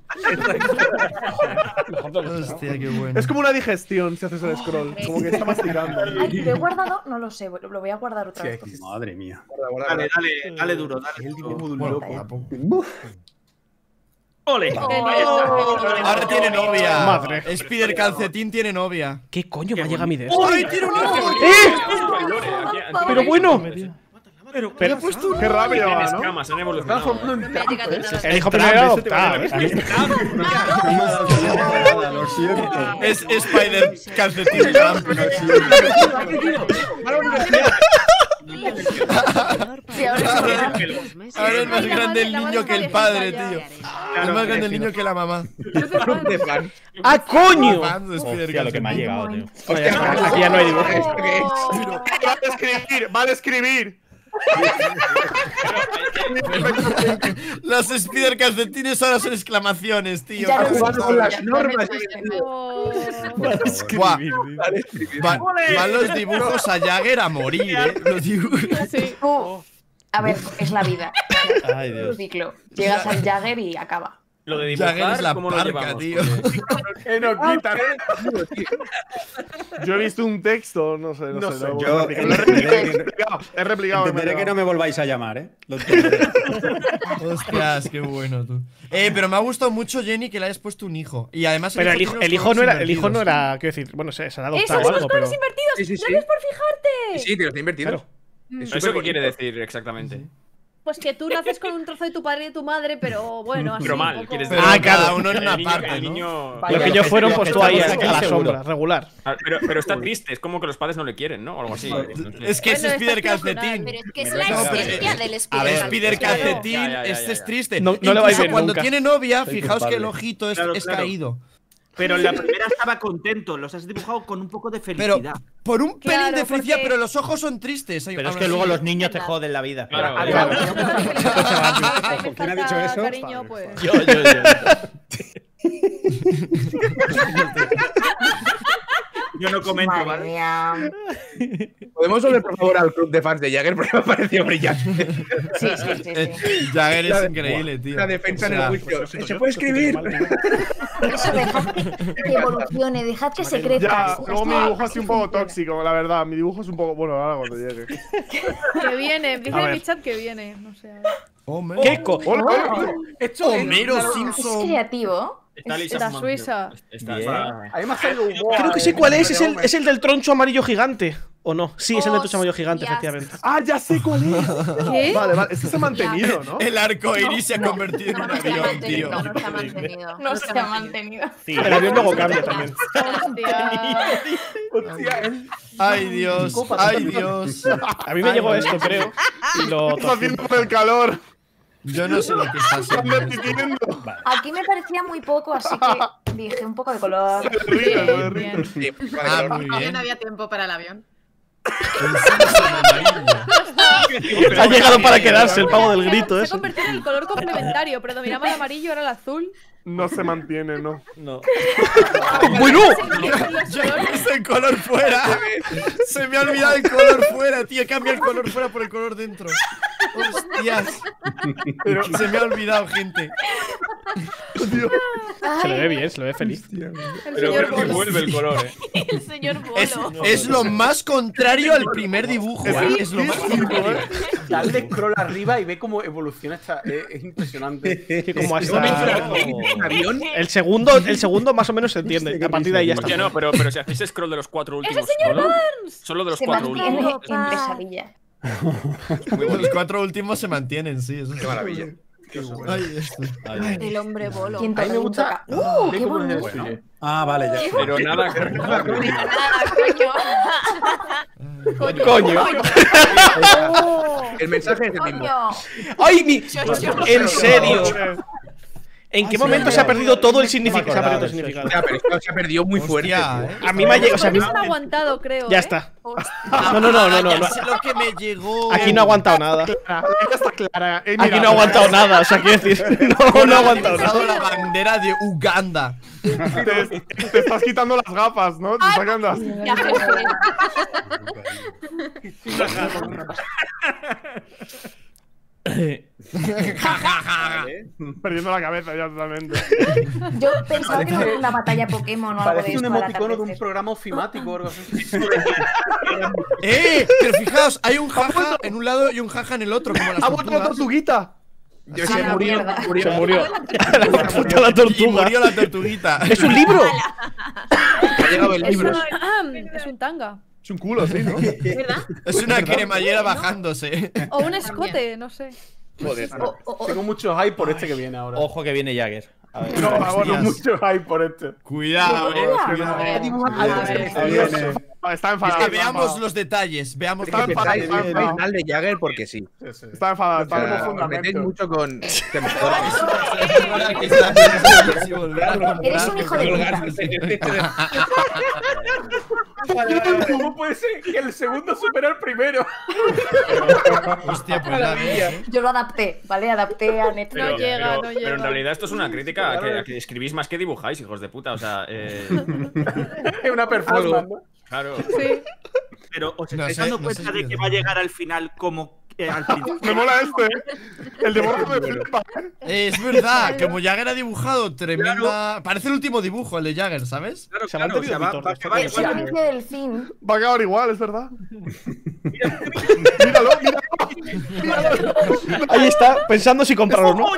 Speaker 4: Hostia, qué bueno.
Speaker 15: Es como una digestión si haces el scroll. Como que está masticando.
Speaker 7: Ay, ¿lo he guardado? No lo sé, lo voy a guardar otra vez.
Speaker 12: Madre mía.
Speaker 9: Dale duro, dale.
Speaker 14: ¡Ole!
Speaker 4: Ahora tiene novia.
Speaker 2: Madre.
Speaker 4: Spider Calcetín tiene novia.
Speaker 2: ¿Qué coño me llega a mí de esto?
Speaker 4: ¡Ay, tiene una novia!
Speaker 2: Pero bueno.
Speaker 4: Pero
Speaker 15: Qué rápido va, ¿no?
Speaker 5: Escamas, han evolucionado.
Speaker 2: El hijo primero era adoptado.
Speaker 12: Lo siento.
Speaker 4: Es Spider Calcetín.
Speaker 7: Sí, ahora
Speaker 4: Ahora es más grande el niño que el padre, tío. Es más grande el niño que la mamá.
Speaker 2: ¡Ah, coño!
Speaker 1: Hostia, lo que me ha llegado, tío.
Speaker 2: Aquí ya no hay dibujo.
Speaker 15: ¡Vale escribir!
Speaker 4: Los Spider Calcetines ahora son exclamaciones, tío.
Speaker 7: Ya no
Speaker 3: Jugando con las normas.
Speaker 4: Buah. Van los dibujos a Jagger a morir, Los dibujos.
Speaker 7: A ver, es la vida.
Speaker 1: Ay,
Speaker 7: Un
Speaker 1: Dios.
Speaker 7: ciclo. Llegas al Jagger y acaba.
Speaker 5: Lo de
Speaker 4: Jagger es
Speaker 5: dibujar,
Speaker 4: la
Speaker 5: ¿cómo lo
Speaker 4: parca,
Speaker 5: llevamos?
Speaker 4: tío.
Speaker 15: Yo he visto un texto, no sé.
Speaker 12: Yo
Speaker 15: He replicado.
Speaker 12: entenderé que no me volváis a llamar, ¿eh? Lo entenderé.
Speaker 4: Hostias, qué bueno, tú. Pero me ha gustado mucho, Jenny, que le hayas puesto un hijo. Y además
Speaker 2: Pero
Speaker 4: tiene
Speaker 2: el hijo
Speaker 4: unos
Speaker 2: no era,
Speaker 4: colores invertidos.
Speaker 2: quiero decir, bueno, se han
Speaker 10: ¡Esos
Speaker 2: adoptado
Speaker 10: son los
Speaker 2: algo, pero.
Speaker 10: colores invertidos!
Speaker 3: Sí, sí, sí.
Speaker 10: ¡Gracias por fijarte!
Speaker 3: Sí, tío, está invertido.
Speaker 2: Claro.
Speaker 3: Es
Speaker 5: ¿Eso
Speaker 3: súper
Speaker 5: qué quiere
Speaker 3: bonito.
Speaker 5: decir exactamente?
Speaker 10: Pues que tú naces con un trozo de tu padre y de tu madre, pero bueno, así.
Speaker 5: Pero mal,
Speaker 10: un poco...
Speaker 5: quieres decir.
Speaker 4: Cada uno en una parte,
Speaker 5: el
Speaker 4: ¿no?
Speaker 5: niño...
Speaker 2: Los que yo fueron, pues tú ahí a la sombra, regular.
Speaker 5: Pero está triste, es como que los padres no le quieren, ¿no? O algo así.
Speaker 4: Es que es Spider Calcetín.
Speaker 6: Pero es que es la esencia del
Speaker 4: A ver,
Speaker 6: Spider
Speaker 4: Spider Calcetín, este es triste.
Speaker 2: No le va a ir bien
Speaker 4: cuando
Speaker 2: nunca.
Speaker 4: tiene novia, fijaos que el ojito es caído.
Speaker 9: Pero en la primera estaba contento, los has dibujado con un poco de felicidad.
Speaker 4: Pero por un pelín de felicidad, pero los ojos son tristes.
Speaker 1: Pero es que luego los niños te joden la vida.
Speaker 5: Claro.
Speaker 12: ¿Quién ha dicho eso?
Speaker 10: Cariño, pues.
Speaker 1: Yo.
Speaker 9: Yo no comento,
Speaker 7: Madre
Speaker 9: ¿vale?
Speaker 7: mía.
Speaker 3: ¿Podemos volver, por favor, al club de fans de Jagger? Porque me ha parecido brillante.
Speaker 7: Sí.
Speaker 4: Jagger es increíble, tío.
Speaker 3: La defensa en el juicio.
Speaker 2: Pues,
Speaker 3: ¿Se puede escribir?
Speaker 7: Eso, dejad que evolucione, dejad que se crezca.
Speaker 15: Ya, luego mi dibujo es un poco tóxico, la verdad. Mi dibujo es un poco. Bueno, ahora cuando llegue.
Speaker 10: Que viene, dice en mi chat que viene. No sé.
Speaker 2: ¿Qué
Speaker 4: Homero
Speaker 7: Es
Speaker 4: Simpson.
Speaker 7: creativo.
Speaker 10: La Suiza.
Speaker 8: A mí me ha salido humor.
Speaker 2: Creo que sé cuál es. Es el del troncho amarillo gigante. ¿O no? Sí, es el del troncho amarillo gigante, efectivamente.
Speaker 15: Ah, ya sé cuál es.
Speaker 10: ¿Qué?
Speaker 15: Vale, este se ha mantenido, ¿no?
Speaker 4: El arco iris se ha convertido en un avión, tío.
Speaker 6: No se ha mantenido.
Speaker 7: No se ha mantenido.
Speaker 2: Sí, el avión luego cambia también.
Speaker 4: Ay, Dios. Ay, Dios.
Speaker 2: A mí me llegó esto, creo. Y lo
Speaker 15: Está haciendo por el calor.
Speaker 4: Yo no sé lo que está haciendo.
Speaker 7: Aquí me parecía muy poco, así que dije un poco de color.
Speaker 4: Ah, muy
Speaker 6: Ya
Speaker 4: bien.
Speaker 6: no había tiempo para el avión.
Speaker 2: Ha llegado para quedarse el pavo del grito,
Speaker 10: Se ha
Speaker 2: eso.
Speaker 10: convertido en el color complementario. Predominaba el amarillo, ahora el azul.
Speaker 15: No se mantiene, ¿no?
Speaker 1: No.
Speaker 2: ¡Bueno!
Speaker 4: Yo he visto el color fuera. Se me ha olvidado el color fuera, tío. Cambia el color fuera por el color dentro. Hostias. Pero se me ha olvidado, gente.
Speaker 2: Se le ve bien, se le ve feliz.
Speaker 5: Pero creo que vuelve el color,
Speaker 6: El señor Bolo.
Speaker 4: Es lo más contrario al primer dibujo. Es lo más contrario.
Speaker 8: Dale scroll arriba y ve cómo evoluciona esta. Es impresionante.
Speaker 2: Que como hasta el segundo más o menos se entiende. A partir de ahí ya está.
Speaker 5: Oye, no, pero si hacéis scroll de los 4 últimos. Solo de los
Speaker 7: Se
Speaker 5: 4
Speaker 7: mantiene
Speaker 5: últimos.
Speaker 7: en pesadilla.
Speaker 4: Los 4 últimos se mantienen, sí. Eso
Speaker 3: Qué maravilla.
Speaker 6: El hombre bolo.
Speaker 7: ¿Quién
Speaker 8: A mí me gusta.
Speaker 7: ¡Qué bonito!
Speaker 12: Ah, vale, ya.
Speaker 5: Pero nada.
Speaker 2: ¡Coño!
Speaker 3: El mensaje es el mismo.
Speaker 2: ¡Ay, en serio! ¿En qué momento se ha perdido todo el significado? Se ha perdido todo el significado.
Speaker 3: Ya, pero esto se ha perdido muy fuerte.
Speaker 4: Hostia,
Speaker 2: A mí me ha llegado. O sea, a mí-
Speaker 10: Se han aguantado, creo.
Speaker 2: Ya está. No.
Speaker 4: Ya sé lo que me llegó.
Speaker 2: Aquí no ha aguantado nada.
Speaker 15: Ya está clara.
Speaker 2: Aquí no ha aguantado nada. O sea, quiero decir, no ha aguantado nada.
Speaker 4: la bandera de Uganda.
Speaker 15: Te estás quitando las gafas, ¿no? Te estás quedando así.
Speaker 6: Ya,
Speaker 15: Perdiendo la cabeza ya totalmente.
Speaker 7: Yo pensaba que era una batalla Pokémon o algo de
Speaker 8: Parece un
Speaker 7: esto. al
Speaker 8: emoticono de un
Speaker 7: atardecer.
Speaker 8: programa ofimático o algo así.
Speaker 4: Pero fijaos, hay un jaja en un lado y un jaja en el otro, como las
Speaker 15: ¡Ha vuelto la
Speaker 4: tortugas.
Speaker 15: tortuguita!
Speaker 3: Se murió.
Speaker 2: Se murió. La puta la
Speaker 4: Y
Speaker 2: tortuga.
Speaker 4: murió la tortuguita.
Speaker 2: ¡Es un libro!
Speaker 3: Ha llegado el libro.
Speaker 10: Es un tanga.
Speaker 15: Es un culo, sí, ¿no?
Speaker 6: ¿Verdad?
Speaker 4: Es una cremallera bajándose.
Speaker 10: O un escote, no sé.
Speaker 3: Joder.
Speaker 8: Tengo mucho hype por este que viene ahora.
Speaker 1: Ojo que viene Jagger. A ver.
Speaker 15: No,
Speaker 8: Tengo mucho hype por este.
Speaker 4: Cuidado,
Speaker 15: Está
Speaker 4: Es
Speaker 15: enfadado.
Speaker 4: que veamos los detalles. Veamos
Speaker 15: Está
Speaker 4: los
Speaker 15: enfadado,
Speaker 4: detalles.
Speaker 15: está enfadado.
Speaker 3: Final de Jagger porque sí.
Speaker 15: Está enfadado,
Speaker 3: O
Speaker 15: está
Speaker 3: sea,
Speaker 15: como
Speaker 3: os metéis
Speaker 15: fundamento.
Speaker 3: mucho con. Que mejor.
Speaker 7: Eres un hijo de puta.
Speaker 8: ¿Cómo puede ser que el segundo supera al primero?
Speaker 4: Hostia, pues nada.
Speaker 7: Yo lo adapté, ¿vale? Adapté a Netflix.
Speaker 10: No llega, no
Speaker 5: Pero en
Speaker 10: llega.
Speaker 5: realidad esto es una crítica a que escribís más que dibujáis, hijos de puta. O sea,
Speaker 8: Es una performance, ¿no?
Speaker 5: claro.
Speaker 10: Sí.
Speaker 9: Pero os
Speaker 4: No
Speaker 9: estáis
Speaker 4: sé,
Speaker 9: dando
Speaker 4: no
Speaker 9: cuenta
Speaker 4: sé si
Speaker 9: de
Speaker 4: es
Speaker 9: que
Speaker 4: verdad.
Speaker 9: va a llegar al final como al principio.
Speaker 15: Me mola este, El de Borja me flipa.
Speaker 4: Es verdad, como Jagger ha dibujado tremenda. Parece el último dibujo, el de Jagger, ¿sabes?
Speaker 9: Claro,
Speaker 2: Se ha
Speaker 9: claro,
Speaker 2: mantenido
Speaker 9: o sea,
Speaker 2: Vitor,
Speaker 9: va a acabar
Speaker 7: Es el
Speaker 9: igual.
Speaker 7: inicio del fin.
Speaker 15: Va a acabar igual, es verdad. Míralo.
Speaker 2: Ahí está, pensando si comprarlo o no.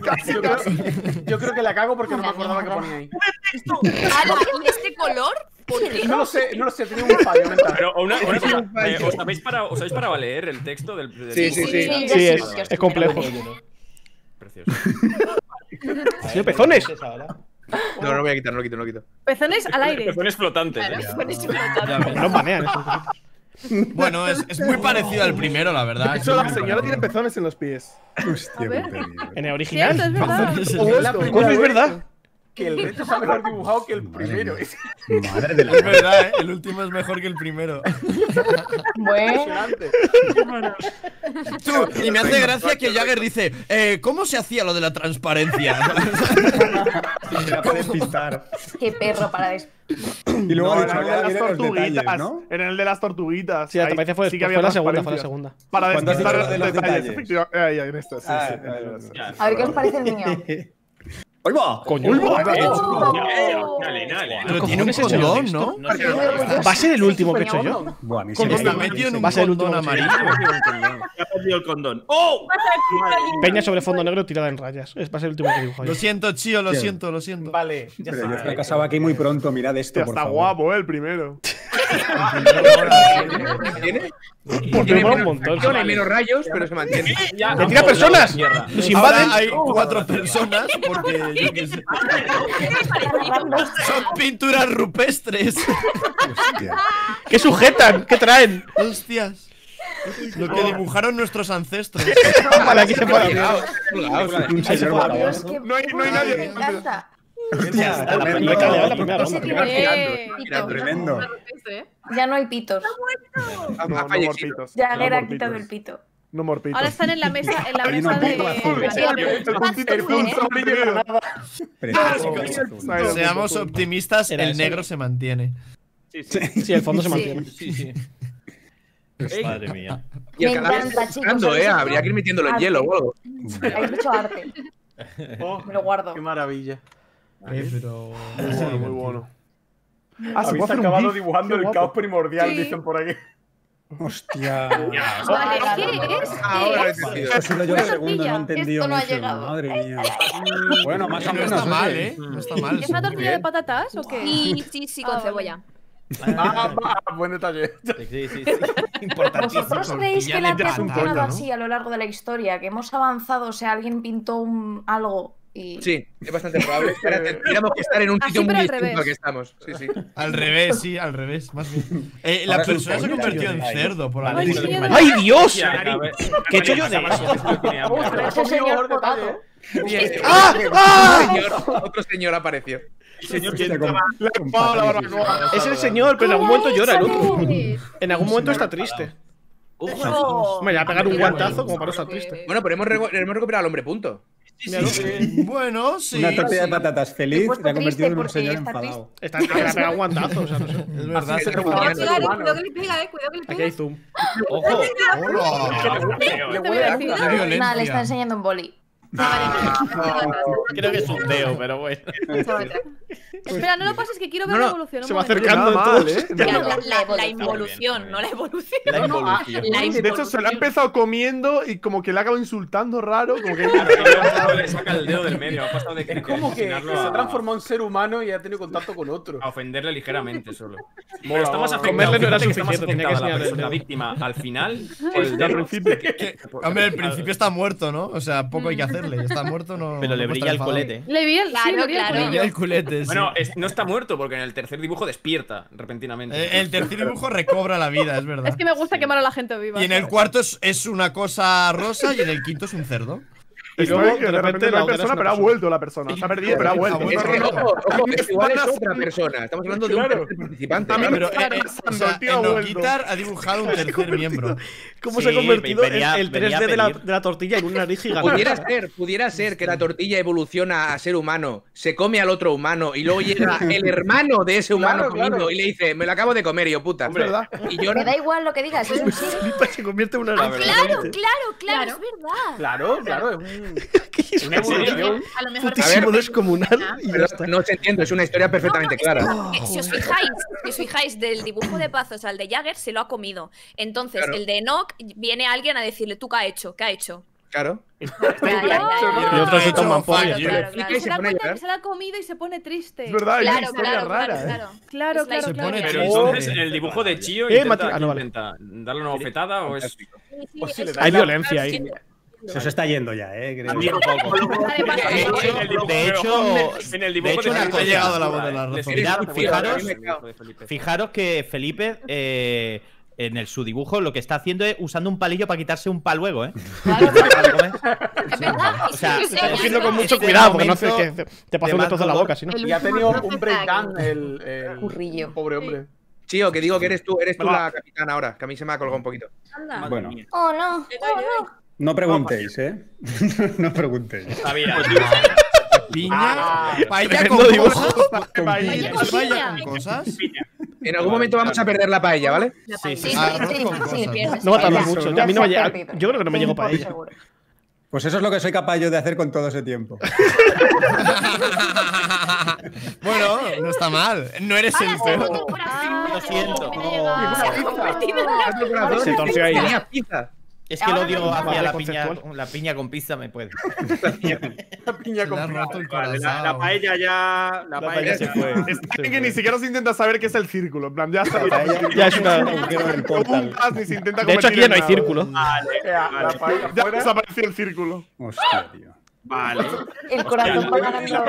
Speaker 8: Yo creo que la cago porque no me acordaba que ponía ahí.
Speaker 6: Ala, ¿y este color?
Speaker 8: No lo sé, tenía un fallo mental.
Speaker 5: Pero una cosa, ¿os sabéis para leer el texto del
Speaker 2: Sí, es complejo.
Speaker 5: Precioso.
Speaker 2: Sí, pezones.
Speaker 3: No, lo voy a quitar, no lo quito.
Speaker 10: Pezones al aire.
Speaker 5: Pezones flotantes.
Speaker 2: No banean eso.
Speaker 4: Bueno, es muy parecido al primero, la verdad.
Speaker 15: De hecho, la señora tiene pezones en los pies.
Speaker 12: Hostia,
Speaker 2: en el original.
Speaker 10: Sí, es verdad.
Speaker 2: Es verdad.
Speaker 8: Que el resto está mejor dibujado que el primero.
Speaker 12: Madre de la
Speaker 4: Es verdad, ¿eh? El último es mejor que el primero.
Speaker 20: Bueno.
Speaker 4: Tú, y me hace gracia que Jagger dice, ¿cómo se hacía lo de la transparencia?
Speaker 12: Para despistar.
Speaker 7: Qué perro para
Speaker 12: Y luego
Speaker 15: No,
Speaker 12: ha dicho,
Speaker 15: en el de
Speaker 12: ya
Speaker 15: las
Speaker 12: vienen los detalles,
Speaker 15: tortuguitas.
Speaker 12: ¿no?
Speaker 15: En el de las tortuguitas.
Speaker 2: Sí, te
Speaker 15: ahí
Speaker 2: parece fue,
Speaker 15: sí que
Speaker 2: fue
Speaker 15: había
Speaker 2: la segunda,
Speaker 15: transparencia.
Speaker 2: fue la segunda.
Speaker 15: Para
Speaker 12: ¿Cuándo has dicho
Speaker 15: despistar
Speaker 12: lo de los
Speaker 15: detalles.
Speaker 12: detalles?
Speaker 15: Efectivamente. Ahí, en esto, sí.
Speaker 7: A ver qué os parece el mío.
Speaker 12: ¡Olva!
Speaker 2: ¡Coño!
Speaker 4: Pero tiene un condón, ¿no?
Speaker 2: Va a ser el último que he hecho yo.
Speaker 12: Buah, a mí sí
Speaker 4: Con
Speaker 12: me
Speaker 4: está metido en un
Speaker 2: Va a ser el
Speaker 4: condón
Speaker 2: último.
Speaker 4: amarillo.
Speaker 9: Ya ha perdido el condón. ¡Oh!
Speaker 2: Peña sobre fondo negro tirada en rayas. Va a ser el último que dibujo yo.
Speaker 4: Lo siento, Chío, lo siento.
Speaker 8: Vale, ya
Speaker 12: Pero yo he
Speaker 8: está.
Speaker 12: fracasado aquí muy pronto, mirad esto, por
Speaker 15: Está
Speaker 12: favor.
Speaker 15: guapo, el primero.
Speaker 3: ¿Tiene?
Speaker 2: Porque me mola un montón.
Speaker 3: Hay menos rayos, pero se mantiene.
Speaker 2: ¡Que tira personas! ¡Nos invaden!
Speaker 4: Ahora hay 4 personas porque yo qué sé. Son pinturas rupestres.
Speaker 2: ¿Qué sujetan? ¿Qué traen?
Speaker 4: Hostias. Lo que dibujaron nuestros ancestros.
Speaker 2: Para aquí se pueda ver.
Speaker 12: Un señor
Speaker 7: Dios, qué
Speaker 15: No hay nadie.
Speaker 7: me encanta.
Speaker 12: Hostia,
Speaker 2: La
Speaker 12: tremendo.
Speaker 2: primera, la primera
Speaker 7: Ese
Speaker 2: ronda.
Speaker 7: tiene
Speaker 12: Era tremendo.
Speaker 7: Ya no hay pitos.
Speaker 15: No morpitos.
Speaker 7: Jagger ha quitado el pito.
Speaker 15: No morpitos.
Speaker 10: Ahora están en la mesa,
Speaker 12: Hay una punto azul.
Speaker 15: El puntito no brilla nada.
Speaker 12: Precioso.
Speaker 4: Seamos optimistas, el negro se mantiene.
Speaker 2: Sí, el fondo se mantiene.
Speaker 1: Madre mía.
Speaker 3: Y el
Speaker 7: Me
Speaker 3: cadáver
Speaker 7: encanta,
Speaker 3: está
Speaker 7: chicos,
Speaker 3: sangrando,
Speaker 7: habéis hecho
Speaker 3: habría que ir metiéndolo en
Speaker 7: arte.
Speaker 3: hielo o algo.
Speaker 7: Habéis hecho arte. Me lo guardo.
Speaker 8: Qué maravilla.
Speaker 4: Pero.
Speaker 15: Muy bueno. Ah, se
Speaker 8: Habéis
Speaker 15: puede hacer un
Speaker 8: acabado
Speaker 15: GIF.
Speaker 8: dibujando
Speaker 15: Qué
Speaker 8: el
Speaker 15: guapo.
Speaker 8: caos primordial,
Speaker 10: Sí.
Speaker 8: dicen por aquí.
Speaker 12: Hostia.
Speaker 10: Vale, ¿qué es?
Speaker 3: Ahora he
Speaker 10: ¿Qué es?
Speaker 3: entendido.
Speaker 12: Ha sido yo el segundo, no he entendido
Speaker 7: Esto no ha
Speaker 12: mucho.
Speaker 7: llegado.
Speaker 12: Madre mía. Bueno, más o
Speaker 4: No
Speaker 12: menos.
Speaker 4: está mal,
Speaker 12: oye.
Speaker 4: ¿eh? No está mal.
Speaker 10: ¿Es una tortilla de patatas o qué?
Speaker 6: Sí, con
Speaker 10: vale.
Speaker 6: cebolla.
Speaker 8: Buen detalle.
Speaker 1: Sí.
Speaker 7: ¿Vosotros creéis que el arte ha
Speaker 15: Es un
Speaker 7: funcionado
Speaker 15: coño, ¿no?
Speaker 7: así a lo largo de la historia? Que hemos avanzado, o sea, alguien pintó algo y...
Speaker 3: Sí, es bastante probable. Ahora tendríamos que estar en un
Speaker 10: Así,
Speaker 3: sitio
Speaker 10: pero
Speaker 3: muy
Speaker 10: al
Speaker 3: distinto
Speaker 10: revés.
Speaker 3: al que estamos. Sí, sí.
Speaker 4: Al revés, sí, al revés. Más bien. La
Speaker 12: Ahora es un
Speaker 4: persona se ha
Speaker 12: coño,
Speaker 4: convertido en
Speaker 12: tío.
Speaker 4: cerdo por
Speaker 10: Ay,
Speaker 4: algún
Speaker 10: sí,
Speaker 4: motivo.
Speaker 2: ¡Ay, Dios!
Speaker 5: ¿Qué
Speaker 2: he hecho yo de eso?
Speaker 7: Ese señor potado.
Speaker 3: Bien.
Speaker 2: ¡Ah! ¡Ah!
Speaker 3: Otro señor apareció.
Speaker 9: Señor,
Speaker 12: Hostia, con
Speaker 15: Paula
Speaker 12: patatas.
Speaker 15: Barbacoa.
Speaker 2: Es el señor, pero en algún momento llora el otro.
Speaker 10: Sí.
Speaker 2: En algún momento está triste. Me va a pegar un guantazo como para estar triste.
Speaker 3: Bueno, pero hemos recuperado al hombre punto.
Speaker 4: Bueno, sí.
Speaker 12: Una tortilla de patatas feliz
Speaker 7: puesto
Speaker 12: se ha convertido en un
Speaker 7: triste
Speaker 12: señor
Speaker 7: porque está
Speaker 12: enfadado.
Speaker 2: Está le ha pegado un guantazo, o sea, no sé.
Speaker 4: Es verdad.
Speaker 3: Así es,
Speaker 6: Cuidado que le pega, cuidado que le
Speaker 2: Aquí
Speaker 6: pega.
Speaker 2: hay zoom.
Speaker 1: ¡Ojo!
Speaker 4: Hola.
Speaker 10: ¿Qué te voy a decir?
Speaker 4: Qué violencia.
Speaker 7: Nada, le está enseñando un boli.
Speaker 1: Creo que es un deo, pero bueno.
Speaker 10: Espera, no lo pases que quiero ver
Speaker 3: No,
Speaker 10: la
Speaker 3: no,
Speaker 10: evolución. un
Speaker 2: Se va
Speaker 10: momento.
Speaker 2: acercando
Speaker 15: Nada
Speaker 2: en
Speaker 15: mal,
Speaker 2: todos.
Speaker 15: ¿eh?
Speaker 6: La involución, no la evolución.
Speaker 1: La involución.
Speaker 15: De hecho, se lo ha empezado comiendo y como que le ha acabado insultando raro. Como que
Speaker 5: Le saca el dedo del medio. Ha pasado de
Speaker 8: Es como que se ha transformado en ser humano y ha tenido contacto con otro.
Speaker 5: a ofenderle ligeramente solo.
Speaker 15: Mola,
Speaker 5: Pero está más
Speaker 15: mola.
Speaker 5: afectado.
Speaker 2: Comerle no era
Speaker 5: Fíjate que está más
Speaker 2: suficiente, tenía que
Speaker 5: afectada
Speaker 2: enseñarle el
Speaker 5: la
Speaker 2: dedo.
Speaker 5: víctima al final.
Speaker 15: al principio.
Speaker 4: Hombre, al principio está muerto, ¿no? O sea, poco hay que hacerle. Está muerto, no.
Speaker 1: Pero le
Speaker 4: no puede
Speaker 1: brilla
Speaker 4: estar
Speaker 1: el
Speaker 4: enfadado.
Speaker 1: culete.
Speaker 10: Le vi el, sí,
Speaker 6: Claro,
Speaker 10: le vi el
Speaker 6: claro.
Speaker 4: Le brilla el
Speaker 10: culillo.
Speaker 4: culete, sí.
Speaker 5: Bueno, no está muerto porque en el tercer dibujo despierta repentinamente.
Speaker 4: El tercer dibujo recobra la vida, es verdad.
Speaker 10: Es que me gusta quemar a la gente viva.
Speaker 4: Y en el cuarto es una cosa rosa y en el quinto es un cerdo.
Speaker 2: Y
Speaker 15: Esto
Speaker 2: luego,
Speaker 15: es que
Speaker 2: de repente,
Speaker 15: no
Speaker 2: la
Speaker 15: hay
Speaker 2: hoguera es
Speaker 15: persona,
Speaker 2: una
Speaker 15: pero ha
Speaker 2: persona.
Speaker 15: vuelto la persona. Se ha perdido, pero ha vuelto.
Speaker 3: Es que, ojo, es que igual es
Speaker 15: Claro.
Speaker 3: otra persona. Estamos hablando de un
Speaker 15: Claro.
Speaker 3: tercer participante.
Speaker 15: También
Speaker 3: claro.
Speaker 4: Pero
Speaker 15: Claro,
Speaker 4: o sea,
Speaker 15: el tío ha
Speaker 4: en
Speaker 15: vuelto.
Speaker 4: Guitar ha dibujado un tercer miembro.
Speaker 2: ¿Cómo
Speaker 1: Sí,
Speaker 2: se ha convertido
Speaker 1: venía-
Speaker 2: el
Speaker 1: venía
Speaker 2: 3D
Speaker 1: a
Speaker 2: de
Speaker 1: pedir.
Speaker 2: la tortilla en una nariz gigante?
Speaker 3: Pudiera ser que la tortilla evoluciona a ser humano, se come al otro humano y luego llega el hermano de ese humano
Speaker 8: Claro,
Speaker 3: comiendo
Speaker 8: claro.
Speaker 3: y le dice, me lo acabo de comer, y yo puta.
Speaker 15: ¿Verdad?
Speaker 3: Y yo
Speaker 7: Me da igual lo que digas, es un sí.
Speaker 2: Flipa, se convierte en una nariz
Speaker 6: Claro,
Speaker 2: gigante.
Speaker 6: claro, es verdad.
Speaker 8: Claro, es
Speaker 2: Una
Speaker 8: evolución.
Speaker 6: A lo mejor
Speaker 2: putísimo descomunal y ya
Speaker 3: Pero
Speaker 2: está.
Speaker 3: no se entiende, es una historia perfectamente clara.
Speaker 6: Si os fijáis, del dibujo de Pazos al de Jagger se lo ha comido. Entonces,
Speaker 3: Claro.
Speaker 6: el de Enoch viene alguien a decirle, ¿tú qué ha hecho? ¿Qué ha hecho?
Speaker 3: Claro.
Speaker 2: Y otros se toman pollo.
Speaker 10: Se da cuenta que se la ha comido y se pone triste.
Speaker 15: Es verdad, hay una historia rara.
Speaker 10: Claro.
Speaker 5: Pero entonces, en el dibujo de Chio, intenta darle una bofetada o es.
Speaker 2: Hay violencia ahí.
Speaker 12: Se os está yendo ya, creo.
Speaker 1: De hecho,
Speaker 5: en el dibujo
Speaker 1: una cosa,
Speaker 4: ha llegado la voz de la razón.
Speaker 1: Fijaros que Felipe en su dibujo lo que está haciendo es usando un palillo para quitarse un pal luego, ¿eh?
Speaker 2: O sea, cogiendo con mucho cuidado, porque no hace que te pase un trozo en la boca, si no.
Speaker 8: Y ha tenido un breakdown el currillo. Pobre hombre.
Speaker 3: Chío, que digo que eres tú la capitana ahora, que a mí se me ha colgado un poquito.
Speaker 12: Bueno.
Speaker 7: Oh, no.
Speaker 12: No preguntéis, No preguntéis.
Speaker 4: Piña, paella con cosas. Paella con cosas.
Speaker 3: En algún momento vamos a perder la paella, ¿vale?
Speaker 7: Sí.
Speaker 2: No va a tardar mucho. A mí no me llega. Yo creo que no me llego paella.
Speaker 12: Pues eso es lo que soy capaz yo de hacer con todo ese tiempo.
Speaker 4: Bueno, no está mal. No eres el peor.
Speaker 1: Lo siento.
Speaker 2: Se torció ahí.
Speaker 1: Es que lo odio hacia la piña con pizza, me puede.
Speaker 8: La piña con pizza.
Speaker 9: La paella ya.
Speaker 15: La paella se fue. Está que ni siquiera se intenta saber qué es el círculo. En plan, ya está.
Speaker 2: Ya es una. De hecho, aquí ya no hay círculo.
Speaker 15: Ya desapareció el círculo.
Speaker 12: Hostia, tío.
Speaker 9: Vale.
Speaker 7: El corazón para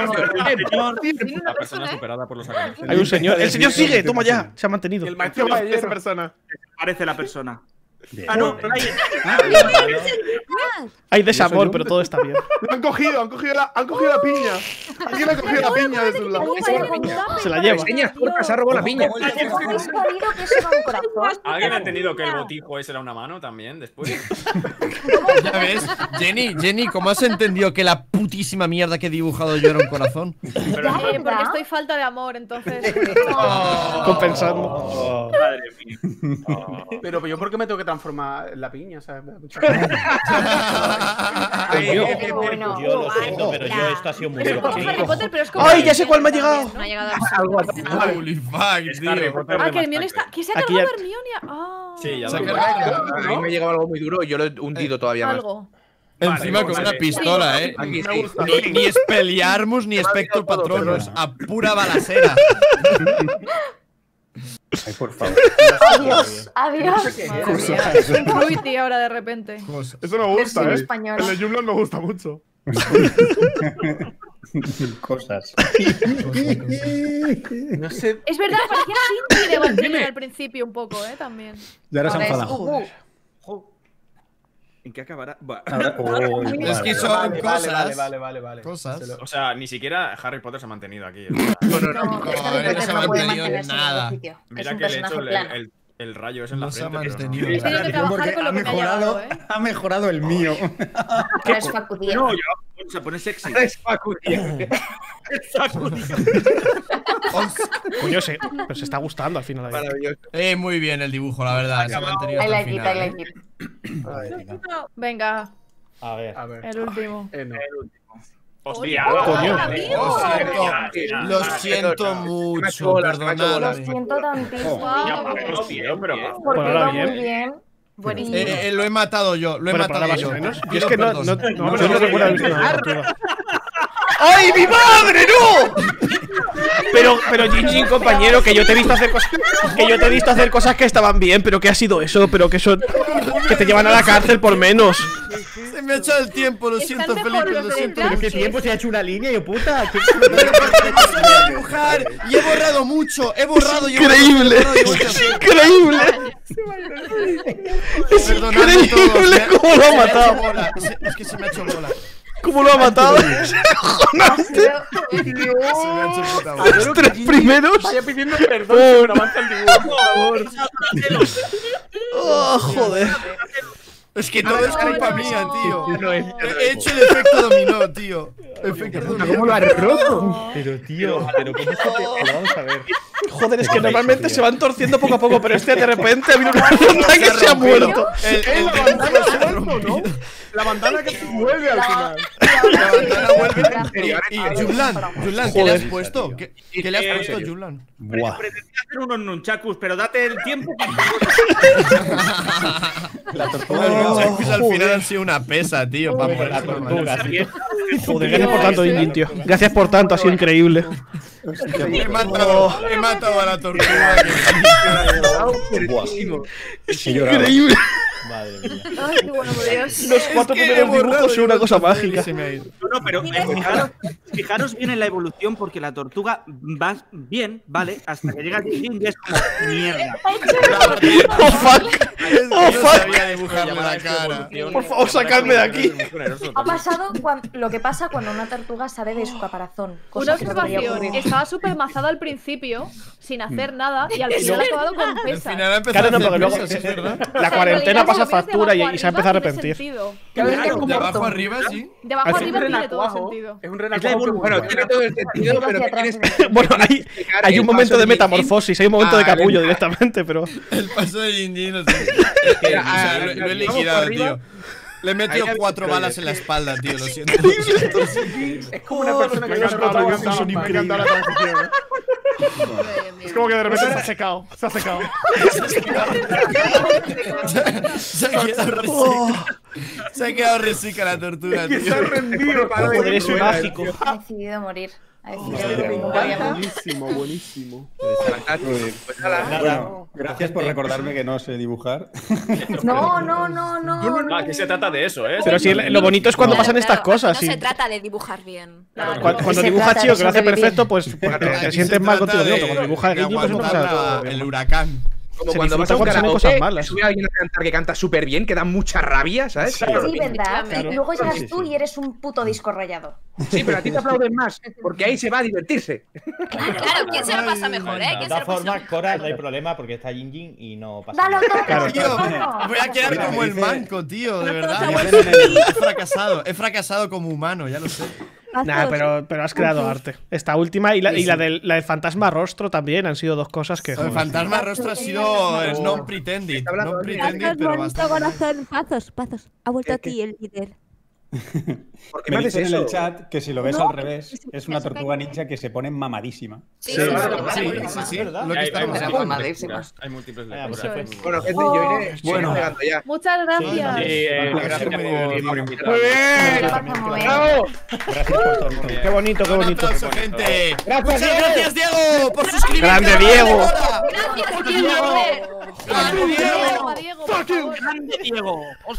Speaker 5: La persona superada por los ataques.
Speaker 2: Hay un señor. El señor sigue, toma ya. Se ha mantenido.
Speaker 15: El maestro de esa persona.
Speaker 9: Parece la persona.
Speaker 12: Bien.
Speaker 9: Ah, no,
Speaker 2: Hay desamor, pero todo está bien.
Speaker 15: Lo han cogido la piña. Alguien ha cogido la piña desde un lado.
Speaker 2: Se la lleva.
Speaker 3: Se ha robado la piña.
Speaker 5: ¿Alguien ha entendido que el botijo ese era una mano también después?
Speaker 4: Ya ves, Jenny, ¿cómo has entendido que la putísima mierda que he dibujado yo era un corazón?
Speaker 10: Porque estoy falta de amor, entonces.
Speaker 2: Compensando.
Speaker 9: Madre mía.
Speaker 8: Pero yo, ¿por qué me tengo que transformar la piña? ¿Sabes?
Speaker 1: Yo lo siento, pero esto ha sido muy duro.
Speaker 2: ¡Ay, ya sé cuál me ha llegado!
Speaker 6: No ha llegado a
Speaker 4: Holy fuck, tío.
Speaker 10: Que Hermione está. ¿Qué se ha cargado Hermione?
Speaker 5: Sí, ya
Speaker 3: A mí me ha llegado algo muy duro y yo lo he hundido todavía más.
Speaker 4: Encima con una pistola, Ni Expelliarmus ni Spectre Patronus. A pura balacera.
Speaker 12: Ay, por favor.
Speaker 7: Adiós.
Speaker 10: Es Fruity ahora de repente.
Speaker 15: Eso me gusta,
Speaker 7: El de
Speaker 15: Joomla me gusta mucho.
Speaker 12: Cosas.
Speaker 8: No sé.
Speaker 10: Es verdad, parecía Shinji de Evangelion al principio un poco, también.
Speaker 12: Ya ahora se han enfadado.
Speaker 9: ¿En qué acabará?
Speaker 4: Es que son cosas.
Speaker 8: Vale.
Speaker 4: Cosas.
Speaker 5: O sea, ni siquiera Harry Potter se ha mantenido aquí.
Speaker 4: No se ha mantenido nada.
Speaker 5: Mira que le he hecho el rayo ese en la frente.
Speaker 12: Ha mejorado el mío.
Speaker 7: ¿Qué es Facudía?
Speaker 9: No, se pone sexy.
Speaker 3: Es Facudía.
Speaker 2: Coño, pero se está gustando al final.
Speaker 3: Maravilloso.
Speaker 4: Muy bien el dibujo, la verdad. Se ha mantenido hasta el final.
Speaker 10: Venga.
Speaker 1: A ver.
Speaker 10: El último.
Speaker 5: Hostia,
Speaker 2: coño.
Speaker 4: Lo siento mucho, perdonad.
Speaker 7: Lo siento tantísimo. Porque
Speaker 2: ahora
Speaker 7: iba muy bien. Buenísimo.
Speaker 4: Lo he matado yo, lo he matado yo.
Speaker 2: Yo es que no recuerdo haber visto nada.
Speaker 8: ¡Ay, mi madre, no!
Speaker 2: Pero Jinjin, compañero, que yo te he visto hacer cosas que estaban bien, pero ¿qué ha sido eso? Pero que te llevan a la cárcel por menos.
Speaker 4: Se me ha echado el tiempo, lo siento, Felipe, lo siento.
Speaker 1: ¿Pero qué tiempo se ha hecho una línea, yo puta?
Speaker 4: Dibujar y he borrado mucho, he borrado.
Speaker 2: Increíble, increíble. Es increíble cómo lo ha matado.
Speaker 4: Es que se me ha hecho bola.
Speaker 2: ¿Cómo lo ha matado? Los tres primeros.
Speaker 8: Vaya pidiendo perdón, pero avanza el dibujo, por favor.
Speaker 2: Oh, joder.
Speaker 4: Es que todo es culpa mía, tío. He hecho el efecto dominó, tío.
Speaker 3: ¿Cómo lo has roto?
Speaker 1: Pero tío, ¿cómo es que vamos a ver?
Speaker 2: Joder, es que normalmente se van torciendo poco a poco, pero este de repente ha habido una ronda que se ha muerto.
Speaker 15: La bandana que se mueve al final.
Speaker 4: La bandana vuelve. Y Julan, ¿qué le has puesto? ¿Qué le has puesto, Julan?
Speaker 9: Pretendía hacer unos nunchakus, pero date el tiempo.
Speaker 4: La tortuga. Los nunchakus al final han sido una pesa, tío. Para poner la tortuga, tío.
Speaker 2: Joder, gracias por tanto, Injin, tío. Gracias por tanto, ha sido increíble.
Speaker 4: He matado a la tortuga.
Speaker 2: Increíble.
Speaker 1: Madre mía.
Speaker 6: Ay, qué bueno, por Dios.
Speaker 2: Los 4 primeros dibujos son una cosa mágica.
Speaker 9: No, pero fijaros bien en la evolución porque la tortuga va bien, ¿vale? Hasta que llega a Jin y es como mierda.
Speaker 2: ¡Oh, fuck! ¡Oh, fuck!
Speaker 4: La cara.
Speaker 2: Por favor, sacadme de aquí.
Speaker 20: Ha pasado lo que pasa cuando una tortuga sale de su caparazón.
Speaker 10: Una observación. Estaba súper mazada al principio, sin hacer nada, y al final ha acabado con pesa.
Speaker 2: Claro, no, porque luego la cuarentena pasa factura y se ha empezado a arrepentir.
Speaker 4: De abajo arriba, sí.
Speaker 10: De abajo arriba tiene todo el sentido.
Speaker 8: Es un renacuajo.
Speaker 3: Bueno, tiene todo el sentido, pero tienes
Speaker 2: Bueno, hay un momento de metamorfosis, hay un momento de capullo directamente, pero.
Speaker 4: El paso de Jinjin, no sé. Lo he liquidado, tío. Le he metido 4 balas en la espalda, tío, lo siento.
Speaker 8: Es como una persona que
Speaker 15: me ha encantado la transición. Es como que de repente se ha secado. Se ha secado.
Speaker 4: Se ha quedado resica la tortuga, tío.
Speaker 8: Se ha rendido.
Speaker 2: Joder, es mágico.
Speaker 20: Ha decidido morir.
Speaker 15: Buenísimo.
Speaker 12: Gracias por recordarme que no sé dibujar.
Speaker 20: No.
Speaker 5: Aquí se trata de eso, ¿eh?
Speaker 2: Pero sí, lo bonito es cuando pasan estas cosas.
Speaker 6: No se trata de dibujar bien.
Speaker 2: Cuando dibuja Chio, que lo hace perfecto, pues te sientes mal contigo mismo. Cuando dibuja Genji, pues no pasa.
Speaker 4: El huracán.
Speaker 3: Como cuando vas a un karaoke, sube alguien a cantar que canta súper bien, que da mucha rabia, ¿sabes?
Speaker 20: Sí, ¿verdad? Y luego llegas tú y eres un puto disco rayado.
Speaker 3: Sí, pero a ti te aplauden más, porque ahí se va a divertirse.
Speaker 6: Claro, ¿quién se lo pasa mejor, eh?
Speaker 1: De todas formas, Cora, no hay problema porque está Jinjin y no pasa
Speaker 20: nada.
Speaker 4: Tío, voy a quedar como el manco, tío, de verdad. He fracasado como humano, ya lo sé.
Speaker 2: Nah, pero has creado arte. Esta última y la del fantasma rostro también han sido dos cosas que.
Speaker 4: El fantasma rostro ha sido non pretended. Non pretended, pero bastante.
Speaker 19: Pazos. Ha vuelto aquí el líder.
Speaker 12: Porque me dicen en el chat que si lo ves al revés, es una tortuga ninja que se pone mamadísima.
Speaker 4: Sí. Lo que estamos
Speaker 5: mamadísimas. Hay múltiples lecturas.
Speaker 3: Bueno, gente, yo iré llegando ya.
Speaker 10: Muchas gracias.
Speaker 5: Gracias por invitarme.
Speaker 4: Muy bien.
Speaker 2: Gracias por todo. Qué bonito, qué bonito.
Speaker 4: Un aplauso, gente. Muchas gracias, Diego, por suscribirte.
Speaker 2: Grande Diego.
Speaker 9: ¡Grande Diego!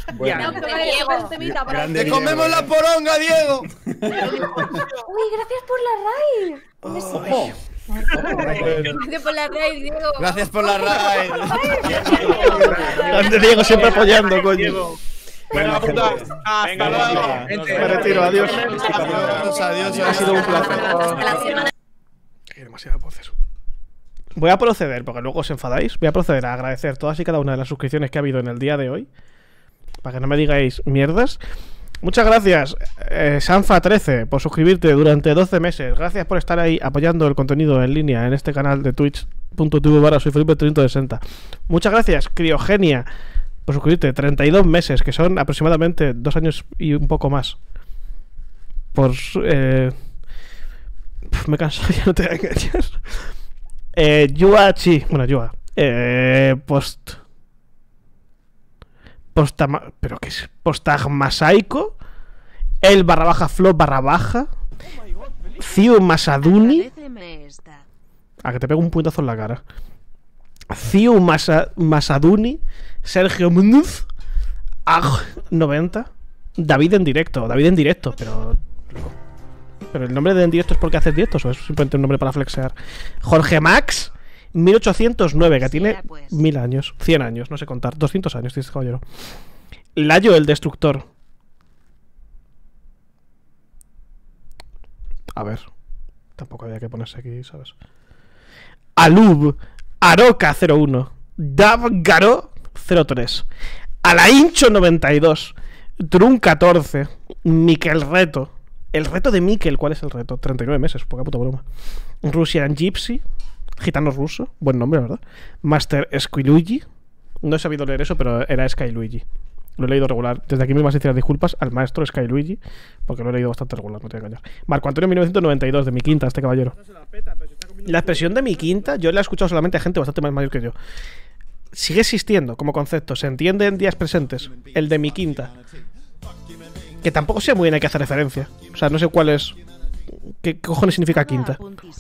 Speaker 4: ¡Te comemos la poronga, Diego!
Speaker 20: Uy, gracias por la raid.
Speaker 6: Gracias por la raid, Diego.
Speaker 4: Gracias por la raid.
Speaker 2: Grande Diego, siempre apoyando, coño.
Speaker 15: Venga, puta.
Speaker 2: Hasta luego. Me retiro, adiós.
Speaker 4: Adiós.
Speaker 2: Ha sido un placer. Hay demasiadas voces. Voy a proceder, porque luego os enfadáis. Voy a proceder a agradecer todas y cada una de las suscripciones que ha habido en el día de hoy. Para que no me digáis mierdas. Muchas gracias, Sanfa13, por suscribirte durante 12 meses. Gracias por estar ahí apoyando el contenido en línea en este canal de twitch.tv/soyfelipe360. Muchas gracias, Criogenia, por suscribirte 32 meses, que son aproximadamente 2 años y un poco más. Me canso, ya no te voy a engañar. Yuachi, bueno, Yua. ¿Pero qué es? Postagmasaico, el _Flo_ Ciu Masaduni. Que te pego un puñetazo en la cara. Ciu Masaduni, Sergio Munuz, 90. David en directo, pero el nombre de en directo es porque haces directos o es simplemente un nombre para flexear. Jorge Max 1809, que tiene 1000 años, 100 años, no sé contar, 200 años, dice este caballero. Layo el Destructor. A ver, tampoco había que ponerse aquí, ¿sabes? Alub Aroca 01, Dav Garo 03, Alaincho 92, Trun 14, Miquel Reto. El reto de Miquel, ¿cuál es el reto? 39 meses, poca puta broma. Russian Gypsy, gitano ruso, buen nombre, ¿verdad? Master Skyluigi, no he sabido leer eso, pero era Skyluigi. Lo he leído regular. Desde aquí mis más sinceras disculpas al maestro Sky Luigi, porque lo he leído bastante regular, no te voy a callar. Marco Antonio 1992, de mi quinta, este caballero. La expresión de mi quinta, yo la he escuchado solamente a gente bastante más mayor que yo. Sigue existiendo como concepto, se entiende en días presentes. El de mi quinta. Que tampoco sé muy bien a qué hacer referencia. O sea, no sé cuál es. ¿Qué cojones significa quinta?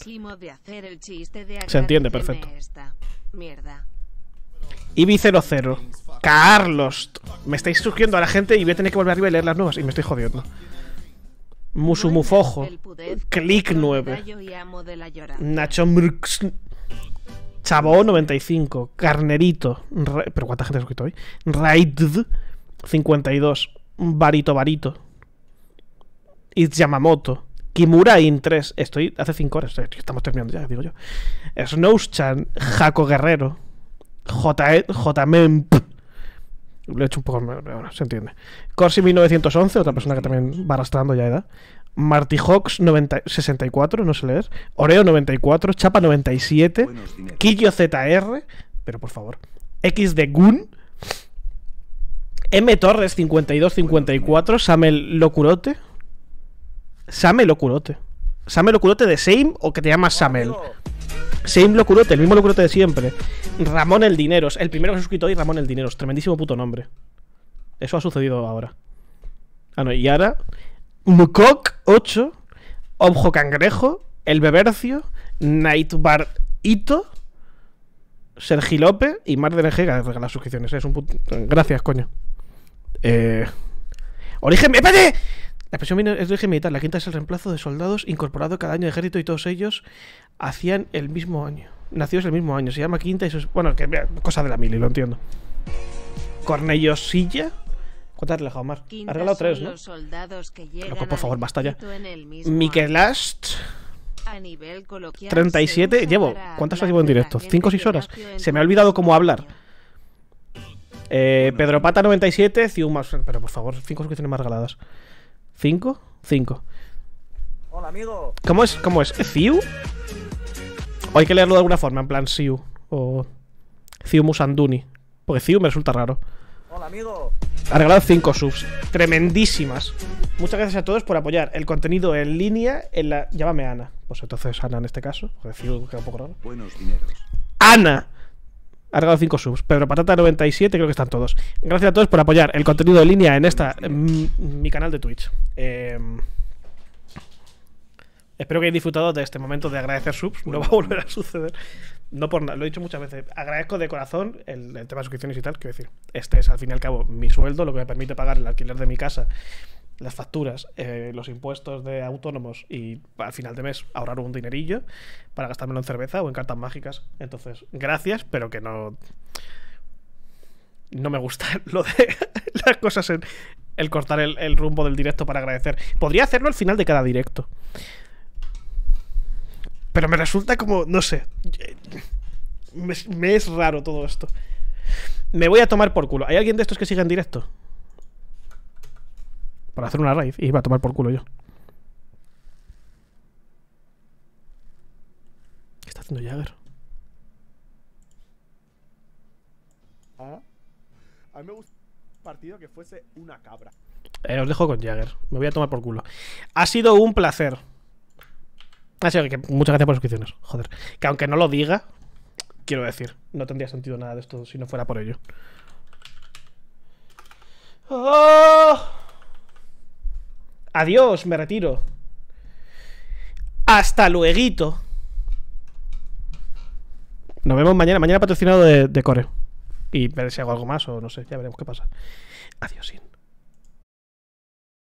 Speaker 2: Se entiende, perfecto. Ibi00. Carlos. Me estáis surgiendo a la gente y voy a tener que volver arriba y leer las nuevas. Y me estoy jodiendo. Musumufojo. Click 9. Nacho Mrx. Chavo 95. Carnerito. Pero ¿cuánta gente ha suscrito hoy? Raid 52. Barito. It's Yamamoto. Kimura In 3. Estoy hace 5 horas. Estamos terminando ya, digo yo. Snowchan. Jaco Guerrero. JMemp. Lo he hecho un poco. Bueno, se entiende. Corsi 1911. Otra persona que también va arrastrando ya edad. Marty Hawks 64. No sé leer. Oreo 94. Chapa 97. Killo ZR. Pero por favor. XD Gun. M Torres 52-54. Samel Locurote. Samel Locurote. Samel Locurote de Same o que te llamas Samel. Same Locurote, el mismo Locurote de siempre. Ramón el Dineros. El primero que se ha suscrito hoy, Ramón el Dineros. Tremendísimo puto nombre. Eso ha sucedido ahora. Ah, no, y ahora. Mukok 8. Objo Cangrejo. El Bebercio. Nightbar Ito. Sergi López y Mar de NG que regala suscripciones. Es un puto. Gracias, coño. Origen. ¡Espérate! La expresión es de origen militar. La quinta es el reemplazo de soldados incorporado cada año de ejército y todos ellos hacían el mismo año. Nacidos el mismo año. Se llama quinta y eso es. Bueno, que cosa de la mili, lo entiendo. Cornelio Silla. ¿Cuántas has relajado, Mar? Has regalado 3, ¿no? Loco, por favor, basta ya. Mikelast. 37. Llevo. ¿Cuántas horas llevo en directo? 5 o 6 horas. Se me ha olvidado cómo hablar. Pedro Pata 97. Ciumas. Pero por favor, 5 suscripciones más regaladas. 5.
Speaker 9: Hola, amigo.
Speaker 2: ¿Cómo es? ¿Ciu? O hay que leerlo de alguna forma, en plan Ciu. O Ciu Musanduni. Porque Ciu me resulta raro.
Speaker 9: Hola, amigo.
Speaker 2: Ha regalado 5 subs. Tremendísimas. Muchas gracias a todos por apoyar el contenido en línea en la. Llámame Ana. Pues entonces Ana en este caso. Porque Ciu queda un poco raro.
Speaker 11: Buenos dineros.
Speaker 2: Ana. Ha regalado 5 subs. Pedro Patata 97, creo que están todos. Gracias a todos por apoyar el contenido en línea en mi canal de Twitch. Espero que hayáis disfrutado de este momento de agradecer subs. No va a volver a suceder. No por nada, lo he dicho muchas veces. Agradezco de corazón el tema de suscripciones y tal. Quiero decir, este es al fin y al cabo mi sueldo, lo que me permite pagar el alquiler de mi casa, las facturas, los impuestos de autónomos y al final de mes ahorrar un dinerillo para gastármelo en cerveza o en cartas mágicas. Entonces, gracias, pero que no me gusta lo de las cosas en el cortar el rumbo del directo para agradecer. Podría hacerlo al final de cada directo, pero me resulta como, no sé, me es raro todo esto. Me voy a tomar por culo. ¿Hay alguien de estos que siga en directo? Para hacer una raid y iba a tomar por culo yo. ¿Qué está haciendo Jagger?
Speaker 15: A mí me gusta un partido que fuese una cabra.
Speaker 2: Os dejo con Jagger. Me voy a tomar por culo. Ha sido un placer. Así que muchas gracias por suscripciones. Joder. Que aunque no lo diga, quiero decir, no tendría sentido nada de esto si no fuera por ello. ¡Oh! Adiós, me retiro. Hasta lueguito. Nos vemos mañana. Mañana patrocinado de Core. Y ver si hago algo más o no sé. Ya veremos qué pasa. Adiós.